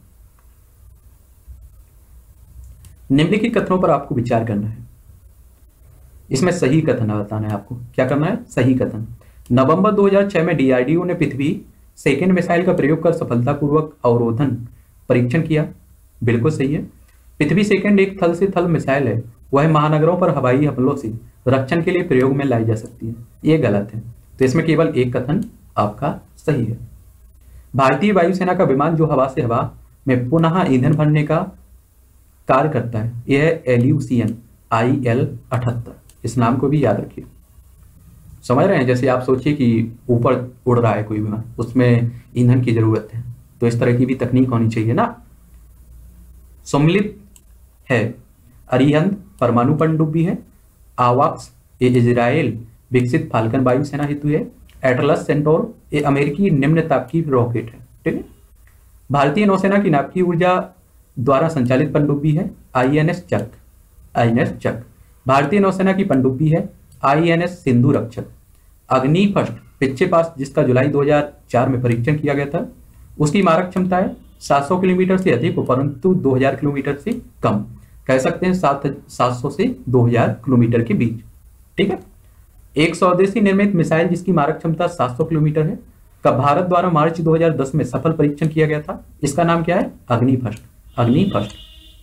Speaker 1: निम्नलिखित कथनों पर आपको विचार करना है, इसमें सही कथन बताना है आपको। क्या करना है? सही कथन। नवंबर 2006 में DRDO ने पृथ्वी सेकेंड मिसाइल का प्रयोग कर सफलतापूर्वक अवरोधन परीक्षण किया, बिल्कुल सही है। पृथ्वी सेकेंड एक थल से थल मिसाइल है, वह महानगरों पर हवाई हमलों से रक्षण के लिए प्रयोग में लाई जा सकती है, ये गलत है। तो इसमें केवल एक कथन आपका सही है। भारतीय वायुसेना का विमान जो हवा से हवा में पुनः ईंधन भरने का कार्य करता है, यह है एल्यूसियन IL-78। इस नाम को भी याद रखिए। समझ रहे हैं? जैसे आप सोचिए कि ऊपर उड़ रहा है कोई विमान, उसमें ईंधन की जरूरत है, तो इस तरह की भी तकनीक होनी चाहिए ना। सम्मिलित है अरिहंत परमाणु पनडुब्बी है। आवाक्स ये इजराइल विकसित फाल्कन वायुसेना हेतु है। एटलस सेंटोर ये अमेरिकी निम्न तापकीय रॉकेट है। ठीक है, भारतीय नौसेना की नाभिकीय ऊर्जा द्वारा संचालित पनडुब्बी है INS चक। भारतीय नौसेना की पनडुब्बी है INS सिंधु रक्षक। अग्नि फर्स्ट पिच्छेपास्त जिसका जुलाई 2004 में परीक्षण किया गया था, उसकी मारक क्षमता है 700 किलोमीटर से अधिक, परंतु 2000 किलोमीटर से कम। कह सकते हैं 700 से 2000 किलोमीटर के बीच। ठीक है, एक स्वदेशी निर्मित मिसाइल जिसकी मारक क्षमता 700 किलोमीटर है का भारत द्वारा मार्च 2010 में सफल परीक्षण किया गया था, इसका नाम क्या है? अग्नि फर्स्ट।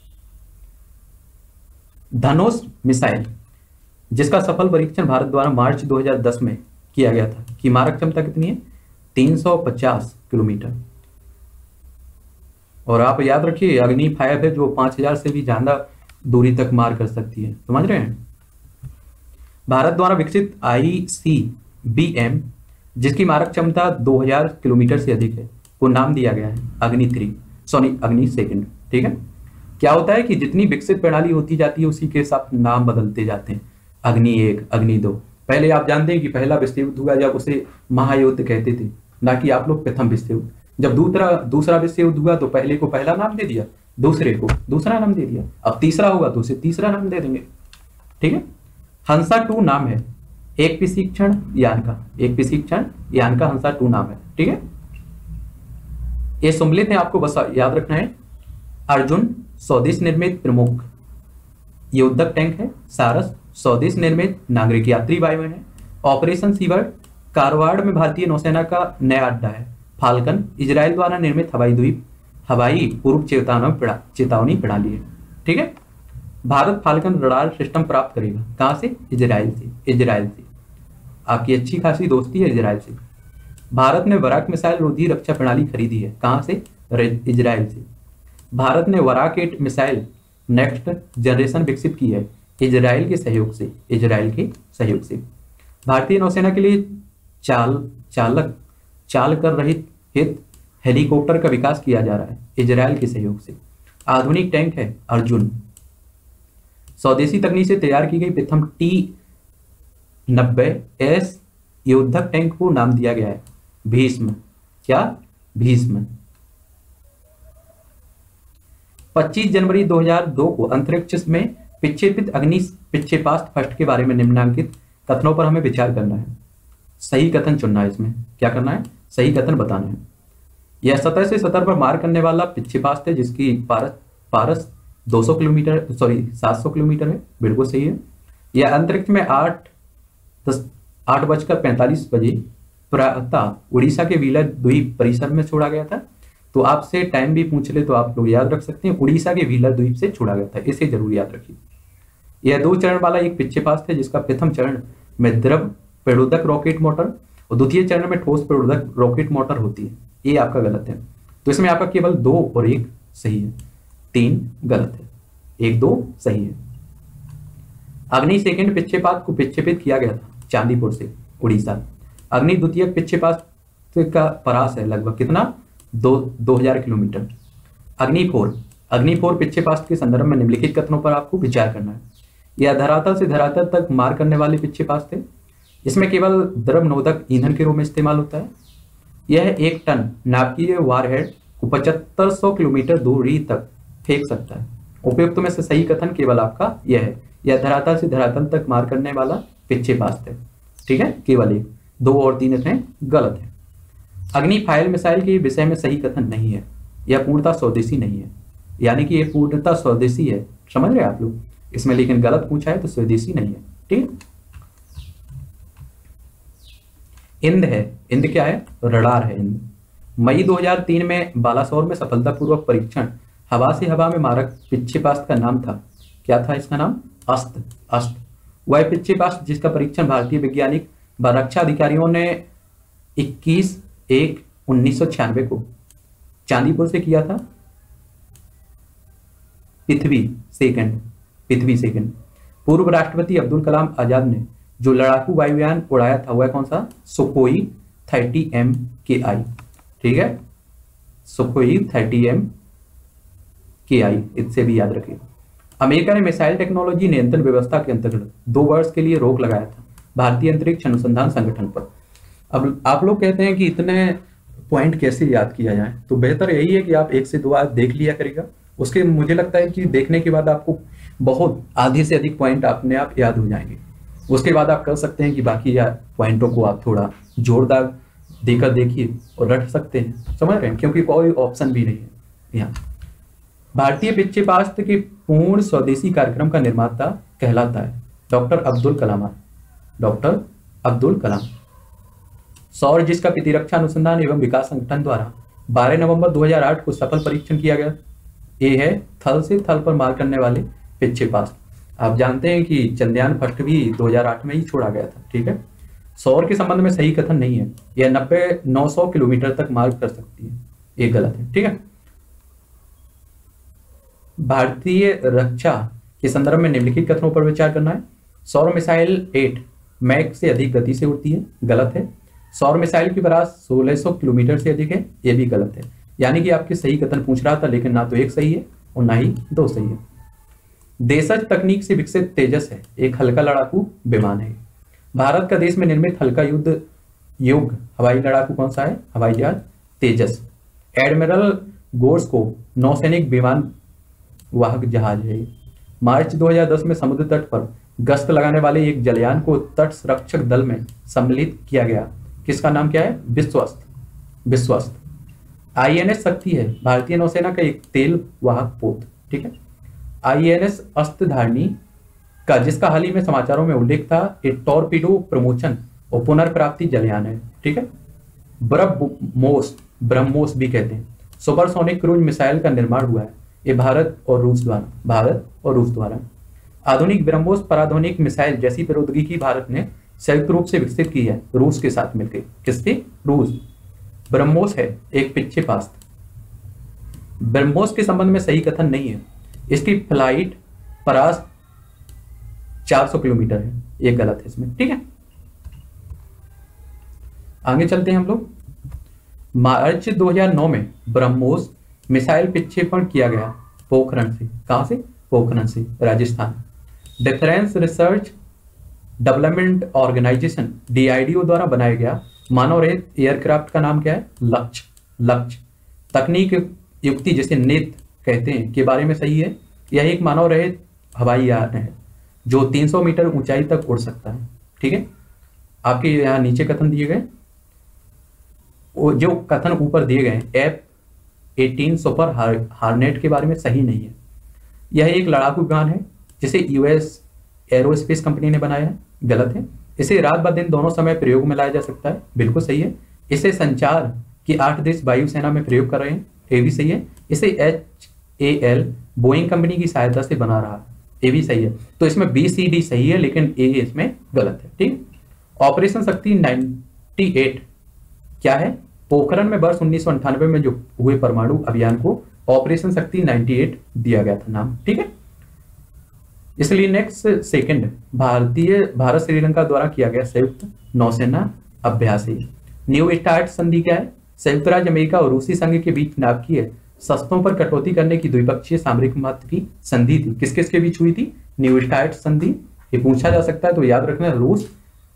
Speaker 1: धनुष मिसाइल जिसका सफल परीक्षण भारत द्वारा मार्च 2010 में किया गया था, की मारक क्षमता कितनी है? 350 किलोमीटर। और आप याद रखिए अग्नि 5 है जो 5000 से भी ज्यादा दूरी तक मार कर सकती है। समझ रहे हैं? भारत द्वारा विकसित ICBM जिसकी मारक क्षमता 2000 किलोमीटर से अधिक है, को नाम दिया गया है अग्नि सेकंड। ठीक है, क्या होता है कि जितनी विकसित प्रणाली होती जाती है उसी के साथ नाम बदलते जाते हैं। अग्नि 1, अग्नि 2। पहले आप जानते हैं कि पहला विश्व युद्ध हुआ जब उसे महायुद्ध कहते थे, ना कि आप लोग प्रथम विश्व युद्ध। जब दूसरा विश्व युद्ध हुआ तो पहले को पहला नाम दे दिया, दूसरे को दूसरा नाम दे दिया। अब तीसरा होगा तो उसे तीसरा नाम दे देंगे। ठीक है, हंसा 2 नाम है एक प्रशिक्षण यान का हंसा 2 नाम है। ठीक है, ये सम्मिलित है, आपको बस याद रखना है। अर्जुन स्वदेश निर्मित प्रमुख युद्धक टैंक है। सारस स्वदेश निर्मित नागरिक यात्री वायुयान है। ऑपरेशन सीवर्ड कारवाड़ में भारतीय नौसेना का नया अड्डा है। फाल्कन इजराइल द्वारा निर्मित हवाई पूर्व चेतावनी प्रणाली है। ठीक है, भारत फाल्कन रडार सिस्टम प्राप्त करेगा कहां से? इजराइल से। आपकी अच्छी खासी दोस्ती है इजराइल से। भारत ने वराक मिसाइल रोधी रक्षा प्रणाली खरीदी है कहां से? इजराइल से। भारत ने वराक 8 मिसाइल नेक्स्ट जनरेशन विकसित की है इजराइल के सहयोग से। भारतीय नौसेना के लिए चाल कर रहित हेलीकॉप्टर का विकास किया जा रहा है इजराइल के सहयोग से। आधुनिक टैंक है अर्जुन। स्वदेशी तकनीक से तैयार की गई प्रथम T-90S युद्धक टैंक को नाम दिया गया है भीष्म। क्या? भीष्म। 25 जनवरी 2002 को अंतरिक्ष में विक्षेपित अग्नि पिच्छेपास्त फर्स्ट के बारे में निम्नलिखित कथनों पर हमें विचार करना है। सही कथन चुनना है। इसमें क्या करना है? सही कथन बताना है। यह सतह से सतह पर मार करने वाला पिच्छेपास्त है जिसकी पारस 700 किलोमीटर है। बिल्कुल सही है। यह अंतरिक्ष में 8:45 बजे प्रातः उड़ीसा के व्हीलर द्वीप परिसर में छोड़ा गया था। तो आपसे टाइम भी पूछ ले तो आप लोग याद रख सकते हैं, उड़ीसा के व्हीलर द्वीप से छोड़ा गया था, इसे जरूर याद रखिए। यह 2 चरण वाला एक पिच्छेपास्त है जिसका प्रथम चरण में द्रव प्रेरोधक रॉकेट मोटर और द्वितीय चरण में ठोस प्रेरोधक रॉकेट मोटर होती है। ये आपका गलत है। तो इसमें आपका केवल 2 और 1 सही है, 3 गलत है, 1, 2 सही है। अग्नि सेकंड पिच्छेपात को विक्षेपित किया गया था चांदीपुर से उड़ीसा। अग्नि द्वितीय पिच्छेपात का परास है लगभग कितना? 2000 किलोमीटर। अग्नि 4 पिच्छेपात के संदर्भ में निम्नलिखित कथनों पर आपको विचार करना है। यह धरातल से धरातल तक मार करने वाले पिच्छेपात थे। इसमें केवल द्रवनोदक ईंधन के रूप में इस्तेमाल होता है। यह 1 टन नाभिकीय वारहेड को 7500 किलोमीटर दूरी तक फेंक सकता है। उपयुक्त में से सही कथन केवल आपका यह है, यह धरातल से धरातल तक मार करने वाला पिच्छेपास्त्र है। ठीक है, केवल 1, 2 और 3 इसमें गलत है। अग्नि फाइल मिसाइल के विषय में सही कथन नहीं है, यह पूर्णतः स्वदेशी नहीं है, यानी कि यह पूर्णतः स्वदेशी है, समझ रहे आप लोग इसमें, लेकिन गलत पूछा है तो स्वदेशी नहीं है। ठीक, इंद है, इंद क्या है, रडार है इंद। मई 2003 में बालासोर में सफलतापूर्वक परीक्षण हवा से हवा में मारक पिच्छेपास्त्र का नाम था, क्या था इसका नाम, अस्त्र। अस्त्र वह पिच्छेपास्त्र जिसका परीक्षण भारतीय वैज्ञानिक व रक्षा अधिकारियों ने 21/1/1996 को चांदीपुर से किया था। पृथ्वी सेकंड पूर्व राष्ट्रपति अब्दुल कलाम आजाद ने जो लड़ाकू वायुयान उड़ाया था वह कौन सा, सुखोई 30MKI। ठीक है, सुखोई 30MKI, इससे भी याद रखिए। अमेरिका ने मिसाइल टेक्नोलॉजी नियंत्रण व्यवस्था के अंतर्गत 2 वर्ष के लिए रोक लगाया था भारतीय अंतरिक्ष अनुसंधान संगठन पर। अब आप लोग कहते हैं कि इतने पॉइंट कैसे याद किया जाए, तो बेहतर यही है कि आप 1 से 2 बार देख लिया करेगा, उसके मुझे लगता है कि देखने के बाद आपको बहुत आधे से अधिक पॉइंट अपने आप याद हो जाएंगे। उसके बाद आप कर सकते हैं कि बाकी पॉइंटों को आप थोड़ा जोरदार देकर देखिए और रट सकते हैं, समझ रहे हैं, क्योंकि कोई ऑप्शन भी नहीं है यहाँ। भारतीय पिच्छेपास्त्र के पूर्ण स्वदेशी कार्यक्रम का निर्माता कहलाता है डॉक्टर अब्दुल कलाम। डॉक्टर अब्दुल कलाम। सौर जिसका प्रतिरक्षा अनुसंधान एवं विकास संगठन द्वारा 12 नवंबर 2008 को सफल परीक्षण किया गया। ये है थल से थल पर मार करने वाले पिच्छेपास्त्र। आप जानते हैं कि चंद्रयान फर्स्ट भी 2008 में ही छोड़ा गया था। ठीक है, सौर के संबंध में सही कथन नहीं है, यह 90-900 किलोमीटर तक मार कर सकती है, ये गलत है। ठीक है, भारतीय रक्षा के संदर्भ में निम्नलिखित कथनों पर विचार करना है। सौर मिसाइल 8 मैक से अधिक गति से उड़ती है, गलत है। सौर मिसाइल की बरात 1600 किलोमीटर से अधिक है, यह भी गलत है। यानी कि आपके सही कथन पूछ रहा था, लेकिन ना तो 1 सही है और ना ही 2 सही है। देशज तकनीक से विकसित तेजस है एक हल्का लड़ाकू विमान है। भारत का देश में निर्मित हल्का युद्ध योग्य हवाई लड़ाकू कौन सा है, हवाई जहाज तेजस। एडमिरल गोर्स्को नौसैनिक विमान वाहक जहाज है। मार्च 2010 में समुद्र तट पर गश्त लगाने वाले एक जलयान को तट संरक्षक दल में सम्मिलित किया गया, किसका नाम क्या है, विश्वस्त। INS शक्ति है भारतीय नौसेना का एक तेल वाहक पोत। ठीक है, INS अस्त्रधारणी का जिसका हाल ही में समाचारों में उल्लेख था, एक टॉर्पीडो प्रमोशन और पुनर्प्राप्ति जलयान है। ठीक है, ब्रह्मोस भी कहते हैं, सुपरसोनिक क्रूज मिसाइल का निर्माण हुआ है, ये भारत और रूस द्वारा। आधुनिक ब्रह्मोस पराधुनिक मिसाइल जैसी प्रौद्योगिकी भारत ने संयुक्त रूप से विकसित की है रूस के साथ मिलकर। किसके, रूस। ब्रह्मोस है एक पिच्छेपास्त्र। ब्रह्मोस के संबंध में सही कथन नहीं है, इसकी फ्लाइट परास 400 किलोमीटर है, ये गलत है इसमें। ठीक है, आगे चलते हैं हम लोग। मार्च 2009 में ब्रह्मोस मिसाइल विक्षेपण किया गया पोखरण से। कहां से, पोखरण से, Rajasthan. Defence research development organisation DIDO द्वारा बनाया गया मानव रहित एयरक्राफ्ट का नाम क्या है, लक्ष्य। तकनीक युक्ति जिसे नेत कहते हैं के बारे में सही है, यह एक मानव रहित हवाई यान है जो 300 मीटर ऊंचाई तक उड़ सकता है। ठीक है, आपके यहाँ नीचे कथन दिए गए, जो कथन ऊपर दिए गए F-18 सुपर हार्नेट के बारे में सही नहीं है। यह एक लड़ाकू विमान है जिसे US एरोस्पेस कंपनी ने बनाया है, गलत है। इसे रात व दिन दोनों समय प्रयोग में लाया जा सकता है, बिल्कुल सही है। इसे संचार की 8 देश वायुसेना में प्रयोग कर रहे हैं, ये भी सही है। इसे HAL बोइंग कंपनी की सहायता से बना रहा है, ये भी सही है। तो इसमें BCD सही है, लेकिन A इसमें गलत है। ठीक, ऑपरेशन शक्ति 98 क्या है, पोखरण में वर्ष 1998 में जो हुए परमाणु अभियान को ऑपरेशन शक्ति 98 दिया गया था नाम। ठीक है, इसलिए नेक्स्ट सेकंड भारत श्रीलंका द्वारा किया गया संयुक्त नौसेना अभ्यास है। न्यू स्टार्ट संधि क्या है, संयुक्त राज्य अमेरिका और रूसी संघ के बीच नाभिकीय शस्त्रों पर कटौती करने की द्विपक्षीय सामरिक महत्व की संधि थी। किस किस के बीच हुई थी, न्यू स्टार्ट संधि। ये पूछा जा सकता है, तो याद रखना रूस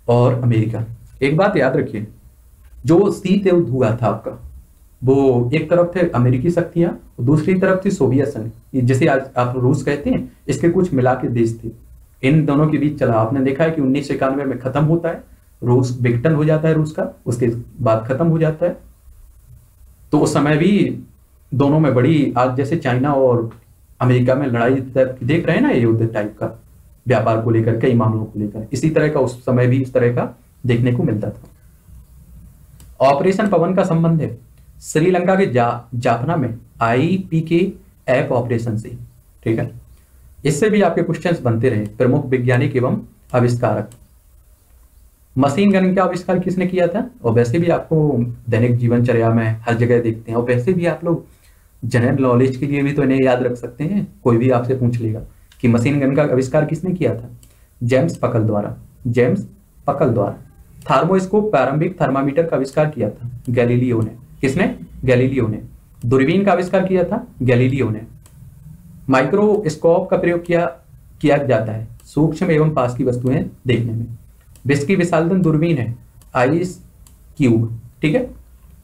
Speaker 1: और अमेरिका। एक बात याद रखिए, जो शीत युद्ध हुआ था आपका, वो एक तरफ थे अमेरिकी शक्तियां, दूसरी तरफ थी सोवियत संघ, जिसे आज आप रूस कहते हैं, इसके कुछ मिला के देश थे। इन दोनों के बीच चला। आपने देखा है कि 1991 में खत्म होता है, रूस विघटन हो जाता है रूस का, उसके बाद खत्म हो जाता है। तो उस समय भी दोनों में बड़ी, आज जैसे चाइना और अमेरिका में लड़ाई देख रहे हैं ना, ये युद्ध टाइप का, व्यापार को लेकर, कई मामलों को लेकर, इसी तरह का उस समय भी इस तरह का देखने को मिलता था। ऑपरेशन पवन का संबंध है श्रीलंका के जाफना में IPKF ऑपरेशन से, ठीक है। इससे भी आपके क्वेश्चंस बनते रहे। प्रमुख वैज्ञानिक एवं आविष्कारक। मशीन गन का आविष्कार किसने किया था? और वैसे भी आपको दैनिक जीवनचर्या में हर जगह देखते हैं, और वैसे भी आप लोग जनरल नॉलेज के लिए भी तो इन्हें याद रख सकते हैं। कोई भी आपसे पूछ लेगा कि मशीन गन का आविष्कार किसने किया था? जेम्स पकल द्वारा। जेम्स पकल द्वारा। थर्मोस्कोप, प्रारंभिक थर्मामीटर का आविष्कार किया था गैलीलियो ने। किसने? गैलीलियो ने। दूरबीन का आविष्कार किया था गैलीलियो ने। माइक्रोस्कोप का प्रयोग किया जाता है सूक्ष्म एवं पास की वस्तुएं देखने में। विश्व की विशालतम दूरबीन है आइस क्यूब, ठीक है।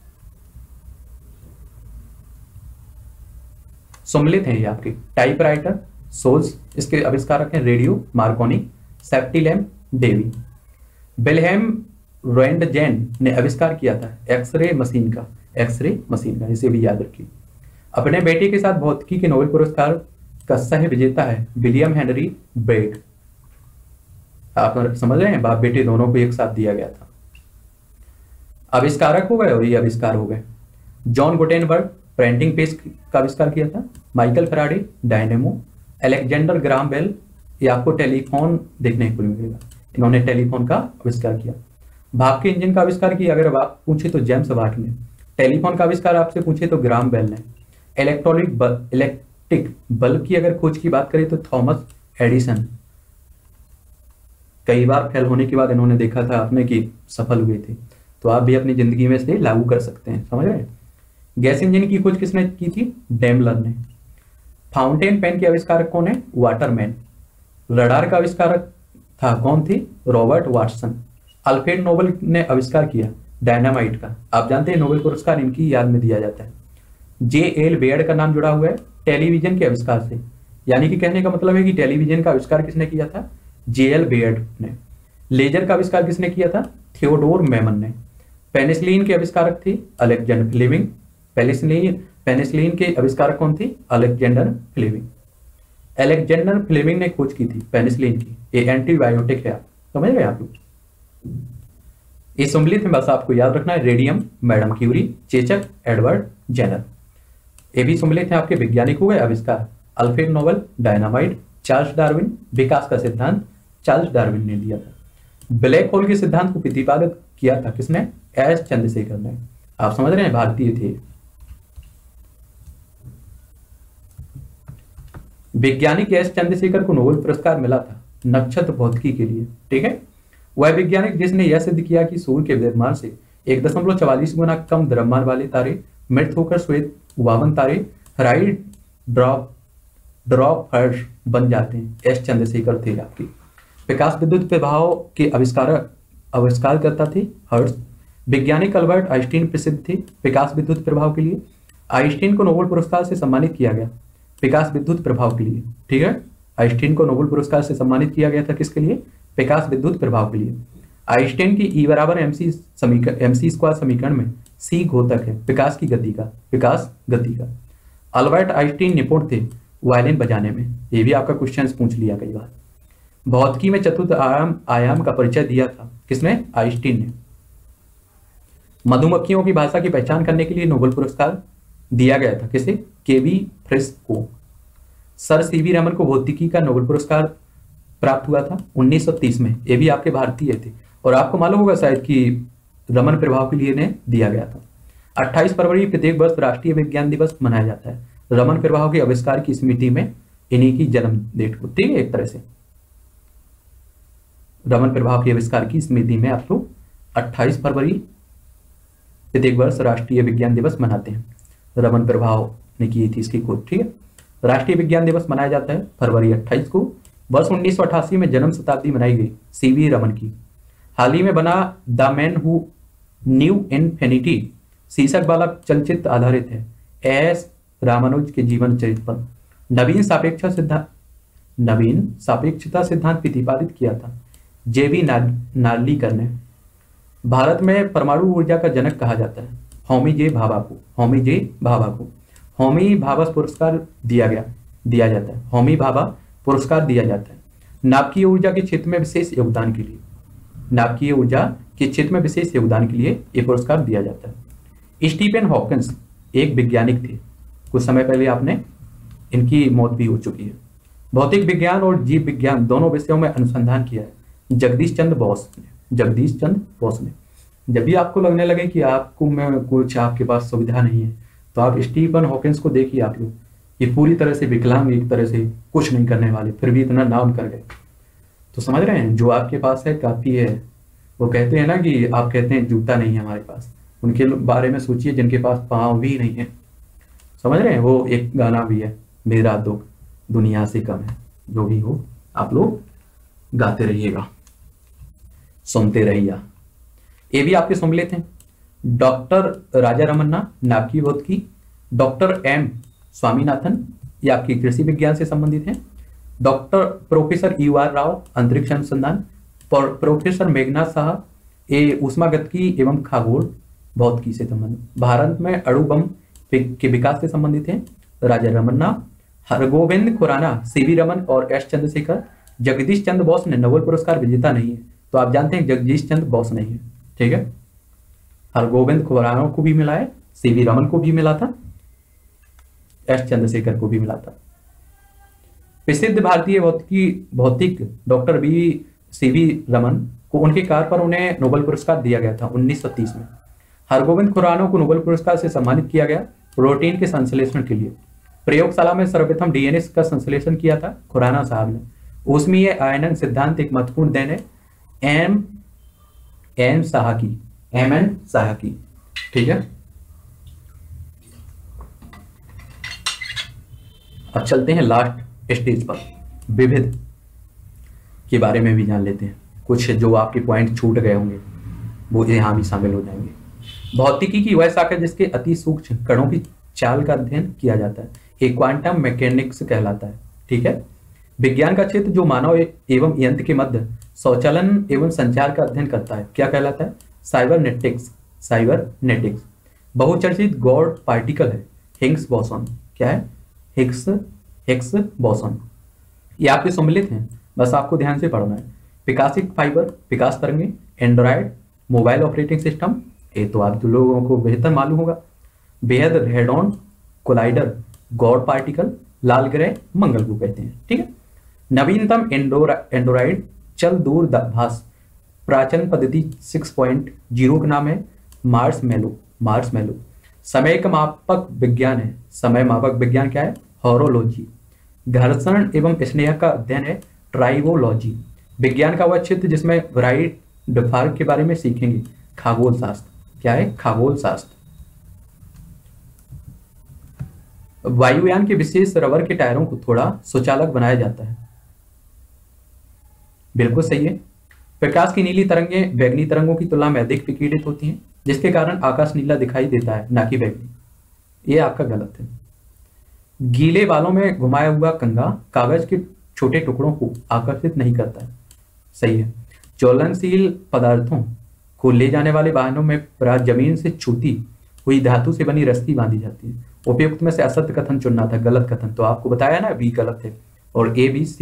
Speaker 1: सम्मिलित है ये आपके टाइपराइटर सोल्स, इसके आविष्कारक हैं radio Marconi, safety lamp Davy. Wilhelm Roentgen ने आविष्कार किया था एक्सरे मशीन का। एक्सरे मशीन का, इसे भी याद रखिए। अपने बेटे के साथ भौतिकी के नोबेल पुरस्कार का सह विजेता है विलियम हेनरी ब्रेग। आप समझ रहे हैं, बाप बेटे दोनों को एक साथ दिया गया था। आविष्कारक हो गए और ये आविष्कार हो गए। जॉन गुटेनबर्ग प्रिंटिंग प्रेस का आविष्कार किया था। Michael Faraday dynamo. Alexander Graham Bell, ये आपको टेलीफोन देखने को मिलेगा, इन्होंने टेलीफोन का आविष्कार किया। भाप के इंजन का आविष्कार किया अगर आप पूछे तो जेम्स वाट ने। टेलीफोन का आविष्कार आपसे पूछे तो ग्राहम बेल ने। इलेक्ट्रिक बल्ब की अगर खोज की बात करें तो थॉमस एडिसन। कई बार फेल होने के बाद इन्होंने देखा था आपने कि सफल हुए थे, तो आप भी अपनी जिंदगी में इसे लागू कर सकते हैं, समझ रहे हैं। गैस इंजन की खोज किसने की थी? डेमलर ने। फाउंटेन पेन के आविष्कारक कौन है? वाटरमैन। रडार का आविष्कारक था कौन थी? Robert Watson. अल्फ्रेड नोबेल ने आविष्कार किया डायनामाइट का। आप जानते हैं नोबेल पुरस्कार इनकी याद में दिया जाता है। JL बेयर्ड का नाम जुड़ा हुआ है टेलीविजन के आविष्कार से, यानी कि कहने का मतलब है कि टेलीविजन का आविष्कार किसने किया था? JL बेयर्ड ने। लेजर का आविष्कार किसने किया था? थियोडोर मेमन ने। पेनिसिलिन के आविष्कारक थे अलेक्जेंडर फ्लेमिंग। पेनिसिलिन के आविष्कारक कौन थे? Alexander Fleming. अलेक्जेंडर फ्लेमिंग ने खोज की थी पेनिसिलिन की। ये एंटीबायोटिक है, समझ रहे हैं आप लोग। इस सम्मिलित में बस आपको याद रखना है रेडियम मैडम क्यूरी, चेचक एडवर्ड जेनर। ये भी सम्मिलित है आपके वैज्ञानिक हो गए। आविष्कार Alfred Nobel dynamite. Charles Darwin विकास का सिद्धांत चार्ल्स डार्विन ने दिया था। ब्लैक होल के सिद्धांत को प्रतिपादित किया था किसने? एस चंद्रशेखर ने। आप समझ रहे हैं, भारतीय थे। वैज्ञानिक एस चंद्रशेखर को नोबेल पुरस्कार मिला था नक्षत्र भौतिकी के लिए, ठीक है। वह वैज्ञानिक जिसने यह सिद्ध किया कि सूर्य के द्रव्यमान से 1.44 गुना कम द्रव्यमान वाले तारे मृत होकर श्वेत वामन तारे राइट ड्रॉप हर्ष बन जाते हैं। एस चंद्रशेखर थे आपके। प्रकाश विद्युत प्रभाव के आविष्कारकर्ता थे हर्ष। वैज्ञानिक अल्बर्ट आइंस्टीन प्रसिद्ध थे प्रकाश विद्युत प्रभाव के लिए। आइंस्टीन को नोबेल पुरस्कार से सम्मानित किया गया प्रकाश विद्युत प्रभाव के लिए, ठीक है। आइंस्टीन को नोबेल पुरस्कार से सम्मानित किया गया था किसके लिए? प्रकाश विद्युत प्रभाव के लिए। आइंस्टीन की E बराबर MC स्क्वायर समीकरण में C घोतक है प्रकाश की गति का। अल्बर्ट आइंस्टीन निपुण थे वायलिन बजाने में। ये भी आपका क्वेश्चन पूछ लिया कई बार। भौतिकी में चतुर्थ आयाम का परिचय दिया था किसने? आइंस्टीन ने। मधुमक्खियों की भाषा की पहचान करने के लिए नोबेल पुरस्कार दिया गया था किसे? केवी फ्रिश को। सर CV रमन को भौतिकी का नोबेल पुरस्कार प्राप्त हुआ था 1930 में। ये भी आपके भारतीय थे, और आपको मालूम होगा शायद कि रमन प्रभाव के लिए इन्हें दिया गया था। 28 फरवरी प्रत्येक वर्ष राष्ट्रीय विज्ञान दिवस मनाया जाता है रमन प्रभाव के आविष्कार की स्मृति में, इन्हीं की जन्म डेट को, ठीक है। एक तरह से रमन प्रभाव के आविष्कार की स्मृति में आप लोग 28 फरवरी प्रत्येक वर्ष राष्ट्रीय विज्ञान दिवस मनाते हैं। रमन प्रभाव ने की थी इसकी खोज, ठीक है। राष्ट्रीय विज्ञान दिवस मनाया जाता है फरवरी 28 को। वर्ष 1988 में जन्म शताब्दी मनाई गई CV रमन की। हाल ही में बना the man who knew infinity शीर्षक वाला चलचित्र आधारित है एस रामानुज के जीवन चरित्र पर। नवीन सापेक्षता सिद्धांत प्रतिपादित किया था जेबी नार्लिकर ने। भारत में परमाणु ऊर्जा का जनक कहा जाता है होमी जे भाभा को। होमी भाभा पुरस्कार दिया जाता है। होमी भाभा पुरस्कार दिया जाता है नाभिकीय ऊर्जा के क्षेत्र में विशेष योगदान के लिए ये पुरस्कार दिया जाता है। स्टीफन हॉकिंस एक वैज्ञानिक थे, कुछ समय पहले आपने इनकी मौत भी हो चुकी है। भौतिक विज्ञान और जीव विज्ञान दोनों विषयों में अनुसंधान किया है जगदीश चंद्र बोस ने। जब भी आपको लगने लगे कि आपको में कुछ आपके पास सुविधा नहीं है तो आप स्टीफन हॉकिंस को देखिए। आप लोग ये पूरी तरह से विकलांग, एक तरह से कुछ नहीं करने वाले, फिर भी इतना नाम कर गए। तो समझ रहे हैं, जो आपके पास है काफी है। वो कहते हैं ना कि आप कहते हैं जूता नहीं है हमारे पास, उनके बारे में सोचिए जिनके पास पाँव भी नहीं है। समझ रहे हैं, वो एक गाना भी है मेरा दुख दुनिया से कम है। जो भी हो आप लोग गाते रहिएगा, सुनते रहिएगा। ये भी आपके सुन लेते हैं। डॉक्टर राजा रमन्ना नाभिकीय भौतिकी, डॉक्टर एम स्वामीनाथन ये आपकी कृषि विज्ञान से संबंधित हैं। डॉक्टर प्रोफेसर UR राव अंतरिक्ष अनुसंधान, प्रोफेसर मेघनाथ साहा ये ऊष्मागतिकी एवं खगोल भौतिकी से संबंधित। भारत में अणु बम के विकास से संबंधित हैं राजा रमन्ना। हरगोविंद खुराना, CV रमन और S चंद्रशेखर। जगदीश चंद्र बोस ने नोबेल पुरस्कार विजेता नहीं है, तो आप जानते हैं जगदीश चंद्र बोस नहीं है, ठीक है। हरगोविंद खुराना को भी मिला है, CV रमन को भी मिला था, S चंद्रशेखर को भी मिला था। प्रसिद्ध भारतीय भौतिक डॉक्टर CV रमन को उनके कार्य पर उन्हें नोबेल पुरस्कार दिया गया था 1930 में। हरगोविंद खुराना को नोबेल पुरस्कार से सम्मानित किया गया प्रोटीन के संश्लेषण के लिए। प्रयोगशाला में सर्वप्रथम DNA का संश्लेषण किया था खुराना साहब ने। ऊष्मीय आयनन सिद्धांत एक महत्वपूर्ण देन है MN साहा की, ठीक है। अब चलते हैं लास्ट स्टेज पर, विविध के बारे में भी जान लेते हैं। कुछ जो आपके पॉइंट छूट गए होंगे वो यहाँ भी शामिल हो जाएंगे। भौतिकी की वह शाखा जिसके अति सूक्ष्म कणों की चाल का अध्ययन किया जाता है, एक क्वांटम मैकेनिक्स कहलाता है, ठीक है। विज्ञान का क्षेत्र जो मानव एवं यंत्र के मध्य स्वचालन एवं संचार का अध्ययन करता है, क्या कहलाता है? साइबरनेटिक्स। बहुचर्चित गॉड पार्टिकल है हिग्स बोसॉन। क्या है? Higgs boson. ये आपके सम्मिलित हैं, बस आपको ध्यान से पढ़ना है। प्रकाशिक फाइबर, प्रकाश तरंगे, एंड्रॉयड मोबाइल ऑपरेटिंग सिस्टम, ये तो आप लोगों को बेहतर मालूम होगा। बेहद हेडॉन कोलाइडर, गॉड पार्टिकल, लाल ग्रह, मंगल को कहते हैं, ठीक है। नवीनतम एंड्रॉयड चल दूरभाष प्राचीन पद्धति 6.0 का नाम है मार्समेलो। समय का मापक विज्ञान है। समय मापक विज्ञान क्या है? हॉरोलॉजी। घर्षण एवं स्नेह का अध्ययन है ट्राइवोलॉजी। विज्ञान का वह क्षेत्र जिसमें वराइट डिफार्क के बारे में सीखेंगे, खगोल शास्त्र। क्या है? खगोल शास्त्र। वायुयान के विशेष रबर के टायरों को थोड़ा सुचालक बनाया जाता है। बिल्कुल सही है। प्रकाश की नीली तरंगें बैगनी तरंगों की तुलना में अधिक विकिरित होती हैं, जिसके कारण आकाश नीला दिखाई देता है, ना कि बैगनी। ये आपका गलत है। गीले बालों में घुमाया हुआ कंघा कागज के छोटे टुकड़ों को आकर्षित नहीं करता है। सही है। ज्वलनशील पदार्थों को ले जाने वाले वाहनों में जमीन से छूती हुई धातु से बनी रस्सी बांधी जाती है। उपयुक्त में से असत्य कथन चुनना था, गलत कथन तो आपको बताया ना, बी गलत है और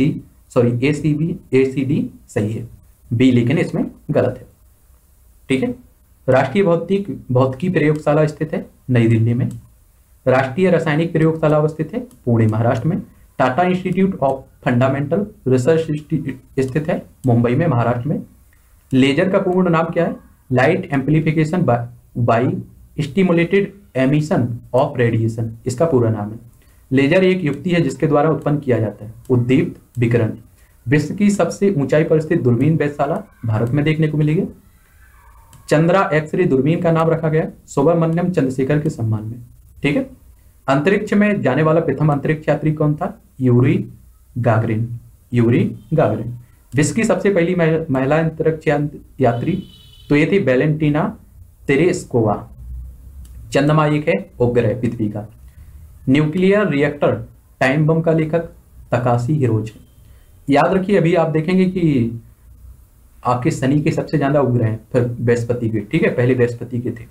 Speaker 1: ACD सही है, बी लेकिन इसमें गलत है, ठीक है। राष्ट्रीय भौतिकी प्रयोगशाला स्थित है नई दिल्ली में। राष्ट्रीय रासायनिक प्रयोगशाला अवस्थित है पुणे महाराष्ट्र में। Tata institute of fundamental research स्थित है मुंबई में महाराष्ट्र में। लेजर का पूर्ण नाम क्या है? Light amplification by stimulated emission of radiation, इसका पूरा नाम है। लेजर एक युक्ति है जिसके द्वारा उत्पन्न किया जाता है उद्दीप्त विकिरण। विश्व की सबसे ऊंचाई पर स्थित दूरबीन वेधशाला भारत में देखने को मिलेगी। चंद्रा एक्सरे दूरबीन का नाम रखा गया सुब्रमण्यम चंद्रशेखर के सम्मान में, ठीक है। अंतरिक्ष में जाने वाला प्रथम अंतरिक्ष यात्री कौन था? Yuri Gagarin. विश्व की सबसे पहली महिला अंतरिक्ष यात्री, तो ये थी वैलेंटीना तेरेस्कोवा। चंद्रमा एक है उपग्रह पृथ्वी का। न्यूक्लियर रिएक्टर टाइम बम का लेखक तकाशी हिरोज। याद रखिए, अभी आप देखेंगे कि आपके शनि के सबसे ज्यादा उपग्रह हैं, फिर बृहस्पति के, ठीक है, पहले बृहस्पति के थे,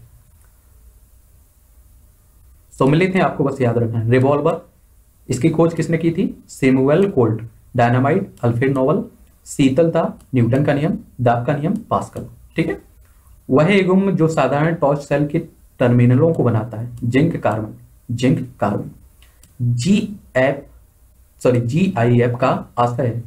Speaker 1: सम्मिलित हैं, आपको बस याद रखना है। रिवॉल्वर, इसकी खोज किसने की थी? Samuel Colt. Dynamite, Alfred Nobel. शीतलता, न्यूटन का नियम। दाब का नियम, पास्कल। ठीक है। वह एगुम जो साधारण टॉर्च सेल के टर्मिनलों को बनाता है, zinc carbon. Zinc carbon. GIF का आशय है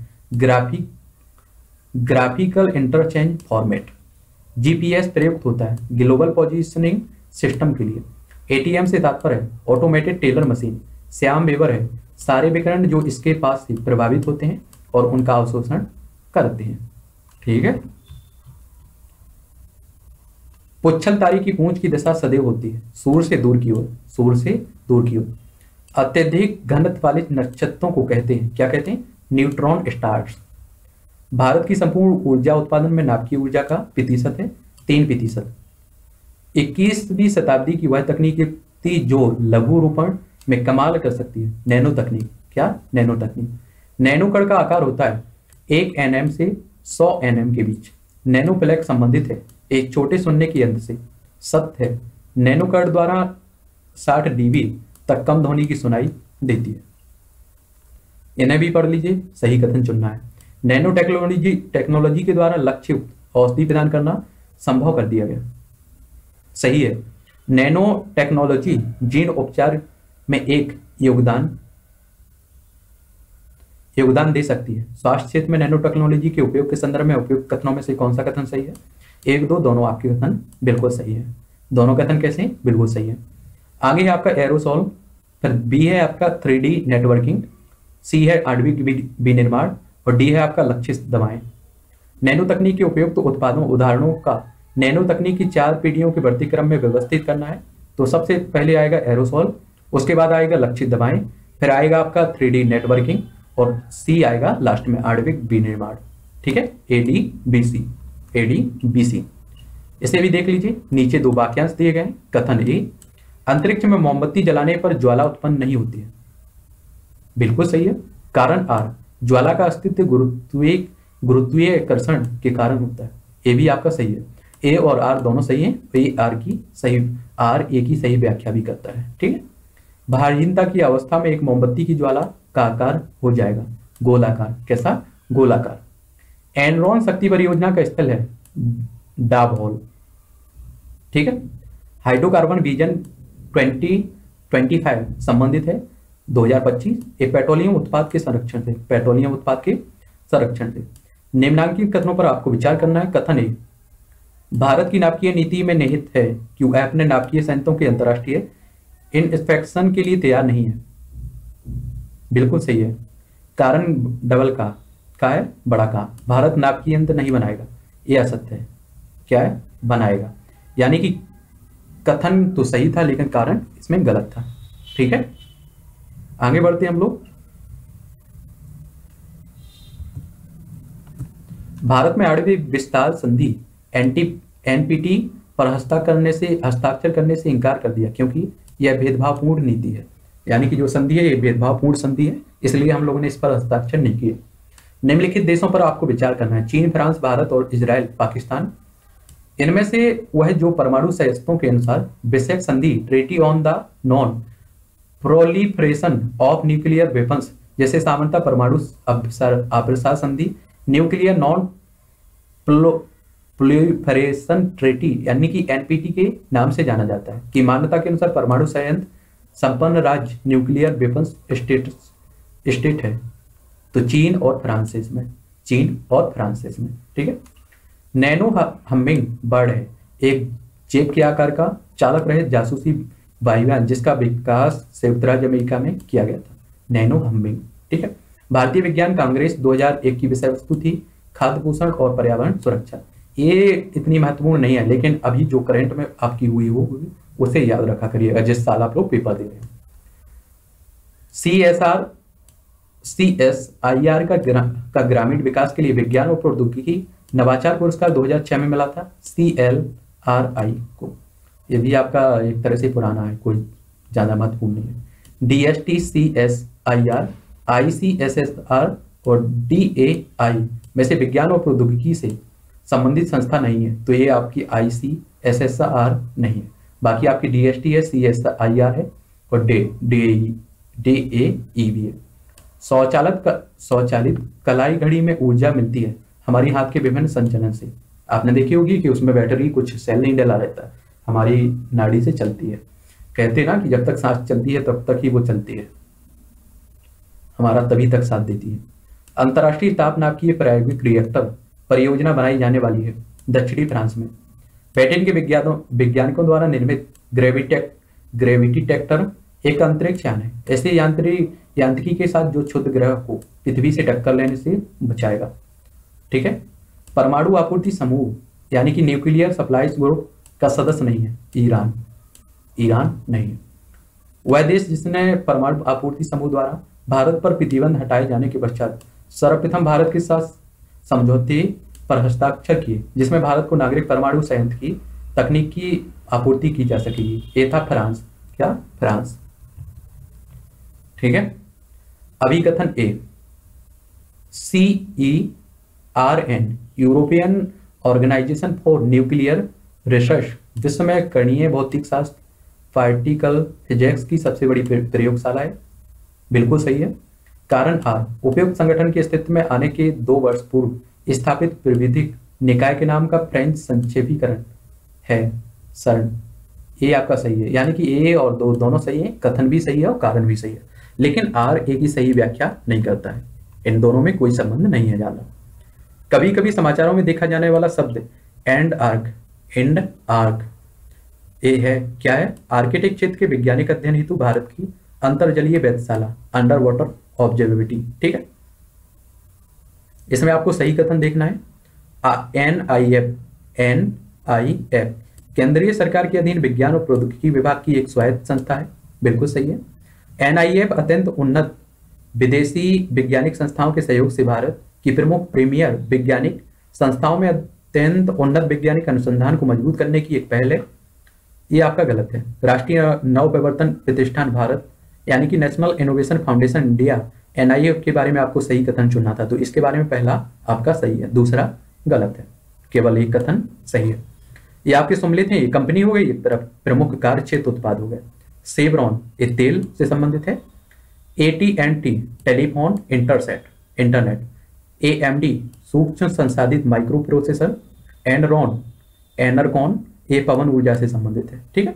Speaker 1: ग्राफिकल इंटरचेंज फॉर्मेट। GPS प्रयुक्त होता है ग्लोबल पोजीशनिंग सिस्टम के लिए। ATM से तात्पर्य है ऑटोमेटेड टेलर मशीन। श्याम वेबर है सारे विकिरण जो इसके पास से प्रभावित होते हैं और उनका अवशोषण करते हैं। ठीक है। पुच्छलतारी की पूंछ की दिशा सदैव होती है सूर्य से दूर की ओर। सूर्य से दूर की ओर। अत्यधिक घनत्व वाले नक्षत्रों को कहते हैं, क्या कहते हैं? Neutron stars. भारत की संपूर्ण ऊर्जा उत्पादन में नाभिकीय ऊर्जा का प्रतिशत है 3%। 21वीं शताब्दी की वह तकनीक थी जो लघु रूपण में कमाल कर सकती है, नैनो तकनीक। क्या? नैनो तकनीक। नैनो कण का आकार होता है 1 nm से 100 nm के बीच। नैनो प्लेक संबंधित है एक छोटे सुनने के यंत्र से। सत्य है नैनो कण द्वारा 60 dB तक कम ध्वनि की सुनाई देती है। इन्हें भी पढ़ लीजिए, सही कथन चुनना है। नैनो टेक्नोलॉजी के द्वारा लक्ष्य औषधि प्रदान करना संभव कर दिया गया। सही है। नैनो टेक्नोलॉजी जीन उपचार में एक योगदान दे सकती है। स्वास्थ्य क्षेत्र में नैनो टेक्नोलॉजी के उपयोग के संदर्भ में उपयुक्त कथनों में से कौन सा कथन सही है? 1, 2 दोनों आपके कथन बिल्कुल सही है। दोनों कथन कैसे हैं? बिल्कुल सही है। आगे है आपका एरोसोल, फिर बी है आपका 3D नेटवर्किंग, सी है आणविक विनिर्माण और डी है आपका लक्षित दवाएं। नैनो तकनीक के उपयुक्त उत्पादों उदाहरणों का नैनो तकनीक की 4 पीढ़ियों के बढ़ती क्रम में व्यवस्थित करना है। तो सबसे पहले आएगा एरोसोल, उसके बाद आएगा लक्षित दवाएं, फिर आएगा आपका 3D नेटवर्किंग और सी आएगा लास्ट में आणविक विनिर्माण। ठीक है, ADBC। इसे भी देख लीजिए, नीचे 2 वाक्यांश दिए गए हैं। कथन ए, अंतरिक्ष में मोमबत्ती जलाने पर ज्वाला उत्पन्न नहीं होती है। बिल्कुल सही है। कारण आर, ज्वाला का अस्तित्व गुरुत्वीय आकर्षण के कारण होता है। ये भी आपका सही है। ए और आर दोनों सही है। आर ए की सही व्याख्या भी करता है। ठीक है। भारहीनता की अवस्था में एक मोमबत्ती की ज्वाला का आकार हो जाएगा गोलाकार। कैसा? गोलाकार। एनरॉन शक्ति परियोजना का स्थल है डाबहोल। ठीक है। हाइड्रोकार्बन विजन 2025 संबंधित है 2025 एक पेट्रोलियम उत्पाद के संरक्षण से। निम्नांकित कथनों पर आपको विचार करना है। कथन ए, भारत की नाभिकीय नीति में निहित है कि वह अपने नाभिकीय संयंत्रों के अंतरराष्ट्रीय इंस्पेक्शन के लिए तैयार नहीं है। बिल्कुल सही है। कारण डबल का है बड़ा का। भारत नाभिकीय यंत्र नहीं बनाएगा, यह असत्य है। क्या है? बनाएगा। यानी कि कथन तो सही था लेकिन कारण इसमें गलत था। ठीक है। आगे बढ़ते हैं हम लोग। भारत में आणविक विस्तार संधि NPT पर हस्ताक्षर करने से इनकार कर दिया क्योंकि यह भेदभावपूर्ण नीति है। यानी कि जो संधि है ये भेदभावपूर्ण संधि है, इसलिए हम लोगों ने इस पर हस्ताक्षर नहीं किए। निम्नलिखित देशों पर आपको विचार करना है, चीन, फ्रांस, भारत और इजराइल, पाकिस्तान। इनमें से वह जो परमाणु संयंत्रों के अनुसार विषयक संधि treaty on the non proliferation of nuclear weapons जैसे सामान्यतः परमाणु अप्रसार संधि, न्यूक्लियर नॉन प्रोलिफरेशन ट्रीटी यानी कि NPT के नाम से जाना जाता है कि मान्यता के अनुसार परमाणु संयंत्र संपन्न राज्य न्यूक्लियर वेपन्स स्टेट है। तो चीन और फ्रांस इसमें। ठीक है। नैनो हमिंग बर्ड है एक जेब के आकार का चालक रहित जासूसी वायुयान जिसका विकास संयुक्त राज्य अमेरिका में किया गया था। Nano humming. ठीक है। भारतीय विज्ञान कांग्रेस 2001 की विषय वस्तु थी खाद्य पोषण और पर्यावरण सुरक्षा। ये इतनी महत्वपूर्ण नहीं है लेकिन अभी जो करंट में आपकी हुई हो उसे याद रखा करिएगा जिस साल आप लोग पेपर दे रहे हैं। CSR CSIR का ग्रामीण विकास के लिए विज्ञान और प्रौद्योगिकी नवाचार पुरस्कार 2006 में मिला था CLRI को। ये भी आपका एक तरह से पुराना है, कोई ज्यादा महत्वपूर्ण नहीं है। DST, CSIR, ICSSR और DAI में से विज्ञान और प्रौद्योगिकी से संबंधित संस्था नहीं है, तो ये आपकी ICSSR नहीं है। बाकी आपकी DST है, CSIR है और DAE भी है। स्वचालित कलाई घड़ी में ऊर्जा मिलती है हमारी हाथ के विभिन्न संचलन से। आपने देखी होगी कि उसमें बैटरी कुछ सेल नहीं डला रहता है, हमारी नाड़ी से चलती है। कहते हैं ना कि जब तक सांस चलती है तब तक ही वो चलती है, हमारा तभी तक साथ देती है। अंतर्राष्ट्रीय तापनापीय प्रायोगिक रिएक्टर परियोजना बनाई जाने वाली है दक्षिणी फ्रांस में। ब्रिटेन के वैज्ञानिकों द्वारा निर्मित ग्रेविटी ट्रैक्टर एक अंतरिक्ष यान है। ऐसे यांत्रिकी के साथ जो क्षुद्र ग्रह को पृथ्वी से टक्कर लेने से बचाएगा। ठीक है। परमाणु आपूर्ति समूह यानी कि न्यूक्लियर सप्लाईज ग्रुप का सदस्य नहीं है ईरान नहीं है। वह देश जिसने परमाणु आपूर्ति समूह द्वारा भारत पर प्रतिबंध हटाए जाने के पश्चात सर्वप्रथम भारत के साथ समझौते पर हस्ताक्षर किए, जिसमें भारत को नागरिक परमाणु संयंत्र की तकनीक की आपूर्ति की जा सकेगी। ये था फ्रांस। क्या? फ्रांस। ठीक है। अभिकथन A, CERN European organisation for nuclear research विश्व में कणीय भौतिक शास्त्र पार्टिकल फिजिक्स की सबसे बड़ी प्रयोगशाला है। बिल्कुल सही है। कारण आर, उपयुक्त संगठन के अस्तित्व में आने के 2 वर्ष पूर्व स्थापित प्राविधिक निकाय के नाम का फ्रेंच संक्षेपीकरण है सर्न। ये आपका सही है, यानी कि ए और दो दोनों सही है, कथन भी सही है और कारण भी सही है, लेकिन आर ए की सही व्याख्या नहीं करता है। इन दोनों में कोई संबंध नहीं है ज्यादा। कभी कभी समाचारों में देखा जाने वाला शब्द एंड आर्क ये है, क्या है? आर्किटिक क्षेत्र के वैज्ञानिक अध्ययन हेतु भारत की अंतरजलीय वेधशाला अंडर वाटर ऑब्जर्वेटरी। ठीक है। इसमें आपको सही कथन देखना है। NIF केंद्रीय सरकार के अधीन विज्ञान और प्रौद्योगिकी विभाग की एक स्वायत्त संस्था है। बिल्कुल सही है। NIF अत्यंत उन्नत विदेशी वैज्ञानिक संस्थाओं के सहयोग से भारत की प्रमुख प्रीमियर वैज्ञानिक संस्थाओं में अत्यंत उन्नत वैज्ञानिक अनुसंधान को मजबूत करने की एक पहल है। ये आपका गलत है। राष्ट्रीय नव प्रवर्तन प्रतिष्ठान भारत यानी कि national innovation foundation India NIF के बारे में आपको सही कथन चुनना था, तो इसके बारे में पहला आपका सही है, दूसरा गलत है। केवल एक कथन सही है। ये आपके सम्मिलित हैं। ये कंपनी हो गई एक तरफ, प्रमुख कार्य क्षेत्र उत्पाद हो गए। सेवरॉन ये तेल से संबंधित है। AT&T telephone internet. AMD सूक्ष्म संसाधित माइक्रो प्रोसेसर। एनरकॉन ये पवन ऊर्जा से संबंधित है। ठीक है।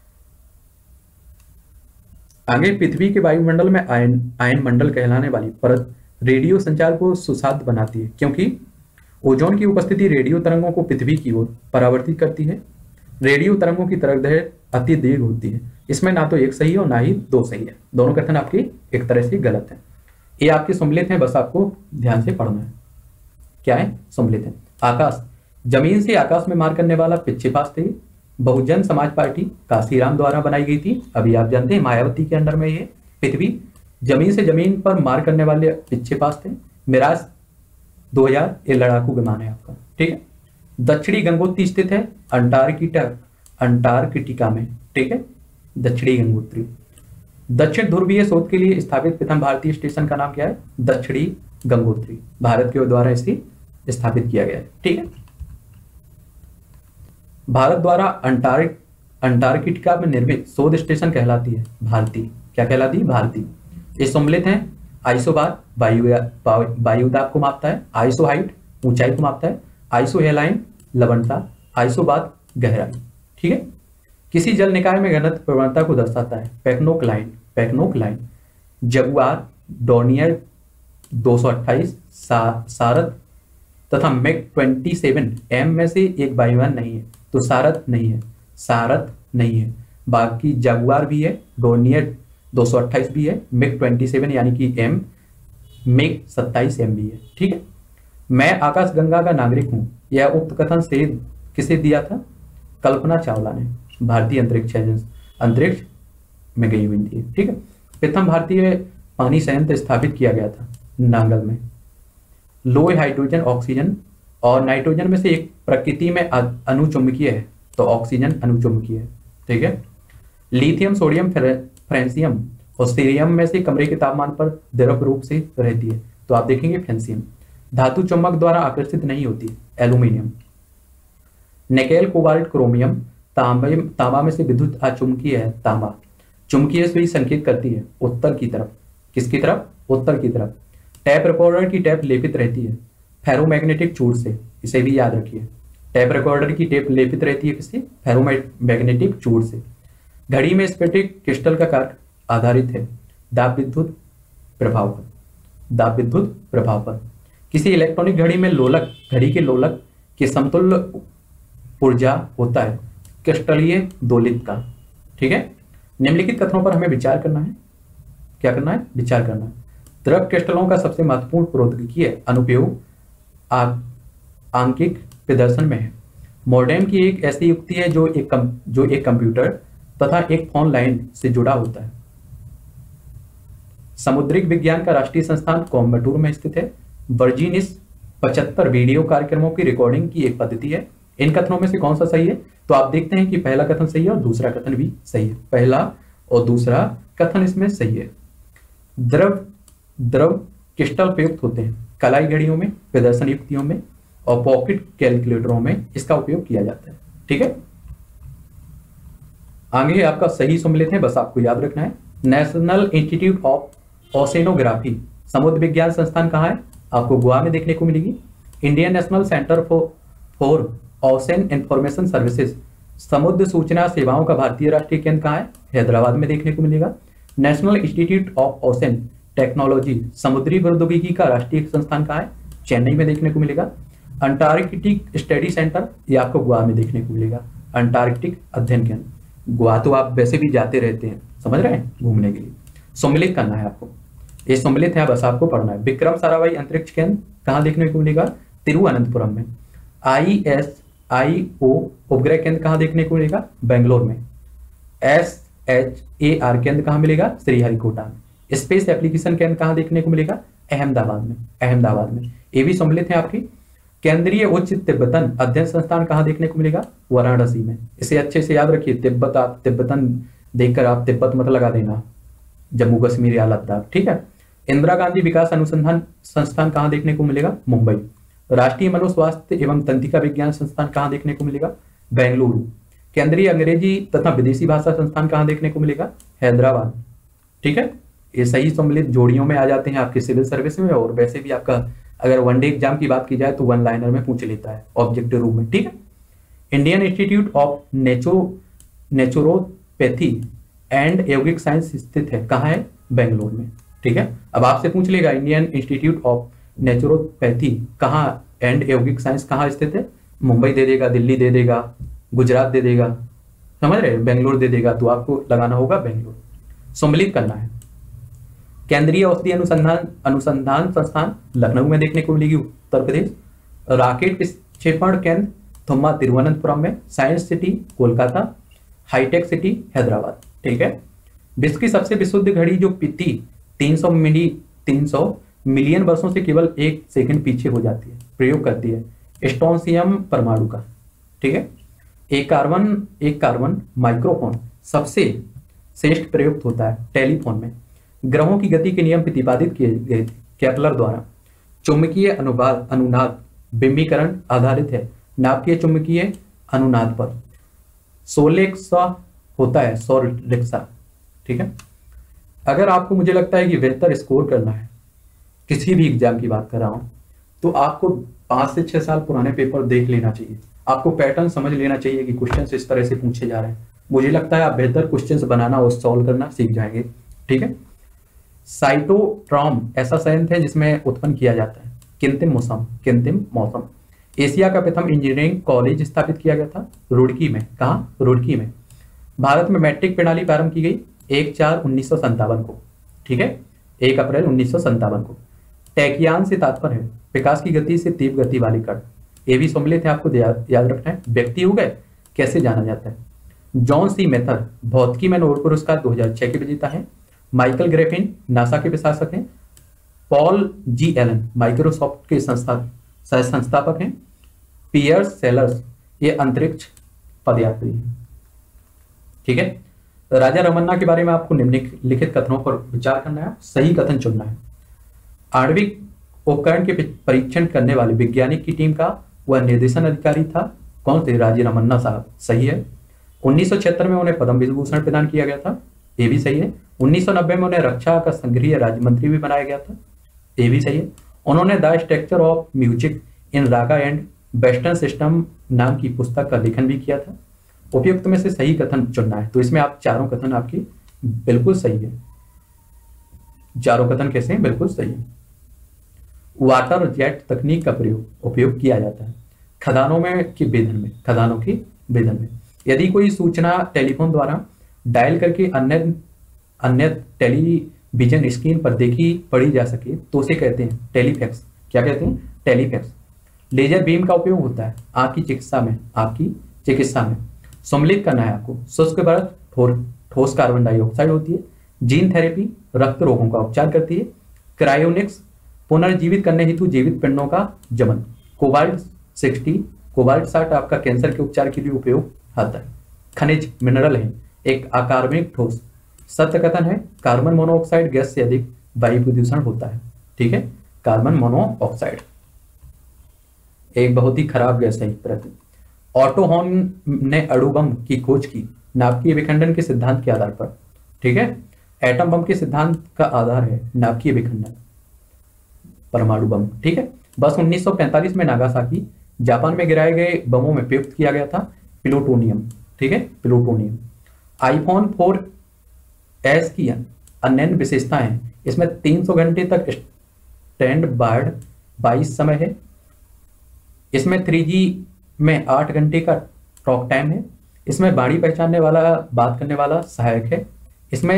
Speaker 1: आगे, पृथ्वी के वायुमंडल में आयन मंडल कहलाने वाली परत रेडियो संचार को सुसाध्य बनाती है, क्योंकि ओजोन की उपस्थिति रेडियो तरंगों को पृथ्वी की ओर परावर्तित करती है। रेडियो तरंगों की तरंगदैर्घ्य अति दीर्घ होती है। इसमें ना तो एक सही है और ना ही 2 सही है। दोनों कथन आपके एक तरह से गलत है। ये आपके सम्मिलित हैं, बस आपको ध्यान से पढ़ना है। क्या है? सम्मिलित है। आकाश, जमीन से आकाश में मार करने वाला पिछेपास्ते बहुजन समाज पार्टी काशीराम द्वारा बनाई गई थी। अभी आप जानते हैं मायावती के अंडर में ये पृथ्वी जमीन से जमीन पर मार करने वाले पिछेपास्ते। मिराज 2000 ये लड़ाकू विमान है आपका। ठीक है। दक्षिणी गंगोत्री स्थित है अंटार्कटिका में। ठीक है। दक्षिणी गंगोत्री। दक्षिण ध्रुवीय शोध के लिए स्थापित प्रथम भारतीय स्टेशन का नाम क्या है? दक्षिणी गंगोत्री। भारत के द्वारा इसे स्थापित किया गया है। ठीक है। भारत द्वारा अंटार्कटिका में निर्मित शोध स्टेशन कहलाती है भारती। क्या कहलाती है? भारती। ये सम्मिलित हैं। आइसोबार वायुदाब को मापता है। आइसो हाइट ऊंचाई को मापता है। आइसो हेलाइन लवणता। आइसोबात गहराई। ठीक है। किसी जल निकाय में घनत्व प्रवणता को दर्शाता है। पैक्नोक लाइन। जगुआर डोर्नियर 228 सारथ तथा मैक 27 M में से एक वायुयान नहीं है, तो सारथ नहीं है। बाकी जगुआर भी है, डोर्नियर 228 भी है, मैक 27 यानी कि M, मैक 27 M भी है। ठीक है। मैं आकाशगंगा का नागरिक हूं, यह उक्त कथन से किसे दिया था? कल्पना चावला ने। भारतीय अंतरिक्ष एजेंसी अंतरिक्ष में गई हुई थी। ठीक है। प्रथम भारतीय पानी संयंत्र स्थापित किया गया था? नांगल में। लो हाइड्रोजन, ऑक्सीजन और नाइट्रोजन में से एक प्रकृति में अनुचुंबकीय है, तो ऑक्सीजन अनुचुंबकीय है। ठीक है। लिथियम, सोडियम, फ्रेंसियम और सीरियम में से कमरे के तापमान पर द्रव रूप से रहती है, तो आप देखेंगे फ्रेंसियम। धातु चुंबक द्वारा आकर्षित नहीं होती, एल्यूमिनियम। Nickel, cobalt, chromium. तांबा में से विद्युत अचुंबकीय है, तांबा। चुंबकीय सुई संकेत करती है उत्तर की तरफ। किसकी तरफ? उत्तर की तरफ। टैप रिकॉर्डर की टैप लेपित रहती है फेरोमैग्नेटिक चूड़ से, इसे भी याद रखिए। टैप रिकॉर्डर की टेप लेपित रहती है किससे? फेरोमैग्नेटिक चूड़ से। घड़ी में स्फटिक क्रिस्टल का कार्य आधारित है दाब विद्युत प्रभाव पर। दाब विद्युत प्रभाव पर। किसी इलेक्ट्रॉनिक घड़ी में लोलक, घड़ी के लोलक के समतुल्य ऊर्जा होता है क्रिस्टलीय दोलित का। ठीक है। निम्नलिखित कथनों पर हमें विचार करना है। क्या करना है? विचार करना है। द्रव क्रिस्टलों का सबसे महत्वपूर्ण प्रौद्योगिकीय अनुप्रयोग आंकिक प्रदर्शन में है। मॉडेम की एक ऐसी युक्ति है जो एक कंप्यूटर तथा एक फोन लाइन से जुड़ा होता है। समुद्रिक विज्ञान का राष्ट्रीय संस्थान कोयम्बटूर में स्थित है। वर्जिनिस 75 वीडियो कार्यक्रमों की रिकॉर्डिंग की एक पद्धति है। इन कथनों में से कौन सा सही है? तो आप देखते हैं कि पहला कथन सही है और दूसरा कथन भी सही है। पहला और दूसरा कथन इसमें सही है। द्रव क्रिस्टल प्रयुक्त होते हैं कलाई घड़ियों में, प्रदर्शन युक्तियों में और पॉकेट कैलकुलेटरों में इसका उपयोग किया जाता है। ठीक है। आगे आपका सही सम्मिलित है, बस आपको याद रखना है। नेशनल इंस्टीट्यूट ऑफ ओशेनोग्राफी समुद्र विज्ञान संस्थान कहाँ है? आपको गोवा में देखने को मिलेगी। Indian national centre for ocean information services समुद्र सूचना सेवाओं का भारतीय राष्ट्रीय केंद्र कहाँ है? हैदराबाद में देखने को मिलेगा। National institute of ocean technology समुद्री प्रौद्योगिकी का राष्ट्रीय संस्थान कहाँ है? चेन्नई में देखने को मिलेगा। अंटार्कटिक स्टडी सेंटर ये आपको गोवा में देखने को मिलेगा। अंटार्कटिक अध्ययन केंद्र। गोवा तो आप वैसे भी जाते रहते हैं, समझ रहे हैं, घूमने के लिए। सम्मिलित करना है आपको, ये सम्मिलित है, बस आपको पढ़ना है। विक्रम साराभाई अंतरिक्ष केंद्र कहाँ देखने को मिलेगा? तिरुवनंतपुरम में। ISIO उपग्रह केंद्र कहाँ देखने को मिलेगा? बेंगलोर में। SHAR केंद्र कहाँ मिलेगा? श्रीहरिकोटा में। स्पेस एप्लीकेशन केंद्र कहाँ देखने को मिलेगा? अहमदाबाद में। अहमदाबाद में ये भी सम्मिलित है आपकी। केंद्रीय उच्च तिब्बतन अध्ययन संस्थान कहाँ देखने को मिलेगा? वाराणसी में। इसे अच्छे से याद रखिए। तिब्बत, आप तिब्बतन देखकर आप तिब्बत मत लगा देना, जम्मू कश्मीर या लद्दाख। ठीक है। इंदिरा गांधी विकास अनुसंधान संस्थान कहाँ देखने को मिलेगा? मुंबई। राष्ट्रीय मनोस्वास्थ्य एवं तंत्रिका विज्ञान संस्थान कहाँ देखने को मिलेगा? बेंगलुरु। केंद्रीय अंग्रेजी तथा विदेशी भाषा संस्थान कहाँ देखने को मिलेगा? हैदराबाद। ठीक है। ये सही सम्मिलित जोड़ियों में आ जाते हैं आपके सिविल सर्विस में, और वैसे भी आपका अगर वनडे एग्जाम की बात की जाए तो वन लाइनर में पूछ लेता है ऑब्जेक्टिव रूप में। ठीक है। Indian institute of naturopathy and yogic science स्थित है कहाँ है? बेंगलोर में। ठीक है। अब आपसे पूछ लेगा इंडियन इंस्टीट्यूट ऑफ नेचुरोपैथी कहाँ एंड यौगिक साइंस कहाँ स्थित है? मुंबई दे देगा, दिल्ली दे देगा, गुजरात दे देगा, समझ रहे, बेंगलोर दे देगा, तो आपको लगाना होगा बेंगलोर। सम्मिलित करना है। केंद्रीय औषधि अनुसंधान संस्थान लखनऊ में देखने को मिलेगी, उत्तर प्रदेश। रॉकेट विक्षेपण केंद्र थुम्मा तिरुवनंतपुरम में। Science city Kolkata. Hi tech city Hyderabad. ठीक है। विश्व की सबसे विशुद्ध घड़ी जो पित्ती 300 मिलियन वर्षों से केवल 1 सेकंड पीछे हो जाती है, प्रयोग करती है स्ट्रोंसियम परमाणु का। ठीक है। एक कार्बन माइक्रोफोन सबसे श्रेष्ठ प्रयुक्त होता है टेलीफोन में। ग्रहों की गति के नियम प्रतिपादित किए गए केपलर द्वारा। चुंबकीय अनुनाद बिंबीकरण आधारित है नाभिकीय चुंबकीय अनुनाद पर। सोलेक्सा होता है सौर रिक्शा। ठीक है। अगर आपको, मुझे लगता है कि बेहतर स्कोर करना है, किसी भी एग्जाम की बात कर रहा हूं, तो आपको 5 से 6 साल पुराने पेपर देख लेना चाहिए। आपको पैटर्न समझ लेना चाहिए कि क्वेश्चंस इस तरह से पूछे जा रहे हैं। मुझे लगता है आप बेहतर क्वेश्चंस बनाना और सॉल्व करना सीख जाएंगे। ठीक है। साइटोट्रॉम ऐसा संयंत्र है जिसमें उत्पन्न किया जाता है कृत्रिम मौसम। एशिया का प्रथम इंजीनियरिंग कॉलेज स्थापित किया गया था रुड़की में। कहाँ? रुड़की में। भारत में मैट्रिक प्रणाली प्रारंभ की गई 1/4/1957 को। ठीक है। 1 अप्रैल 1957 को। टैकियान से तात्पर्य है विकास की गति से तीव्र गति वाली कण। ये भी सम्मिलित है, आपको याद रखना है। व्यक्ति हो गए, कैसे जाना जाता है? जॉन सी मैथर भौतिकी में नोबेल पुरस्कार 2006 के विजेता है। माइकल ग्रिफिन नासा के प्रशासक हैं। पॉल जी एलन माइक्रोसॉफ्ट के सह संस्थापक हैं। पियर्स सेलर्स ये अंतरिक्ष पदयात्री हैं। ठीक है, राजा रमन्ना के बारे में आपको निम्नलिखित कथनों पर विचार करना है, सही कथन चुनना है। आणविक उपकरण के परीक्षण करने वाले वैज्ञानिक की टीम का वह निर्देशन अधिकारी था। कौन थे? राजा रमन्ना साहब, सही है। 1976 में उन्हें पद्म विभूषण प्रदान किया गया था, ये भी सही है। 1990 में उन्हें रक्षा का संघीय राज्य मंत्री भी बनाया गया था, ये भी सही है। उन्होंने the structure of music in raga and western system नाम की पुस्तक का लेखन भी किया था। उपयुक्त में से सही कथन चुनना है। तो इसमें आप चारों कथन आपकी बिल्कुल सही है। चारों कथन कैसे हैं? बिल्कुल सही है। वाटर जेट तकनीक का उपयोग किया जाता है खदानों की बेधन में। यदि कोई सूचना टेलीफोन द्वारा डायल करके अन्य टेलीविजन स्क्रीन पर देखी पढ़ी जा सके तो उसे कहते हैं टेलीफैक्स। क्या कहते हैं? टेलीफैक्स। लेजर बीम का उपयोग होता है आपकी चिकित्सा में। सम्मिलित करना है आपको। शुष्क बर्फ ठोस कार्बन डाइऑक्साइड होती है। जीन थेरेपी रक्त रोगों का उपचार करती है। क्रायोनिक्स पुनर्जीवित करने हेतु जीवित पिंडों का जमन। कोबाल्ट 60 आपका कैंसर के उपचार के लिए उपयोग आता है। खनिज मिनरल है, एक अकार्बनिक ठोस। सत्य कथन है कार्बन मोनोऑक्साइड गैस से अधिक वायु प्रदूषण होता है। ठीक है, कार्बन मोनोऑक्साइड एक बहुत ही खराब गैस है प्रति। ऑटो हॉर्न ने अणु बम की खोज की नाभिकीय विखंडन के सिद्धांत के आधार पर। ठीक है, एटम बम के सिद्धांत का आधार है नाभिकीय विखंडन, परमाणु बम। ठीक है, बस 1945 में नागासाकी जापान में गिराए गए बमों में प्रयुक्त किया गया था प्लूटोनियम। ठीक है, प्लूटोनियम। आईफोन 4S की अन्य विशेषताएं हैं। इसमें 300 घंटे तक स्टैंड बाय समय है। इसमें 3G में 8 घंटे का टॉक टाइम है। इसमें बाणी पहचानने वाला बात करने वाला सहायक है। इसमें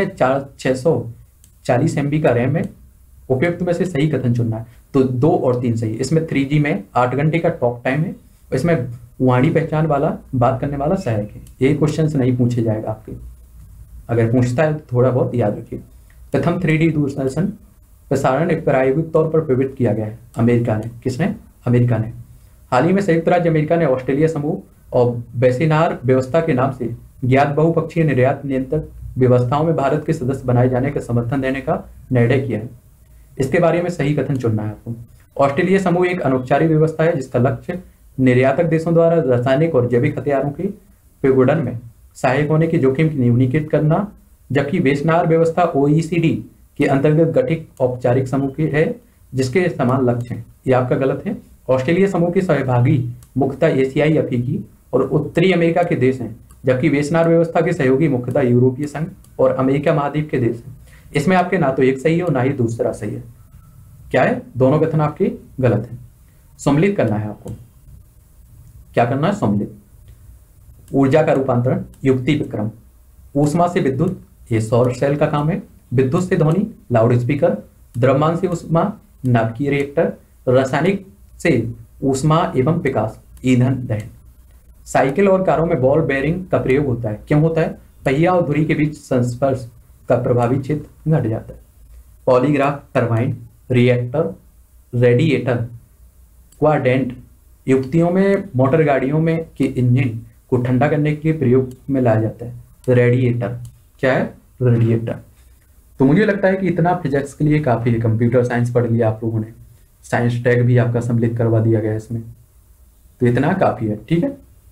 Speaker 1: 640 MB का रैम है। उपयुक्त में से सही कथन चुनना है। तो 2 और 3 सही। इसमें 3G में 8 घंटे का टॉक टाइम है। इसमें वाणी पहचान वाला बात करने वाला सहायक है। ये क्वेश्चन नहीं पूछे जाएगा आपके, अगर पूछता है तो थोड़ा बहुत याद रखिए। प्रथम 3D दूरदर्शन प्रसारण एक प्रायोगिक तौर पर प्रवृत्त किया गया है अमेरिका ने। किसने? अमेरिका ने। हाल ही में संयुक्त राज्य अमेरिका ने ऑस्ट्रेलिया समूह और बेसिनार व्यवस्था के नाम से ज्ञात बहुपक्षीय निर्यात नियंत्रण व्यवस्थाओं में भारत के सदस्य बनाए जाने का समर्थन देने का निर्णय किया है। इसके बारे में सही कथन चुनना है आपको। ऑस्ट्रेलिया समूह एक अनौपचारिक व्यवस्था है जिसका लक्ष्य निर्यातक देशों द्वारा रासायनिक और जैविक हथियारों के विगुड़न में सहायक होने के जोखिम की न्यूनीकृत करना, जबकि बेसिनार व्यवस्था OECD के अंतर्गत गठित औपचारिक समूह की है जिसके समान लक्ष्य हैं। ये आपका गलत है। ऑस्ट्रेलिया समूह के सहभागी मुख्यतः एशियाई, अफ्रीकी और उत्तरी अमेरिका के देश हैं, जबकि बेसिनार व्यवस्था के सहयोगी मुख्यतः यूरोपीय संघ और अमेरिका महाद्वीप के देश हैं। इसमें आपके ना तो एक सही है और ना ही दूसरा सही है। क्या है? दोनों कथन आपके गलत है। सम्मिलित करना है आपको। क्या करना है? सम्मिलित। ऊर्जा का रूपांतरण, युक्ति विक्रम। ऊष्मा से विद्युत, ये सौर सेल का काम है। विद्युत से ध्वनि, लाउड स्पीकर। द्रव्यमान से ऊष्मा, नाभिकीय रिएक्टर। रासायनिक से ऊष्मा एवं प्रकाश, ईंधन दहन। साइकिल और कारों में बॉल बेयरिंग का प्रयोग होता है। क्यों होता है? पहिया और धुरी के बीच संस्पर्श का प्रभावी क्षेत्र घट जाता है। Polygraph, turbine, reactor, radiator, quadrant युक्तियों में मोटर गाड़ियों में के इंजन को ठंडा करने के लिए प्रयोग में लाया जाता है। रेडिएटर क्या है? रेडिएटर। तो मुझे लगता है कि इतना फिजिक्स के लिए काफी है। कंप्यूटर साइंस पढ़ लिया आप लोगों ने, साइंस टैग भी आपका सम्मिलित करवा दिया गया है इसमें, तो इतना काफी है। ठीक है,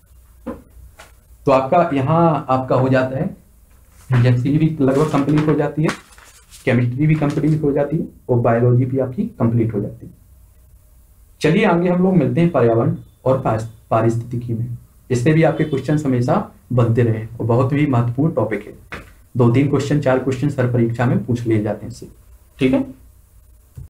Speaker 1: तो आपका यहाँ आपका हो जाता है फिजिक्स भी लगभग कंप्लीट हो जाती है, केमिस्ट्री भी कंप्लीट हो जाती है और बायोलॉजी भी आपकी कंप्लीट हो जाती है। चलिए आगे हम लोग मिलते हैं पर्यावरण और पारिस्थितिकी में। इससे भी आपके क्वेश्चन हमेशा बनते रहे और बहुत ही महत्वपूर्ण टॉपिक है। 2-3 क्वेश्चन 4 क्वेश्चन हर परीक्षा में पूछ लिए जाते हैं इससे। ठीक है।